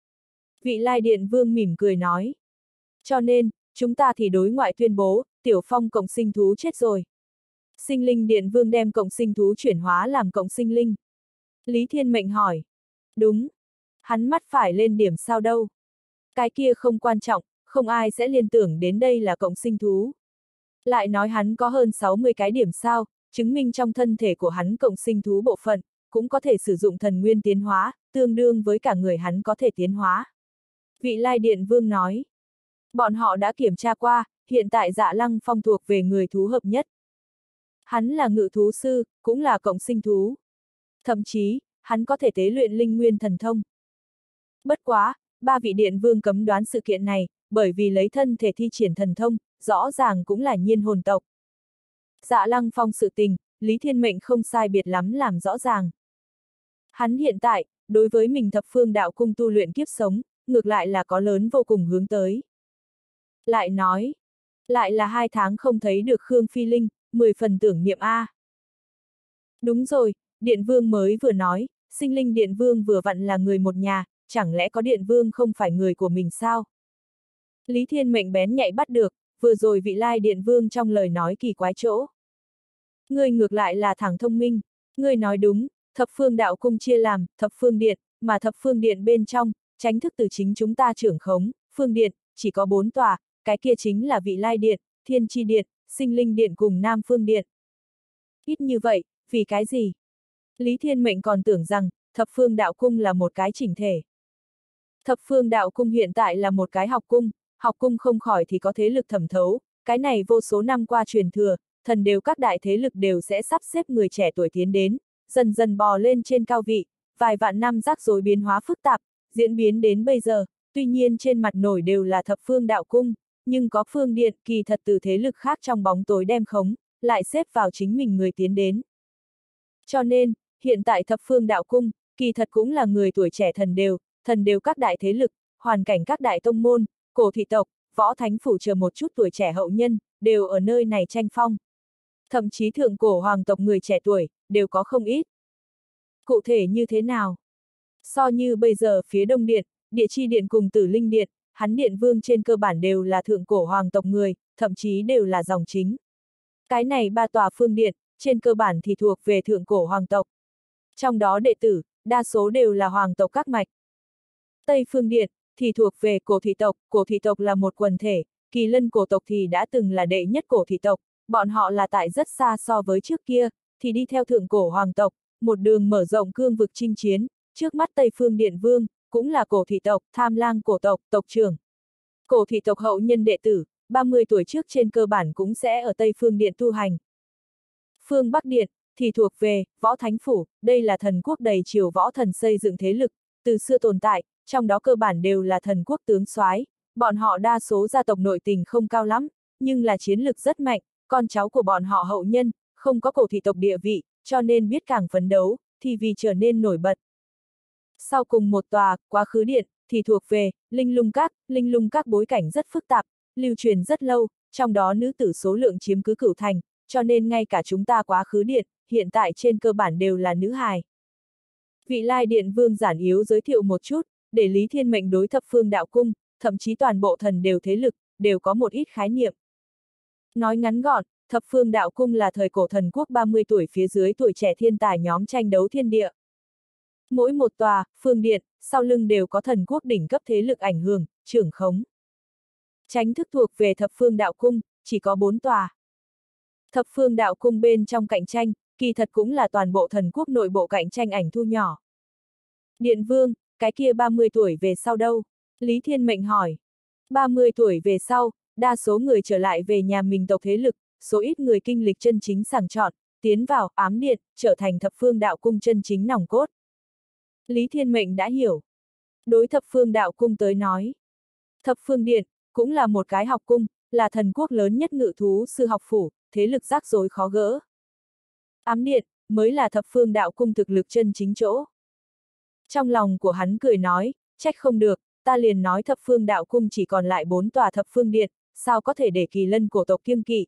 Vị Lai Điện Vương mỉm cười nói. Cho nên, chúng ta thì đối ngoại tuyên bố, Tiểu Phong cộng sinh thú chết rồi. Sinh Linh Điện Vương đem cộng sinh thú chuyển hóa làm cộng sinh linh. Lý Thiên Mệnh hỏi. Đúng. Hắn mắt phải lên điểm sao đâu. Cái kia không quan trọng, không ai sẽ liên tưởng đến đây là cộng sinh thú. Lại nói hắn có hơn 60 cái điểm sao, chứng minh trong thân thể của hắn cộng sinh thú bộ phận, cũng có thể sử dụng thần nguyên tiến hóa, tương đương với cả người hắn có thể tiến hóa. Vị Lai Điện Vương nói. Bọn họ đã kiểm tra qua, hiện tại Dạ Lăng Phong thuộc về người thú hợp nhất. Hắn là ngự thú sư, cũng là cộng sinh thú. Thậm chí, hắn có thể tế luyện linh nguyên thần thông. Bất quá, ba vị điện vương cấm đoán sự kiện này, bởi vì lấy thân thể thi triển thần thông, rõ ràng cũng là nhiên hồn tộc. Dạ Lăng Phong sự tình, Lý Thiên Mệnh không sai biệt lắm làm rõ ràng. Hắn hiện tại, đối với mình thập phương đạo cung tu luyện kiếp sống, ngược lại là có lớn vô cùng hướng tới. Lại nói, lại là 2 tháng không thấy được Khương Phi Linh, 10 phần tưởng niệm a. Đúng rồi, Điện Vương mới vừa nói, Sinh Linh Điện Vương vừa vặn là người một nhà, chẳng lẽ có Điện Vương không phải người của mình sao? Lý Thiên Mệnh bén nhạy bắt được, vừa rồi vị lai Điện Vương trong lời nói kỳ quái chỗ. Ngươi ngược lại là thẳng thông minh, ngươi nói đúng, thập phương đạo cung chia làm, thập phương điện, mà thập phương điện bên trong, tránh thức từ chính chúng ta trưởng khống, phương điện, chỉ có 4 tòa, cái kia chính là vị lai điện, thiên chi điện, sinh linh điện cùng nam phương điện. Ít như vậy, vì cái gì? Lý Thiên Mệnh còn tưởng rằng, thập phương đạo cung là một cái chỉnh thể. Thập phương đạo cung hiện tại là một cái học cung không khỏi thì có thế lực thẩm thấu, cái này vô số năm qua truyền thừa, thần đều các đại thế lực đều sẽ sắp xếp người trẻ tuổi tiến đến, dần dần bò lên trên cao vị, vài vạn năm rắc rối biến hóa phức tạp, diễn biến đến bây giờ, tuy nhiên trên mặt nổi đều là thập phương đạo cung, nhưng có phương điện kỳ thật từ thế lực khác trong bóng tối đem khống, lại xếp vào chính mình người tiến đến. Cho nên, hiện tại thập phương đạo cung, kỳ thật cũng là người tuổi trẻ thần đều các đại thế lực, hoàn cảnh các đại tông môn, cổ thị tộc, võ thánh phủ chờ một chút tuổi trẻ hậu nhân, đều ở nơi này tranh phong. Thậm chí thượng cổ hoàng tộc người trẻ tuổi, đều có không ít. Cụ thể như thế nào? So như bây giờ phía Đông Điện, Địa Chi Điện cùng Tử Linh Điện, hắn Điện Vương trên cơ bản đều là thượng cổ hoàng tộc người, thậm chí đều là dòng chính. Cái này 3 tòa phương điện, trên cơ bản thì thuộc về thượng cổ hoàng tộc. Trong đó đệ tử, đa số đều là hoàng tộc các mạch. Tây Phương Điện, thì thuộc về cổ thị tộc là một quần thể, Kỳ Lân cổ tộc thì đã từng là đệ nhất cổ thị tộc, bọn họ là tại rất xa so với trước kia, thì đi theo thượng cổ hoàng tộc, một đường mở rộng cương vực chinh chiến, trước mắt Tây Phương Điện Vương, cũng là cổ thị tộc, Tham Lang cổ tộc, tộc trưởng. Cổ thị tộc hậu nhân đệ tử, 30 tuổi trước trên cơ bản cũng sẽ ở Tây Phương Điện tu hành. Phương Bắc Điện, thì thuộc về Võ Thánh Phủ, đây là thần quốc đầy triều võ thần xây dựng thế lực, từ xưa tồn tại, trong đó cơ bản đều là thần quốc tướng soái, bọn họ đa số gia tộc nội tình không cao lắm, nhưng là chiến lực rất mạnh, con cháu của bọn họ hậu nhân, không có cổ thị tộc địa vị, cho nên biết càng phấn đấu, thì vì trở nên nổi bật. Sau cùng một tòa, Quá Khứ Điện, thì thuộc về Linh Lung Các bối cảnh rất phức tạp, lưu truyền rất lâu, trong đó nữ tử số lượng chiếm cứ cửu thành, cho nên ngay cả chúng ta Quá Khứ Điện, hiện tại trên cơ bản đều là nữ hài. Vị lai Điện Vương giản yếu giới thiệu một chút, để Lý Thiên Mệnh đối thập phương đạo cung, thậm chí toàn bộ thần đều thế lực, đều có một ít khái niệm. Nói ngắn gọn, thập phương đạo cung là thời cổ thần quốc 30 tuổi phía dưới tuổi trẻ thiên tài nhóm tranh đấu thiên địa. Mỗi một tòa, phương điện, sau lưng đều có thần quốc đỉnh cấp thế lực ảnh hưởng, trưởng khống. Chánh thức thuộc về thập phương đạo cung, chỉ có 4 tòa. Thập phương đạo cung bên trong cạnh tranh, kỳ thật cũng là toàn bộ thần quốc nội bộ cạnh tranh ảnh thu nhỏ. Điện Vương, cái kia 30 tuổi về sau đâu? Lý Thiên Mệnh hỏi. 30 tuổi về sau, đa số người trở lại về nhà mình tộc thế lực, số ít người kinh lịch chân chính sàng chọn, tiến vào ám điện, trở thành thập phương đạo cung chân chính nòng cốt. Lý Thiên Mệnh đã hiểu. Đối thập phương đạo cung tới nói. Thập phương điện, cũng là một cái học cung, là thần quốc lớn nhất ngự thú sư học phủ, thế lực rắc rối khó gỡ. Ám điện, mới là thập phương đạo cung thực lực chân chính chỗ. Trong lòng của hắn cười nói, trách không được, ta liền nói thập phương đạo cung chỉ còn lại 4 tòa thập phương điện, sao có thể để Kỳ Lân cổ tộc kiêng kỵ.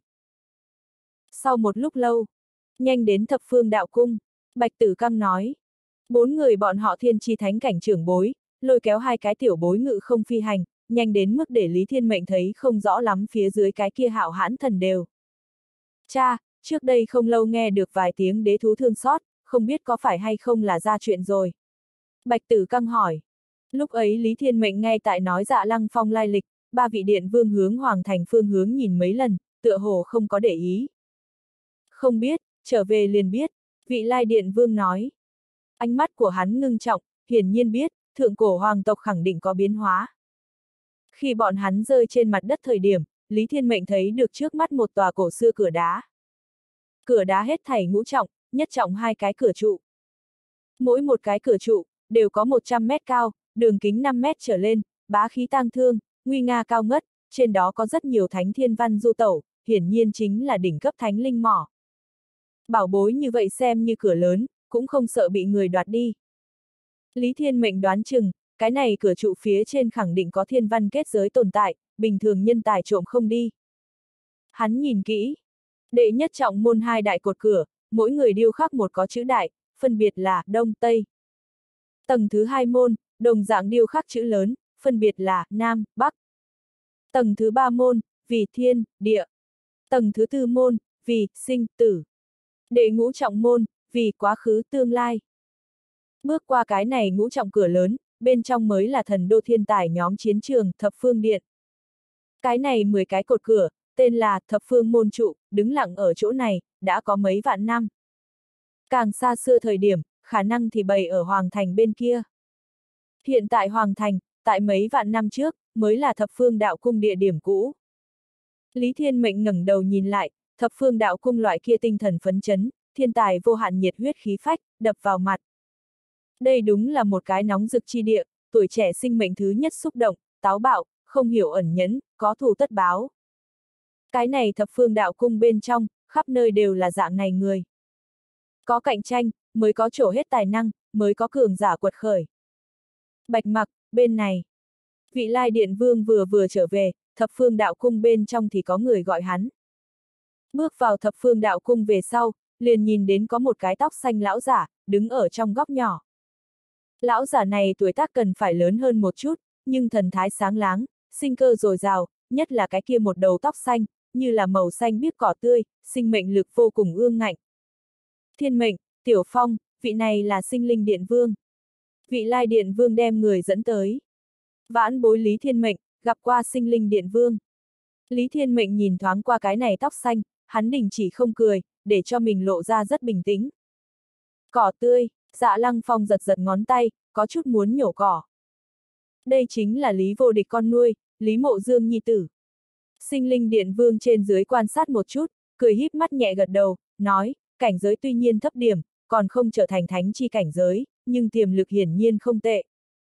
Sau một lúc lâu, nhanh đến thập phương đạo cung, Bạch Tử Căng nói. 4 người bọn họ thiên chi thánh cảnh trưởng bối, lôi kéo 2 cái tiểu bối ngự không phi hành, nhanh đến mức để Lý Thiên Mệnh thấy không rõ lắm phía dưới cái kia hạo hãn thần đều. Cha, trước đây không lâu nghe được vài tiếng đế thú thương xót, không biết có phải hay không là ra chuyện rồi. Bạch Tử Căng hỏi. Lúc ấy Lý Thiên Mệnh ngay tại nói Dạ Lăng Phong lai lịch, 3 vị điện vương hướng hoàng thành phương hướng nhìn mấy lần, tựa hồ không có để ý. Không biết, trở về liền biết, vị lai điện vương nói. Ánh mắt của hắn ngưng trọng, hiển nhiên biết, thượng cổ hoàng tộc khẳng định có biến hóa. Khi bọn hắn rơi trên mặt đất thời điểm, Lý Thiên Mệnh thấy được trước mắt một tòa cổ xưa cửa đá. Cửa đá hết thảy ngũ trọng, nhất trọng 2 cái cửa trụ. Mỗi một cái cửa trụ, đều có 100 mét cao, đường kính 5 mét trở lên, bá khí tang thương, nguy nga cao ngất, trên đó có rất nhiều thánh thiên văn du tẩu, hiển nhiên chính là đỉnh cấp thánh linh mỏ. Bảo bối như vậy xem như cửa lớn, cũng không sợ bị người đoạt đi. Lý Thiên Mệnh đoán chừng, cái này cửa trụ phía trên khẳng định có thiên văn kết giới tồn tại, bình thường nhân tài trộm không đi. Hắn nhìn kỹ. Đệ nhất trọng môn 2 đại cột cửa, mỗi người điêu khắc một có chữ đại, phân biệt là Đông, Tây. Tầng thứ 2 môn, đồng dạng điêu khắc chữ lớn, phân biệt là Nam, Bắc. Tầng thứ 3 môn, vì thiên, địa. Tầng thứ 4 môn, vì sinh, tử. Đệ ngũ trọng môn, vì quá khứ, tương lai. Bước qua cái này ngũ trọng cửa lớn, bên trong mới là thần đô thiên tài nhóm chiến trường, thập phương điện. Cái này 10 cái cột cửa, tên là thập phương môn trụ, đứng lặng ở chỗ này, đã có mấy vạn năm. Càng xa xưa thời điểm, khả năng thì bày ở Hoàng Thành bên kia. Hiện tại Hoàng Thành, tại mấy vạn năm trước, mới là thập phương đạo cung địa điểm cũ. Lý Thiên Mệnh ngẩng đầu nhìn lại, thập phương đạo cung loại kia tinh thần phấn chấn, thiên tài vô hạn nhiệt huyết khí phách, đập vào mặt. Đây đúng là một cái nóng rực chi địa, tuổi trẻ sinh mệnh thứ nhất xúc động, táo bạo, không hiểu ẩn nhẫn, có thù tất báo. Cái này thập phương đạo cung bên trong, khắp nơi đều là dạng này người. Có cạnh tranh, mới có trổ hết tài năng, mới có cường giả quật khởi. Bạch Mặc, bên này. Vị Lai Điện Vương vừa trở về, thập phương đạo cung bên trong thì có người gọi hắn. Bước vào thập phương đạo cung về sau, liền nhìn đến có một cái tóc xanh lão giả, đứng ở trong góc nhỏ. Lão giả này tuổi tác cần phải lớn hơn một chút, nhưng thần thái sáng láng, sinh cơ dồi dào, nhất là cái kia một đầu tóc xanh, như là màu xanh biếc cỏ tươi, sinh mệnh lực vô cùng ương ngạnh. Thiên Mệnh, Tiểu Phong, vị này là Sinh Linh Điện Vương. Vị Lai Điện Vương đem người dẫn tới. Vãn bối Lý Thiên Mệnh, gặp qua Sinh Linh Điện Vương. Lý Thiên Mệnh nhìn thoáng qua cái này tóc xanh, hắn đình chỉ không cười, để cho mình lộ ra rất bình tĩnh. Cỏ tươi, Dạ Lăng Phong giật giật ngón tay, có chút muốn nhổ cỏ. Đây chính là Lý Vô Địch con nuôi, Lý Mộ Dương nhi tử. Sinh Linh Điện Vương trên dưới quan sát một chút, cười híp mắt nhẹ gật đầu, nói, cảnh giới tuy nhiên thấp điểm, còn không trở thành thánh chi cảnh giới, nhưng tiềm lực hiển nhiên không tệ.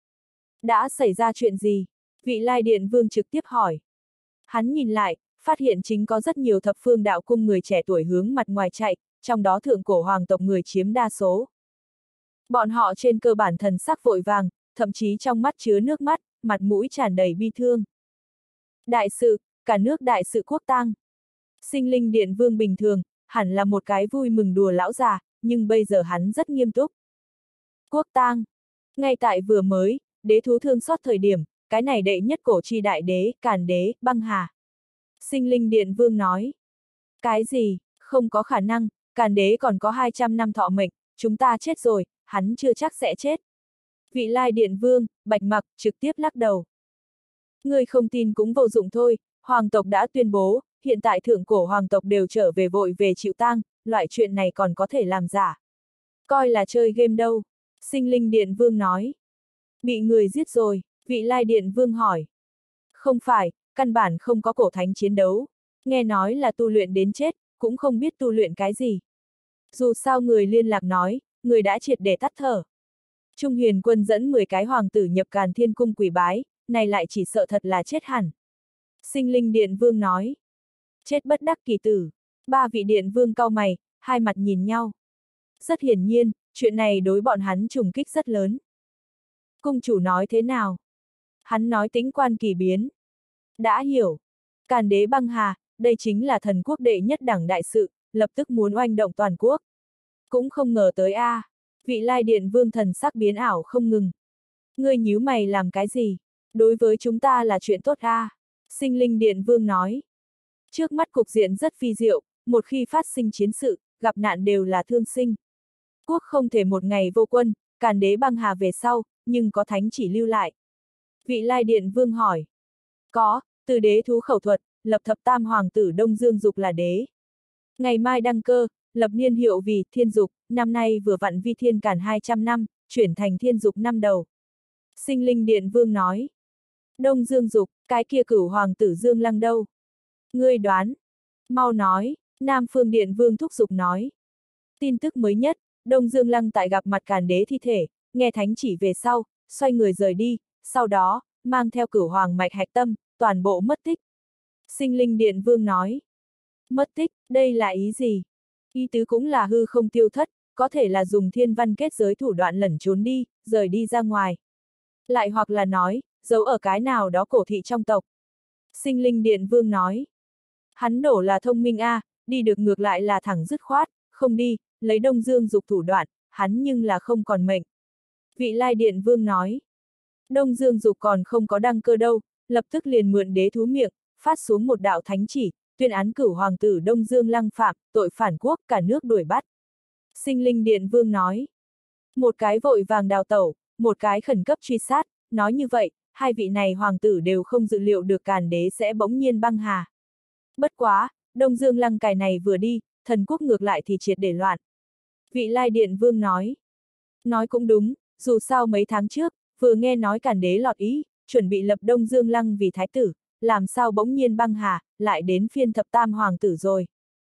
Đã xảy ra chuyện gì? Vị Lai Điện Vương trực tiếp hỏi. Hắn nhìn lại, phát hiện chính có rất nhiều thập phương đạo cung người trẻ tuổi hướng mặt ngoài chạy, trong đó thượng cổ hoàng tộc người chiếm đa số. Bọn họ trên cơ bản thần sắc vội vàng, thậm chí trong mắt chứa nước mắt, mặt mũi tràn đầy bi thương. Đại sự, cả nước đại sự quốc tang. Sinh Linh Điện Vương bình thường, hẳn là một cái vui mừng đùa lão già, nhưng bây giờ hắn rất nghiêm túc. Quốc tang. Ngay tại vừa mới, đế thú thương xót thời điểm, cái này đệ nhất cổ chi đại đế, Càn Đế, băng hà. Sinh Linh Điện Vương nói. Cái gì, không có khả năng, Càn Đế còn có 200 năm thọ mệnh, chúng ta chết rồi, hắn chưa chắc sẽ chết. Vị Lai Điện Vương, Bạch Mặc, trực tiếp lắc đầu. Người không tin cũng vô dụng thôi, hoàng tộc đã tuyên bố, hiện tại thượng cổ hoàng tộc đều trở về vội về chịu tang, loại chuyện này còn có thể làm giả. Coi là chơi game đâu. Sinh Linh Điện Vương nói. Bị người giết rồi, vị Lai Điện Vương hỏi. Không phải, căn bản không có cổ thánh chiến đấu. Nghe nói là tu luyện đến chết, cũng không biết tu luyện cái gì. Dù sao người liên lạc nói, người đã triệt để tắt thở. Trung Huyền Quân dẫn 10 cái hoàng tử nhập Càn Thiên Cung quỳ bái, này lại chỉ sợ thật là chết hẳn. Sinh Linh Điện Vương nói. Chết bất đắc kỳ tử. 3 vị Điện Vương cau mày, hai mặt nhìn nhau. Rất hiển nhiên, chuyện này đối bọn hắn trùng kích rất lớn. Cung chủ nói thế nào? Hắn nói tĩnh quan kỳ biến. Đã hiểu. Càn Đế băng hà, đây chính là thần quốc đệ nhất đẳng đại sự, lập tức muốn oanh động toàn quốc. Cũng không ngờ tới a. Vị Lai Điện Vương thần sắc biến ảo không ngừng. Ngươi nhíu mày làm cái gì? Đối với chúng ta là chuyện tốt a. Sinh Linh Điện Vương nói. Trước mắt cục diện rất phi diệu, một khi phát sinh chiến sự, gặp nạn đều là thương sinh. Quốc không thể một ngày vô quân, Càn Đế băng hà về sau, nhưng có thánh chỉ lưu lại. Vị Lai Điện Vương hỏi. Có, từ đế thú khẩu thuật, lập thập tam hoàng tử Đông Dương Dục là đế. Ngày mai đăng cơ, lập niên hiệu vì Thiên Dục, năm nay vừa vặn vi thiên càn 200 năm, chuyển thành Thiên Dục năm đầu. Sinh Linh Điện Vương nói. Đông Dương Dục, cái kia cửu hoàng tử Dương Lăng đâu? Ngươi đoán. Mau nói, Nam Phương Điện Vương thúc giục nói. Tin tức mới nhất, Đông Dương Lăng tại gặp mặt Càn Đế thi thể, nghe thánh chỉ về sau, xoay người rời đi, sau đó, mang theo Cửu Hoàng mạch hạch tâm, toàn bộ mất tích. Sinh Linh Điện Vương nói. Mất tích, đây là ý gì? Ý tứ cũng là hư không tiêu thất, có thể là dùng thiên văn kết giới thủ đoạn lẩn trốn đi, rời đi ra ngoài. Lại hoặc là nói, giấu ở cái nào đó cổ thị trong tộc. Sinh Linh Điện Vương nói. Hắn nổ là thông minh a, đi được ngược lại là thẳng dứt khoát, không đi, lấy Đông Dương Dục thủ đoạn, hắn nhưng là không còn mệnh. Vị Lai Điện Vương nói. Đông Dương Dục còn không có đăng cơ đâu, lập tức liền mượn đế thú miệng, phát xuống một đạo thánh chỉ, tuyên án Cửu Hoàng tử Đông Dương Lăng phạm, tội phản quốc, cả nước đuổi bắt. Sinh Linh Điện Vương nói. Một cái vội vàng đào tẩu, một cái khẩn cấp truy sát, nói như vậy, hai vị này hoàng tử đều không dự liệu được Càn đế sẽ bỗng nhiên băng hà. Bất quá, Đông Dương Lăng cài này vừa đi, thần quốc ngược lại thì triệt để loạn. Vị Lai Điện Vương nói. Nói cũng đúng, dù sao mấy tháng trước, vừa nghe nói Càn đế lọt ý, chuẩn bị lập Đông Dương Lăng vì thái tử, làm sao bỗng nhiên băng hà, lại đến phiên thập tam hoàng tử rồi.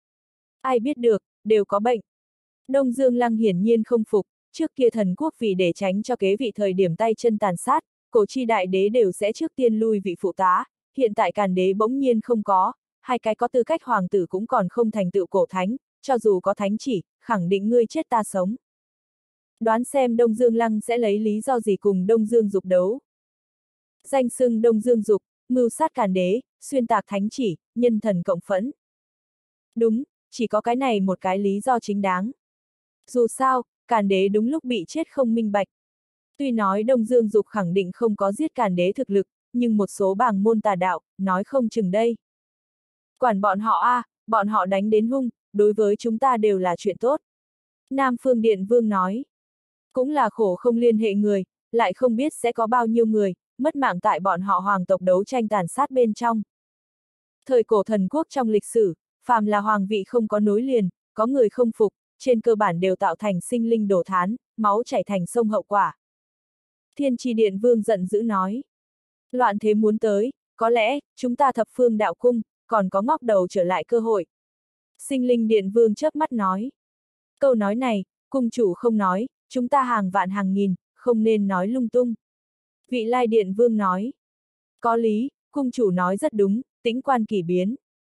Ai biết được, đều có bệnh. Đông Dương Lăng hiển nhiên không phục, trước kia thần quốc vì để tránh cho kế vị thời điểm tay chân tàn sát, cổ chi đại đế đều sẽ trước tiên lui vị phụ tá, hiện tại Càn đế bỗng nhiên không có, hai cái có tư cách hoàng tử cũng còn không thành tựu cổ thánh, cho dù có thánh chỉ, khẳng định ngươi chết ta sống. Đoán xem Đông Dương Lăng sẽ lấy lý do gì cùng Đông Dương Dục đấu. Danh xưng Đông Dương Dục, mưu sát Càn đế, xuyên tạc thánh chỉ, nhân thần cộng phẫn. Đúng, chỉ có cái này một cái lý do chính đáng. Dù sao, Càn đế đúng lúc bị chết không minh bạch. Tuy nói Đông Dương Dục khẳng định không có giết Càn đế thực lực, nhưng một số bảng môn tà đạo, nói không chừng đây. Quản bọn họ a, bọn họ đánh đến hung, đối với chúng ta đều là chuyện tốt. Nam Phương Điện Vương nói. Cũng là khổ không liên hệ người, lại không biết sẽ có bao nhiêu người, mất mạng tại bọn họ hoàng tộc đấu tranh tàn sát bên trong. Thời cổ thần quốc trong lịch sử, phàm là hoàng vị không có nối liền, có người không phục, trên cơ bản đều tạo thành sinh linh đổ thán, máu chảy thành sông hậu quả. Thiên Tri Điện Vương giận dữ nói. Loạn thế muốn tới, có lẽ, chúng ta thập phương đạo cung, còn có ngóc đầu trở lại cơ hội. Sinh Linh Điện Vương chớp mắt nói. Câu nói này, cung chủ không nói, chúng ta hàng vạn hàng nghìn, không nên nói lung tung. Vị Lai Điện Vương nói. Có lý, cung chủ nói rất đúng, tĩnh quan kỳ biến.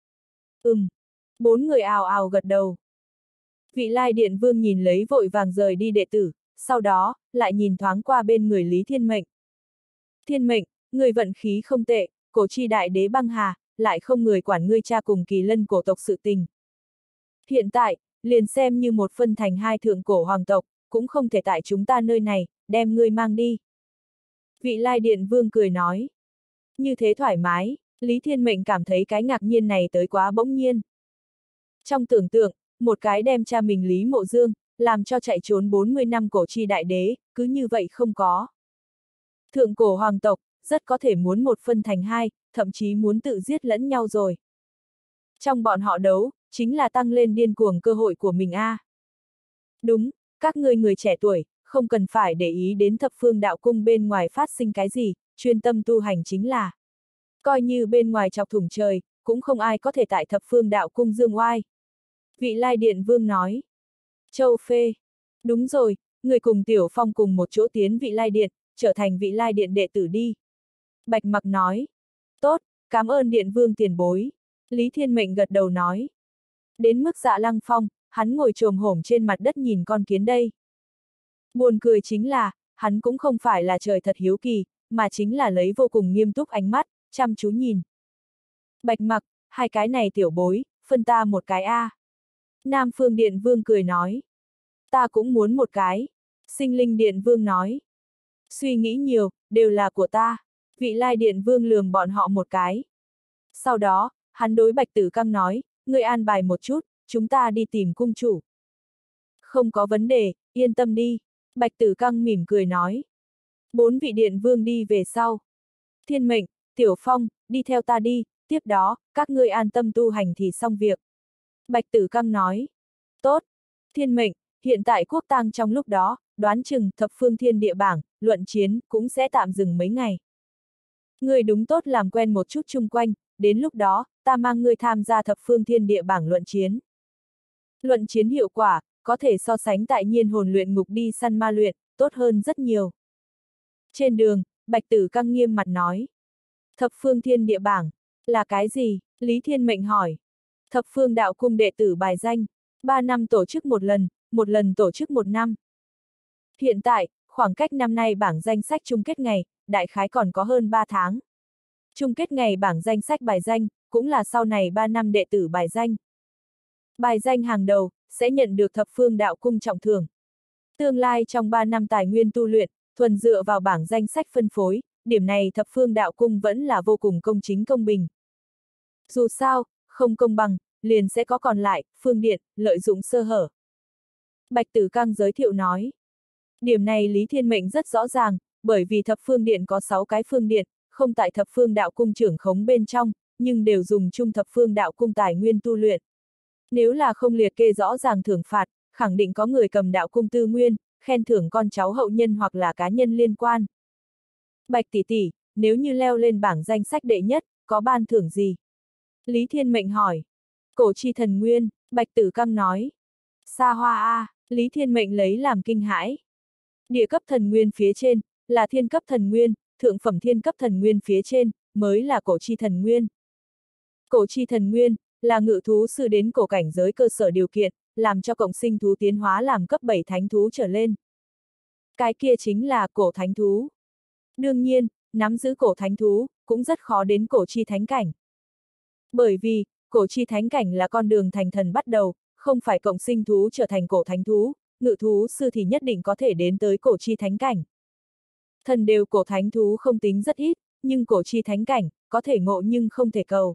Bốn người ào ào gật đầu. Vị Lai Điện Vương nhìn lấy vội vàng rời đi đệ tử, sau đó, lại nhìn thoáng qua bên người Lý Thiên Mệnh. Thiên Mệnh, người vận khí không tệ, cổ chi đại đế băng hà, lại không người quản ngươi cha cùng Kỳ Lân cổ tộc sự tình. Hiện tại, liền xem như một phân thành hai thượng cổ hoàng tộc, cũng không thể tại chúng ta nơi này, đem ngươi mang đi. Vị Lai Điện Vương cười nói. Như thế thoải mái, Lý Thiên Mệnh cảm thấy cái ngạc nhiên này tới quá bỗng nhiên. Trong tưởng tượng, một cái đem cha mình Lý Mộ Dương, làm cho chạy trốn 40 năm cổ chi đại đế, cứ như vậy không có. Thượng cổ hoàng tộc, rất có thể muốn một phân thành hai, thậm chí muốn tự giết lẫn nhau rồi. Trong bọn họ đấu, chính là tăng lên điên cuồng cơ hội của mình a. Đúng, các ngươi người trẻ tuổi, không cần phải để ý đến thập phương đạo cung bên ngoài phát sinh cái gì, chuyên tâm tu hành chính là. Coi như bên ngoài chọc thủng trời, cũng không ai có thể tại thập phương đạo cung dương oai. Vị Lai Điện Vương nói. Châu Phê. Đúng rồi, người cùng Tiểu Phong cùng một chỗ tiến Vị Lai Điện, trở thành Vị Lai Điện đệ tử đi. Bạch Mặc nói. Tốt, cảm ơn Điện Vương tiền bối. Lý Thiên Mệnh gật đầu nói. Đến mức Dạ Lăng Phong, hắn ngồi chồm hổm trên mặt đất nhìn con kiến đây. Buồn cười chính là, hắn cũng không phải là trời thật hiếu kỳ, mà chính là lấy vô cùng nghiêm túc ánh mắt, chăm chú nhìn. Bạch Mặc, hai cái này tiểu bối, phân ta một cái a. Nam Phương Điện Vương cười nói. Ta cũng muốn một cái. Sinh Linh Điện Vương nói. Suy nghĩ nhiều, đều là của ta. Vị Lai Điện Vương lườm bọn họ một cái. Sau đó, hắn đối Bạch Tử Căng nói, ngươi an bài một chút, chúng ta đi tìm cung chủ. Không có vấn đề, yên tâm đi. Bạch Tử Căng mỉm cười nói. Bốn vị điện vương đi về sau. Thiên Mệnh, Tiểu Phong, đi theo ta đi, tiếp đó, các ngươi an tâm tu hành thì xong việc. Bạch Tử Căng nói. Tốt. Thiên Mệnh, hiện tại quốc tang trong lúc đó, đoán chừng thập phương thiên địa bảng, luận chiến, cũng sẽ tạm dừng mấy ngày. Ngươi đúng tốt làm quen một chút chung quanh, đến lúc đó, ta mang ngươi tham gia thập phương thiên địa bảng luận chiến. Luận chiến hiệu quả, có thể so sánh tại nhiên hồn luyện ngục đi săn ma luyện, tốt hơn rất nhiều. Trên đường, Bạch Tử Căng nghiêm mặt nói. Thập phương thiên địa bảng, là cái gì? Lý Thiên Mệnh hỏi. Thập phương đạo cung đệ tử bài danh, 3 năm tổ chức một lần tổ chức 1 năm. Hiện tại, khoảng cách năm nay bảng danh sách chung kết ngày, đại khái còn có hơn 3 tháng. Chung kết ngày bảng danh sách bài danh, cũng là sau này 3 năm đệ tử bài danh. Bài danh hàng đầu, sẽ nhận được thập phương đạo cung trọng thưởng. Tương lai trong 3 năm tài nguyên tu luyện, thuần dựa vào bảng danh sách phân phối, điểm này thập phương đạo cung vẫn là vô cùng công chính công bình. Dù sao, không công bằng, liền sẽ có còn lại, phương điện, lợi dụng sơ hở. Bạch Tử Căng giới thiệu nói. Điểm này Lý Thiên Mệnh rất rõ ràng, bởi vì thập phương điện có 6 cái phương điện, không tại thập phương đạo cung trưởng khống bên trong, nhưng đều dùng chung thập phương đạo cung tài nguyên tu luyện. Nếu là không liệt kê rõ ràng thưởng phạt, khẳng định có người cầm đạo cung tư nguyên, khen thưởng con cháu hậu nhân hoặc là cá nhân liên quan. Bạch tỷ tỷ, nếu như leo lên bảng danh sách đệ nhất, có ban thưởng gì? Lý Thiên Mệnh hỏi. Cổ chi thần nguyên, Bạch Tử Căng nói. Xa hoa a, Lý Thiên Mệnh lấy làm kinh hãi. Địa cấp thần nguyên phía trên, là thiên cấp thần nguyên, thượng phẩm thiên cấp thần nguyên phía trên, mới là cổ chi thần nguyên. Cổ chi thần nguyên, là ngự thú sư đến cổ cảnh giới cơ sở điều kiện, làm cho cộng sinh thú tiến hóa làm cấp 7 thánh thú trở lên. Cái kia chính là cổ thánh thú. Đương nhiên, nắm giữ cổ thánh thú, cũng rất khó đến cổ chi thánh cảnh. Bởi vì, cổ chi thánh cảnh là con đường thành thần bắt đầu, không phải cộng sinh thú trở thành cổ thánh thú, ngự thú sư thì nhất định có thể đến tới cổ chi thánh cảnh. Thần đều cổ thánh thú không tính rất ít, nhưng cổ chi thánh cảnh, có thể ngộ nhưng không thể cầu.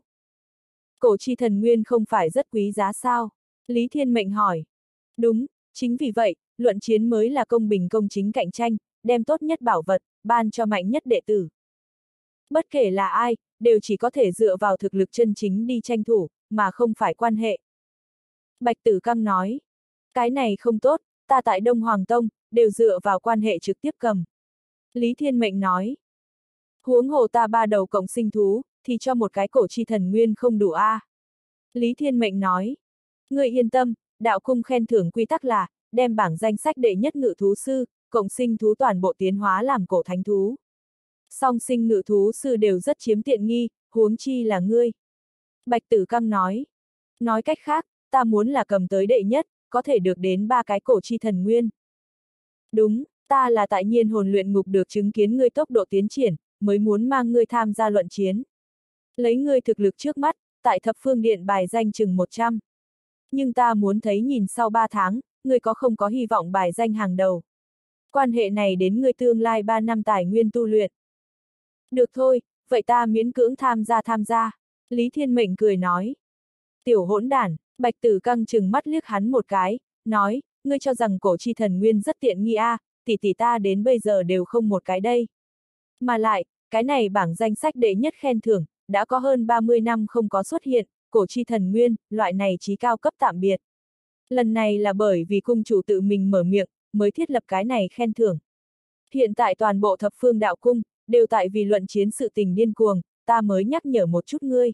Cổ chi thần nguyên không phải rất quý giá sao? Lý Thiên Mệnh hỏi. Đúng, chính vì vậy, luận chiến mới là công bình công chính cạnh tranh, đem tốt nhất bảo vật, ban cho mạnh nhất đệ tử. Bất kể là ai, đều chỉ có thể dựa vào thực lực chân chính đi tranh thủ, mà không phải quan hệ. Bạch Tử Căng nói. Cái này không tốt, ta tại Đông Hoàng Tông, đều dựa vào quan hệ trực tiếp cầm. Lý Thiên Mệnh nói. Huống hồ ta 3 đầu cộng sinh thú, thì cho một cái cổ chi thần nguyên không đủ a. Lý Thiên Mệnh nói. Ngươi yên tâm, đạo cung khen thưởng quy tắc là, đem bảng danh sách đệ nhất ngự thú sư, cộng sinh thú toàn bộ tiến hóa làm cổ thánh thú. Song sinh ngự thú sư đều rất chiếm tiện nghi, huống chi là ngươi. Bạch Tử Căng nói. Nói cách khác, ta muốn là cầm tới đệ nhất, có thể được đến 3 cái cổ chi thần nguyên. Đúng, ta là tại Nhiên Hồn Luyện Ngục được chứng kiến ngươi tốc độ tiến triển, mới muốn mang ngươi tham gia luận chiến. Lấy ngươi thực lực trước mắt, tại thập phương điện bài danh chừng 100. Nhưng ta muốn thấy nhìn sau 3 tháng, ngươi có không có hy vọng bài danh hàng đầu. Quan hệ này đến ngươi tương lai 3 năm tài nguyên tu luyện. Được thôi, vậy ta miễn cưỡng tham gia. Lý Thiên Mệnh cười nói. Tiểu hỗn đản, Bạch Tử Căng chừng mắt liếc hắn một cái, nói, ngươi cho rằng cổ chi thần nguyên rất tiện nghi a, tỷ tỷ ta đến bây giờ đều không một cái đây. Mà lại, cái này bảng danh sách đệ nhất khen thưởng, đã có hơn 30 năm không có xuất hiện, cổ chi thần nguyên, loại này chí cao cấp tạm biệt. Lần này là bởi vì cung chủ tự mình mở miệng, mới thiết lập cái này khen thưởng. Hiện tại toàn bộ thập phương đạo cung, đều tại vì luận chiến sự tình điên cuồng, ta mới nhắc nhở một chút ngươi.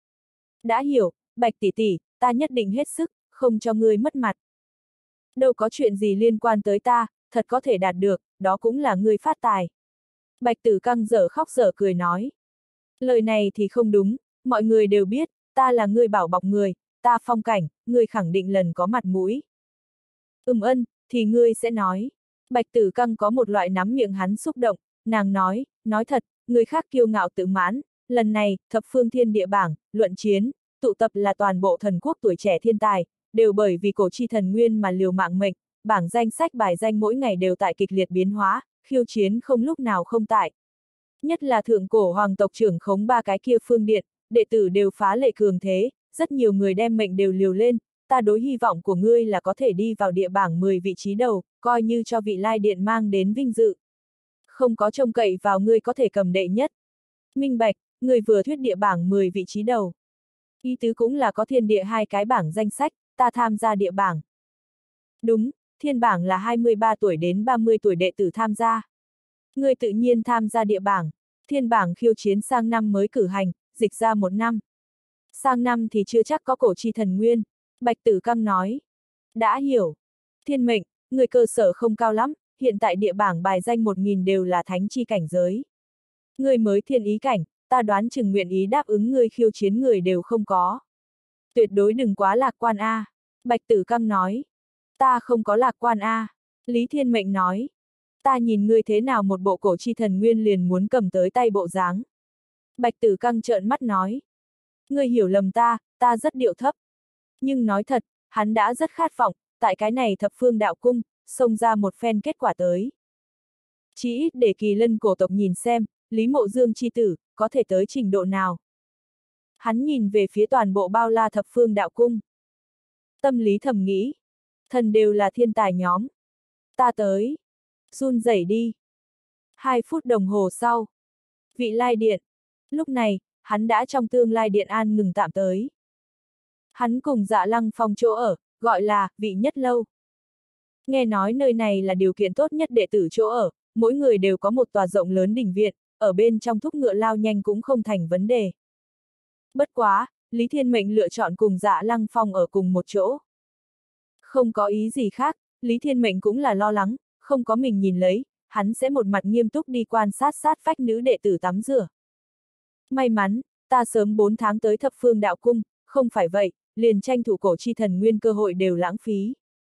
Đã hiểu, Bạch tỷ tỷ, ta nhất định hết sức, không cho ngươi mất mặt. Đâu có chuyện gì liên quan tới ta, thật có thể đạt được, đó cũng là ngươi phát tài. Bạch Tử Căng dở khóc dở cười nói. Lời này thì không đúng, mọi người đều biết, ta là ngươi bảo bọc người, ta phong cảnh, ngươi khẳng định lần có mặt mũi. Thì ngươi sẽ nói. Bạch Tử Căng có một loại nắm miệng hắn xúc động, nàng nói thật, người khác kiêu ngạo tự mãn, lần này, thập phương thiên địa bảng, luận chiến, tụ tập là toàn bộ thần quốc tuổi trẻ thiên tài, đều bởi vì cổ chi thần nguyên mà liều mạng mệnh, bảng danh sách bài danh mỗi ngày đều tại kịch liệt biến hóa, khiêu chiến không lúc nào không tại. Nhất là thượng cổ hoàng tộc trưởng khống 3 cái kia phương điện, đệ tử đều phá lệ cường thế, rất nhiều người đem mệnh đều liều lên, ta đối hy vọng của ngươi là có thể đi vào địa bảng 10 vị trí đầu, coi như cho vị lai điện mang đến vinh dự. Không có trông cậy vào ngươi có thể cầm đệ nhất. Minh bạch, ngươi vừa thuyết địa bảng 10 vị trí đầu. Ý tứ cũng là có thiên địa 2 cái bảng danh sách, ta tham gia địa bảng. Đúng, thiên bảng là 23 tuổi đến 30 tuổi đệ tử tham gia. Ngươi tự nhiên tham gia địa bảng, thiên bảng khiêu chiến sang năm mới cử hành, dịch ra 1 năm. Sang năm thì chưa chắc có cổ chi thần nguyên, Bạch Tử Căng nói. Đã hiểu. Thiên Mệnh, người cơ sở không cao lắm, hiện tại địa bảng bài danh 1000 đều là thánh chi cảnh giới. Ngươi mới thiên ý cảnh, ta đoán chừng nguyện ý đáp ứng ngươi khiêu chiến người đều không có. Tuyệt đối đừng quá lạc quan a. Bạch Tử Căng nói. Ta không có lạc quan a. Lý Thiên Mệnh nói. Ta nhìn ngươi thế nào một bộ cổ chi thần nguyên liền muốn cầm tới tay bộ dáng. Bạch Tử Căng trợn mắt nói. Ngươi hiểu lầm ta, ta rất điệu thấp. Nhưng nói thật, hắn đã rất khát vọng, tại cái này thập phương đạo cung, xông ra một phen kết quả tới. Chỉ ít để Kỳ Lân cổ tộc nhìn xem, Lý Mộ Dương chi tử, có thể tới trình độ nào. Hắn nhìn về phía toàn bộ bao la thập phương đạo cung. Tâm lý thầm nghĩ. Thần đều là thiên tài nhóm. Ta tới. Run rẩy đi. 2 phút đồng hồ sau. Vị lai điện. Lúc này, hắn đã trong tương lai điện an ngừng tạm tới. Hắn cùng Dạ Lăng Phong chỗ ở, gọi là Vị Nhất Lâu. Nghe nói nơi này là điều kiện tốt nhất đệ tử chỗ ở, mỗi người đều có một tòa rộng lớn đình viện, ở bên trong thúc ngựa lao nhanh cũng không thành vấn đề. Bất quá, Lý Thiên Mệnh lựa chọn cùng Dạ Lăng Phong ở cùng một chỗ. Không có ý gì khác, Lý Thiên Mệnh cũng là lo lắng, không có mình nhìn lấy, hắn sẽ một mặt nghiêm túc đi quan sát sát vách nữ đệ tử tắm rửa. May mắn, ta sớm 4 tháng tới thập phương đạo cung, không phải vậy, liền tranh thủ cổ chi thần nguyên cơ hội đều lãng phí.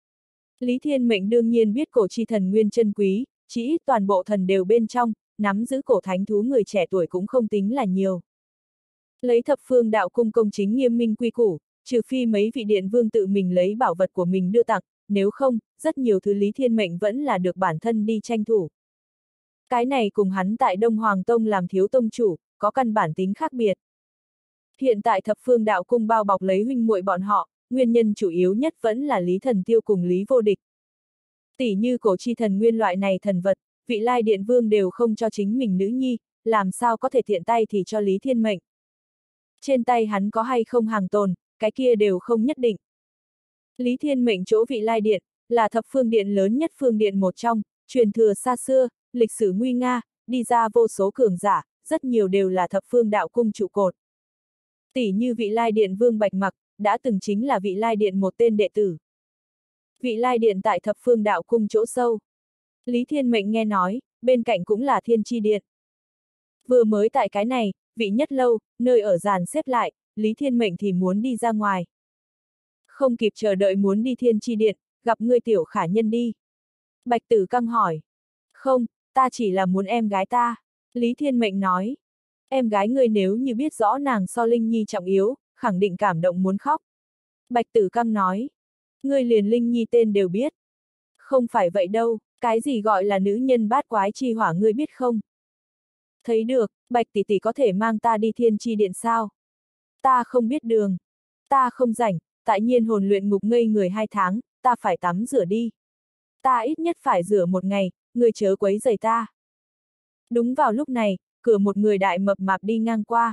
Lý Thiên Mệnh đương nhiên biết cổ chi thần nguyên chân quý, chỉ ít toàn bộ thần đều bên trong, nắm giữ cổ thánh thú người trẻ tuổi cũng không tính là nhiều. Lấy thập phương đạo cung công chính nghiêm minh quy củ, trừ phi mấy vị điện vương tự mình lấy bảo vật của mình đưa tặng, nếu không, rất nhiều thứ Lý Thiên Mệnh vẫn là được bản thân đi tranh thủ. Cái này cùng hắn tại Đông Hoàng Tông làm thiếu tông chủ, có căn bản tính khác biệt. Hiện tại thập phương đạo cung bao bọc lấy huynh muội bọn họ, nguyên nhân chủ yếu nhất vẫn là Lý Thần Tiêu cùng Lý Vô Địch. Tỷ như cổ chi thần nguyên loại này thần vật, vị lai điện vương đều không cho chính mình nữ nhi, làm sao có thể thiện tay thì cho Lý Thiên Mệnh. Trên tay hắn có hay không hàng tồn, cái kia đều không nhất định. Lý Thiên Mệnh chỗ vị lai điện, là thập phương điện lớn nhất phương điện một trong, truyền thừa xa xưa, lịch sử nguy nga, đi ra vô số cường giả, rất nhiều đều là thập phương đạo cung trụ cột. Tỷ như vị lai điện vương Bạch Mặc, đã từng chính là vị lai điện một tên đệ tử. Vị lai điện tại thập phương đạo cung chỗ sâu. Lý Thiên Mệnh nghe nói, bên cạnh cũng là thiên chi điện. Vừa mới tại cái này, Vị Nhất Lâu, nơi ở dàn xếp lại, Lý Thiên Mệnh thì muốn đi ra ngoài. Không kịp chờ đợi muốn đi thiên chi điện, gặp ngươi tiểu khả nhân đi. Bạch Tử Căng hỏi. Không, ta chỉ là muốn em gái ta. Lý Thiên Mệnh nói. Em gái ngươi nếu như biết rõ nàng so Linh Nhi trọng yếu, khẳng định cảm động muốn khóc. Bạch Tử Căng nói. Ngươi liền Linh Nhi tên đều biết. Không phải vậy đâu, cái gì gọi là nữ nhân bát quái chi hỏa ngươi biết không? Thấy được, Bạch tỷ tỷ có thể mang ta đi thiên chi điện sao? Ta không biết đường. Ta không rảnh, tại nhiên hồn luyện ngục ngây người 2 tháng, ta phải tắm rửa đi. Ta ít nhất phải rửa 1 ngày, ngươi chớ quấy rầy ta. Đúng vào lúc này, cửa một người đại mập mạp đi ngang qua.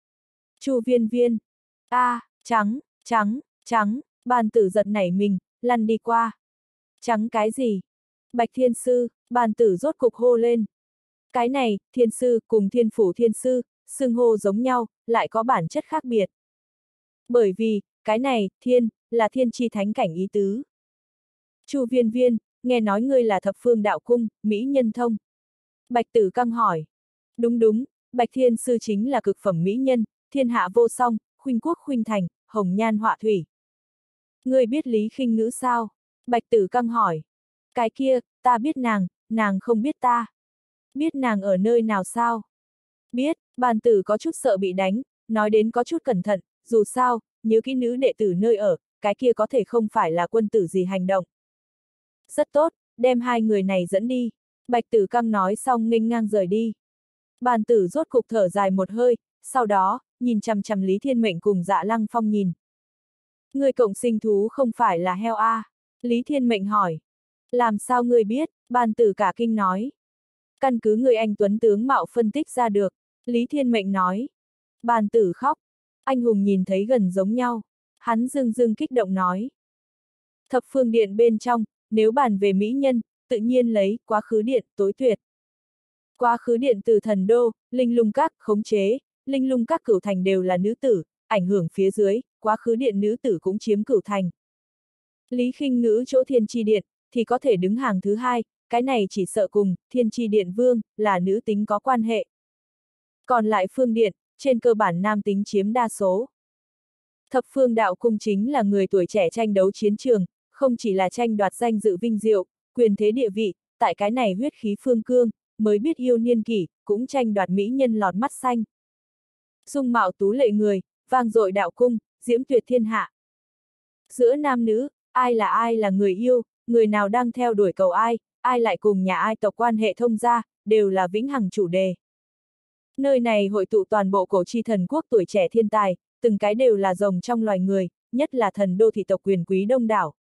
Chu Viên Viên. Trắng, trắng, trắng, bàn tử giật nảy mình, lăn đi qua. Trắng cái gì? Bạch Thiên Sư, bàn tử rốt cục hô lên. Cái này, Thiên Sư cùng Thiên Phủ Thiên Sư, xưng hô giống nhau, lại có bản chất khác biệt. Bởi vì, cái này, thiên, là thiên chi thánh cảnh ý tứ. Chu Viên Viên, nghe nói ngươi là thập phương đạo cung, mỹ nhân thông. Bạch Tử Căng hỏi. Đúng đúng, Bạch Thiên Sư chính là cực phẩm mỹ nhân, thiên hạ vô song, khuynh quốc khuynh thành, hồng nhan họa thủy. Ngươi biết Lý Khinh Ngữ sao? Bạch Tử Căng hỏi. Cái kia, ta biết nàng không biết ta. Biết nàng ở nơi nào sao? Biết, bàn tử có chút sợ bị đánh, nói đến có chút cẩn thận, dù sao, nhớ kỹ nữ đệ tử nơi ở, cái kia có thể không phải là quân tử gì hành động. Rất tốt, đem 2 người này dẫn đi. Bạch Tử Căng nói xong nghênh ngang rời đi. Bàn tử rốt cục thở dài một hơi, sau đó, nhìn chằm chằm Lý Thiên Mệnh cùng Dạ Lăng Phong nhìn. Người cộng sinh thú không phải là heo a? Lý Thiên Mệnh hỏi. Làm sao ngươi biết? Bàn tử cả kinh nói. Căn cứ người anh tuấn tướng mạo phân tích ra được, Lý Thiên Mệnh nói. Bàn tử khóc. Anh hùng nhìn thấy gần giống nhau. Hắn dưng dưng kích động nói. Thập phương điện bên trong, nếu bàn về mỹ nhân, tự nhiên lấy quá khứ điện tối tuyệt. Quá khứ điện từ thần đô, linh lung các khống chế, linh lung các cửu thành đều là nữ tử, ảnh hưởng phía dưới, quá khứ điện nữ tử cũng chiếm cửu thành. Lý Khinh Ngữ chỗ thiên chi điện, thì có thể đứng hàng thứ 2, cái này chỉ sợ cùng Thiên Chi Điện Vương là nữ tính có quan hệ. Còn lại phương điện, trên cơ bản nam tính chiếm đa số. Thập phương đạo cung chính là người tuổi trẻ tranh đấu chiến trường, không chỉ là tranh đoạt danh dự vinh diệu, quyền thế địa vị, tại cái này huyết khí phương cương, mới biết yêu niên kỷ, cũng tranh đoạt mỹ nhân lọt mắt xanh. Dung mạo tú lệ người, vang dội đạo cung, diễm tuyệt thiên hạ. Giữa nam nữ, ai là người yêu, người nào đang theo đuổi cầu ai lại cùng nhà ai tộc quan hệ thông gia, đều là vĩnh hằng chủ đề. Nơi này hội tụ toàn bộ cổ chi thần quốc tuổi trẻ thiên tài, từng cái đều là rồng trong loài người, nhất là thần đô thị tộc quyền quý đông đảo,